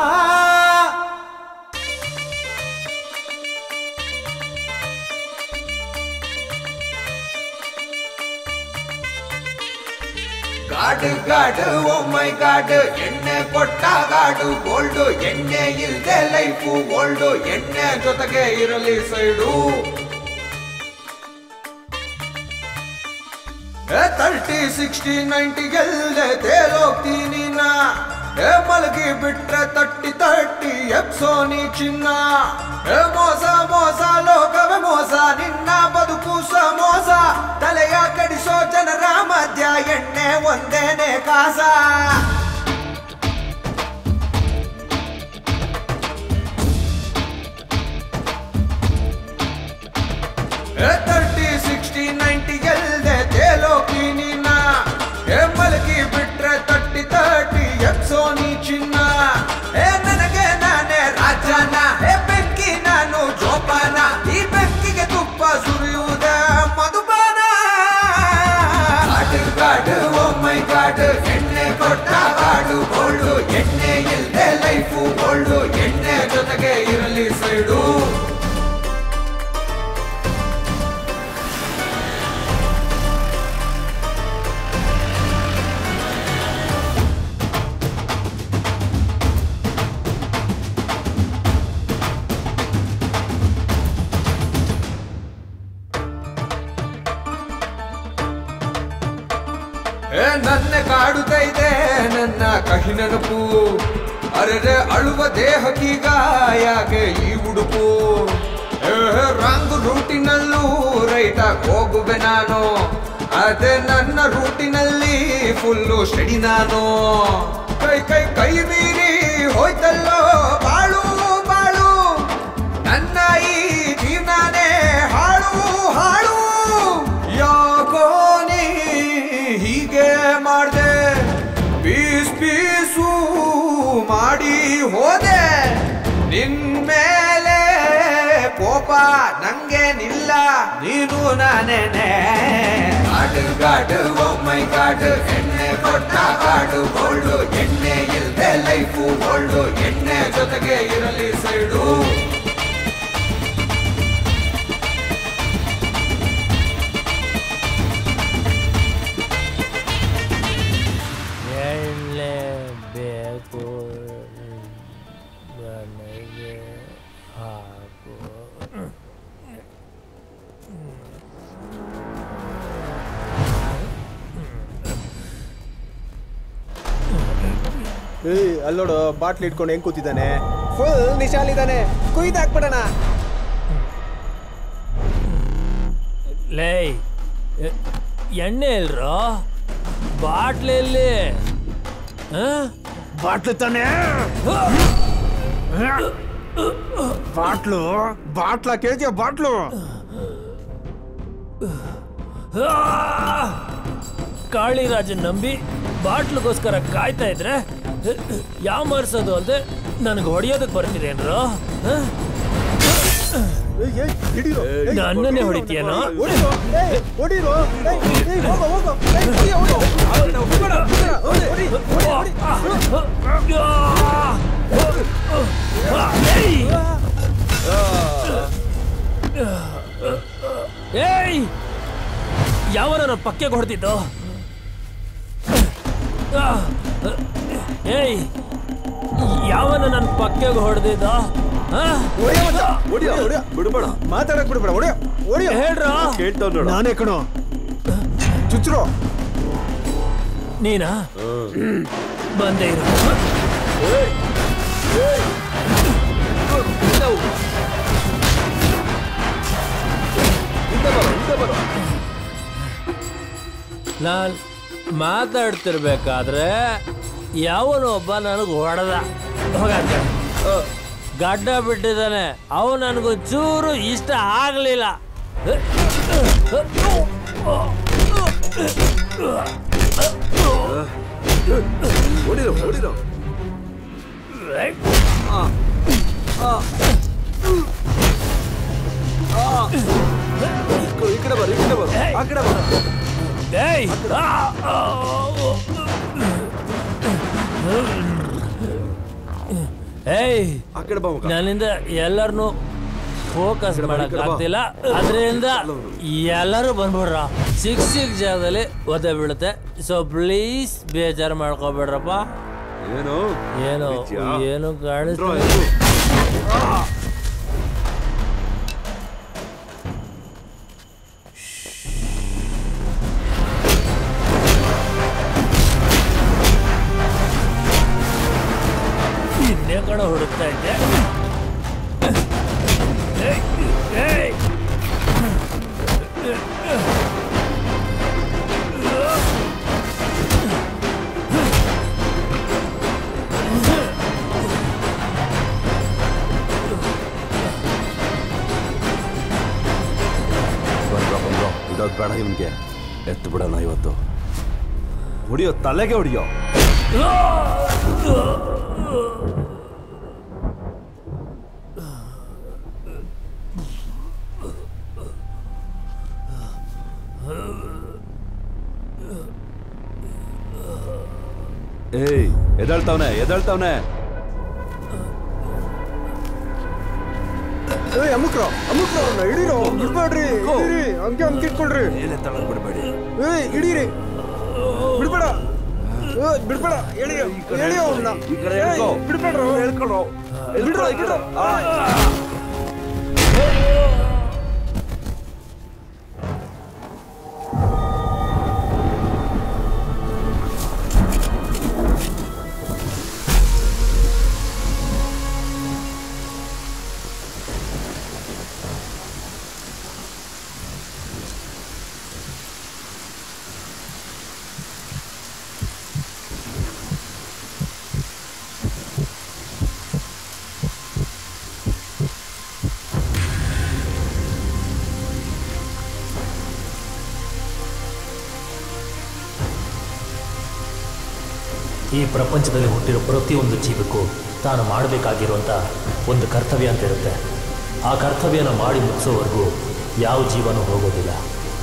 ಗಾಡು ಗಾಡು ಓ ಮೈ ಗಾಡು, ಎಣ್ಣೆ ಕೊಟ್ಟ ಗಾಡು ಗೋಲ್ಡು, ಎಣ್ಣೆ ಇಲ್ದೆ ಲೈಫು ಗೋಲ್ಡು, ಎಣ್ಣೆ ಜೊತೆಗೆ ಇರಲಿ ಸೈಡು. ತರ್ಟಿ ಸಿಕ್ಸ್ಟಿ ನೈಂಟಿ ಗೆಲ್ದೆ ತೇಲೋಗ್ತೀನಿ ನಾ, ಮಲಗಿ ಬಿಟ್ರೆ ತಟ್ಟಿ ತಟ್ಟಿ ಎಪ್ಸೋನಿ ಚಿನ್ನ. ಮೋಸ ಮೋಸ ಲೋಕವೇ ಮೋಸ, ನಿನ್ನ ಬದುಕು ಸಮೋಸ, ತಲೆಯ ಕಡಿಸೋ ಜನರ ಮಧ್ಯ ಎಣ್ಣೆ ಒಂದೇನೆ ಕಾಸ. ತರ್ಟಿ ಸಿಕ್ಸ್ಟಿ ನೈಂಟಿ ಗೆಲ್ದೆ ತೇಲೋಗ್ತೀನಿ ನಾ, ಮಲಗಿ ಬಿಟ್ರೆ ತಟ್ಟಿ ತಟ್ಟಿ ಎಪ್ಸೋನಿ ಚಿನ್ನ. ಏ ನನಗೆ ನಾನೇ ರಾಜನ, ಏ ಬೆಂಕಿ ನಾನು ಜೋಪಾನ, ಈ ಬೆಂಕಿಗೆ ತುಪ್ಪ ಸುರಿಯುವುದೇ ಮಧುಪಾನ. ಗಾಡು ಗಾಡು ಓ ಮೈ ಗಾಡು, ಎಣ್ಣೆ ಕೊಟ್ಟ ಗಾಡು ಗೋಲ್ಡು, ಎಣ್ಣೆ ಇಲ್ದೆ ಲೈಫು ಗೋಲ್ಡು, ಎಣ್ಣೆ ಜೊತೆಗೆ ಇರಲಿ ಸೈಡು. ನನ್ನ ಕಾಡುತ್ತೈತೆ ನನ್ನ ಕಹಿ ನೆನಪು ಅರೆ ಅಳುವ ದೇಹಕ್ಕೀಗ ಯಾಕೆ ಈ ಉಡುಪು ರಾಂಗ್ ರೂಟಿನಲ್ಲೂ ರೈಟಾಗಿ ಹೋಗುವೆ ನಾನು ಅದೇ ನನ್ನ ರೂಟಿನಲ್ಲಿ ಫುಲ್ಲು ಸ್ಟಡಿ ನಾನು ಕೈ ಕೈ ಕೈ ಮೀರಿ ಹೋಯ್ತಲ್ಲೋ ಬಾಳು ಬಾಳು ನನ್ನ ಈ ಜೀವನೇ ಹಾಳು ಹಾಳು ಯಾಕೋ ನೀ ಹೀಗೆ ಮಾಡ್ದೆ ಪೀಸ್ ಪೀಸು ಮಾಡಿ ಹೋದೆ ನಿನ್ ಮೇಲೆ ಕೋಪ ನಂಗೇನಿಲ್ಲ ನೀನು ನಾನೇನೆ ಗಾಡು ಗಾಡು ಓ ಮೈ ಗಾಡು ಎಣ್ಣೆ ಕೊಟ್ಟ ಗಾಡು ಗೋಲ್ಡು ಎಣ್ಣೆ ಇಲ್ದೆ ಲೈಫು ಗೋಲ್ಡು ಎಣ್ಣೆ ಜೊತೆಗೆ ಇರಲಿ ಸೈಡು ಎಣ್ಣೆ ಬೇಕು ನನಗೆ ಹಾಕು ಏಯ್ ಅಲ್ಲೋಡು ಬಾಟ್ಲಿ ಇಟ್ಕೊಂಡು ಹೆಂಗ್ ಕೂತಿದ್ದಾನೆ ಫುಲ್ ನಿಶಾಲಿದ್ದಾನೆ ಕುಯ್ದು ಹಾಕ್ಬಿಡೋಣ ಲೇ ಎಣ್ಣೆ ಇಲ್ರೋ ಬಾಟ್ಲಲ್ಲಿ ಬಾಟ್ಲು ತಾನೆ ಬಾಟ್ಲು ಬಾಟ್ಲ ಕೇಳ್ತೀಯ ಬಾಟ್ಲು ಕಾಳಿರಾಜನ್ ನಂಬಿ ಬಾಟ್ಲಿಗೋಸ್ಕರ ಕಾಯ್ತಾ ಇದ್ರೆ ಯಾವ ಮಾರ್ಸೋದು ಅಲ್ದೆ ನನಗೆ ಹೊಡಿಯೋದಕ್ಕೆ ಬರ್ತೀರೇನ್ರು ನನ್ನನ್ನೇ ಹೊಡಿತೀಯನೋ ಏಯ್ ಯಾವನ ನನ್ನ ಪಕ್ಕೆ ಹೊಡೆದಿದ್ದು ಏಯ್ ಯಾವನ ನನ್ನ ಪಕ್ಕೆಗೆ ಹೊಡೆದಿದ್ದ ಬಿಡ್ಬೇಡ ಮಾತಾಡಕ್ ಬಿಡ್ಬೇಡ ಹೊಡಿಯ ಹೊಡಿಯ ಹೇಳ್ರ ನಾನೇ ಕಣೋ ಚುಚ್ರೋ ನೀನಾ ಬಂದೇ ಇರು ನಾನ್ ಮಾತಾಡ್ತಿರ್ಬೇಕಾದ್ರೆ ಯಾವನೊಬ್ಬ ನನಗೆ ಹೊಡೆದ ಹೋಗಂತ ಗಡ್ಡ ಬಿಟ್ಟಿದ್ದಾನೆ ಅವು ನನಗೊಂಚೂರು ಇಷ್ಟ ಆಗ್ಲಿಲ್ಲ ಹೊಡಿರೋ ಹೊಡಿರೋ ಈ ಕಡೆ ಬರ ಈ ಕಡೆ ಬರ ಆ ಕಡೆ ಬರ ಏಯ್ ಏಯ್ ನನ್ನಿಂದ ಎಲ್ಲರನ್ನು ಫೋಕಸ್ ಮಾಡಕ್ ಆಗ್ತಿಲ್ಲ ಅದರಿಂದ ಎಲ್ಲರೂ ಬಂದ್ಬಿಡ್ರ ಸಿಕ್ ಸಿಕ್ ಜಾಗದಲ್ಲಿ ಒದೆ ಬೀಳುತ್ತೆ ಸೊ ಪ್ಲೀಸ್ ಬೇಜಾರು ಮಾಡ್ಕೋಬೇಡ್ರಪ್ಪ ಏನು ಏನು ಏನು ಕಾಣಿಸ್ತು ಇನ್ನೇ ಕಣ ಹುಡುಕ್ತಾ ಇದ್ದೆ ಇಡೋದು ಬೇಡ ಇವನ್ಗೆ ಎತ್ತು ಬಿಡೋಣ ಇವತ್ತು ಹೊಡಿಯೋ ತಲೆಗೆ ಹೊಡಿಯೋ ಏಯ್ ಎದಳ್ತಾವ್ನೆ ಎದಳ್ತಾವ್ನೆ ಏಯ್ ಅಮುಕ್ರ ಅಮುಕ್ರ ಹಿಡೀರೋ ಬಿಡ್ಬೇಡ್ರಿ ಹಿಡೀರಿ ಹಂಗೆ ಹಂಗೆ ಇಟ್ಕೊಳ್ರಿ ಮೇಲೆ ತಳಗ್ ಬಿಡಬೇಡಿ ಏಯ್ ಹಿಡೀರಿ ಬಿಡ್ಬೇಡ ಬಿಡ್ಬೇಡ ಹೇಳಿ ಹೇಳಿ ಅವನ್ನ ಬಿಡ್ಬೇಡ್ರು ಹೇಳ್ಕೊಳ್ರೋ ಬಿಡ್ರೋ ಬಿಡ್ರೋ ಈ ಪ್ರಪಂಚದಲ್ಲಿ ಹುಟ್ಟಿರೋ ಪ್ರತಿಯೊಂದು ಜೀವಕ್ಕೂ ತಾನು ಮಾಡಬೇಕಾಗಿರುವಂಥ ಒಂದು ಕರ್ತವ್ಯ ಅಂತ ಇರುತ್ತೆ. ಆ ಕರ್ತವ್ಯನ ಮಾಡಿ ಮುಗಿಸೋವರೆಗೂ ಯಾವ ಜೀವನೂ ಹೋಗೋದಿಲ್ಲ.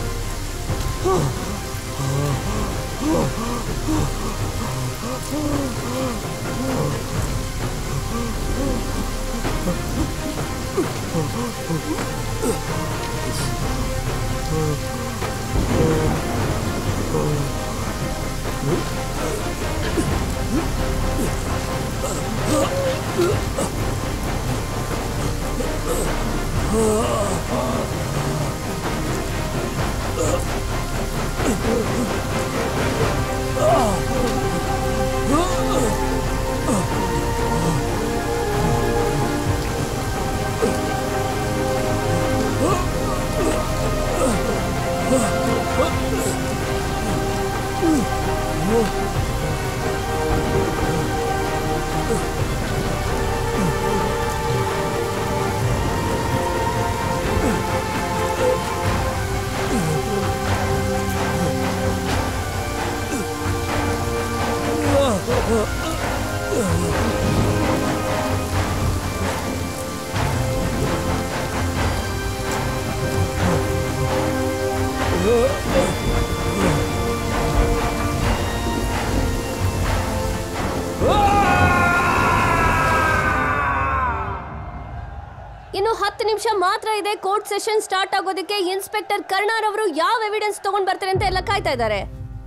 ಇನ್ನು ಹತ್ತು ನಿಮಿಷ ಮಾತ್ರ ಇದೆ ಕೋರ್ಟ್ ಸೆಷನ್ ಸ್ಟಾರ್ಟ್ ಆಗೋದಕ್ಕೆ. ಇನ್ಸ್ಪೆಕ್ಟರ್ ಕರ್ಣಾರ್ ಅವರು ಯಾವ ಎವಿಡೆನ್ಸ್ ತಗೊಂಡ್ ಬರ್ತಾರೆ ಅಂತ ಎಲ್ಲ ಕಾಯ್ತಾ ಇದ್ದಾರೆ.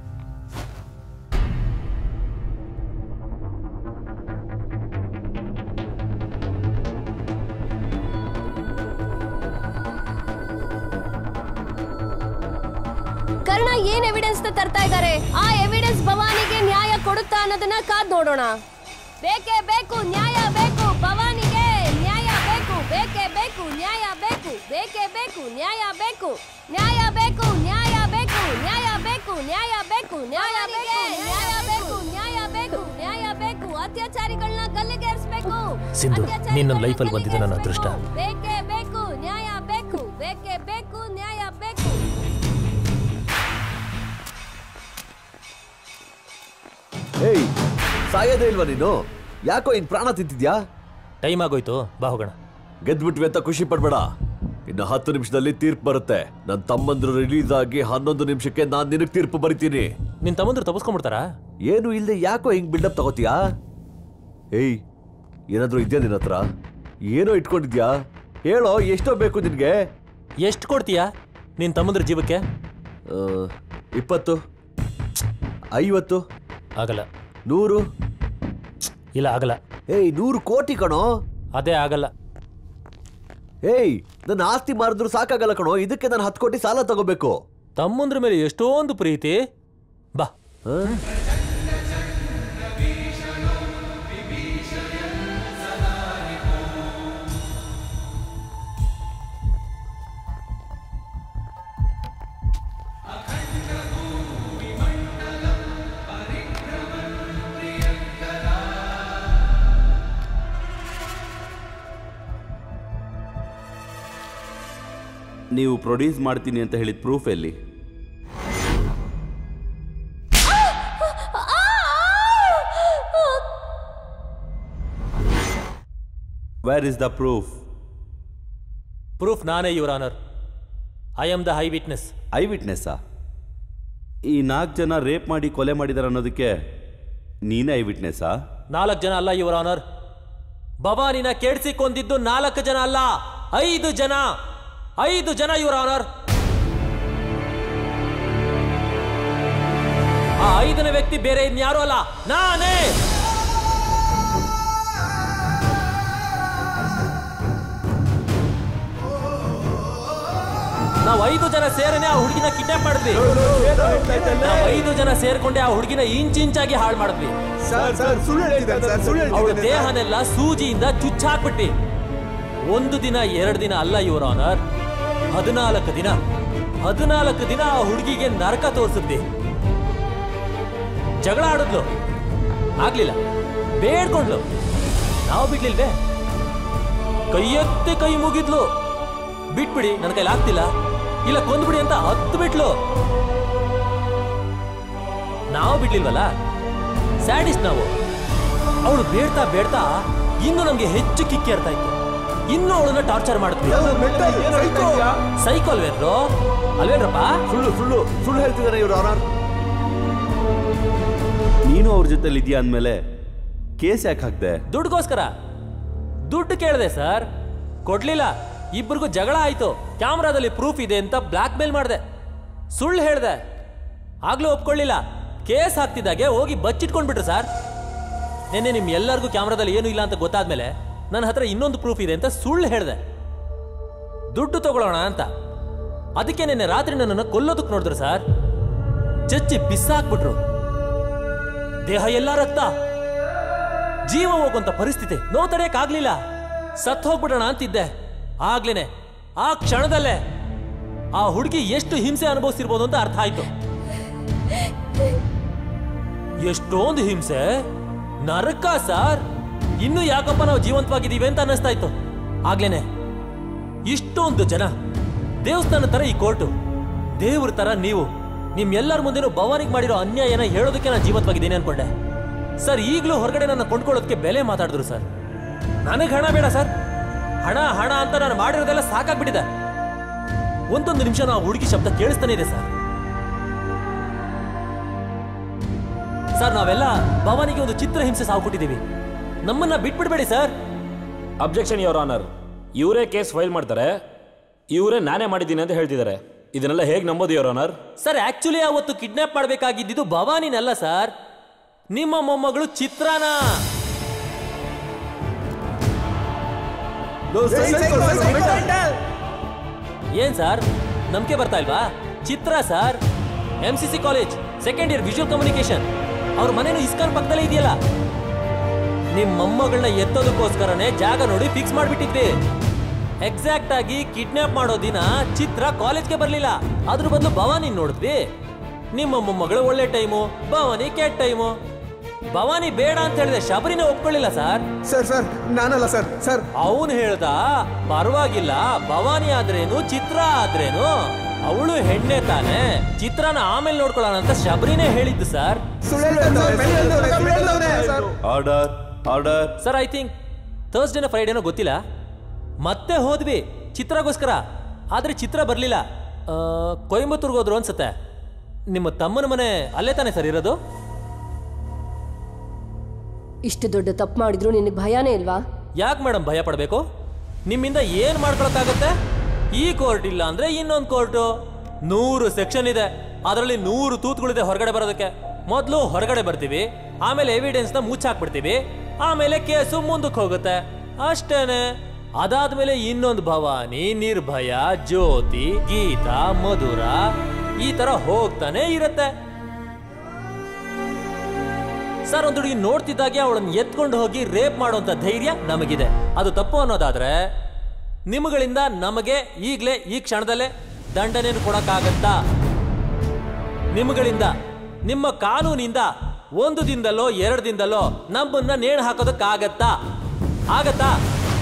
ಕರ್ಣ ಏನ್ ಎವಿಡೆನ್ಸ್ ತರ್ತಾ ಇದ್ದಾರೆ? ಆ ಎವಿಡೆನ್ಸ್ ಭವಾನಿಗೆ ನ್ಯಾಯ ಕೊಡುತ್ತಾ ಅನ್ನೋದನ್ನ ಕಾದ್ ನೋಡೋಣ. ಬೇಕೇ ಬೇಕು ನ್ಯಾಯ ಬೇಕು, ಭವಾನಿಗೆ ನ್ಯಾಯ ಬೇಕು, ಬೇಕೇ ಬೇಕು ನ್ಯಾಯ ಬೇಕು, ಬೇಕೇ ಬೇಕು ನ್ಯಾಯ ಬೇಕು, ನ್ಯಾಯ ಬೇಕು ನ್ಯಾಯ ಬೇಕು, ನ್ಯಾಯ ಬೇಕು ನ್ಯಾಯ ಬೇಕು, ನ್ಯಾಯ ಬೇಕು ನ್ಯಾಯ ಬೇಕು, ನ್ಯಾಯ ಬೇಕು ನ್ಯಾಯ ಬೇಕು, ಅತ್ಯಾಚಾರಿಗಳನ್ನ ಗಲ್ಲಿಗೇರಿಸಬೇಕು. ಸಿಂಧು, ನೀನ್ ನನ್ನ ಲೈಫಲ್ಲಿ ಬಂದಿದ್ದು ನನ್ನ ಅದೃಷ್ಟ. ಬೇಕೇ ಬೇಕು ನ್ಯಾಯ ಬೇಕು, ಬೇಕೇ ಬೇಕು ನ್ಯಾಯ ಬೇಕು. ಏಯ್, ಸಾಯೋದೇ ಇಲ್ವಾ ನೀನು? ಯಾಕೋ ಇನ್ ಪ್ರಾಣ ತಿಂತಿದ್ಯಾ? ಟೈಮ್ ಆಗೋಯ್ತು, ಬಾ ಹೋಗೋಣ. ಗೆದ್ಬಿಟ್ವಿ ಅಂತ ಖುಷಿ ಪಡ್ಬೇಡ. ಇನ್ನು ಹತ್ತು ನಿಮಿಷದಲ್ಲಿ ತೀರ್ಪು ಬರುತ್ತೆ. ನನ್ನ ತಮ್ಮಂದ್ರು ರಿಲೀಸ್ ಆಗಿ ಹನ್ನೊಂದು ನಿಮಿಷಕ್ಕೆ ನಾನ್ ನಿನಗ್ ತೀರ್ಪು ಬರಿತೀನಿ. ನಿನ್ ತಮ್ಮಂದ್ರು ತಪ್ಪಿಸ್ಕೊಂಡ್ಬಿಡ್ತಾರ? ಏನು ಇಲ್ಲದೆ ಯಾಕೋ ಹಿಂಗ್ ಬಿಲ್ಡಪ್ ತಗೋತೀಯಾ? ಏಯ್, ಏನಾದ್ರೂ ಇದೆಯಾ ನಿನ್ನ ಹತ್ರ? ಏನೋ ಇಟ್ಕೊಂಡಿದ್ಯಾ? ಹೇಳೋ, ಎಷ್ಟೋ ಬೇಕು ನಿನ್ಗೆ? ಎಷ್ಟು ಕೊಡ್ತೀಯಾ ನಿನ್ ತಮ್ಮಂದ್ರ ಜೀವಕ್ಕೆ? ಇಪ್ಪತ್ತು, ಐವತ್ತು, ಆಗಲ್ಲ. ನೂರು? ಇಲ್ಲ, ಆಗಲ್ಲ. ಏಯ್, ನೂರು ಕೋಟಿ ಕಣೋ. ಅದೇ ಆಗಲ್ಲ. ಏಯ್, ನನ್ನ ಆಸ್ತಿ ಮಾರಿದ್ರು ಸಾಕಾಗಲ್ಲ ಕಣೋ. ಇದಕ್ಕೆ ನಾನು ಹತ್ತು ಕೋಟಿ ಸಾಲ ತಗೋಬೇಕು. ತಮ್ಮಂದ್ರ ಮೇಲೆ ಎಷ್ಟೊಂದು ಪ್ರೀತಿ. ಬಾ. ನೀವು ಪ್ರೊಡ್ಯೂಸ್ ಮಾಡ್ತೀನಿ ಅಂತ ಹೇಳಿದ ಪ್ರೂಫ್ ಎಲ್ಲಿ? Where is the proof? Proof ನಾನೇ, your honour. I am the I witness. I ವಿಟ್ನೆಸ್ಸಾ? ಈ ನಾಲ್ಕು ಜನ ರೇಪ್ ಮಾಡಿ ಕೊಲೆ ಮಾಡಿದಾರೆ ಅನ್ನೋದಕ್ಕೆ ನೀನೇ ಐ ವಿಟ್ನೆಸ್ಸಾ? ನಾಲ್ಕು ಜನ ಅಲ್ಲ, ಯುವರ್ ಆನರ್. ಭವಾನಿನ ಕೆಡ್ಸಿಕೊಂಡಿದ್ದು ನಾಲ್ಕು ಜನ ಅಲ್ಲ, ಐದು ಜನ. ಐದು ಜನ, ಯುವರ್ ಆನರ್. ಆ ಐದನೇ ವ್ಯಕ್ತಿ ಬೇರೆ ಇನ್ಯಾರೂ ಅಲ್ಲ, ನಾನೇ. ನಾವು ಐದು ಜನ ಸೇರನೆ ಆ ಹುಡುಗಿನ ಕಿಡ್ನಾಪ್ ಮಾಡಿದ್ವಿ. ನಾವು ಐದು ಜನ ಸೇರ್ಕೊಂಡೆ ಆ ಹುಡುಗಿನ ಇಂಚ್ ಇಂಚಾಗಿ ಹಾಳು ಮಾಡಿದ್ವಿ. ಅವಳ ದೇಹನೆಲ್ಲ ಸೂಜಿಯಿಂದ ಚುಚ್ಚಾಕ್ಬಿಟ್ವಿ. ಒಂದು ದಿನ ಎರಡು ದಿನ ಅಲ್ಲ, ಯುವರ್ ಆನರ್, ಹದಿನಾಲ್ಕು ದಿನ. ಹದಿನಾಲ್ಕು ದಿನ ಆ ಹುಡುಗಿಗೆ ನರಕ ತೋರಿಸಿದ್ವಿ. ಜಗಳ ಆಡಿದ್ಲು, ಆಗ್ಲಿಲ್ಲ. ಬೇಡ್ಕೊಂಡ್ಲು, ನಾವು ಬಿಡ್ಲಿಲ್ವೇ. ಕೈ ಎತ್ತಿ ಕೈ ಮುಗಿದ್ಲು. ಬಿಟ್ಬಿಡಿ, ನನ್ನ ಕೈಲಿ ಆಗ್ತಿಲ್ಲ, ಇಲ್ಲ ಕೊಂದ್ಬಿಡಿ ಅಂತ ಹತ್ತು ಬಿಟ್ಲು. ನಾವು ಬಿಡ್ಲಿಲ್ವಲ್ಲ. ಸ್ಯಾಡಿಸ್ಟ್ ನಾವು. ಅವಳು ಬೇಡ್ತಾ ಬೇಡ್ತಾ ಇನ್ನು ನಮ್ಗೆ ಹೆಚ್ಚು ಕಿಕ್ಕಿ ಇರ್ತಾ ಇತ್ತು. ಇನ್ನು ಅವಳನ್ನ ಟಾರ್ಚರ್ ಮಾಡ್ತೀವಿ. ಸೈಕೋ ಅಲ್ವೇನ್ರು ಅಲ್ವೇನ್ರಪ್ಪ? ಸುಳ್ಳು ಸುಳ್ಳು ಸುಳ್ಳು ಹೇಳ್ತಿದ್ದಾರೆ ಇವ್ರು. ಆನರ್, ನೀನು ಅವ್ರ ಜೊತೆಲಿ ಇದೆಯಾ ಅಂದಮೇಲೆ ಕೇಸ್ ಯಾಕೆ ಹಾಕ್ದೆ? ದುಡ್ಡುಗೋಸ್ಕರ. ದುಡ್ಡು ಕೇಳಿದೆ ಸರ್, ಕೊಡ್ಲಿಲ್ಲ. ಇಬ್ಬರಿಗೂ ಜಗಳ ಆಯ್ತು. ಕ್ಯಾಮ್ರಾದಲ್ಲಿ ಪ್ರೂಫ್ ಇದೆ ಅಂತ ಬ್ಲಾಕ್ ಮೇಲ್ ಮಾಡಿದೆ. ಸುಳ್ಳು ಹೇಳ್ದೆ, ಆಗ್ಲೂ ಒಪ್ಕೊಳ್ಳಿಲ್ಲ. ಕೇಸ್ ಹಾಕ್ತಿದ್ದಾಗೆ ಹೋಗಿ ಬಚ್ಚಿಟ್ಕೊಂಡ್ಬಿಟ್ರು ಸರ್. ನಿನ್ನೆ ನಿಮ್ ಎಲ್ಲರಿಗೂ ಕ್ಯಾಮ್ರಾದಲ್ಲಿ ಏನು ಇಲ್ಲ ಅಂತ ಗೊತ್ತಾದ್ಮೇಲೆ ನನ್ನ ಹತ್ರ ಇನ್ನೊಂದು ಪ್ರೂಫ್ ಇದೆ ಅಂತ ಸುಳ್ಳು ಹೇಳ್ದೆ, ದುಡ್ಡು ತಗೊಳ್ಳೋಣ ಅಂತ. ಅದಕ್ಕೆ ನಿನ್ನೆ ರಾತ್ರಿ ನನ್ನನ್ನು ಕೊಲ್ಲೋದಕ್ಕೆ ನೋಡಿದ್ರು ಸರ್. ಚಚ್ಚಿ ಬಿಸಾಕ್ಬಿಟ್ರು. ದೇಹ ಎಲ್ಲ ರಕ್ತ, ಜೀವ ಹೋಗುವಂತ ಪರಿಸ್ಥಿತಿ. ನೋವು ತಡೆಯಕ್ಕಾಗ್ಲಿಲ್ಲ. ಸತ್ ಹೋಗ್ಬಿಡೋಣ ಅಂತಿದ್ದೆ. ಆಗ್ಲೇನೆ ಆ ಕ್ಷಣದಲ್ಲೇ ಆ ಹುಡುಗಿ ಎಷ್ಟು ಹಿಂಸೆ ಅನುಭವಿಸಿರ್ಬೋದು ಅಂತ ಅರ್ಥ ಆಯ್ತು. ಎಷ್ಟೊಂದು ಹಿಂಸೆ, ನರಕ ಸರ್. ಇನ್ನು ಯಾಕಪ್ಪ ನಾವು ಜೀವಂತವಾಗಿದ್ದೀವಿ ಅಂತ ಅನ್ನಿಸ್ತಾ ಇತ್ತು. ಆಗ್ಲೇನೆ ಇಷ್ಟೊಂದು ಜನ, ದೇವಸ್ಥಾನ ತರ ಈ ಕೋರ್ಟು, ದೇವ್ರ ತರ ನೀವು, ನಿಮ್ಮೆಲ್ಲರ ಮುಂದೆನೂ ಭವಾನಿಗೆ ಮಾಡಿರೋ ಅನ್ಯಾಯನ ಹೇಳೋದಕ್ಕೆ ನಾನು ಜೀವಂತವಾಗಿದ್ದೀನಿ ಅನ್ಕೊಂಡೆ ಸರ್. ಈಗಲೂ ಹೊರಗಡೆ ನನ್ನ ಕೊಂಡ್ಕೊಳ್ಳೋದಕ್ಕೆ ಬೆಲೆ ಮಾತಾಡಿದ್ರು ಸರ್. ನನಗೆ ಹಣ ಬೇಡ ಸರ್, ಹಣ ಹಣ ಅಂತ ನಾನು ಮಾಡಿರೋದೆಲ್ಲ ಸಾಕಾಗ್ಬಿಟ್ಟಿದೆ. ಒಂದೊಂದು ನಿಮಿಷ ನಾವು ಹುಡುಗಿ ಶಬ್ದ ಕೇಳಿಸ್ತಾನೆ ಇದೆ ಸರ್. ಸರ್ ನಾವೆಲ್ಲ ಭವಾನಿಗೆ ಒಂದು ಚಿತ್ರಹಿಂಸೆ ಸಾವುಕೊಟ್ಟಿದ್ದೀವಿ. ನಮ್ಮನ್ನ ಬಿಟ್ಬಿಡ್ಬೇಡಿ ಸರ್. Objection your honour. ಇವರೇ ಕೇಸ್ ಫೈಲ್ ಮಾಡ್ತಾರೆ, ಇವರೇ ನಾನೇ ಮಾಡಿದ್ದೀನಿ ಅಂತ ಹೇಳ್ತಿದ್ದಾರೆ. ಇದನ್ನೆಲ್ಲ ಹೇಗೆ ನಂಬೋದು ಯುವರ್ ಆನರ್? ಸರ್ ಆಕ್ಚುಲಿ ಅವತ್ತು ಕಿಡ್ನಾಪ್ ಮಾಡಬೇಕಾಗಿದ್ದು ಭವಾನಿನಲ್ಲ ಸರ್, ನಿಮ್ಮ ಮೊಮ್ಮಗಳು ಚಿತ್ರಾನ. ಏನ್ ಸರ್ ನಂಬಿಕೆ ಬರ್ತಾ ಇಲ್ವಾ? Chitra sir, M C C college second year visual communication. ಅವ್ರ ಮನೇನು ಇಸ್ಕಾನ್ ಪಕ್ಕದಲ್ಲೇ ಇದೆಯಲ್ಲ. ನಿಮ್ ಮೊಮ್ಮಗಳನ್ನ ಎತ್ತೋದಕ್ಕೋಸ್ಕರನೇ ಜಾಗ ನೋಡಿ ಫಿಕ್ಸ್ ಮಾಡ್ಬಿಟ್ಟಿದ್ವಿ. ಎಕ್ಸಾಕ್ಟ್ ಆಗಿ ಕಿಡ್ನಾಪ್ ಮಾಡೋ ದಿನ ಚಿತ್ರ ಕಾಲೇಜ್ಗೆ ಬರ್ಲಿಲ್ಲ. ಅದ್ರ ಬದಲು ಭವಾನಿ ನೋಡಿದ್ವಿ. ನಿಮ್ಮ ಮೊಮ್ಮಗಳು ಒಳ್ಳೆ ಟೈಮು, ಭವಾನಿ ಕೆಟ್ಟ ಟೈಮು. ಭವಾನಿ ಬೇಡ ಅಂತ ಹೇಳಿದೆ, ಶಬರಿನ ಒಪ್ಕೊಳ್ಳಿಲ್ಲ ಸರ್. ಸರ್ ಸರ್ ನಾನಲ್ಲ ಸರ್. ಸರ್ ಅವನು ಹೇಳ್ದ ಪರವಾಗಿಲ್ಲ, ಭವಾನಿ ಆದ್ರೇನು ಚಿತ್ರ ಆದ್ರೇನು, ಅವಳು ಹೆಣ್ಣೆ ತಾನೆ, ಚಿತ್ರನ ಆಮೇಲೆ ನೋಡ್ಕೊಳ್ಳೋಣ ಅಂತ ಶಬರಿನೇ ಹೇಳಿದ್ದು sir. Order order sir, I think ಥರ್ಸ್ಡೇನ ಫ್ರೈಡೇನೋ ಗೊತ್ತಿಲ್ಲ, ಮತ್ತೆ ಹೋದ್ವಿ ಚಿತ್ರಗೋಸ್ಕರ. ಆದ್ರೆ ಚಿತ್ರ ಬರ್ಲಿಲ್ಲ. ಕೊಯಂಬತ್ತೂರ್ಗೆ ಹೋದ್ರು ಅನ್ಸುತ್ತೆ. ನಿಮ್ಮ ತಮ್ಮನ ಮನೆ ಅಲ್ಲೇ ತಾನೆ ಸರ್ ಇರೋದು? ಇಷ್ಟು ದೊಡ್ಡ ತಪ್ಪು ಮಾಡಿದ್ರು ನಿನಗೆ ಭಯನೇ ಇಲ್ವಾ? ಯಾಕೆ ಮೇಡಮ್ ಭಯ ಪಡಬೇಕು? ನಿಮ್ಮಿಂದ ಏನ್ ಮಾಡ್ಕೊಳಕ್ಕಾಗತ್ತೆ? ಈ ಕೋರ್ಟ್ ಇಲ್ಲ ಅಂದ್ರೆ ಇನ್ನೊಂದು ಕೋರ್ಟು. ನೂರು ಸೆಕ್ಷನ್ ಇದೆ, ಅದರಲ್ಲಿ ನೂರು ತೂತ್ಗಳಿದೆ ಹೊರಗಡೆ ಬರೋದಕ್ಕೆ. ಮೊದಲು ಹೊರಗಡೆ ಬರ್ತೀವಿ, ಆಮೇಲೆ ಎವಿಡೆನ್ಸ್ ನ ಮುಚ್ಚಾಕ್ಬಿಡ್ತೀವಿ, ಆಮೇಲೆ ಕೇಸು ಮುಂದಕ್ಕೆ ಹೋಗುತ್ತೆ ಅಷ್ಟೇನೆ. ಅದಾದ್ಮೇಲೆ ಇನ್ನೊಂದು ಭವಾನಿ, ನಿರ್ಭಯ, ಜ್ಯೋತಿ, ಗೀತಾ, ಮಧುರ ಈ ತರ ಹೋಗ್ತಾನೆ ಇರತ್ತೆ ಸರ್. ಒಂದು ಹುಡುಗಿ ನೋಡ್ತಿದ್ದಾಗೆ ಅವಳನ್ನು ಎತ್ಕೊಂಡು ಹೋಗಿ ರೇಪ್ ಮಾಡುವಂತ ಧೈರ್ಯ ನಮಗಿದೆ. ಅದು ತಪ್ಪು ಅನ್ನೋದಾದ್ರೆ ನಿಮಗಳಿಂದ ನಮಗೆ ಈಗಲೇ ಈ ಕ್ಷಣದಲ್ಲೇ ದಂಡನೆಯನ್ನು ಕೊಡಕ್ಕಾಗತ್ತಾ? ನಿಮಗಳಿಂದ, ನಿಮ್ಮ ಕಾನೂನಿಂದ ಒಂದು ದಿನದಲ್ಲೋ ಎರಡು ದಿನದಲ್ಲೋ ನಮ್ಮನ್ನ ನೇಣು ಹಾಕೋದಕ್ಕಾಗತ್ತಾ? ಆಗತ್ತಾ?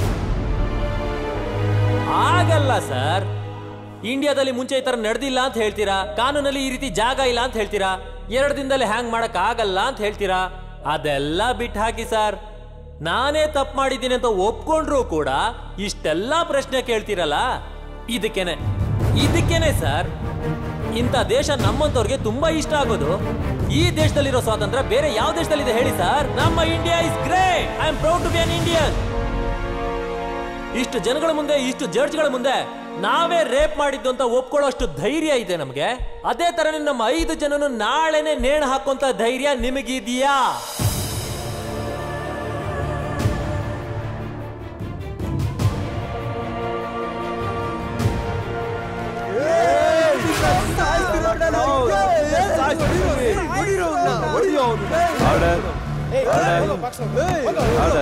ಆಗಲ್ಲ ಸರ್. ಇಂಡಿಯಾದಲ್ಲಿ ಮುಂಚೆ ಈ ತರ ನಡೆದಿಲ್ಲ ಅಂತ ಹೇಳ್ತೀರಾ, ಕಾನೂನಲ್ಲಿ ಈ ರೀತಿ ಜಾಗ ಇಲ್ಲ ಅಂತ ಹೇಳ್ತೀರಾ, ಎರಡು ದಿನದಲ್ಲಿ ಹ್ಯಾಂಗ್ ಮಾಡಕ್ ಆಗಲ್ಲ ಅಂತ ಹೇಳ್ತೀರಾ. ಅದೆಲ್ಲ ಬಿಟ್ಟು ಹಾಕಿ ಸರ್. ನಾನೇ ತಪ್ಪು ಮಾಡಿದ್ದೀನಿ ಅಂತ ಒಪ್ಕೊಂಡ್ರು ಕೂಡ ಇಷ್ಟೆಲ್ಲ ಪ್ರಶ್ನೆ ಕೇಳ್ತೀರಲ್ಲ, ಇದಕ್ಕೇನೆ ಇದಕ್ಕೇನೆ ಸರ್ ಇಂಥ ದೇಶ ನಮ್ಮಂತವ್ರಿಗೆ ತುಂಬಾ ಇಷ್ಟ ಆಗೋದು. ಈ ದೇಶದಲ್ಲಿರೋ ಸ್ವಾತಂತ್ರ್ಯ ಬೇರೆ ಯಾವ ದೇಶದಲ್ಲಿದೆ ಹೇಳಿ ಸರ್? ನಮ್ಮ India is great. I am proud to be an Indian. ಇಷ್ಟು ಜನಗಳ ಮುಂದೆ, ಇಷ್ಟು ಜಡ್ಜ್ಗಳ ಮುಂದೆ ನಾವೇ ರೇಪ್ ಮಾಡಿದ್ದು ಅಂತ ಒಪ್ಕೊಳ್ಳೋಷ್ಟು ಧೈರ್ಯ ಇದೆ ನಮಗೆ. ಅದೇ ತರನೇ ನಮ್ಮ ಐದು ಜನನು ನಾಳೆನೆ ನೇಣು ಹಾಕುವಂತ ಧೈರ್ಯ ನಿಮಗಿದೆಯಾ? ಆರ್ಡರ್ ಆರ್ಡರ್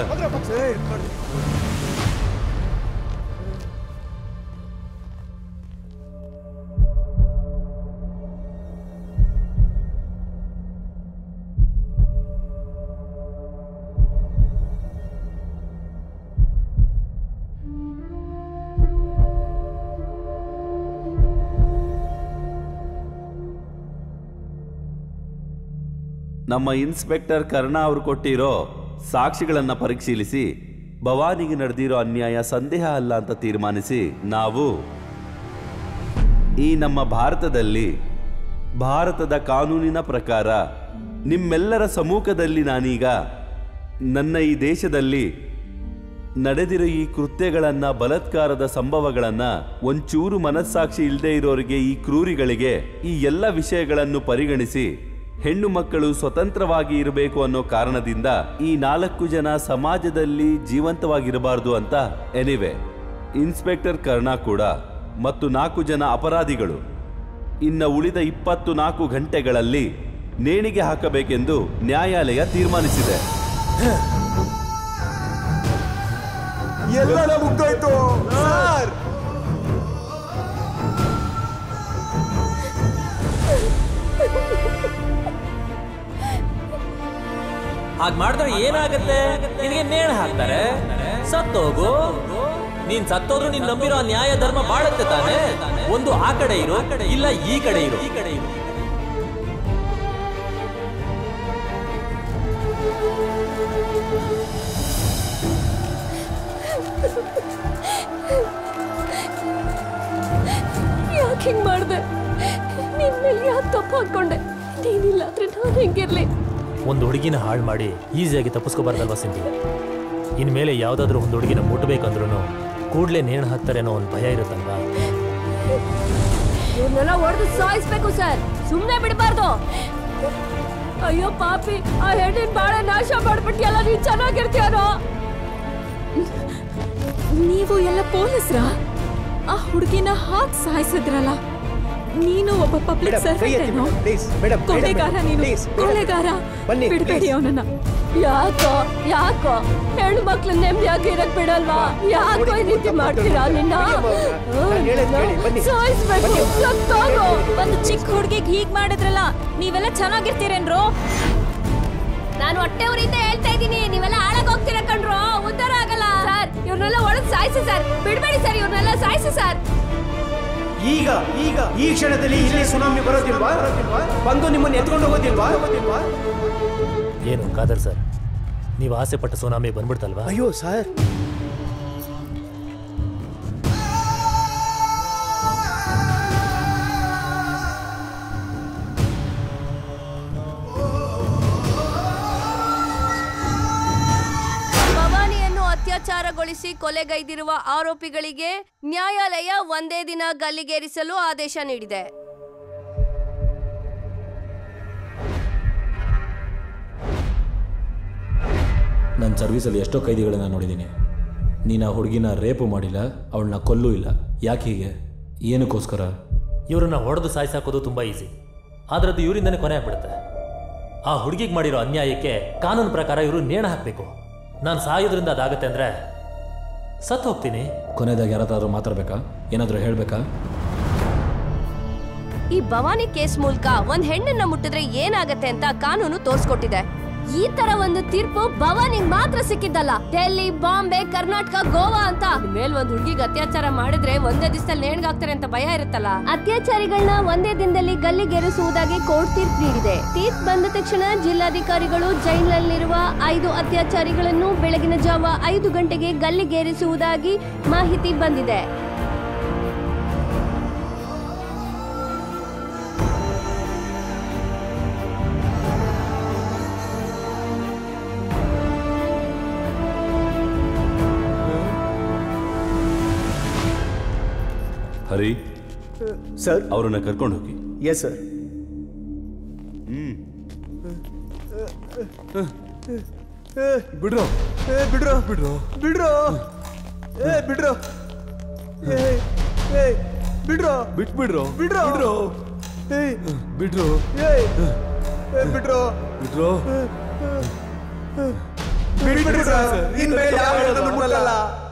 ನಮ್ಮ ಇನ್ಸ್ಪೆಕ್ಟರ್ ಕರ್ಣ ಅವರು ಕೊಟ್ಟಿರೋ ಸಾಕ್ಷಿಗಳನ್ನ ಪರಿಶೀಲಿಸಿ ಭವಾನಿಗೆ ನಡೆದಿರೋ ಅನ್ಯಾಯ ಸಂದೇಹ ಅಲ್ಲ ಅಂತ ತೀರ್ಮಾನಿಸಿ ನಾವು ಈ ನಮ್ಮ ಭಾರತದಲ್ಲಿ ಭಾರತದ ಕಾನೂನಿನ ಪ್ರಕಾರ ನಿಮ್ಮೆಲ್ಲರ ಸಮ್ಮುಖದಲ್ಲಿ ನಾನೀಗ ನನ್ನ ಈ ದೇಶದಲ್ಲಿ ನಡೆದಿರೋ ಈ ಕೃತ್ಯಗಳನ್ನ ಬಲಾತ್ಕಾರದ ಸಂಭವಗಳನ್ನ ಒಂಚೂರು ಮನಸ್ಸಾಕ್ಷಿ ಇಲ್ಲದೆ ಇರೋರಿಗೆ ಈ ಕ್ರೂರಿಗಳಿಗೆ ಈ ಎಲ್ಲ ವಿಷಯಗಳನ್ನು ಪರಿಗಣಿಸಿ ಹೆಣ್ಣು ಮಕ್ಕಳು ಸ್ವತಂತ್ರವಾಗಿ ಇರಬೇಕು ಅನ್ನೋ ಕಾರಣದಿಂದ ಈ ನಾಲ್ಕು ಜನ ಸಮಾಜದಲ್ಲಿ ಜೀವಂತವಾಗಿರಬಾರ್ದು ಅಂತ ಎನಿವೆ ಇನ್ಸ್ಪೆಕ್ಟರ್ ಕರ್ಣ ಕೂಡ ಮತ್ತು ನಾಲ್ಕು ಜನ ಅಪರಾಧಿಗಳು ಇನ್ನ ಉಳಿದ ಇಪ್ಪತ್ತು ನಾಲ್ಕು ಗಂಟೆಗಳಲ್ಲಿ ನೇಣಿಗೆ ಹಾಕಬೇಕೆಂದು ನ್ಯಾಯಾಲಯ ತೀರ್ಮಾನಿಸಿದೆ. ಎಲ್ಲ ಮುಗ್ದೋಯ್ತು ಸರ್. ಹಾಗ್ ಮಾಡಿದ್ರೆ ಏನಾಗತ್ತೆ? ನಿನಗೆ ನೇಣು ಹಾಕ್ತಾರೆ, ಸತ್ತೋಗು. ನೀನ್ ಸತ್ತೋದ್ರು ನೀನ್ ನಂಬಿರೋ ನ್ಯಾಯ ಧರ್ಮ ಬಾಳುತ್ತೆ ತಾನೆ. ಒಂದು ಆ ಕಡೆ ಇರು, ಇಲ್ಲ ಈ ಕಡೆ ಇರು. ಯಾಕೆ ಹಿಂಗ್ ಮಾಡ್ದೆ? ನಿನ್ ಮೇಲೆ ಯಾಕೆ ತಪ್ಪು ಹಾಕೊಂಡೆ? ನೀನಿಲ್ಲ ಆದ್ರೆ ನಾನು ಹೆಂಗಿರ್ಲಿ? ಒಂದು ಹುಡುಗಿನ ಹಾಳು ಮಾಡಿ ಈಸಿಯಾಗಿ ತಪ್ಪಿಸ್ಕೋಬಾರ್ದಲ್ವಾ ಸಿಂಧಿ? ಇನ್ಮೇಲೆ ಯಾವುದಾದ್ರೂ ಒಂದು ಹುಡುಗಿನ ಮುಟ್ಬೇಕಂದ್ರೂ ಕೂಡಲೇ ನೇಣು ಹಾಕ್ತಾರೆ ಅನ್ನೋ ಒಂದು ಭಯ ಇರುತ್ತಲ್ವಾ? ಇವ್ರನ್ನೆಲ್ಲ ಹೊಡೆದು ಸಾಯಿಸ್ಬೇಕು ಸರ್, ಸುಮ್ಮನೆ ಬಿಡಬಾರ್ದು. ಅಯ್ಯೋ ಪಾಪಿ, ಆ ಹೆಣ್ಣಿನ ಬಾಳ ನಾಶ ಮಾಡ್ಬಿಟ್ಟಿಯಲ್ಲ, ನೀನ್ ಚೆನ್ನಾಗಿರ್ತೀಯಾನೋ? ನೀವು ಎಲ್ಲ ಪೊಲೀಸ್ರಾ? ಆ ಹುಡುಗಿನ ಹಾಕ್ ಸಾಯಿಸಿದ್ರಲ್ಲ, ನೀನು ಒಬ್ಬ ಪಬ್ಲಿಕ್ ಸರ್ವೆಂಟ್, ಕೊಲೆಗಾರ ನೀನು, ಕೊಲೆಗಾರ. ಬಿಡ್ಬೇಡಿ ಅವನನ್ನ. ಯಾಕೋ ಯಾಕೋ ಹೆಣ್ಣು ಮಕ್ಳು ನೆಮ್ಮದಿಯಾಗಿ ಇರಕ್ ಬಿಡಲ್ವಾ? ಯಾಕೋ ಈ ರೀತಿ ಮಾಡ್ತೀರಾ? ನಿನ್ನ ಸಾಯಿಸ್ಬೇಕು. ಒಂದು ಚಿಕ್ಕ ಹುಡುಗಿಗೆ ಹೀಗ್ ಮಾಡಿದ್ರಲ್ಲ, ನೀವೆಲ್ಲ ಚೆನ್ನಾಗಿರ್ತೀರೇನ್ರೋ? ನಾನು ಹೊಟ್ಟೆ ಊರಿಂದ ಹೇಳ್ತಾ ಇದ್ದೀನಿ, ನೀವೆಲ್ಲ ಹಾಳಾಗ್ ಹೋಗ್ತೀರ ಕಣ್ರೋ, ಉದ್ಧಾರ ಆಗಲ್ಲ ಸರ್. ಇವ್ರನ್ನೆಲ್ಲ ಒಳಗ್ ಸಾಯಿಸಿ ಸರ್, ಬಿಡ್ಬೇಡಿ ಸರ್, ಇವ್ರನ್ನೆಲ್ಲ ಸಾಯಿಸಿ ಸರ್. ಈಗ ಈಗ ಈ ಕ್ಷಣದಲ್ಲಿ ಇಲ್ಲಿ ಸುನಾಮಿ ಬರೋದಿಲ್ವಾ? ಬಂದು ನಿಮ್ಮನ್ನು ಎತ್ಕೊಂಡು ಹೋಗೋದಿಲ್ವಾ? ಏನು ಖಾದರ್ ಸರ್, ನೀವು ಆಸೆ ಪಟ್ಟ ಸುನಾಮಿ ಬಂದ್ಬಿಡ್ತಲ್ವಾ? ಅಯ್ಯೋ ಸರ್, ಅತ್ಯಾಚಾರಗೊಳಿಸಿ ಕೊಲೆಗೈದಿರುವ ಆರೋಪಿಗಳಿಗೆ ನ್ಯಾಯಾಲಯ ಒಂದೇ ದಿನ ಗಲ್ಲಿಗೇರಿಸಲು ಆದೇಶ ನೀಡಿದೆ. ನನ್ನ ಸರ್ವೀಸಲ್ಲಿ ಎಷ್ಟೋ ಕೈದಿಗಳನ್ನ ನೋಡಿದ್ದೀನಿ. ನೀನು ಆ ಹುಡುಗಿನ ರೇಪು ಮಾಡಿಲ್ಲ, ಅವಳನ್ನ ಕೊಲ್ಲೂ ಇಲ್ಲ. ಯಾಕೆ ಹೀಗೆ? ಏನಕ್ಕೋಸ್ಕರ? ಇವರನ್ನ ಹೊಡೆದು ಸಾಯಿಸಾಕೋದು ತುಂಬ ಈಸಿ, ಆದರೆ ಅದು ಇವರಿಂದನೇ ಕೊನೆ ಆಗ್ಬಿಡುತ್ತೆ. ಆ ಹುಡುಗಿಗೆ ಮಾಡಿರೋ ಅನ್ಯಾಯಕ್ಕೆ ಕಾನೂನು ಪ್ರಕಾರ ಇವರು ನೇಣು ಹಾಕಬೇಕು. ನಾನು ಸಾಯೋದ್ರಿಂದ ಅದಾಗತ್ತೆ ಅಂದರೆ ಸತ್ತು ಹೋಗ್ತೀನಿ. ಕೊನೆದಾಗ ಯಾರಾದ್ರೂ ಮಾತಾಡ್ಬೇಕಾ? ಏನಾದರೂ ಹೇಳಬೇಕಾ? ಈ ಭವಾನಿ ಕೇಸ್ ಮೂಲಕ ಒಂದ್ ಹೆಣ್ಣನ್ನ ಮುಟ್ಟಿದ್ರೆ ಏನಾಗತ್ತೆ ಅಂತ ಕಾನೂನು ತೋರ್ಸ್ಕೊಟ್ಟಿದೆ. ಈ ತರ ಒಂದು ತೀರ್ಪು ಭವಾನಿಗೆ ಮಾತ್ರ ಸಿಕ್ಕಿದ್ದಲ್ಲ, ಡೆಲ್ಲಿ, ಬಾಂಬೆ, ಕರ್ನಾಟಕ, ಗೋವಾ ಅಂತ ಮೇಲ್ ಒಂದ್ ಹುಡುಗಿಗೆ ಅತ್ಯಾಚಾರ ಮಾಡಿದ್ರೆ ಒಂದೇ ದಿವಸದಲ್ಲಿ ನೇಣ್ಗಾಗ್ತಾರೆ ಅಂತ ಭಯ ಇರುತ್ತಲ್ಲ. ಅತ್ಯಾಚಾರಿಗಳನ್ನ ಒಂದೇ ದಿನದಲ್ಲಿ ಗಲ್ಲಿಗೇರಿಸುವುದಾಗಿ ಕೋರ್ಟ್ ತೀರ್ಪು ನೀಡಿದೆ. ತೀರ್ಪು ಬಂದ ತಕ್ಷಣ ಜಿಲ್ಲಾಧಿಕಾರಿಗಳು ಜೈಲಿನಲ್ಲಿರುವ ಐದು ಅತ್ಯಾಚಾರಿಗಳನ್ನು ಬೆಳಗಿನ ಜಾವ ಐದು ಗಂಟೆಗೆ ಗಲ್ಲಿಗೇರಿಸುವುದಾಗಿ ಮಾಹಿತಿ ಬಂದಿದೆ. ಹರಿ ಸರ್, ಅವರನ್ನ ಕರ್ಕೊಂಡು ಹೋಗಿ. Yes sir. ಹ್ಮ್ ಬಿಡ್ರೋ ಬಿಡ್ರೋ ಬಿಡ್ರೋ ಬಿಡ್ರೋ ಏ ಬಿಡ್ರೋ ಏ ಏ ಬಿಡ್ರೋ ಬಿಟ್ಬಿಡ್ರೋ ಬಿಡ್ರೋ ಬಿಡ್ರೋ ಏ ಬಿಡ್ರೋ ಏ ಏ ಬಿಡ್ರೋ ಬಿಡ್ರೋ ಬಿಡ್ಬಿಡ್ರಿ ಸರ್, ಇನ್ಮೇಲೆ ಯಾರು ಹೇಳೋದನ್ನು ಮುಟ್ಟಲ್ಲ.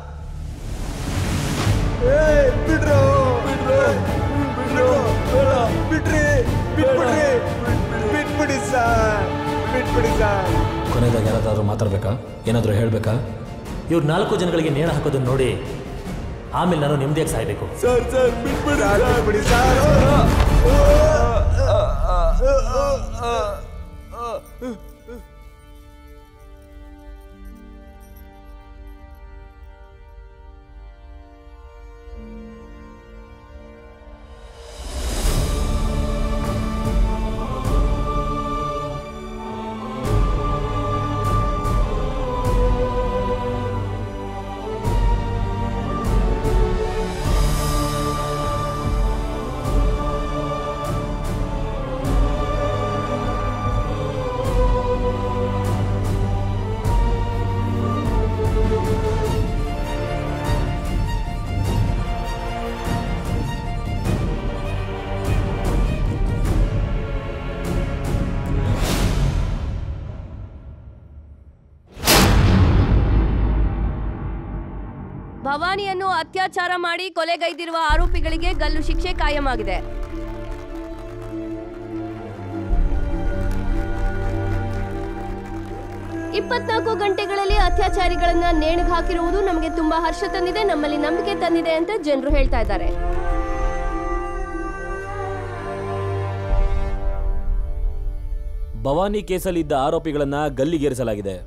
ಏ ಬಿಡ್ರೋ ಬಿಡ್ರೋ ಬಿಡ್ರೋ ಬಿಡ್ರಿ ಬಿಟ್ಬಿಡ್ರಿ ಬಿಟ್ಬಿಡಿ ಸರ್, ಬಿಟ್ಬಿಡಿ ಸರ್. ಕೊನೆದಾಗ ಯಾರಾದ್ರೂ ಮಾತಾಡ್ಬೇಕಾ? ಏನಾದರೂ ಹೇಳಬೇಕಾ? ಇವ್ರು ನಾಲ್ಕು ಜನಗಳಿಗೆ ನೇಣು ಹಾಕೋದನ್ನ ನೋಡಿ ಆಮೇಲೆ ನಾನು ನೆಮ್ಮದಿಯಾಗಿ ಸಾಯ್ಬೇಕು. ಸರ್ ಸರ್ ಬಿಟ್ಬಿಡಿ ಬಿಟ್ಬಿಡಿ ಸರ್. ಭವಾನಿಯನ್ನು ಅತ್ಯಾಚಾರ ಮಾಡಿ ಕೊಲೆಗೈದಿರುವ ಆರೋಪಿಗಳಿಗೆ ಗಲ್ಲು ಶಿಕ್ಷೆ ಕಾಯಮಾಗಿದೆ. ಇಪ್ಪತ್ನಾಲ್ಕು ಗಂಟೆಗಳಲ್ಲಿ ಅತ್ಯಾಚಾರಿಗಳನ್ನ ನೇಣಿಗೆ ಹಾಕಿರುವುದು ನಮಗೆ ತುಂಬಾ ಹರ್ಷ ತಂದಿದೆ, ನಮ್ಮಲ್ಲಿ ನಂಬಿಕೆ ತಂದಿದೆ ಅಂತ ಜನರು ಹೇಳ್ತಾ ಇದ್ದಾರೆ. ಭವಾನಿ ಕೇಸಲ್ಲಿ ಇದ್ದ ಆರೋಪಿಗಳನ್ನ ಗಲ್ಲಿಗೇರಿಸಲಾಗಿದೆ.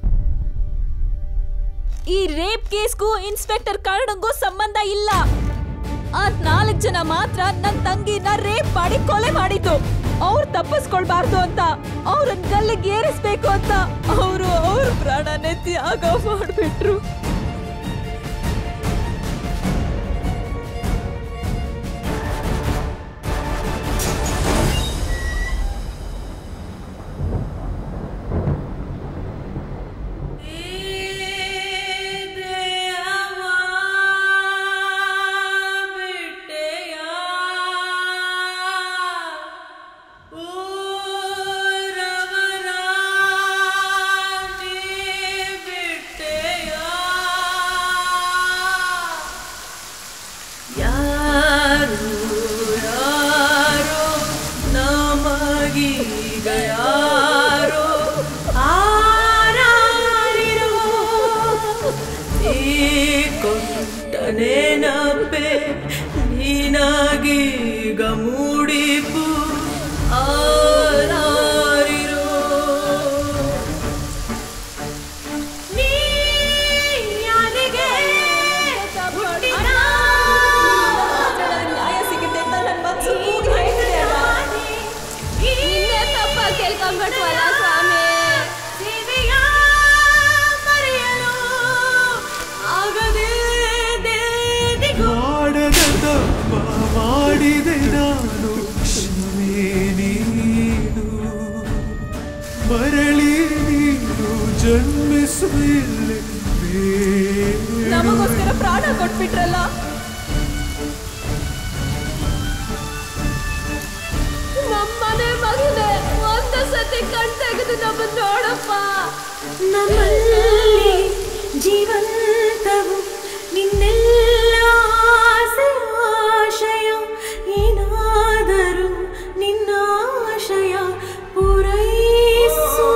ಈ ರೇಪ್ ಕೇಸ್ಗೂ ಇನ್ಸ್ಪೆಕ್ಟರ್ ಕಾರಣಂಗೂ ಸಂಬಂಧ ಇಲ್ಲ. ಆ ನಾಲ್ಕು ಜನ ಮಾತ್ರ ನನ್ನ ತಂಗಿನ ರೇಪ್ ಮಾಡಿ ಕೊಲೆ ಮಾಡಿದ್ದು. ಅವ್ರು ತಪ್ಪಿಸ್ಕೊಳ್ಬಾರ್ದು ಅಂತ, ಅವ್ರನ್ನ ಗಲ್ಲಿಗೆ ಏರಿಸ್ಬೇಕು ಅಂತ ಅವರು ಅವ್ರ ಪ್ರಾಣನೇ ತ್ಯಾಗ ಮಾಡ್ಬಿಟ್ರು. ನಮಗೋಸ್ಕರ ಪ್ರಾಣ ಕೊಟ್ಬಿಟ್ರಲ್ಲ. ನಮ್ಮನೆ ಮಗನೇ ಒಂದು ಸತಿ ಕಣ್ ತೆಗೆದು ನಮ್ಮ ನೋಡಪ್ಪ. ನಮ್ಮಲ್ಲಿ ಜೀವಂತವು ನಿನ್ನೆಲ್ಲ ಆಶಯ, ಏನಾದರೂ ನಿನ್ನ ಆಶಯ ಪೂರೈಸು.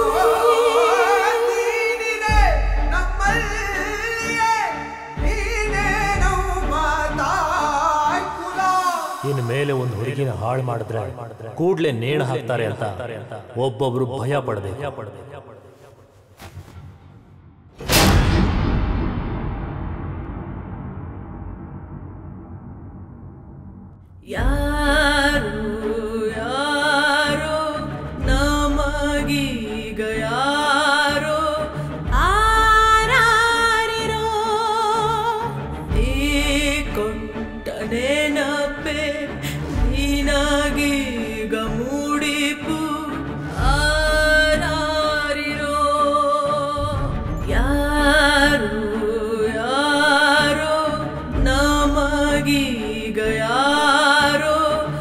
ಇನ್ನು ಮೇಲೆ ಒಂದು ಹುಡುಗಿನ ಹಾಳು ಮಾಡಿದ್ರೆ ಕೂಡ್ಲೆ ನೇಣು ಹಾಕ್ತಾರೆ ಅಂತ ಒಬ್ಬೊಬ್ರು ಭಯ ಪಡಬೇಕು. ಯಾರು ಯಾರೋ ನಮಗೀಗ ಯಾರೋ ಆರಾರಿರೋ ಈ ಕೊಟ್ಟ ನೆನಪೆ ನೀನಾಗೀಗ ಮೂಡಿಪು ಆರಾರಿರೋ. ಯಾರು ಯಾರೋ ನಮಗೀಗ ಯಾರೋ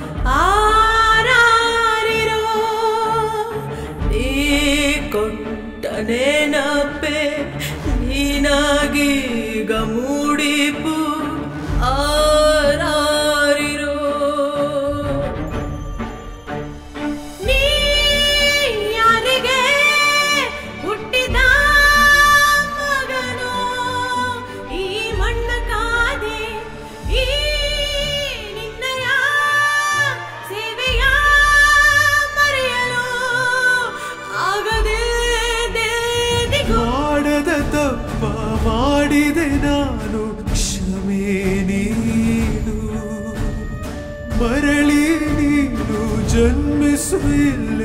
ಆರಾರಿರೋ ಈ ಕೊಟ್ಟ ನೆನಪೆ ನೀನಾಗೀಗ ಮೂಡಿಪು ಆರಾರಿರೋ. ನೀ ಯಾರಿಗೆ ಹುಟ್ಟಿದ ಮಗನೋ ಈ ಮಣ್ಣ ಕಾದೆ ಈ ನಿನ್ನಯ ಸೇವೆಯ ಮರೆಯಲು ಆಗದೆ sweetly.